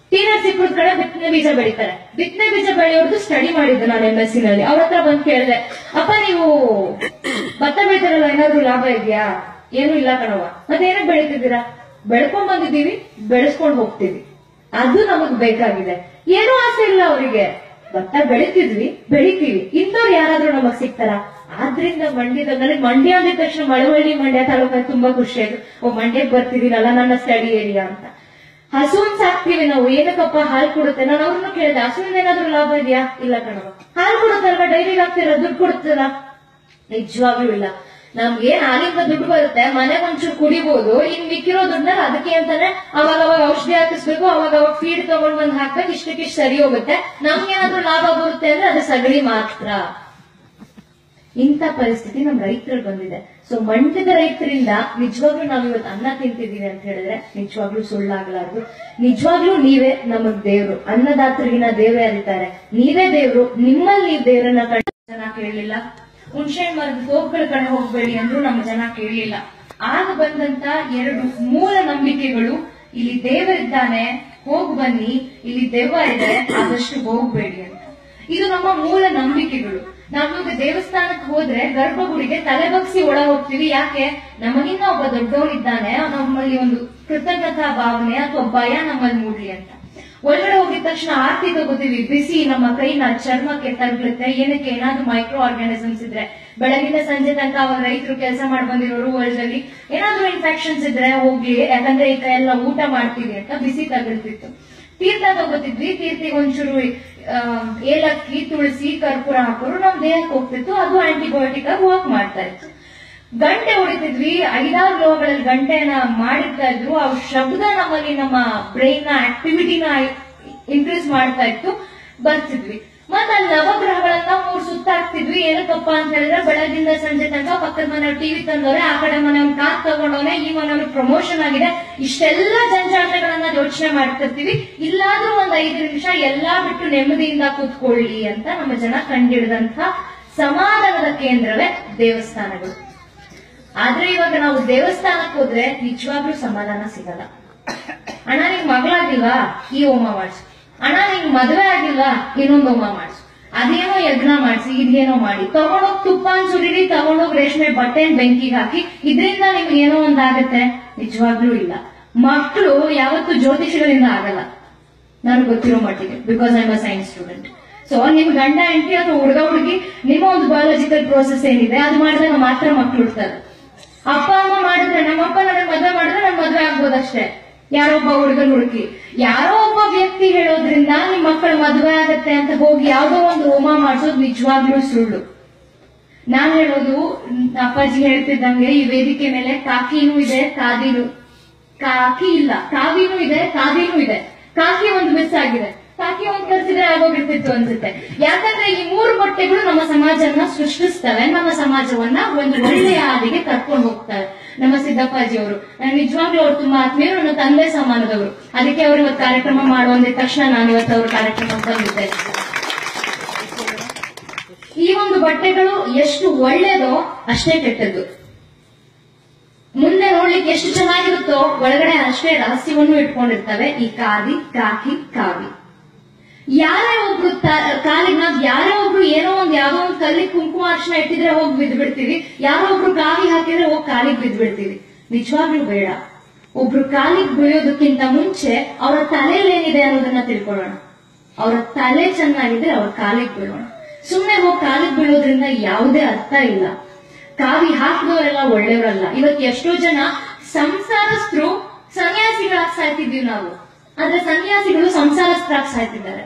ಟೀನರ್ ಸಿಕ್ಕದ ಕಡೆ ಬಿತ್ತನೆ ಬೀಜ ಬೆಳಿತಾರೆ. ಬಿತ್ತನೆ ಬೀಜ ಬೆಳೆಯೋದು ಸ್ಟಡಿ ಮಾಡಿದ್ದು ನಾನು MSc ನಲ್ಲಿ. ಅವ್ರ ಹತ್ರ ಬಂದು ಕೇಳಿದೆ, ಅಪ್ಪ ನೀವು ಭತ್ತ ಬೆಳಿತಾರಲ್ಲ ಏನಾದ್ರು ಲಾಭ ಇದೆಯಾ? ಏನು ಇಲ್ಲ ಕಣವ. ಮತ್ತೆ ಏನಕ್ಕೆ ಬೆಳಿತಿದ್ದೀರಾ? ಬೆಳ್ಕೊಂಡ್ ಬಂದಿದ್ದೀವಿ, ಬೆಳೆಸ್ಕೊಂಡ್ ಹೋಗ್ತೀವಿ, ಅದು ನಮಗ್ ಬೇಕಾಗಿದೆ. ಏನೂ ಆಸೆ ಇಲ್ಲ ಅವರಿಗೆ. ಭತ್ತ ಬೆಳಿತೀವಿ, ಇಂಥವ್ರು ಯಾರಾದ್ರೂ ನಮಗ್ ಸಿಗ್ತಾರ? ಆದ್ರಿಂದ ನನಗೆ ಮಂಡ್ಯ ಅಂದಿದ ತಕ್ಷಣ ಮಳವಳ್ಳಿ ಮಂಡ್ಯ ತಾಲೂಕ ತುಂಬಾ ಖುಷಿ ಆಯ್ತು. ಮಂಡ್ಯಕ್ಕೆ ಬರ್ತಿದ್ದೀನಲ್ಲ ನನ್ನ ಸ್ಟಡಿ ಏರಿಯಾ ಅಂತ. ಹಸುನ್ ಸಾಕ್ತಿವಿ ನಾವು, ಏನಕ್ಕಪ್ಪ ಹಾಲು ಕೊಡುತ್ತೆ. ನಾನು ಅವ್ರನ್ನ ಕೇಳಿದೆ, ಹಸುವಿನ ಏನಾದ್ರೂ ಲಾಭ ಇದೆಯಾ? ಇಲ್ಲ ಕಣವ. ಹಾಲು ಕೊಡುತ್ತಲ್ವ, ಡೈರಿಗೆ ಹಾಕ್ತಿರ, ದುಡ್ಡು ಕೊಡುತ್ತಲ್ಲ? ನಿಜವಾಗ್ಲೂ ಇಲ್ಲ. ನಮ್ಗೆ ಹಾಲಿಂದ ದುಡ್ಡು ಬರುತ್ತೆ, ಮನೆಗೆ ಒಂಚೂರು ಕುಡಿಬಹುದು. ಇನ್ ಮಿಕ್ಕಿರೋ ದುಡ್ಡನ್ನ ಅದಕ್ಕೆ ಅಂತಾನೆ ಅವಾಗ ಔಷಧಿ ಹಾಕಿಸ್ಬೇಕು, ಅವಾಗ ಫೀಡ್ ತಗೊಂಡ್ ಬಂದ್ ಹಾಕ್ಬೇಕು, ಇಷ್ಟಕ್ಕಿಷ್ಟು ಸರಿ ಹೋಗುತ್ತೆ. ನಮ್ಗೇನಾದ್ರೂ ಲಾಭ ಬರುತ್ತೆ ಅಂದ್ರೆ ಅದು ಸಗಣಿ ಮಾತ್ರ. ಇಂಥ ಪರಿಸ್ಥಿತಿ ನಮ್ ರೈತರಲ್ಲಿ ಬಂದಿದೆ. ಸೊ ಮಂಡ್ಯದ ರೈತರಿಂದ ನಿಜವಾಗ್ಲೂ ನಾವು ಇವತ್ತು ಅನ್ನ ತಿಂತಿದೀವಿ ಅಂತ ಹೇಳಿದ್ರೆ ನಿಜವಾಗ್ಲೂ ಸುಳ್ಳಾಗಲಾರ್ದು. ನಿಜವಾಗ್ಲೂ ನೀವೇ ನಮಗ್ ದೇವ್ರು. ಅನ್ನದಾತರಿಗಿನ ದೇವೇ ಅರಿತಾರೆ. ನೀವೇ ದೇವ್ರು. ನಿಮ್ಮಲ್ಲಿ ನೀವು ದೇವರನ್ನ ಕಂಡು ಜನ ಕೇಳಲಿಲ್ಲ. ಹುಣಸೆ ಮರದ ತೋಪುಗಳ ಕಡೆ ಹೋಗ್ಬೇಡಿ ಅಂದ್ರೂ ನಮ್ಮ ಜನ ಕೇಳಲಿಲ್ಲ. ಆಗ ಬಂದಂತ 2 ಮೂಲ ನಂಬಿಕೆಗಳು, ಇಲ್ಲಿ ದೇವರಿದ್ದಾನೆ, ಹೋಗ್ ಬನ್ನಿ, ಇಲ್ಲಿ ದೆವ್ವ ಇದೆ, ಆದಷ್ಟು ಹೋಗ್ಬೇಡಿ ಅಂತ. ಇದು ನಮ್ಮ ಮೂಲ ನಂಬಿಕೆಗಳು. ನಾವಿವಾಗ ದೇವಸ್ಥಾನಕ್ಕೆ ಹೋದ್ರೆ ಗರ್ಭಗುಡಿಗೆ ತಲೆ ಬಗ್ಸಿ ಒಳ ಹೋಗ್ತೀವಿ. ಯಾಕೆ? ನಮಗಿನ್ನ ಒಬ್ಬ ದೊಡ್ಡವನಿದ್ದಾನೆ, ನಮ್ಮಲ್ಲಿ ಒಂದು ಕೃತಜ್ಞತಾ ಭಾವನೆ ಅಥವಾ ಭಯ ನಮ್ಮಲ್ಲಿ ಮೂಡ್ಲಿ ಅಂತ. ಒಳಗಡೆ ಹೋಗಿದ ತಕ್ಷಣ ಆರತಿ ತಗೋತೀವಿ. ಬಿಸಿ ನಮ್ಮ ಕೈನ ಚರ್ಮಕ್ಕೆ ತಗ್ಲುತ್ತೆ. ಏನಕ್ಕೆ? ಏನಾದ್ರೂ ಮೈಕ್ರೋ ಆರ್ಗಾನಿಸಮ್ಸ್ ಇದ್ರೆ, ಬೆಳಗಿನ ಸಂಜೆ ತನಕ ಅವಾಗ ರೈತರು ಕೆಲಸ ಮಾಡಿ ಬಂದಿರೋರು ಹೊಲದಲ್ಲಿ ಏನಾದ್ರೂ ಇನ್ಫೆಕ್ಷನ್ಸ್ ಇದ್ರೆ ಹೋಗ್ಲಿ, ಯಾಕಂದ್ರೆ ಈ ಕೈ ಎಲ್ಲ ಊಟ ಮಾಡ್ತೀವಿ ಅಂತ ಬಿಸಿ ತಗಲ್ತಿತ್ತು. ತೀರ್ಥ ತಗೋತಿದ್ವಿ. ತೀರ್ಥಿಗೆ ಒಂಚೂರು ಏಲಕ್ಕಿ, ತುಳಸಿ, ಕರ್ಪೂರ ಹಾಕೋರು ನಮ್ ದೇಹಕ್ಕೆ ಹೋಗ್ತಿತ್ತು. ಅದು ಆಂಟಿಬಯೋಟಿಕ್ ಆಗಿ ವರ್ಕ್ ಮಾಡ್ತಾ ಇತ್ತು. ಗಂಟೆ ಹೊಡಿತಿದ್ವಿ. 5-6 ರೋಗಗಳಲ್ಲಿ ಗಂಟೆನ ಮಾಡಿರ್ತಾ ಇದ್ರು. ಆ ಶಬ್ದ ನಮ್ಮಲ್ಲಿ ನಮ್ಮ ಬ್ರೈನ್ ನ ಆಕ್ಟಿವಿಟಿನ ಇನ್ಕ್ರೀಸ್ ಮಾಡ್ತಾ ಇತ್ತು. ಬರ್ತಿದ್ವಿ. ಮತ್ತೆ ಅಲ್ಲಿ ನವಗ್ರಹಗಳನ್ನ 3 ಸುತ್ತಾಕ್ತಿದ್ವಿ. ಏನಕ್ಕಪ್ಪ ಅಂತ ಹೇಳಿದ್ರೆ ಬೆಳಗಿಂದ ಸಂಜೆ ತನಕ ಪಕ್ಕದ ಮನೆಯವ್ರು ಟಿವಿ ತಂದವ್ರೆ, ಆ ಕಡೆ ಮನೆಯವ್ರು ಕಾರ್ ತಗೊಂಡವನೆ, ಈ ಮನೆಯವ್ರಿಗೆ ಪ್ರಮೋಷನ್ ಆಗಿದೆ. ಇಷ್ಟೆಲ್ಲಾ ಜಂಜಾಟಗಳನ್ನ ಯೋಚನೆ ಮಾಡ್ತಿರ್ತೀವಿ. ಇಲ್ಲಾದ್ರೂ ಒಂದ್ 5 ನಿಮಿಷ ಎಲ್ಲಾ ಬಿಟ್ಟು ನೆಮ್ಮದಿಯಿಂದ ಕೂತ್ಕೊಳ್ಳಿ ಅಂತ ನಮ್ಮ ಜನ ಕಂಡಿಡಿದಂತ ಸಮಾಧಾನದ ಕೇಂದ್ರವೇ ದೇವಸ್ಥಾನಗಳು. ಆದ್ರೆ ಇವಾಗ ನಾವು ದೇವಸ್ಥಾನಕ್ಕೆ ಹೋದ್ರೆ ನಿಜವಾಗ್ಲೂ ಸಮಾಧಾನ ಸಿಗಲ್ಲ. ಅಣ್ಣ ನಿಂಗ್ ಮಗಳಾಗಿಲ್ವಾ? ಈ ಹೋಮ ಮಾಡ್ಸು. ಅಣ್ಣ ನಿಂಗ್ ಮದುವೆ ಆಗಿಲ್ವಾ? ಇನ್ನೊಂದು ಹೋಮ ಮಾಡ್ಸು. ಅದೇನೋ ಯಜ್ಞ ಮಾಡ್ಸಿ, ಇದೇನೋ ಮಾಡಿ, ತಗೊಂಡೋಗ್ ತುಪ್ಪ ಸುರಿರಿ, ತಗೊಂಡೋಗ್ ರೇಷ್ಮೆ ಬಟ್ಟೆ ಬೆಂಕಿಗೆ ಹಾಕಿ, ಇದ್ರಿಂದ ನಿಮ್ಗೆ ಏನೋ ಒಂದಾಗತ್ತೆ? ನಿಜವಾಗ್ಲೂ ಇಲ್ಲ. ಮಕ್ಕಳು ಯಾವತ್ತು ಜ್ಯೋತಿಷಿಗಳಿಂದ ಆಗಲ್ಲ, ನನಗೆ ಗೊತ್ತಿರೋ ಮಟ್ಟಿಗೆ, because I am a science student. So ನಿಮ್ ಗಂಡ ಹೆಂಡತಿ ಅಥವಾ ಹುಡುಗ ಹುಡುಗಿ ನಿಮ್ಮ ಒಂದು ಬಯಾಲಜಿಕಲ್ ಪ್ರೋಸೆಸ್ ಏನಿದೆ ಅದು ಮಾಡಿದಾಗ ಮಾತ್ರ ಮಕ್ಳು ಹುಡ್ತಾರೆ. ಅಪ್ಪ ಅಮ್ಮ ಮಾಡಿದ್ರೆ, ನಮ್ಮಪ್ಪ ನನಗೆ ಮದುವೆ ಮಾಡಿದ್ರೆ ನನ್ ಮದುವೆ ಆಗ್ಬೋದಷ್ಟೇ. ಯಾರೊಬ್ಬ ಹುಡುಗನ್ ಹುಡುಕಿ, ಯಾರೋ ಒಬ್ಬ ವ್ಯಕ್ತಿ ಹೇಳೋದ್ರಿಂದ ನಿಮ್ ಮಕ್ಕಳ ಮದುವೆ ಆಗತ್ತೆ ಅಂತ ಹೋಗಿ ಯಾವ್ದೋ ಒಂದು ಹೋಮ ಮಾಡ್ಸೋದು ನಿಜವಾಗ್ಲೂ ಸುಳ್ಳು. ನಾನ್ ಹೇಳೋದು, ಅಪ್ಪಾಜಿ ಹೇಳ್ತಿದ್ದಂಗೆ ಈ ವೇದಿಕೆ ಮೇಲೆ ಕಾಕಿನೂ ಇದೆ, ಕಾಕಿ ಇಲ್ಲ, ಕಾವಿನೂ ಇದೆ, ಕಾದಿನೂ ಇದೆ. ಕಾಕಿ ಒಂದು ಮಿಸ್ ಆಗಿದೆ. ಕಾಕಿ ಒಂದು ಕರ್ಸಿದ್ರೆ ಆಗೋಗಿರ್ತಿತ್ತು ಅನ್ಸುತ್ತೆ. ಯಾಕಂದ್ರೆ ಈ 3 ಬಟ್ಟೆಗಳು ನಮ್ಮ ಸಮಾಜವನ್ನ ಸೃಷ್ಟಿಸ್ತವೆ, ನಮ್ಮ ಸಮಾಜವನ್ನ ಒಂದು ಒಳ್ಳೆಯ ಹಾದಿಗೆ ಕರ್ಕೊಂಡು ಹೋಗ್ತವೆ. ನಮ್ಮ ಸಿದ್ದಪ್ಪಾಜಿ ಅವರು, ನಿಜವಾಗ್ಲೂ ಅವ್ರು ತುಂಬಾ ಆತ್ಮೀಯರು, ನನ್ನ ತಂದೆ ಸಮಾನದವರು. ಅದಕ್ಕೆ ಅವರು ಇವತ್ತು ಕಾರ್ಯಕ್ರಮ ಮಾಡುವಂದಿದ ತಕ್ಷಣ ನಾನು ಇವತ್ತು ಅವ್ರ ಕಾರ್ಯಕ್ರಮ ಬಂದಿದ್ದೆ. ಈ ಒಂದು ಬಟ್ಟೆಗಳು ಎಷ್ಟು ಒಳ್ಳೇದೋ ಅಷ್ಟೇ ಕೆಟ್ಟದ್ದು. ಮುಂದೆ ನೋಡ್ಲಿಕ್ಕೆ ಎಷ್ಟು ಚೆನ್ನಾಗಿರುತ್ತೋ ಒಳಗಡೆ ಅಷ್ಟೇ ರಹಸ್ಯವನ್ನು ಇಟ್ಕೊಂಡಿರ್ತವೆ ಈ ಕಾದಿ, ಕಾಕಿ, ಕಾವಿ. ಯಾರೇ ಒಬ್ರು ಕಾಲಿಗೆ ನಾವ್ ಯಾರೇ ಒಬ್ರು ಏನೋ ಯಾವ್ದೋ ಒಂದು ಕಲ್ಲಿಗೆ ಕುಂಕುಮ ಅರ್ಶನ ಇಟ್ಟಿದ್ರೆ ಹೋಗಿ ಬಿದ್ದು ಬಿಡ್ತೀವಿ. ಯಾರೋ ಒಬ್ರು ಕಾವಿ ಹಾಕಿದ್ರೆ ಹೋಗಿ ಕಾಲಿಗೆ ಬಿದ್ದು ಬಿಡ್ತೀವಿ. ನಿಜವಾಗ್ಲೂ ಬೇಡ. ಒಬ್ರು ಕಾಲಿಗೆ ಬೀಳೋದಕ್ಕಿಂತ ಮುಂಚೆ ಅವರ ತಲೆಯಲ್ಲಿ ಏನಿದೆ ಅನ್ನೋದನ್ನ ತಿಳ್ಕೊಳ್ಳೋಣ. ಅವರ ತಲೆ ಚೆನ್ನಾಗಿದ್ರೆ ಅವ್ರ ಕಾಲಿಗೆ ಬೀಳೋಣ. ಸುಮ್ನೆ ಹೋಗಿ ಕಾಲಿಗೆ ಬೀಳೋದ್ರಿಂದ ಯಾವುದೇ ಅರ್ಥ ಇಲ್ಲ. ಕಾವಿ ಹಾಕಿದವರೆಲ್ಲ ಒಳ್ಳೆಯವರಲ್ಲ. ಇವತ್ತು ಎಷ್ಟೋ ಜನ ಸಂಸಾರಸ್ಥರು ಸನ್ಯಾಸಿಗಳಾಗಿ ಸಾಯ್ತಿದ್ವಿ ನಾವು, ಆದ್ರೆ ಸನ್ಯಾಸಿಗಳು ಸಂಸಾರಸ್ಥರಾಗಿ ಸಾಯ್ತಿದ್ದಾರೆ.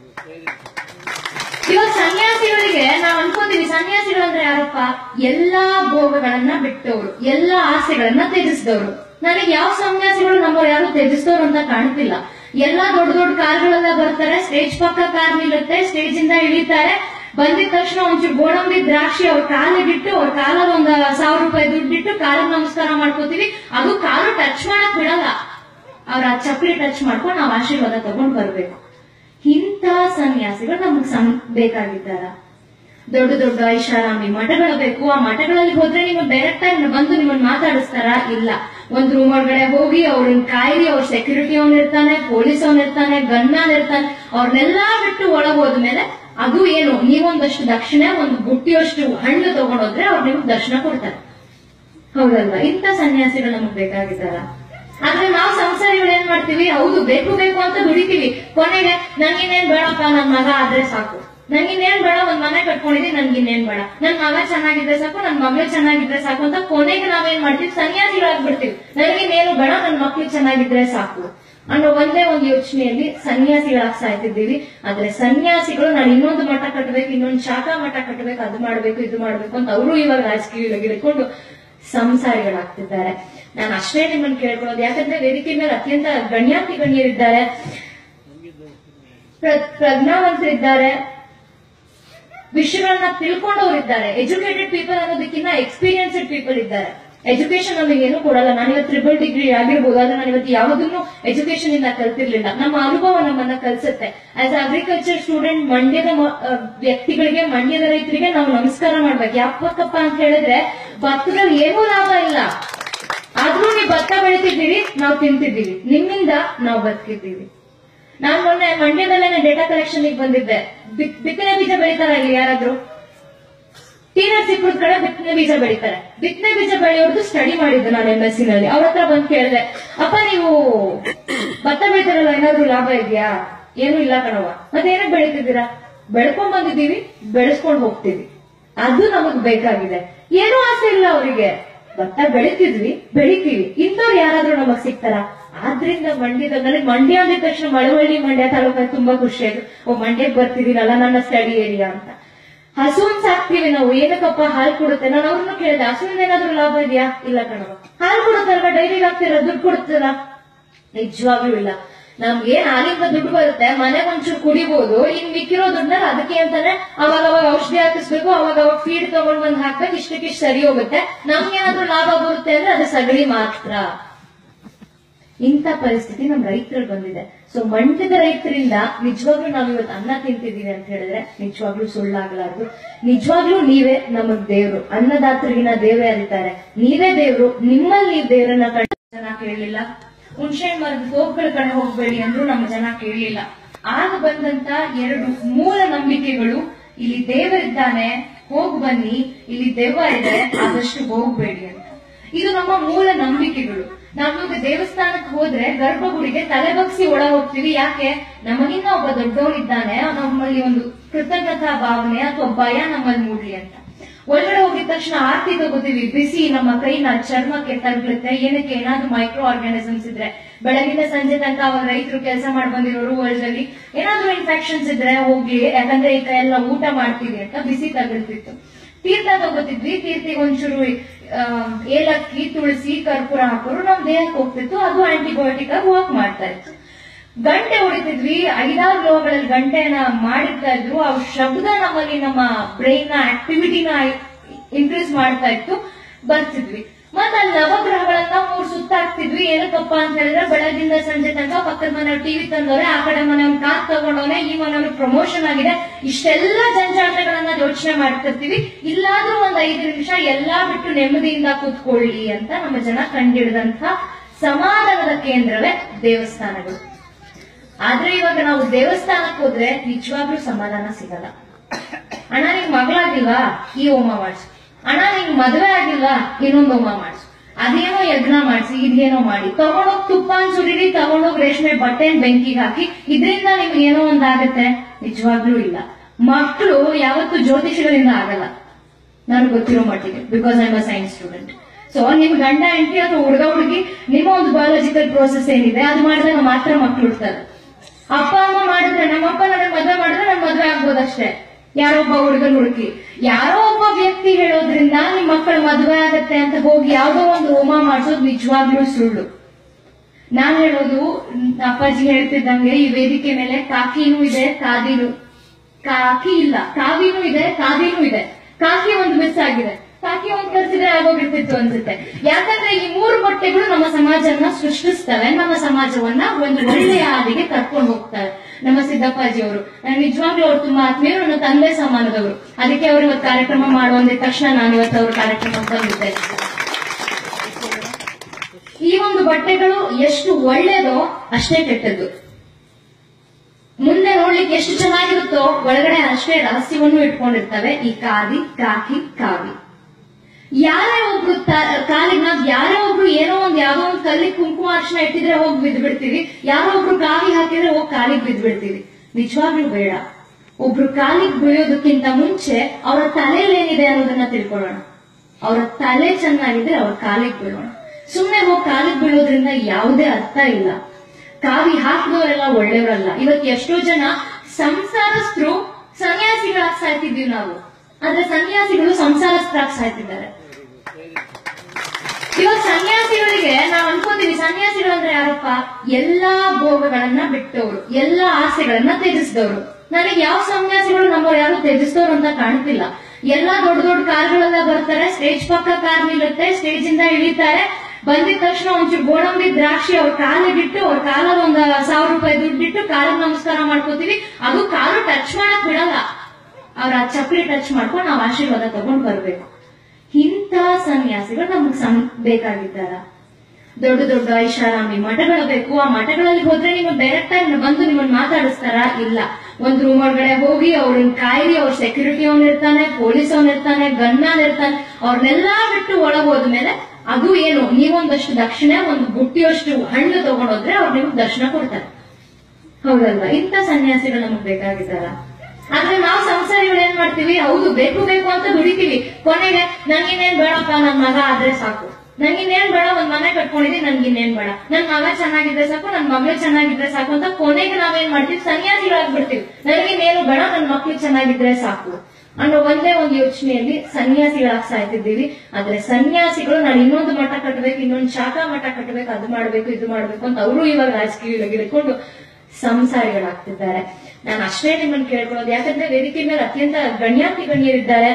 ಇವಾಗ ಸನ್ಯಾಸಿಗಳಿಗೆ ನಾವು ಅನ್ಕೋತೀವಿ, ಸನ್ಯಾಸಿಗಳಂದ್ರೆ ಯಾರಪ್ಪ? ಎಲ್ಲಾ ಭೋಗಗಳನ್ನ ಬಿಟ್ಟವರು, ಎಲ್ಲಾ ಆಸೆಗಳನ್ನ ತ್ಯಜಿಸಿದವರು. ನನಗೆ ಯಾವ ಸನ್ಯಾಸಿಗಳು ನಮ್ಮವ್ರು ಯಾರು ತ್ಯಜಿಸಿದವರು ಅಂತ ಕಾಣ್ತಿಲ್ಲ. ಎಲ್ಲಾ ದೊಡ್ಡ ದೊಡ್ಡ ಕಾರ್ಗಳೆಲ್ಲ ಬರ್ತಾರೆ, ಸ್ಟೇಜ್ ಪಕ್ಕ ಕಾರ್ ನಿಲ್ಲುತ್ತೆ, ಸ್ಟೇಜ್ ಇಂದ ಇಳಿತಾರೆ. ಬಂದಿದ ತಕ್ಷಣ ಒಂಚೂರು ಗೋಡಂಬಿ ದ್ರಾಕ್ಷಿ ಅವ್ರ ಕಾಲಿಗಿಟ್ಟು, ಅವ್ರ ಕಾಲಲ್ಲಿ ಒಂದು 1000 ರೂಪಾಯಿ ದುಡ್ಡಿಟ್ಟು ಕಾಲಿಗೆ ನಮಸ್ಕಾರ ಮಾಡ್ಕೋತೀವಿ. ಅದು ಕಾಲು ಟಚ್ ಮಾಡಕ್ ಬಿಡಲ್ಲ. ಅವ್ರ ಆ ಚಪ್ಪಲಿ ಟಚ್ ಮಾಡ್ಕೊಂಡು ನಾವು ಆಶೀರ್ವಾದ ತಗೊಂಡ್ ಬರ್ಬೇಕು. ಇಂಥ ಸನ್ಯಾಸಿಗಳು ನಮಗ್ ಬೇಕಾಗಿದ್ದಾರ? ದೊಡ್ಡ ದೊಡ್ಡ ಐಷಾರಾಮಿ ಮಠಗಳು ಬೇಕು. ಆ ಮಠಗಳಲ್ಲಿ ಹೋದ್ರೆ ನಿಮ್ಮನ್ನ ಡೈರೆಕ್ಟ್ ಆಗಿ ಬಂದು ನಿಮ್ಮನ್ನ ಮಾತಾಡಿಸ್ತಾರ? ಇಲ್ಲ. ಒಂದ್ ರೂಮ್ ಒಳಗಡೆ ಹೋಗಿ ಅವ್ರನ್ನ ಕಾಯಿರಿ, ಅವ್ರ ಸೆಕ್ಯೂರಿಟಿ ಅವನ್ ಇರ್ತಾನೆ, ಪೊಲೀಸ್ ಅವನ್ ಇರ್ತಾನೆ, ಗನ್ನಾನ್ ಇರ್ತಾನೆ, ಅವ್ರನ್ನೆಲ್ಲಾ ಬಿಟ್ಟು ಒಳಗ್ ಹೋದ್ಮೇಲೆ ಅದು ಏನು ನೀವೊಂದಷ್ಟು ದಕ್ಷಿಣ ಒಂದು ಬುಟ್ಟಿಯಷ್ಟು ಹಣ್ಣು ತಗೊಂಡೋದ್ರೆ ಅವ್ರು ನಿಮ್ಗೆ ದರ್ಶನ ಕೊಡ್ತಾರೆ. ಹೌದಲ್ವಾ? ಇಂಥ ಸನ್ಯಾಸಿಗಳು ನಮಗ್ ಬೇಕಾಗಿದ್ದಾರ? ಆದ್ರೆ ನಾವು ಸಂಸಾರಿಗಳು ಏನ್ ಮಾಡ್ತೀವಿ, ಹೌದು ಬೇಕು ಬೇಕು ಅಂತ ದುಡಿತೀವಿ, ಕೊನೆಗೆ ನಂಗಿನ್ನೇನ್ ಬೇಡಪ್ಪ, ನನ್ ಮಗ ಆದ್ರೆ ಸಾಕು, ನಂಗಿನ್ನೇನ್ ಬೇಡ, ಒಂದ್ ಮನೆ ಕಟ್ಕೊಂಡಿದೀನಿ, ನನ್ಗಿನ್ನೇನ್ ಬೇಡ, ನನ್ ಮಗ ಚೆನ್ನಾಗಿದ್ರೆ ಸಾಕು, ನನ್ ಮಗಳು ಚೆನ್ನಾಗಿದ್ರೆ ಸಾಕು ಅಂತ ಕೊನೆಗೆ ನಾವೇನ್ ಮಾಡ್ತೀವಿ, ಸನ್ಯಾಸಿಗಳಾಗ್ಬಿಡ್ತೀವಿ. ನನಗಿನ್ನೇನು ಬೇಡ, ನನ್ ಮಕ್ಳು ಚೆನ್ನಾಗಿದ್ರೆ ಸಾಕು ಅನ್ನೋ ಒಂದೇ ಒಂದು ಯೋಚನೆಯಲ್ಲಿ ಸನ್ಯಾಸಿಗಳಾಗಿ ಸಾಯ್ತಿದ್ದೀವಿ. ಆದ್ರೆ ಸನ್ಯಾಸಿಗಳು ನಾನು ಇನ್ನೊಂದು ಮಠ ಕಟ್ಟಬೇಕು, ಇನ್ನೊಂದು ಶಾಖಾ ಮಠ ಕಟ್ಟಬೇಕು, ಅದು ಮಾಡ್ಬೇಕು ಇದು ಮಾಡ್ಬೇಕು ಅಂತ ಅವರು ಇವಾಗ ರಾಜಕೀಯವಾಗಿ ಇಟ್ಕೊಂಡು ಸಂಸಾರಿಗಳಾಗ್ತಿದ್ದಾರೆ. ನಾನು ಅಷ್ಟೇ ನಿಮ್ಮನ್ನು ಕೇಳ್ಕೊಳ್ಳೋದು, ಯಾಕಂದ್ರೆ ವೇದಿಕೆ ಮೇಲೆ ಅತ್ಯಂತ ಗಣ್ಯಾತಿ ಗಣ್ಯರಿದ್ದಾರೆ, ಪ್ರಜ್ಞಾವಂತರಿದ್ದಾರೆ, ವಿಷಯಗಳನ್ನ ತಿಳ್ಕೊಂಡವರಿದ್ದಾರೆ. ಎಜುಕೇಟೆಡ್ ಪೀಪಲ್ ಅನ್ನೋದಕ್ಕಿಂತ ಎಕ್ಸ್ಪೀರಿಯನ್ಸ್ಡ್ ಪೀಪಲ್ ಇದ್ದಾರೆ. ಎಜುಕೇಶನ್ ನಮಗೆ ಏನು ಕೊಡಲ್ಲ. ನಾನಿವತ್ತು ಟ್ರಿಬಲ್ ಡಿಗ್ರಿ ಆಗಿರ್ಬೋದು, ಆದ್ರೆ ನಾನು ಇವತ್ತು ಯಾವುದನ್ನು ಎಜುಕೇಶನ್ ಇಂದ ಕಲ್ತಿರ್ಲಿಲ್ಲ. ನಮ್ಮ ಅನುಭವ ನಮ್ಮನ್ನ ಕಲ್ಸುತ್ತೆ. ಆಸ್ ಅಗ್ರಿಕಲ್ಚರ್ ಸ್ಟೂಡೆಂಟ್ ಮಂಡ್ಯದ ವ್ಯಕ್ತಿಗಳಿಗೆ, ಮಂಡ್ಯದ ರೈತರಿಗೆ ನಾವು ನಮಸ್ಕಾರ ಮಾಡ್ಬೇಕು. ಯಾಕಪ್ಪ ಅಂತ ಹೇಳಿದ್ರೆ ಭತ್ತದಲ್ಲಿ ಏನೂ ಲಾಭ ಇಲ್ಲ, ಆದ್ರೂ ನೀವು ಭತ್ತ ಬೆಳಿತಿದ್ದೀವಿ, ನಾವು ತಿಂತಿದ್ದೀವಿ, ನಿಮ್ಮಿಂದ ನಾವು ಬದುಕಿದ್ದೀವಿ. ನಾನು ಮೊನ್ನೆ ಮಂಡ್ಯದಲ್ಲೇನೆ ಡೇಟಾ ಕಲೆಕ್ಷನ್ ಬಂದಿದ್ದೆ. ಬಿತ್ತನೆ ಬೀಜ ಬೆಳಿತಾರ ಇಲ್ಲಿ ಯಾರಾದ್ರೂ? ಟಿ.ನರಸೀಪುರದ ಕಡೆ ಬಿತ್ತನೆ ಬೀಜ ಬೆಳಿತಾರೆ. ಬಿತ್ತನೆ ಬೀಜ ಬೆಳೆಯೋರ್ದು ಸ್ಟಡಿ ಮಾಡಿದ್ದೆ ನಾನು MSc ನಲ್ಲಿ. ಅವ್ರ ಹತ್ರ ಬಂದು ಕೇಳಿದೆ, ಅಪ್ಪ ನೀವು ಭತ್ತ ಬೆಳಿತಾರಲ್ಲ, ಏನಾದ್ರು ಲಾಭ ಇದೆಯಾ? ಏನು ಇಲ್ಲ ಕಣವ. ಮತ್ತೆ ಏನಕ್ಕೆ ಬೆಳಿತಿದ್ದೀರಾ? ಬೆಳ್ಕೊಂಡ್ ಬಂದಿದ್ದೀವಿ, ಬೆಳೆಸ್ಕೊಂಡ್ ಹೋಗ್ತೀವಿ, ಅದು ನಮಗ್ ಬೇಕಾಗಿದೆ. ಏನೂ ಆಸೆ ಇಲ್ಲ ಅವರಿಗೆ. ಭತ್ತ ಬೆಳಿತಿದ್ವಿ, ಬೆಳಿತೀವಿ, ಇಂಥವ್ರು ಯಾರಾದ್ರೂ ನಮಗ್ ಸಿಗ್ತಾರ? ಆದ್ರಿಂದ ಮಂಡ್ಯದ, ನನಗೆ ಮಂಡ್ಯ ಅಂದಿದ ತಕ್ಷಣ ಮಳವಳ್ಳಿ ಮಂಡ್ಯ ತಾಲೂಕ ತುಂಬಾ ಖುಷಿ ಆಯ್ತು. ಮಂಡ್ಯಕ್ಕೆ ಬರ್ತಿದ್ದೀನಲ್ಲ, ನನ್ನ ಸ್ಟಡಿ ಏರಿಯಾ ಅಂತ. ಹಸುನ್ ಸಾಕ್ತಿವಿ ನಾವು, ಏನಕ್ಕಪ್ಪ? ಹಾಲು ಕೊಡುತ್ತೆ. ನಾನು ಅವ್ರನ್ನ ಕೇಳಿದೆ, ಹಸುವಿನ ಏನಾದ್ರೂ ಲಾಭ ಇದೆಯಾ? ಇಲ್ಲ ಕಣವ. ಹಾಲು ಕೊಡುತ್ತಲ್ವಾ, ಡೈರಿಗೆ ಹಾಕ್ತಿರ, ದುಡ್ಡು ಕೊಡುತ್ತಲ್ಲ? ನಿಜವಾಗ್ಲೂ ಇಲ್ಲ. ನಮ್ಗೆ ಹಾಲಿಂದ ದುಡ್ಡು ಬರುತ್ತೆ, ಮನೆಗೆ ಒಂಚೂರು ಕುಡಿಬಹುದು, ಇನ್ ಮಿಕ್ಕಿರೋ ದುಡ್ಡನ್ನ ಅದಕ್ಕೆ ಅಂತಾನೆ ಅವಾಗ ಔಷಧಿ ಹಾಕಿಸ್ಬೇಕು, ಅವಾಗ ಫೀಡ್ ತಗೊಂಡ್ ಬಂದ್ ಹಾಕ್ಬೇಕು, ಇಷ್ಟಕ್ಕಿಷ್ಟು ಸರಿ ಹೋಗುತ್ತೆ. ನಮ್ಗೇನಾದ್ರೂ ಲಾಭ ಬರುತ್ತೆ ಅಂದ್ರೆ ಅದು ಸಗಣಿ ಮಾತ್ರ. ಇಂಥ ಪರಿಸ್ಥಿತಿ ನಮ್ ರೈತರಲ್ಲಿ ಬಂದಿದೆ. ಸೊ ಮಂಡ್ಯದ ರೈತರಿಂದ ನಿಜವಾಗ್ಲೂ ನಾವು ಇವತ್ತು ಅನ್ನ ತಿಂತಿದೀವಿ ಅಂತ ಹೇಳಿದ್ರೆ ನಿಜವಾಗ್ಲೂ ಸುಳ್ಳಾಗ್ಲಾರ್ದು. ನಿಜವಾಗ್ಲೂ ನೀವೇ ನಮಗ್ ದೇವ್ರು. ಅನ್ನದಾತರಿಗಿನ ದೇವರೇ ಅರಿತಾರೆ. ನೀವೇ ದೇವ್ರು. ನಿಮ್ಮಲ್ಲಿ ನೀವು ದೇವರನ್ನ ಕಂಡು ಜನ ಕೇಳಲಿಲ್ಲ. ಹುಣಸೆ ಮರದ ತೋಪುಗಳ ಕಡೆ ಹೋಗ್ಬೇಡಿ ಅಂದ್ರೂ ನಮ್ಮ ಜನ ಕೇಳಲಿಲ್ಲ. ಆಗ ಬಂದಂತ ಎರಡು ಮೂಲ ನಂಬಿಕೆಗಳು, ಇಲ್ಲಿ ದೇವರಿದ್ದಾನೆ, ಹೋಗ್ ಬನ್ನಿ, ಇಲ್ಲಿ ದೆವ್ವ ಇದೆ, ಆದಷ್ಟು ಹೋಗ್ಬೇಡಿ ಅಂತ. ಇದು ನಮ್ಮ ಮೂಲ ನಂಬಿಕೆಗಳು. ನಾವಿವಾಗ ದೇವಸ್ಥಾನಕ್ಕೆ ಹೋದ್ರೆ ಗರ್ಭಗುಡಿಗೆ ತಲೆ ಬಗ್ಸಿ ಒಳ ಹೋಗ್ತೀವಿ. ಯಾಕೆ? ನಮಗಿನ್ನ ಒಬ್ಬ ದೊಡ್ಡವನಿದ್ದಾನೆ, ನಮ್ಮಲ್ಲಿ ಒಂದು ಕೃತಜ್ಞತಾ ಭಾವನೆ ಅಥವಾ ಭಯ ನಮ್ಮಲ್ಲಿ ಮೂಡ್ಲಿ ಅಂತ. ಒಳಗಡೆ ಹೋಗಿದ ತಕ್ಷಣ ಆರತಿ ತಗೋತೀವಿ. ಬಿಸಿ ನಮ್ಮ ಕೈನ ಚರ್ಮಕ್ಕೆ ತಗ್ಲುತ್ತೆ. ಏನಕ್ಕೆ? ಏನಾದ್ರೂ ಮೈಕ್ರೋ ಆರ್ಗಾನಿಸಮ್ಸ್ ಇದ್ರೆ, ಬೆಳಗಿನ ಸಂಜೆ ತನಕ ಅವಾಗ ರೈತರು ಕೆಲಸ ಮಾಡಿ ಬಂದಿರೋರು ಹೊಲದಲ್ಲಿ ಏನಾದ್ರೂ ಇನ್ಫೆಕ್ಷನ್ಸ್ ಇದ್ರೆ ಹೋಗ್ಲಿ, ಯಾಕಂದ್ರೆ ಈ ಕೈ ಎಲ್ಲ ಊಟ ಮಾಡ್ತೀವಿ ಅಂತ ಬಿಸಿ ತಗಲ್ತಿತ್ತು. ತೀರ್ಥ ತಗೋತಿದ್ವಿ. ತೀರ್ಥಿಗೆ ಒಂಚೂರು ಏಲಕ್ಕಿ, ತುಳಸಿ, ಕರ್ಪೂರ ಹಾಕೋರು ನಮ್ ದೇಹಕ್ಕೆ ಹೋಗ್ತಿತ್ತು. ಅದು ಆಂಟಿಬಯೋಟಿಕ್ ಆಗಿ ವರ್ಕ್ ಮಾಡ್ತಾ ಇತ್ತು. ಗಂಟೆ ಹೊಡಿತಿದ್ವಿ. 5-6 ಲೋಹಗಳಲ್ಲಿ ಗಂಟೆನ ಮಾಡಿರ್ತಾ ಇದ್ರು. ಆ ಶಬ್ದ ನಮ್ಮಲ್ಲಿ ನಮ್ಮ ಬ್ರೈನ್ ನ ಆಕ್ಟಿವಿಟಿನ ಇನ್ಕ್ರೀಸ್ ಮಾಡ್ತಾ ಇತ್ತು. ಬರ್ತಿದ್ವಿ. ಮತ್ತೆ ಅಲ್ಲಿ ನವಗ್ರಹಗಳನ್ನ 3 ಸುತ್ತ ಹಾಕ್ತಿದ್ವಿ. ಏನಕ್ಕಪ್ಪ ಅಂತ ಹೇಳಿದ್ರೆ ಬೆಳಗಿಂದ ಸಂಜೆ ತನಕ ಪಕ್ಕದ ಮನೆಯವ್ರು ಟಿವಿ ತಂದವ್ರೆ, ಆ ಕಡೆ ಮನೆಯವ್ರು ಕಾರ್ ತಗೊಂಡವನೆ, ಈ ಮನೆಯವ್ರು ಪ್ರಮೋಷನ್ ಆಗಿದೆ, ಇಷ್ಟೆಲ್ಲ ಜಂಜಾಟಗಳನ್ನ ಯೋಚನೆ ಮಾಡ್ತಿರ್ತೀವಿ. ಇಲ್ಲಾದ್ರೂ ಒಂದ್ 5 ನಿಮಿಷ ಎಲ್ಲಾ ಬಿಟ್ಟು ನೆಮ್ಮದಿಯಿಂದ ಕೂತ್ಕೊಳ್ಳಿ ಅಂತ ನಮ್ಮ ಜನ ಕಂಡಿಡಿದಂತ ಸಮಾಧಾನದ ಕೇಂದ್ರವೇ ದೇವಸ್ಥಾನಗಳು. ಆದ್ರೆ ಇವಾಗ ನಾವು ದೇವಸ್ಥಾನಕ್ಕೆ ಹೋದ್ರೆ ನಿಜವಾಗ್ಲೂ ಸಮಾಧಾನ ಸಿಗಲ್ಲ. ಅಣ್ಣ ನಿಂಗ್ ಮಗಳಾಗಿಲ್ವಾ? ಈ ಹೋಮ ಮಾಡ್ಸು. ಅಣ್ಣ ನಿಂಗ್ ಮದುವೆ ಆಗಿಲ್ವಾ? ಇನ್ನೊಂದು ಹೋಮ ಮಾಡ್ಸು. ಅದೇನೋ ಯಜ್ಞ ಮಾಡ್ಸಿ, ಇದೇನೋ ಮಾಡಿ, ತಗೊಂಡೋಗ್ ತುಪ್ಪ ಸುರಿರಿ, ತಗೊಂಡೋಗ್ ರೇಷ್ಮೆ ಬಟ್ಟೆ ಬೆಂಕಿಗೆ ಹಾಕಿ, ಇದ್ರಿಂದ ನಿಮ್ಗೆ ಏನೋ ಒಂದಾಗತ್ತೆ? ನಿಜವಾಗ್ಲೂ ಇಲ್ಲ. ಮಕ್ಕಳು ಯಾವತ್ತು ಜ್ಯೋತಿಷಿಗಳಿಂದ ಆಗಲ್ಲ, ನನಗೆ ಗೊತ್ತಿರೋ ಮಟ್ಟಿಗೆ, because I am a science student. So ನಿಮ್ ಗಂಡ ಹೆಂಡತಿ ಅಥವಾ ಹುಡುಗ ಹುಡುಗಿ ನಿಮ್ಮ ಒಂದು ಬಯಾಲಜಿಕಲ್ ಪ್ರೋಸೆಸ್ ಏನಿದೆ ಅದು ಮಾಡಿದಾಗ ಮಾತ್ರ ಮಕ್ಳು ಹುಡ್ತಾರೆ. ಅಪ್ಪ ಅಮ್ಮ ಮಾಡಿದ್ರೆ, ನಮ್ಮಪ್ಪ ನನಗೆ ಮದುವೆ ಮಾಡಿದ್ರೆ ನನ್ ಮದುವೆ ಆಗ್ಬೋದಷ್ಟೇ. ಯಾರೊಬ್ಬ ಹುಡುಗನ್ ಹುಡುಕಿ, ಯಾರೋ ಒಬ್ಬ ವ್ಯಕ್ತಿ ಹೇಳೋದ್ರಿಂದ ನಿಮ್ ಮಕ್ಕಳ ಮದುವೆ ಆಗತ್ತೆ ಅಂತ ಹೋಗಿ ಯಾವ್ದೋ ಒಂದು ಹೋಮ ಮಾಡಿಸೋದು ನಿಜವಾಗ್ಲೂ ಸುಳ್ಳು. ನಾನ್ ಹೇಳೋದು, ಅಪ್ಪಾಜಿ ಹೇಳ್ತಿದ್ದಂಗೆ ಈ ವೇದಿಕೆ ಮೇಲೆ ಕಾಕಿನೂ ಇದೆ, ಕಾಕಿ ಇಲ್ಲ, ಕಾವಿನೂ ಇದೆ, ಕಾದಿನೂ ಇದೆ. ಕಾಕಿ ಒಂದು ಮಿಸ್ ಆಗಿದೆ. ಕಾಕಿ ಒಂದು ಕರ್ಸಿದ್ರೆ ಆಗೋಗಿರ್ತಿತ್ತು ಅನ್ಸುತ್ತೆ. ಯಾಕಂದ್ರೆ ಈ 3 ಬಟ್ಟೆಗಳು ನಮ್ಮ ಸಮಾಜವನ್ನ ಸೃಷ್ಟಿಸ್ತವೆ, ನಮ್ಮ ಸಮಾಜವನ್ನ ಒಂದು ಒಳ್ಳೆಯ ಹಾದಿಗೆ ಕರ್ಕೊಂಡು ಹೋಗ್ತವೆ. ನಮ್ಮ ಸಿದ್ದಪ್ಪಾಜಿ ಅವರು, ನಿಜವಾಗ್ಲೂ ಅವ್ರು ತುಂಬಾ ಆತ್ಮೀಯರು, ನನ್ನ ತಂದೆ ಸಮಾನದವರು. ಅದಕ್ಕೆ ಅವರು ಇವತ್ತು ಕಾರ್ಯಕ್ರಮ ಮಾಡುವಂದಿದ ತಕ್ಷಣ ನಾನು ಇವತ್ತು ಅವ್ರ ಕಾರ್ಯಕ್ರಮ ಬಂದಿದ್ದೆ. ಈ ಬಟ್ಟೆಗಳು ಎಷ್ಟು ಒಳ್ಳೇದೋ ಅಷ್ಟೇ ಕೆಟ್ಟದ್ದು. ಮುಂದೆ ನೋಡ್ಲಿಕ್ಕೆ ಎಷ್ಟು ಚೆನ್ನಾಗಿರುತ್ತೋ ಒಳಗಡೆ ಅಷ್ಟೇ ರಹಸ್ಯವನ್ನು ಇಟ್ಕೊಂಡಿರ್ತವೆ ಈ ಖಾದಿ, ಕಾಕಿ, ಕಾವಿ. ಯಾರೇ ಒಬ್ರು ಕಾಲಿಗೆ ನಾವ್ ಯಾರೇ ಒಬ್ರು ಏನೋ ಒಂದ್ ಯಾವ್ದೋ ಒಂದ್ ಕಲ್ಲಿಗೆ ಕುಂಕುಮ ಅರ್ಶನ ಇಟ್ಟಿದ್ರೆ ಹೋಗಿ ಬಿದ್ದ್ಬಿಡ್ತೀವಿ. ಯಾರೋ ಒಬ್ರು ಕಾವಿ ಹಾಕಿದ್ರೆ ಹೋಗಿ ಕಾಲಿಗೆ ಬಿದ್ದ್ಬಿಡ್ತೀವಿ. ನಿಜವಾಗ್ಲೂ ಬೇಡ. ಒಬ್ರು ಕಾಲಿಗೆ ಬೀಳೋದಕ್ಕಿಂತ ಮುಂಚೆ ಅವರ ತಲೆಯಲ್ಲಿ ಏನಿದೆ ಅನ್ನೋದನ್ನ ತಿಳ್ಕೊಳ್ಳೋಣ. ಅವರ ತಲೆ ಚೆನ್ನಾಗಿದ್ರೆ ಅವ್ರ ಕಾಲಿಗೆ ಬೀಳೋಣ. ಸುಮ್ನೆ ಹೋಗಿ ಕಾಲಿಗೆ ಬೀಳೋದ್ರಿಂದ ಯಾವುದೇ ಅರ್ಥ ಇಲ್ಲ. ಕಾವಿ ಹಾಕಿದವರೆಲ್ಲ ಒಳ್ಳೆಯವರಲ್ಲ. ಇವತ್ತು ಎಷ್ಟೋ ಜನ ಸಂಸಾರಸ್ಥರು ಸನ್ಯಾಸಿಗಳಾಗಿ ಸಾಯ್ತಿದ್ವಿ ನಾವು, ಆದ್ರೆ ಸನ್ಯಾಸಿಗಳು ಸಂಸಾರಸ್ಥರಾಗಿ ಸಾಯ್ತಿದ್ದಾರೆ. ಇವಾಗ ಸನ್ಯಾಸಿಗಳಿಗೆ ನಾವ್ ಅನ್ಕೋತೀವಿ, ಸನ್ಯಾಸಿಗಳಂದ್ರೆ ಯಾರಪ್ಪ? ಎಲ್ಲಾ ಭೋಗಗಳನ್ನ ಬಿಟ್ಟವರು, ಎಲ್ಲಾ ಆಸೆಗಳನ್ನ ತ್ಯಜಿಸಿದವರು. ನನಗೆ ಯಾವ ಸನ್ಯಾಸಿಗಳು ನಮ್ಮವ್ರು ಯಾರು ತ್ಯಜಿಸಿದವರು ಅಂತ ಕಾಣ್ತಿಲ್ಲ. ಎಲ್ಲಾ ದೊಡ್ಡ ದೊಡ್ಡ ಕಾರ್ಗಳೆಲ್ಲ ಬರ್ತಾರೆ, ಸ್ಟೇಜ್ ಪಕ್ಕ ಕಾರ್ ನಿಲ್ಲುತ್ತೆ, ಸ್ಟೇಜ್ ಇಂದ ಇಳಿತಾರೆ. ಬಂದಿದ ತಕ್ಷಣ ಒಂಚೂರು ಗೋಡಂಬಿ ದ್ರಾಕ್ಷಿ ಅವ್ರ ಕಾಲಿಗಿಟ್ಟು, ಅವ್ರ ಕಾಲಲ್ಲಿ ಒಂದ್ 1000 ರೂಪಾಯಿ ದುಡ್ಡಿಟ್ಟು ಕಾಲಿಗೆ ನಮಸ್ಕಾರ ಮಾಡ್ಕೋತೀವಿ. ಅದು ಕಾಲು ಟಚ್ ಮಾಡಕ್ ಬಿಡಲ್ಲ. ಅವ್ರ ಆ ಚಪ್ಪಲಿ ಟಚ್ ಮಾಡ್ಕೊಂಡು ನಾವು ಆಶೀರ್ವಾದ ತಗೊಂಡ್ ಬರ್ಬೇಕು. ಇಂಥ ಸನ್ಯಾಸಿಗಳು ನಮಗ್ ಬೇಕಾಗಿದ್ದಾರ? ದೊಡ್ಡ ದೊಡ್ಡ ಐಷಾರಾಮಿ ಮಠಗಳು ಬೇಕು. ಆ ಮಠಗಳಲ್ಲಿ ಹೋದ್ರೆ ನಿಮ್ಮನ್ನ ಡೈರೆಕ್ಟ್ ಆಗಿ ಬಂದು ನಿಮ್ಮನ್ನ ಮಾತಾಡಿಸ್ತಾರ? ಇಲ್ಲ. ಒಂದ್ ರೂಮ್ ಒಳಗಡೆ ಹೋಗಿ ಅವ್ರನ್ನ ಕಾಯಿರಿ, ಅವ್ರ ಸೆಕ್ಯೂರಿಟಿ ಅವನ್ ಇರ್ತಾನೆ, ಪೊಲೀಸ್ ಅವನ್ ಇರ್ತಾನೆ, ಗನ್ಮ್ಯಾನ್ ಇರ್ತಾನೆ. ಅವ್ರನ್ನೆಲ್ಲಾ ಬಿಟ್ಟು ಒಳಗ್ ಹೋದ್ಮೇಲೆ ಅದು ಏನು, ನೀವೊಂದಷ್ಟು ದಕ್ಷಿಣೆ, ಒಂದು ಬುಟ್ಟಿಯಷ್ಟು ಹಣ್ಣು ತಗೊಂಡೋದ್ರೆ ಅವ್ರು ನಿಮ್ಗೆ ದರ್ಶನ ಕೊಡ್ತಾರೆ. ಹೌದಲ್ವಾ? ಇಂಥ ಸನ್ಯಾಸಿಗಳು ನಮಗ್ ಬೇಕಾಗಿದ್ದಾರ? ಆದ್ರೆ ನಾವು ಸಂಸಾರಿಗಳು ಏನ್ ಮಾಡ್ತೀವಿ? ಹೌದು, ಬೇಕು ಬೇಕು ಅಂತ ದುಡಿತೀವಿ. ಕೊನೆಗೆ ನನ್ಗಿನ್ನೇನ್ ಬೇಡಪ್ಪ, ನನ್ ಮಗ ಆದ್ರೆ ಸಾಕು, ನನ್ಗಿನ್ನೇನ್ ಬೇಡ, ಒಂದ್ ಮನೆ ಕಟ್ಕೊಂಡಿದೀನಿ, ನನ್ಗಿನ್ನೇನ್ ಬೇಡ, ನನ್ ಮಗ ಚೆನ್ನಾಗಿದ್ರೆ ಸಾಕು, ನನ್ ಮಗಳು ಚೆನ್ನಾಗಿದ್ರೆ ಸಾಕು ಅಂತ ಕೊನೆಗೆ ನಾವೇನ್ ಮಾಡ್ತೀವಿ? ಸನ್ಯಾಸಿಗಳಾಗ್ಬಿಡ್ತೀವಿ. ನನ್ಗಿನ್ನೇನು ಬೇಡ, ನನ್ ಮಕ್ಳು ಚೆನ್ನಾಗಿದ್ರೆ ಸಾಕು ಅನ್ನೋ ಒಂದೇ ಒಂದು ಯೋಚನೆಯಲ್ಲಿ ಸನ್ಯಾಸಿಗಳಾಗಿ ಸಾಯ್ತಿದ್ದೀವಿ. ಆದ್ರೆ ಸನ್ಯಾಸಿಗಳು ನಾನು ಇನ್ನೊಂದು ಮಠ ಕಟ್ಟಬೇಕು, ಇನ್ನೊಂದು ಶಾಖಾ ಮಠ ಕಟ್ಟಬೇಕು, ಅದು ಮಾಡ್ಬೇಕು, ಇದು ಮಾಡ್ಬೇಕು ಅಂತ ಅವರು ಇವಾಗ ರಾಜಕೀಯವಾಗಿ ಇಟ್ಕೊಂಡು ಸಂಸಾರಿಗಳಾಗ್ತಿದ್ದಾರೆ. ನಾನು ಅಷ್ಟೇ ನಿಮ್ಮನ್ನು ಕೇಳ್ಕೊಳ್ಳೋದು, ಯಾಕಂದ್ರೆ ವೇದಿಕೆ ಮೇಲೆ ಅತ್ಯಂತ ಗಣ್ಯಾತಿ ಗಣ್ಯರಿದ್ದಾರೆ,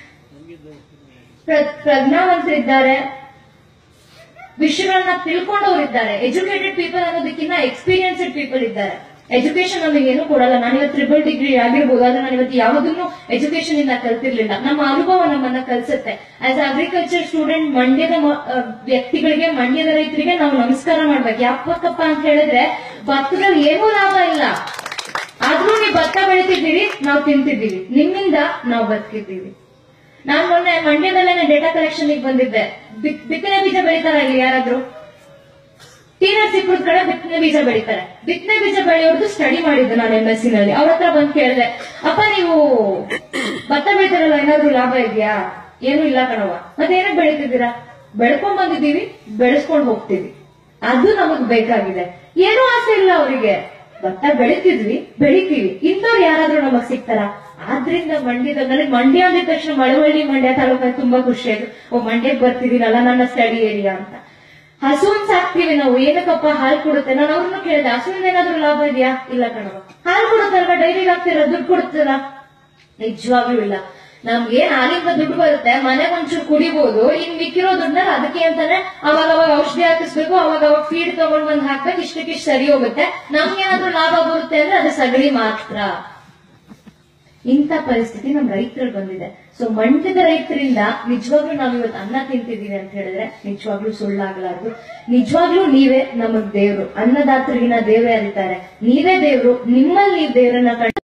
ಪ್ರಜ್ಞಾವಂತರಿದ್ದಾರೆ, ವಿಷಯಗಳನ್ನ ತಿಳ್ಕೊಂಡವರಿದ್ದಾರೆ. ಎಜುಕೇಟೆಡ್ ಪೀಪಲ್ ಅನ್ನೋದಕ್ಕಿಂತ ಎಕ್ಸ್ಪೀರಿಯನ್ಸ್ಡ್ ಪೀಪಲ್ ಇದ್ದಾರೆ. ಎಜುಕೇಶನ್ ನಮಗೆ ಏನು ಕೊಡಲ್ಲ. ನಾನಿವತ್ತು ಟ್ರಿಬಲ್ ಡಿಗ್ರಿ ಆಗಿರ್ಬೋದು, ಆದ್ರೆ ನಾನು ಇವತ್ತು ಯಾವುದನ್ನು ಎಜುಕೇಶನ್ ಇಂದ ಕಲ್ತಿರ್ಲಿಲ್ಲ. ನಮ್ಮ ಅನುಭವ ನಮ್ಮನ್ನ ಕಲ್ಸುತ್ತೆ. ಆಸ್ ಅಗ್ರಿಕಲ್ಚರ್ ಸ್ಟೂಡೆಂಟ್ ಮಂಡ್ಯದ ವ್ಯಕ್ತಿಗಳಿಗೆ, ಮಂಡ್ಯದ ರೈತರಿಗೆ ನಾವು ನಮಸ್ಕಾರ ಮಾಡ್ಬೇಕು. ಯಾಕಪ್ಪ ಅಂತ ಹೇಳಿದ್ರೆ ಭತ್ತದಲ್ಲಿ ಏನೂ ಲಾಭ ಇಲ್ಲ, ಆದ್ರೂ ನೀವು ಭತ್ತ ಬೆಳಿತಿದ್ದೀವಿ, ನಾವು ತಿಂತಿದ್ದೀವಿ, ನಿಮ್ಮಿಂದ ನಾವು ಬದುಕಿದ್ದೀವಿ. ನಾನ್ ಮೊನ್ನೆ ಮಂಡ್ಯದಲ್ಲೇನೆ ಡೇಟಾ ಕಲೆಕ್ಷನ್ ಬಂದಿದ್ದೆ. ಬಿತ್ತನೆ ಬೀಜ ಬೆಳಿತಾರ ಇಲ್ಲಿ ಯಾರಾದ್ರೂ? ಟಿ.ನರಸೀಪುರದ ಕಡೆ ಬಿತ್ತನೆ ಬೀಜ ಬೆಳಿತಾರೆ. ಬಿತ್ತನೆ ಬೀಜ ಬೆಳೆಯೋರ್ದು ಸ್ಟಡಿ ಮಾಡಿದ್ದೆ ನಾನು MSc ನಲ್ಲಿ. ಅವ್ರ ಹತ್ರ ಬಂದು ಕೇಳಿದೆ, ಅಪ್ಪ ನೀವು ಭತ್ತ ಬೆಳಿತಾರಲ್ಲ, ಏನಾದ್ರು ಲಾಭ ಇದೆಯಾ? ಏನು ಇಲ್ಲ ಕಣವ. ಮತ್ತೆ ಏನಕ್ಕೆ ಬೆಳಿತಿದ್ದೀರಾ? ಬೆಳ್ಕೊಂಡ್ ಬಂದಿದ್ದೀವಿ, ಬೆಳೆಸ್ಕೊಂಡ್ ಹೋಗ್ತೀವಿ, ಅದು ನಮಗ್ ಬೇಕಾಗಿದೆ. ಏನೂ ಆಸೆ ಇಲ್ಲ ಅವರಿಗೆ. ಭತ್ತ ಬೆಳಿತಿದ್ವಿ, ಬೆಳಿತೀವಿ, ಇಂಥವ್ರು ಯಾರಾದ್ರೂ ನಮಗ್ ಸಿಗ್ತಾರ? ಆದ್ರಿಂದ ಮಂಡ್ಯದ, ನನಗೆ ಮಂಡ್ಯ ಅಂದಿದ ತಕ್ಷಣ ಮಳವಳ್ಳಿ ಮಂಡ್ಯ ತಾಲೂಕಲ್ಲಿ ತುಂಬಾ ಖುಷಿ ಆಯ್ತು. ಮಂಡ್ಯಕ್ಕೆ ಬರ್ತಿದ್ದೀನಲ್ಲ, ನನ್ನ ಸ್ಟಡಿ ಏರಿಯಾ ಅಂತ. ಹಸುನ್ ಸಾಕ್ತಿವಿ ನಾವು, ಏನಕ್ಕಪ್ಪ? ಹಾಲು ಕೊಡುತ್ತೆ. ನಾನು ಅವ್ರನ್ನ ಕೇಳಿದೆ, ಹಸುವಿನ ಏನಾದ್ರೂ ಲಾಭ ಇದೆಯಾ? ಇಲ್ಲ ಕಣವ. ಹಾಲು ಕೊಡುತ್ತಲ್ವಾ, ಡೈರಿಗೆ ಹಾಕ್ತಿರ, ದುಡ್ಡು ಕೊಡುತ್ತಲ್ಲ? ನಿಜವಾಗ್ಲೂ ಇಲ್ಲ. ನಮ್ಗೇನ್ ಹಾಲಿಂದ ದುಡ್ಡು ಬರುತ್ತೆ, ಮನೆಗೆ ಒಂಚೂರು ಕುಡಿಬಹುದು, ಇನ್ ಮಿಕ್ಕಿರೋ ದುಡ್ಡನ್ನ ಅದಕ್ಕೆ ಅಂತಾನೆ ಅವಾಗ ಔಷಧಿ ಹಾಕಿಸ್ಬೇಕು, ಅವಾಗ ಫೀಡ್ ತಗೊಂಡ್ ಬಂದ್ ಹಾಕ್ಬೇಕು, ಇಷ್ಟಕ್ಕಿಷ್ಟು ಸರಿ ಹೋಗುತ್ತೆ. ನಮ್ಗೇನಾದ್ರೂ ಲಾಭ ಬರುತ್ತೆ ಅಂದ್ರೆ ಅದು ಸಗಣಿ ಮಾತ್ರ. ಇಂಥ ಪರಿಸ್ಥಿತಿ ನಮ್ ರೈತರಲ್ಲಿ ಬಂದಿದೆ. ಸೊ ಮಂಡ್ಯದ ರೈತರಿಂದ ನಿಜವಾಗ್ಲೂ ನಾವು ಇವತ್ತು ಅನ್ನ ತಿಂತಿದೀವಿ ಅಂತ ಹೇಳಿದ್ರೆ ನಿಜವಾಗ್ಲೂ ಸುಳ್ಳಾಗ್ಲಾರ್ದು. ನಿಜವಾಗ್ಲೂ ನೀವೇ ನಮಗ್ ದೇವ್ರು. ಅನ್ನದಾತರಿಗಿನ ದೇವ್ರೇ ಅರಿತಾರೆ. ನೀವೇ ದೇವ್ರು. ನಿಮ್ಮಲ್ಲಿ ನೀವು ದೇವ್ರನ್ನ